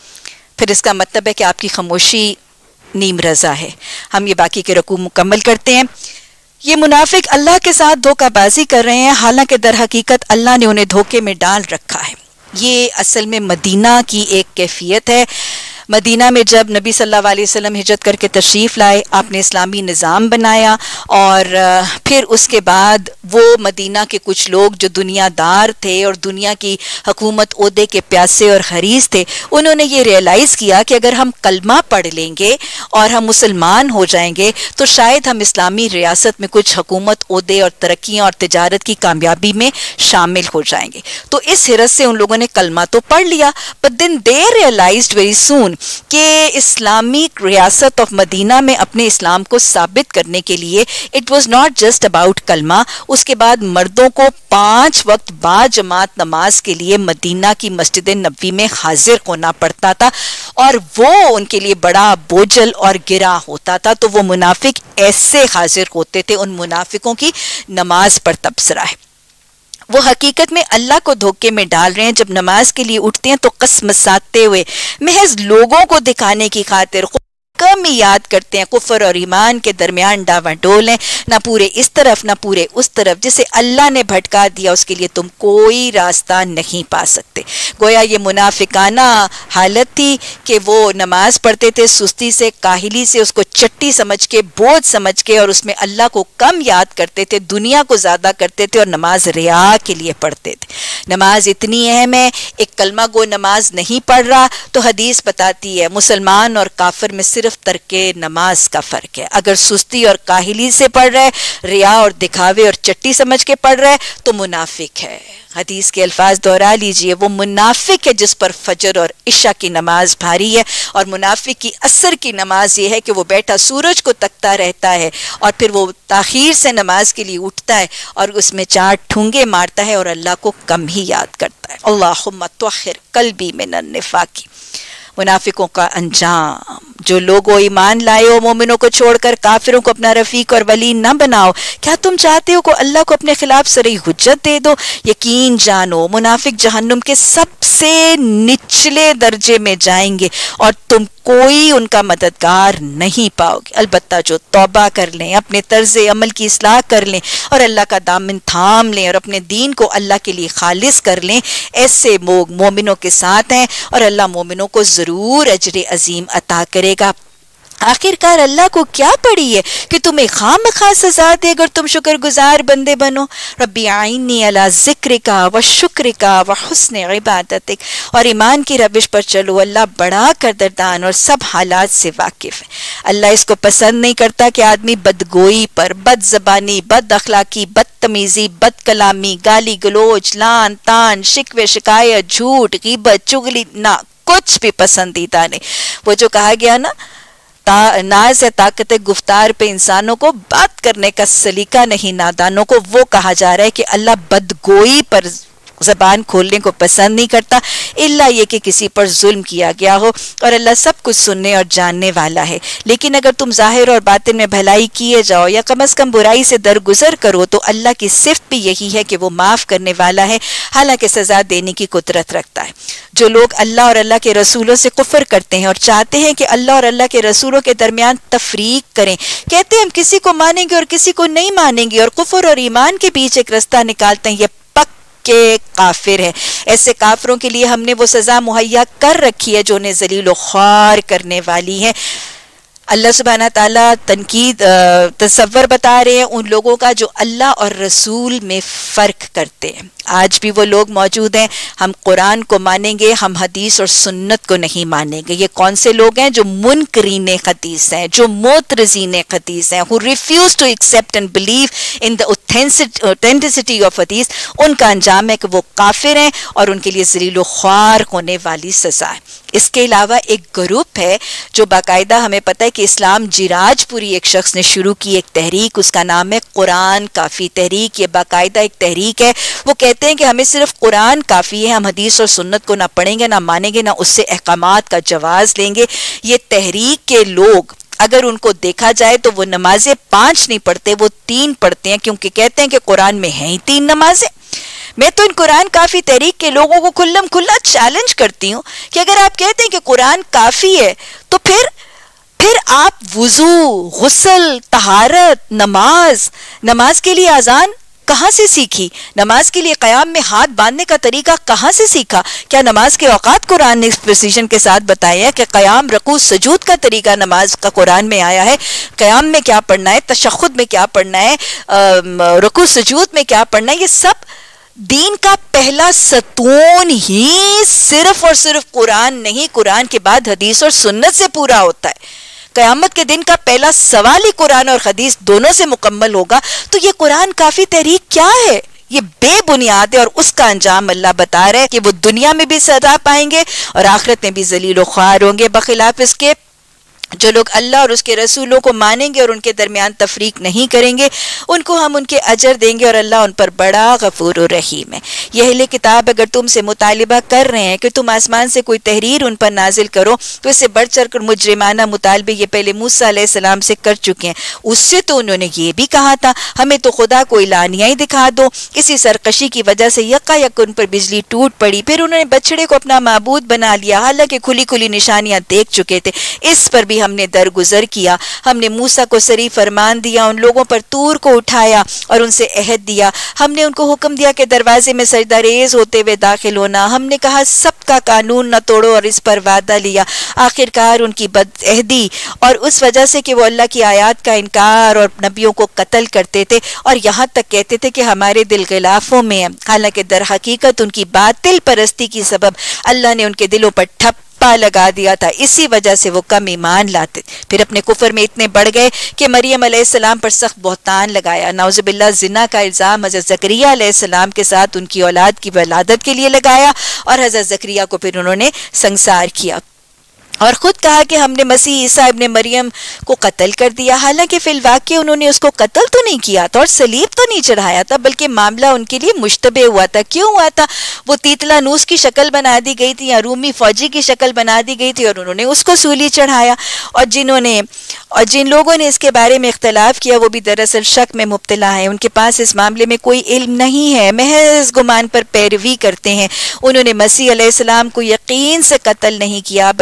پھر اس کا مطلب ہے کہ آپ کی خاموشی نیم رضا ہے. ہم یہ باقی کے رکوع مکمل کرتے ہیں. یہ منافق اللہ کے ساتھ دھوکہ بازی کر رہے ہیں, حالانکہ در حقیقت اللہ نے انہیں دھوکے میں ڈال رکھا ہے. یہ اصل میں مدینہ کی ایک کیفیت ہے. مدینہ میں جب نبی صلی اللہ علیہ وسلم ہجرت کر کے تشریف لائے, آپ نے اسلامی نظام بنایا, اور پھر اس کے بعد وہ مدینہ کے کچھ لوگ جو دنیا دار تھے اور دنیا کی حکومت عہدے کے پیاسے اور حریص تھے, انہوں نے یہ ریئلائز کیا کہ اگر ہم کلمہ پڑھ لیں گے اور ہم مسلمان ہو جائیں گے تو شاید ہم اسلامی ریاست میں کچھ حکومت عہدے اور ترقیاں اور تجارت کی کامیابی میں شامل ہو جائیں گے. تو اس حرص سے ان لوگوں نے کلمہ تو پڑھ لیا, but then they realized very soon کہ اسلامی ریاست آف مدینہ میں اپنے اسلام کو ثابت کرنے کے لیے it was not just about کلمہ. اس کے بعد مردوں کو 5 وقت با جماعت نماز کے لیے مدینہ کی مسجد نبوی میں حاضر ہونا پڑتا تھا, اور وہ ان کے لیے بڑا بوجھل اور گرا ہوتا تھا. تو وہ منافق ایسے حاضر ہوتے تھے, ان منافقوں کی نماز پر تبصرہ ہے. وہ حقیقت میں اللہ کو دھوکے میں ڈال رہے ہیں. جب نماز کے لیے اٹھتے ہیں تو قسم ساتتے ہوئے محض لوگوں کو دکھانے کی خاطر کم ہی یاد کرتے ہیں. کفر اور ایمان کے درمیان ڈاواں ڈول ہیں, نہ پورے اس طرف نہ پورے اس طرف. جسے اللہ نے بھٹکا دیا اس کے لیے تم کوئی راستہ نہیں پا سکتے. گویا یہ منافقانہ حالت تھی کہ وہ نماز پڑھتے تھے سستی سے, کاہلی سے, اس کو چٹی سمجھ کے, بوجھ سمجھ کے, اور اس میں اللہ کو کم یاد کرتے تھے, دنیا کو زیادہ کرتے تھے, اور نماز ریا کے لیے پڑھتے تھے. نماز اتنی اہم ہے, ایک کلمہ گو نماز نہیں پڑھ رہا تو حدیث بتاتی ہے مسلمان اور کافر میں صرف ترک نماز کا فرق ہے. اگر سستی اور کاہلی سے پڑھ رہے, ریا اور دکھاوے اور چٹی سمجھ کے پڑھ رہے تو منافق ہے. حدیث کے الفاظ دہرا لیجئے, وہ منافق ہے جس پر فجر اور عشاء کی نماز بھاری ہے. اور منافق کی عصر کی نماز یہ ہے کہ وہ بیٹھا سورج کو تکتا رہتا ہے, اور پھر وہ تاخیر سے نماز کے لیے اٹھتا ہے اور اس میں 4 ٹھونگے مارتا ہے اور اللہ کو کم ہی یاد کرتا ہے. اللہم طہر قلبی من النفاق. منافقوں کا انجام, جو لوگوں ایمان لائے ہو مومنوں کو چھوڑ کر کافروں کو اپنا رفیق اور ولی نہ بناؤ. کیا تم چاہتے ہو کہ اللہ کو اپنے خلاف صریح حجت دے دو؟ یقین جانو منافق جہنم کے سب سے نچلے درجے میں جائیں گے اور تم کوئی ان کا مددگار نہیں پاؤ گے. البتہ جو توبہ کر لیں, اپنے طرز عمل کی اصلاح کر لیں اور اللہ کا دامن تھام لیں اور اپنے دین کو اللہ کے لیے خالص کر لیں, ایسے لوگ مومنوں کے ساتھ ہیں اور اللہ مومنوں کو ضرور اجر عظیم عطا کرے گا. آخر کار اللہ کو کیا پڑی ہے کہ تمہیں خام خواہ سزا دے اگر تم شکر گزار بندے بنو. ربی اعنی علی ذکرک و شکرک و حسن عبادتک. اور ایمان کی روش پر چلو، اللہ بڑا قدردان اور سب حالات سے واقف ہے. اللہ اس کو پسند نہیں کرتا کہ آدمی بدگوئی پر، بد زبانی، بد اخلاقی، بدتمیزی، بد کلامی، گالی گلوچ، لان تان، شکوے شکایت، جھوٹ، غیبت، چغلی، نہ کچھ بھی پسندیدہ نہیں. وہ جو کہا گیا نا، ناز ہے طاقت گفتار پہ انسانوں کو، بات کرنے کا سلیقہ نہیں نادانوں کو. وہ کہا جا رہا ہے کہ اللہ بدگوئی پر زبان کھولنے کو پسند نہیں کرتا، الا یہ کہ کسی پر ظلم کیا گیا ہو، اور اللہ سب کچھ سننے اور جاننے والا ہے. لیکن اگر تم ظاہر اور باطن میں بھلائی کیے جاؤ یا کم از کم برائی سے درگزر کرو تو اللہ کی صفت بھی یہی ہے کہ وہ معاف کرنے والا ہے، حالانکہ سزا دینے کی قدرت رکھتا ہے. جو لوگ اللہ اور اللہ کے رسولوں سے کفر کرتے ہیں اور چاہتے ہیں کہ اللہ اور اللہ کے رسولوں کے درمیان تفریق کریں، کہتے ہیں ہم کسی کو مانیں گے اور کسی کو نہیں مانیں گے، اور کفر اور ایمان کے بیچ ایک رستہ نکالتے ہیں، یہ کہ کافر ہے. ایسے کافروں کے لیے ہم نے وہ سزا مہیا کر رکھی ہے جو انہیں ذلیل و خوار کرنے والی ہے. اللہ سبحانہ تعالیٰ تنقید تصور بتا رہے ہیں ان لوگوں کا جو اللہ اور رسول میں فرق کرتے ہیں. آج بھی وہ لوگ موجود ہیں، ہم قرآن کو مانیں گے، ہم حدیث اور سنت کو نہیں مانیں گے. یہ کون سے لوگ ہیں؟ جو منکرین حدیث ہیں، جو معترضین حدیث ہیں، who refuse to accept and believe in the authenticity of حدیث. ان کا انجام ہے کہ وہ کافر ہیں اور ان کے لیے ذلیل و خوار ہونے والی سزا ہے. اس کے علاوہ ایک گروپ ہے جو باقاعدہ، ہمیں پتہ ہے کہ اسلام جراج پوری ایک شخص نے شروع کی ایک تحریک، اس کا نام ہے قرآن کافی تحریک. یہ باقاعدہ ایک تحریک ہے. وہ کہتے ہیں کہ ہمیں صرف قرآن کافی ہے، ہم حدیث اور سنت کو نہ پڑھیں گے، نہ مانیں گے، نہ اس سے احکامات کا جواز لیں گے. یہ تحریک کے لوگ اگر ان کو دیکھا جائے تو وہ نمازیں 5 نہیں پڑھتے، وہ 3 پڑھتے ہیں، کیونکہ کہتے ہیں کہ قرآن میں ہیں ہی 3 نمازیں. میں تو ان قرآن کافی تحریک کے لوگوں کو کھلم کھلا چیلنج کرتی ہوں کہ اگر آپ کہتے ہیں کہ قرآن کافی ہے تو پھر آپ وضو، غسل، طہارت، نماز کے لیے اذان کہاں سے سیکھی؟ نماز کے لیے قیام میں ہاتھ باندھنے کا طریقہ کہاں سے سیکھا؟ کیا نماز کے اوقات قرآن نے اس پریسیجن کے ساتھ بتایا ہے کہ قیام، رکوع، سجود کا طریقہ نماز کا قرآن میں آیا ہے؟ قیام میں کیا پڑھنا ہے، تشہد میں کیا پڑھنا ہے، رکوع سجود میں کیا پڑھنا ہے، یہ سب دین کا پہلا ستون ہی صرف اور صرف قرآن نہیں، قرآن کے بعد حدیث اور سنت سے پورا ہوتا ہے. قیامت کے دن کا پہلا سوال ہی قرآن اور حدیث دونوں سے مکمل ہوگا. تو یہ قرآن کافی تحریک کیا ہے؟ یہ بے بنیاد ہے، اور اس کا انجام اللہ بتا رہے کہ وہ دنیا میں بھی سزا پائیں گے اور آخرت میں بھی ذلیل و خوار ہوں گے. بخلاف اس کے جو لوگ اللہ اور اس کے رسولوں کو مانیں گے اور ان کے درمیان تفریق نہیں کریں گے، ان کو ہم ان کے اجر دیں گے، اور اللہ ان پر بڑا غفور و رحیم ہے. یہ اہل کتاب اگر تم سے مطالبہ کر رہے ہیں کہ تم آسمان سے کوئی تحریر ان پر نازل کرو، تو اس سے بڑھ چڑھ کر مجرمانہ مطالبے یہ پہلے موسیٰ علیہ السلام سے کر چکے ہیں. اس سے تو انہوں نے یہ بھی کہا تھا ہمیں تو خدا کو اعلانیہ ہی دکھا دو. اسی سرکشی کی وجہ سے یکا یک ان پر بجلی ٹوٹ پڑی، پھر انہوں نے بچڑے کو اپنا معبود بنا لیا، حالانکہ کھلی کھلی نشانیاں دیکھ چکے تھے. اس پر بھی ہم نے درگزر کیا. ہم نے موسیٰ کو صریح فرمان دیا، ان لوگوں پر طور کو اٹھایا اور ان سے عہد دیا. ہم نے ان کو حکم دیا کہ دروازے میں سجدہ ریز ہوتے ہوئے داخل ہونا. ہم نے کہا سب کا قانون نہ توڑو، اور اس پر وعدہ لیا. آخر کار ان کی بد عہدی اور اس وجہ سے کہ وہ اللہ کی آیات کا انکار اور نبیوں کو قتل کرتے تھے، اور یہاں تک کہتے تھے کہ ہمارے دل غلافوں میں ہیں، حالانکہ در حقیقت ان کی باطل پرستی کی سبب اللہ نے ان کے دلوں پر ٹھپا لگا دیا تھا. اسی وجہ سے وہ کم ایمان لاتے، پھر اپنے کفر میں اتنے بڑھ گئے کہ مریم علیہ السلام پر سخت بہتان لگایا. نعوذ باللہ زنا کا الزام حضرت زکریا علیہ السلام کے ساتھ ان کی اولاد کی ولادت کے لیے لگایا، اور حضرت زکریا کو پھر انہوں نے سنسار کیا، اور خود کہا کہ ہم نے مسیح عیسیٰ ابن مریم کو قتل کر دیا. حالانکہ فی الواقع انہوں نے اس کو قتل تو نہیں کیا تھا اور صلیب تو نہیں چڑھایا تھا، بلکہ معاملہ ان کے لیے مشتبہ ہوا تھا. کیوں ہوا تھا؟ وہ تیتلا نوس کی شکل بنا دی گئی تھی یا رومی فوجی کی شکل بنا دی گئی تھی، اور انہوں نے اس کو سولی چڑھایا. اور جن لوگوں نے اس کے بارے میں اختلاف کیا وہ بھی دراصل شک میں مبتلا ہیں. ان کے پاس اس معاملے میں کوئی علم نہیں ہے، محض گمان پر پیروی کرتے ہیں. انہوں نے مسیح علیہ السلام کو یقین سے قتل نہیں کیا، بلکہ اللہ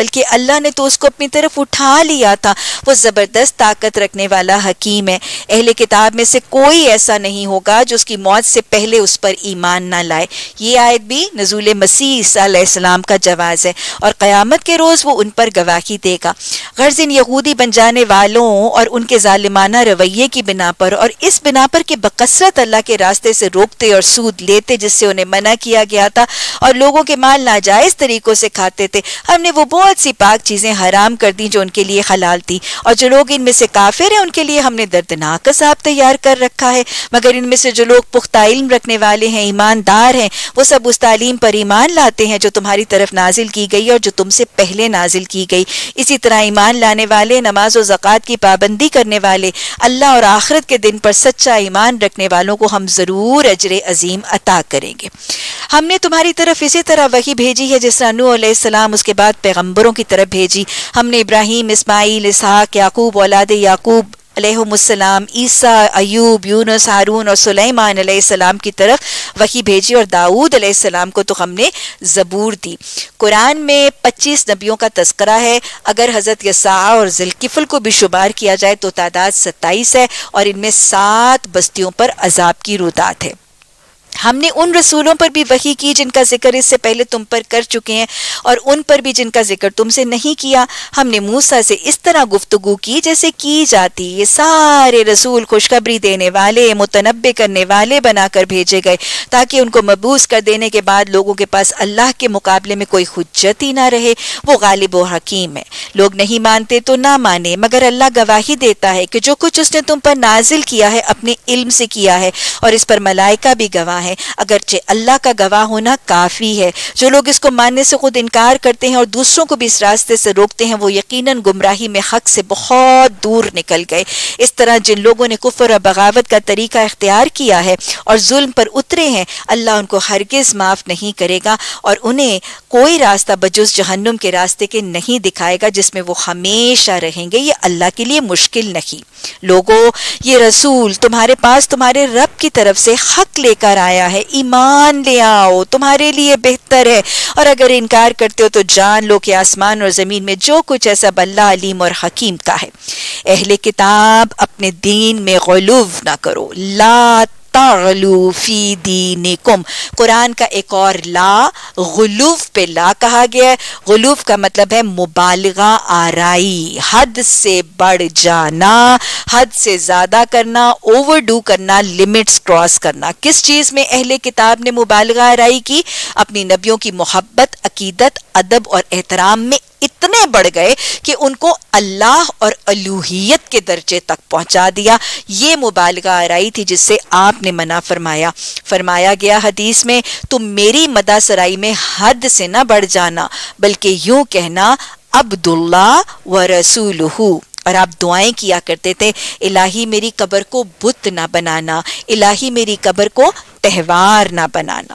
اللہ نے تو اس کو اپنی طرف اٹھا لیا تھا. وہ زبردست طاقت رکھنے والا حکیم ہے. اہل کتاب میں سے کوئی ایسا نہیں ہوگا جو اس کی موت سے پہلے اس پر ایمان نہ لائے. یہ آیت بھی نزول مسیح عیسیٰ علیہ السلام کا جواز ہے اور قیامت کے روز وہ ان پر گواہی دے گا. غرض ان یہودی بن جانے والوں اور ان کے ظالمانہ رویے کی بنا پر اور اس بنا پر کہ بکثرت اللہ کے راستے سے روکتے اور سود لیتے جس سے انہیں منع کیا گیا تھا اور لوگوں کے مال ناجائز طریقوں سے کھاتے تھے, ہم نے وہ بہت سی پاک چیزیں حرام کر دی جو ان کے لیے حلال تھی. اور جو لوگ ان میں سے کافر ہیں ان کے لیے ہم نے دردناک عذاب تیار کر رکھا ہے. مگر ان میں سے جو لوگ پختہ علم رکھنے والے ہیں, ایماندار ہیں, وہ سب اس تعلیم پر ایمان لاتے ہیں جو تمہاری طرف نازل کی گئی اور جو تم سے پہلے نازل کی گئی. اسی طرح ایمان لانے والے, نماز و زکوٰۃ کی پابندی کرنے والے, اللہ اور آخرت کے دن پر سچا ایمان رکھنے والوں کو ہم ضرور اجر عظیم عطا کریں گے. ہم نے تمہاری طرف اسی طرح وحی بھیجی ہے جس طرح نوح علیہ السلام اس کے بعد پیغمبروں کی طرف بھیجی. ہم نے ابراہیم, اسماعیل, اسحاق, یعقوب, اولاد یعقوب علیہم السلام, عیسیٰ, ایوب, یونس, ہارون اور سلیمان علیہ السلام کی طرف وحی بھیجی اور داؤد علیہ السلام کو تو ہم نے زبور دی. قرآن میں 25 نبیوں کا تذکرہ ہے. اگر حضرت یسع اور ذوالکفل کو بھی شمار کیا جائے تو تعداد 27 ہے اور ان میں 7 بستیوں پر عذاب کی رودات ہے. ہم نے ان رسولوں پر بھی وحی کی جن کا ذکر اس سے پہلے تم پر کر چکے ہیں اور ان پر بھی جن کا ذکر تم سے نہیں کیا. ہم نے موسیٰ سے اس طرح گفتگو کی جیسے کی جاتی. یہ سارے رسول خوشخبری دینے والے, متنبع کرنے والے بنا کر بھیجے گئے تاکہ ان کو مبعوث کر دینے کے بعد لوگوں کے پاس اللہ کے مقابلے میں کوئی حجت ہی نہ رہے. وہ غالب و حکیم ہے. لوگ نہیں مانتے تو نہ مانے, مگر اللہ گواہی دیتا ہے کہ جو کچھ اس نے تم پر نازل کیا ہے اپنے علم سے کیا ہے اور اس پر ملائکہ بھی گواہ ہے. اگرچہ اللہ کا گواہ ہونا کافی ہے. جو لوگ اس کو ماننے سے خود انکار کرتے ہیں اور دوسروں کو بھی اس راستے سے روکتے ہیں وہ یقیناً گمراہی میں حق سے بہت دور نکل گئے. اس طرح جن لوگوں نے کفر اور بغاوت کا طریقہ اختیار کیا ہے اور ظلم پر اترے ہیں, اللہ ان کو ہرگز معاف نہیں کرے گا اور انہیں کوئی راستہ بجز جہنم کے راستے کے نہیں دکھائے گا جس میں وہ ہمیشہ رہیں گے. یہ اللہ کے لیے مشکل نہیں. لوگوں, یہ رسول تمہارے پاس تمہارے رب کی طرف سے حق لے کر آیا ہے, ایمان لے آؤ, تمہارے لیے بہتر ہے. اور اگر انکار کرتے ہو تو جان لو کہ آسمان اور زمین میں جو کچھ ہے سب اللہ علیم اور حکیم کا ہے. اہل کتاب, اپنے دین میں غلو نہ کرو. لا تغلو فی دینکم. قرآن کا ایک اور لا, غلو پہ لا کہا گیا ہے. غلو کا مطلب ہے مبالغہ آرائی, حد سے بڑھ جانا, حد سے زیادہ کرنا, اوور ڈو کرنا, لمٹس کراس کرنا. کس چیز میں اہل کتاب نے مبالغہ آرائی کی؟ اپنی نبیوں کی محبت, عقیدت, ادب اور احترام میں اتنے بڑھ گئے کہ ان کو اللہ اور الوہیت کے درجے تک پہنچا دیا. یہ مبالغہ آرائی تھی جس سے آپ نے منع فرمایا. فرمایا گیا حدیث میں, تم میری مدح سرائی میں حد سے نہ بڑھ جانا بلکہ یوں کہنا عبداللہ و رسولہ. اور آپ دعائیں کیا کرتے تھے, الہی میری قبر کو بت نہ بنانا, الہی میری قبر کو تہوار نہ بنانا.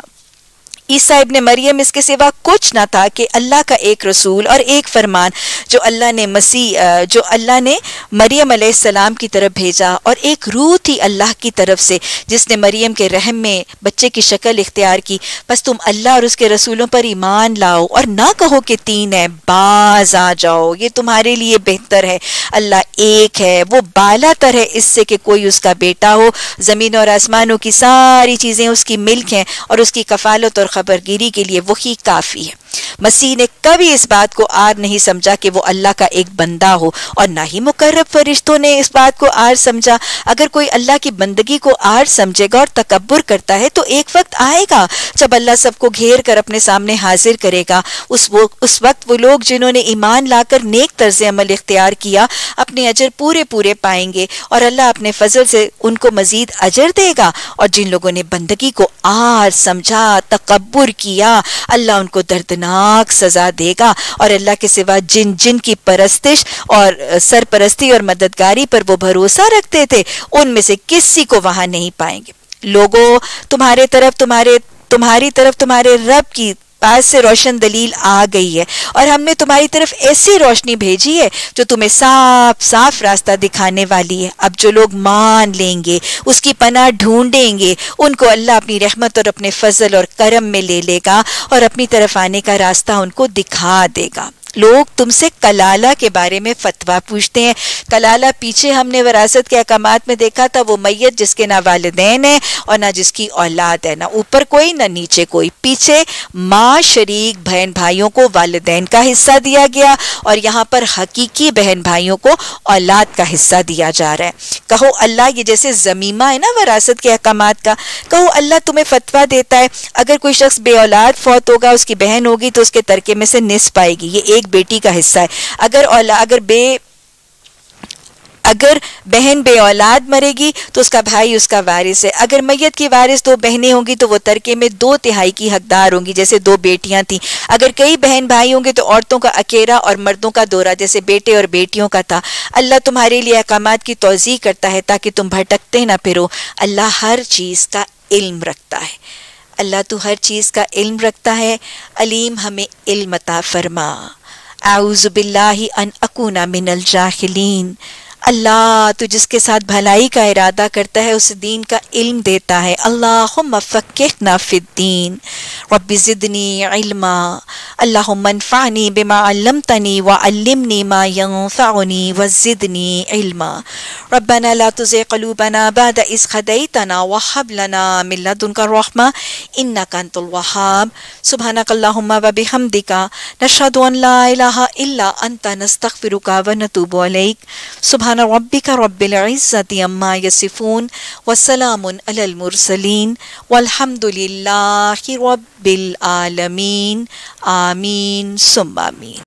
عیسیٰ ابن مریم اس کے سوا کچھ نہ تھا کہ اللہ کا ایک رسول اور ایک فرمان جو اللہ نے مریم علیہ السلام کی طرف بھیجا, اور ایک روح تھی اللہ کی طرف سے جس نے مریم کے رحم میں بچے کی شکل اختیار کی. بس تم اللہ اور اس کے رسولوں پر ایمان لاؤ اور نہ کہو کہ 3 ہے, باز آ جاؤ, یہ تمہارے لیے بہتر ہے. اللہ ایک ہے, وہ بالا تر ہے اس سے کہ کوئی اس کا بیٹا ہو. زمین اور آسمانوں کی ساری چیزیں اس کی ملک ہیں اور اس کی کفالت اور خبرگیری کے لیے وہی کافی ہے. مسیح نے کبھی اس بات کو آر نہیں سمجھا کہ وہ اللہ کا ایک بندہ ہو, اور نہ ہی مقرب فرشتوں نے اس بات کو آر سمجھا. اگر کوئی اللہ کی بندگی کو آر سمجھے گا اور تکبر کرتا ہے تو ایک وقت آئے گا جب اللہ سب کو گھیر کر اپنے سامنے حاضر کرے گا. اس وقت وہ لوگ جنہوں نے ایمان لا کر نیک طرز عمل اختیار کیا اپنے اجر پورے پائیں گے اور اللہ اپنے فضل سے ان کو مزید اجر دے گا. اور جن لوگوں نے بندگی کو آر سمجھا, تکبر کیا, اللہ ان کو دردناک سزا دے گا. اور اللہ کے سوا جن کی پرستش اور سرپرستی اور مددگاری پر وہ بھروسہ رکھتے تھے ان میں سے کسی کو وہاں نہیں پائیں گے. لوگوں, تمہاری طرف تمہارے رب کی پاس سے روشن دلیل آ گئی ہے اور ہم نے تمہاری طرف ایسی روشنی بھیجی ہے جو تمہیں صاف راستہ دکھانے والی ہے. اب جو لوگ مان لیں گے, اس کی پناہ ڈھونڈیں گے, ان کو اللہ اپنی رحمت اور اپنے فضل اور کرم میں لے لے گا اور اپنی طرف آنے کا راستہ ان کو دکھا دے گا. لوگ تم سے کلالہ کے بارے میں فتویٰ پوچھتے ہیں. کلالہ پیچھے ہم نے وراثت کے احکامات میں دیکھا تھا، وہ میت جس کے نہ والدین ہیں اور نہ جس کی اولاد ہے، نہ اوپر کوئی نہ نیچے کوئی. پیچھے ماں شریک بہن بھائیوں کو والدین کا حصہ دیا گیا، اور یہاں پر حقیقی بہن بھائیوں کو اولاد کا حصہ دیا جا رہا ہے. کہو اللہ، یہ جیسے زمیمہ ہے نا وراثت کے احکامات کا، کہو اللہ تمہیں فتویٰ دیتا ہے اگر کوئی شخص بے اولاد فوت ہوگا، اس کی بہن ہوگی تو اس کے ترکے میں سے نصف آئے گی، یہ ایک بیٹی کا حصہ ہے. اگر بہن بے اولاد مرے گی تو اس کا بھائی اس کا وارث ہے. اگر میت کی وارث 2 بہنیں ہوں گی تو وہ ترکے میں 2/3 کی حقدار ہوں گی، جیسے 2 بیٹیاں تھیں. اگر کئی بہن بھائی ہوں گے تو عورتوں کا اکیرا اور مردوں کا دورہ، جیسے بیٹے اور بیٹیوں کا تھا. اللہ تمہارے لیے احکامات کی توضیح کرتا ہے تاکہ تم بھٹکتے نہ پھرو. اللہ ہر چیز کا علم رکھتا ہے. اللہ تو ہر چیز کا علم رکھتا ہے. علیم ہمیں علم عطا فرما. اعوذ باللہ ان اکون من الجاہلین. اللہ تو جس کے ساتھ بھلائی کا ارادہ کرتا ہے اسے دین کا علم دیتا ہے. اللہم فقہنا فی الدین رب زدنی علما. اللہم انفعنی بما علمتنی وعلمنی ما ینفعنی وزدنی علما. ربنا لا تزغ قلوبنا بعد اذ ہدیتنا وہب لنا من لدنک رحمہ انک انت الوہاب. سبحانک اللہم وبحمدک نشہد ان لا الہ الا انت نستغفرک ونتوب الیک. سبحان ربک رب العزت عما یصفون وسلام علی المرسلین والحمد للہ رب العالمین. آمین ثم آمین.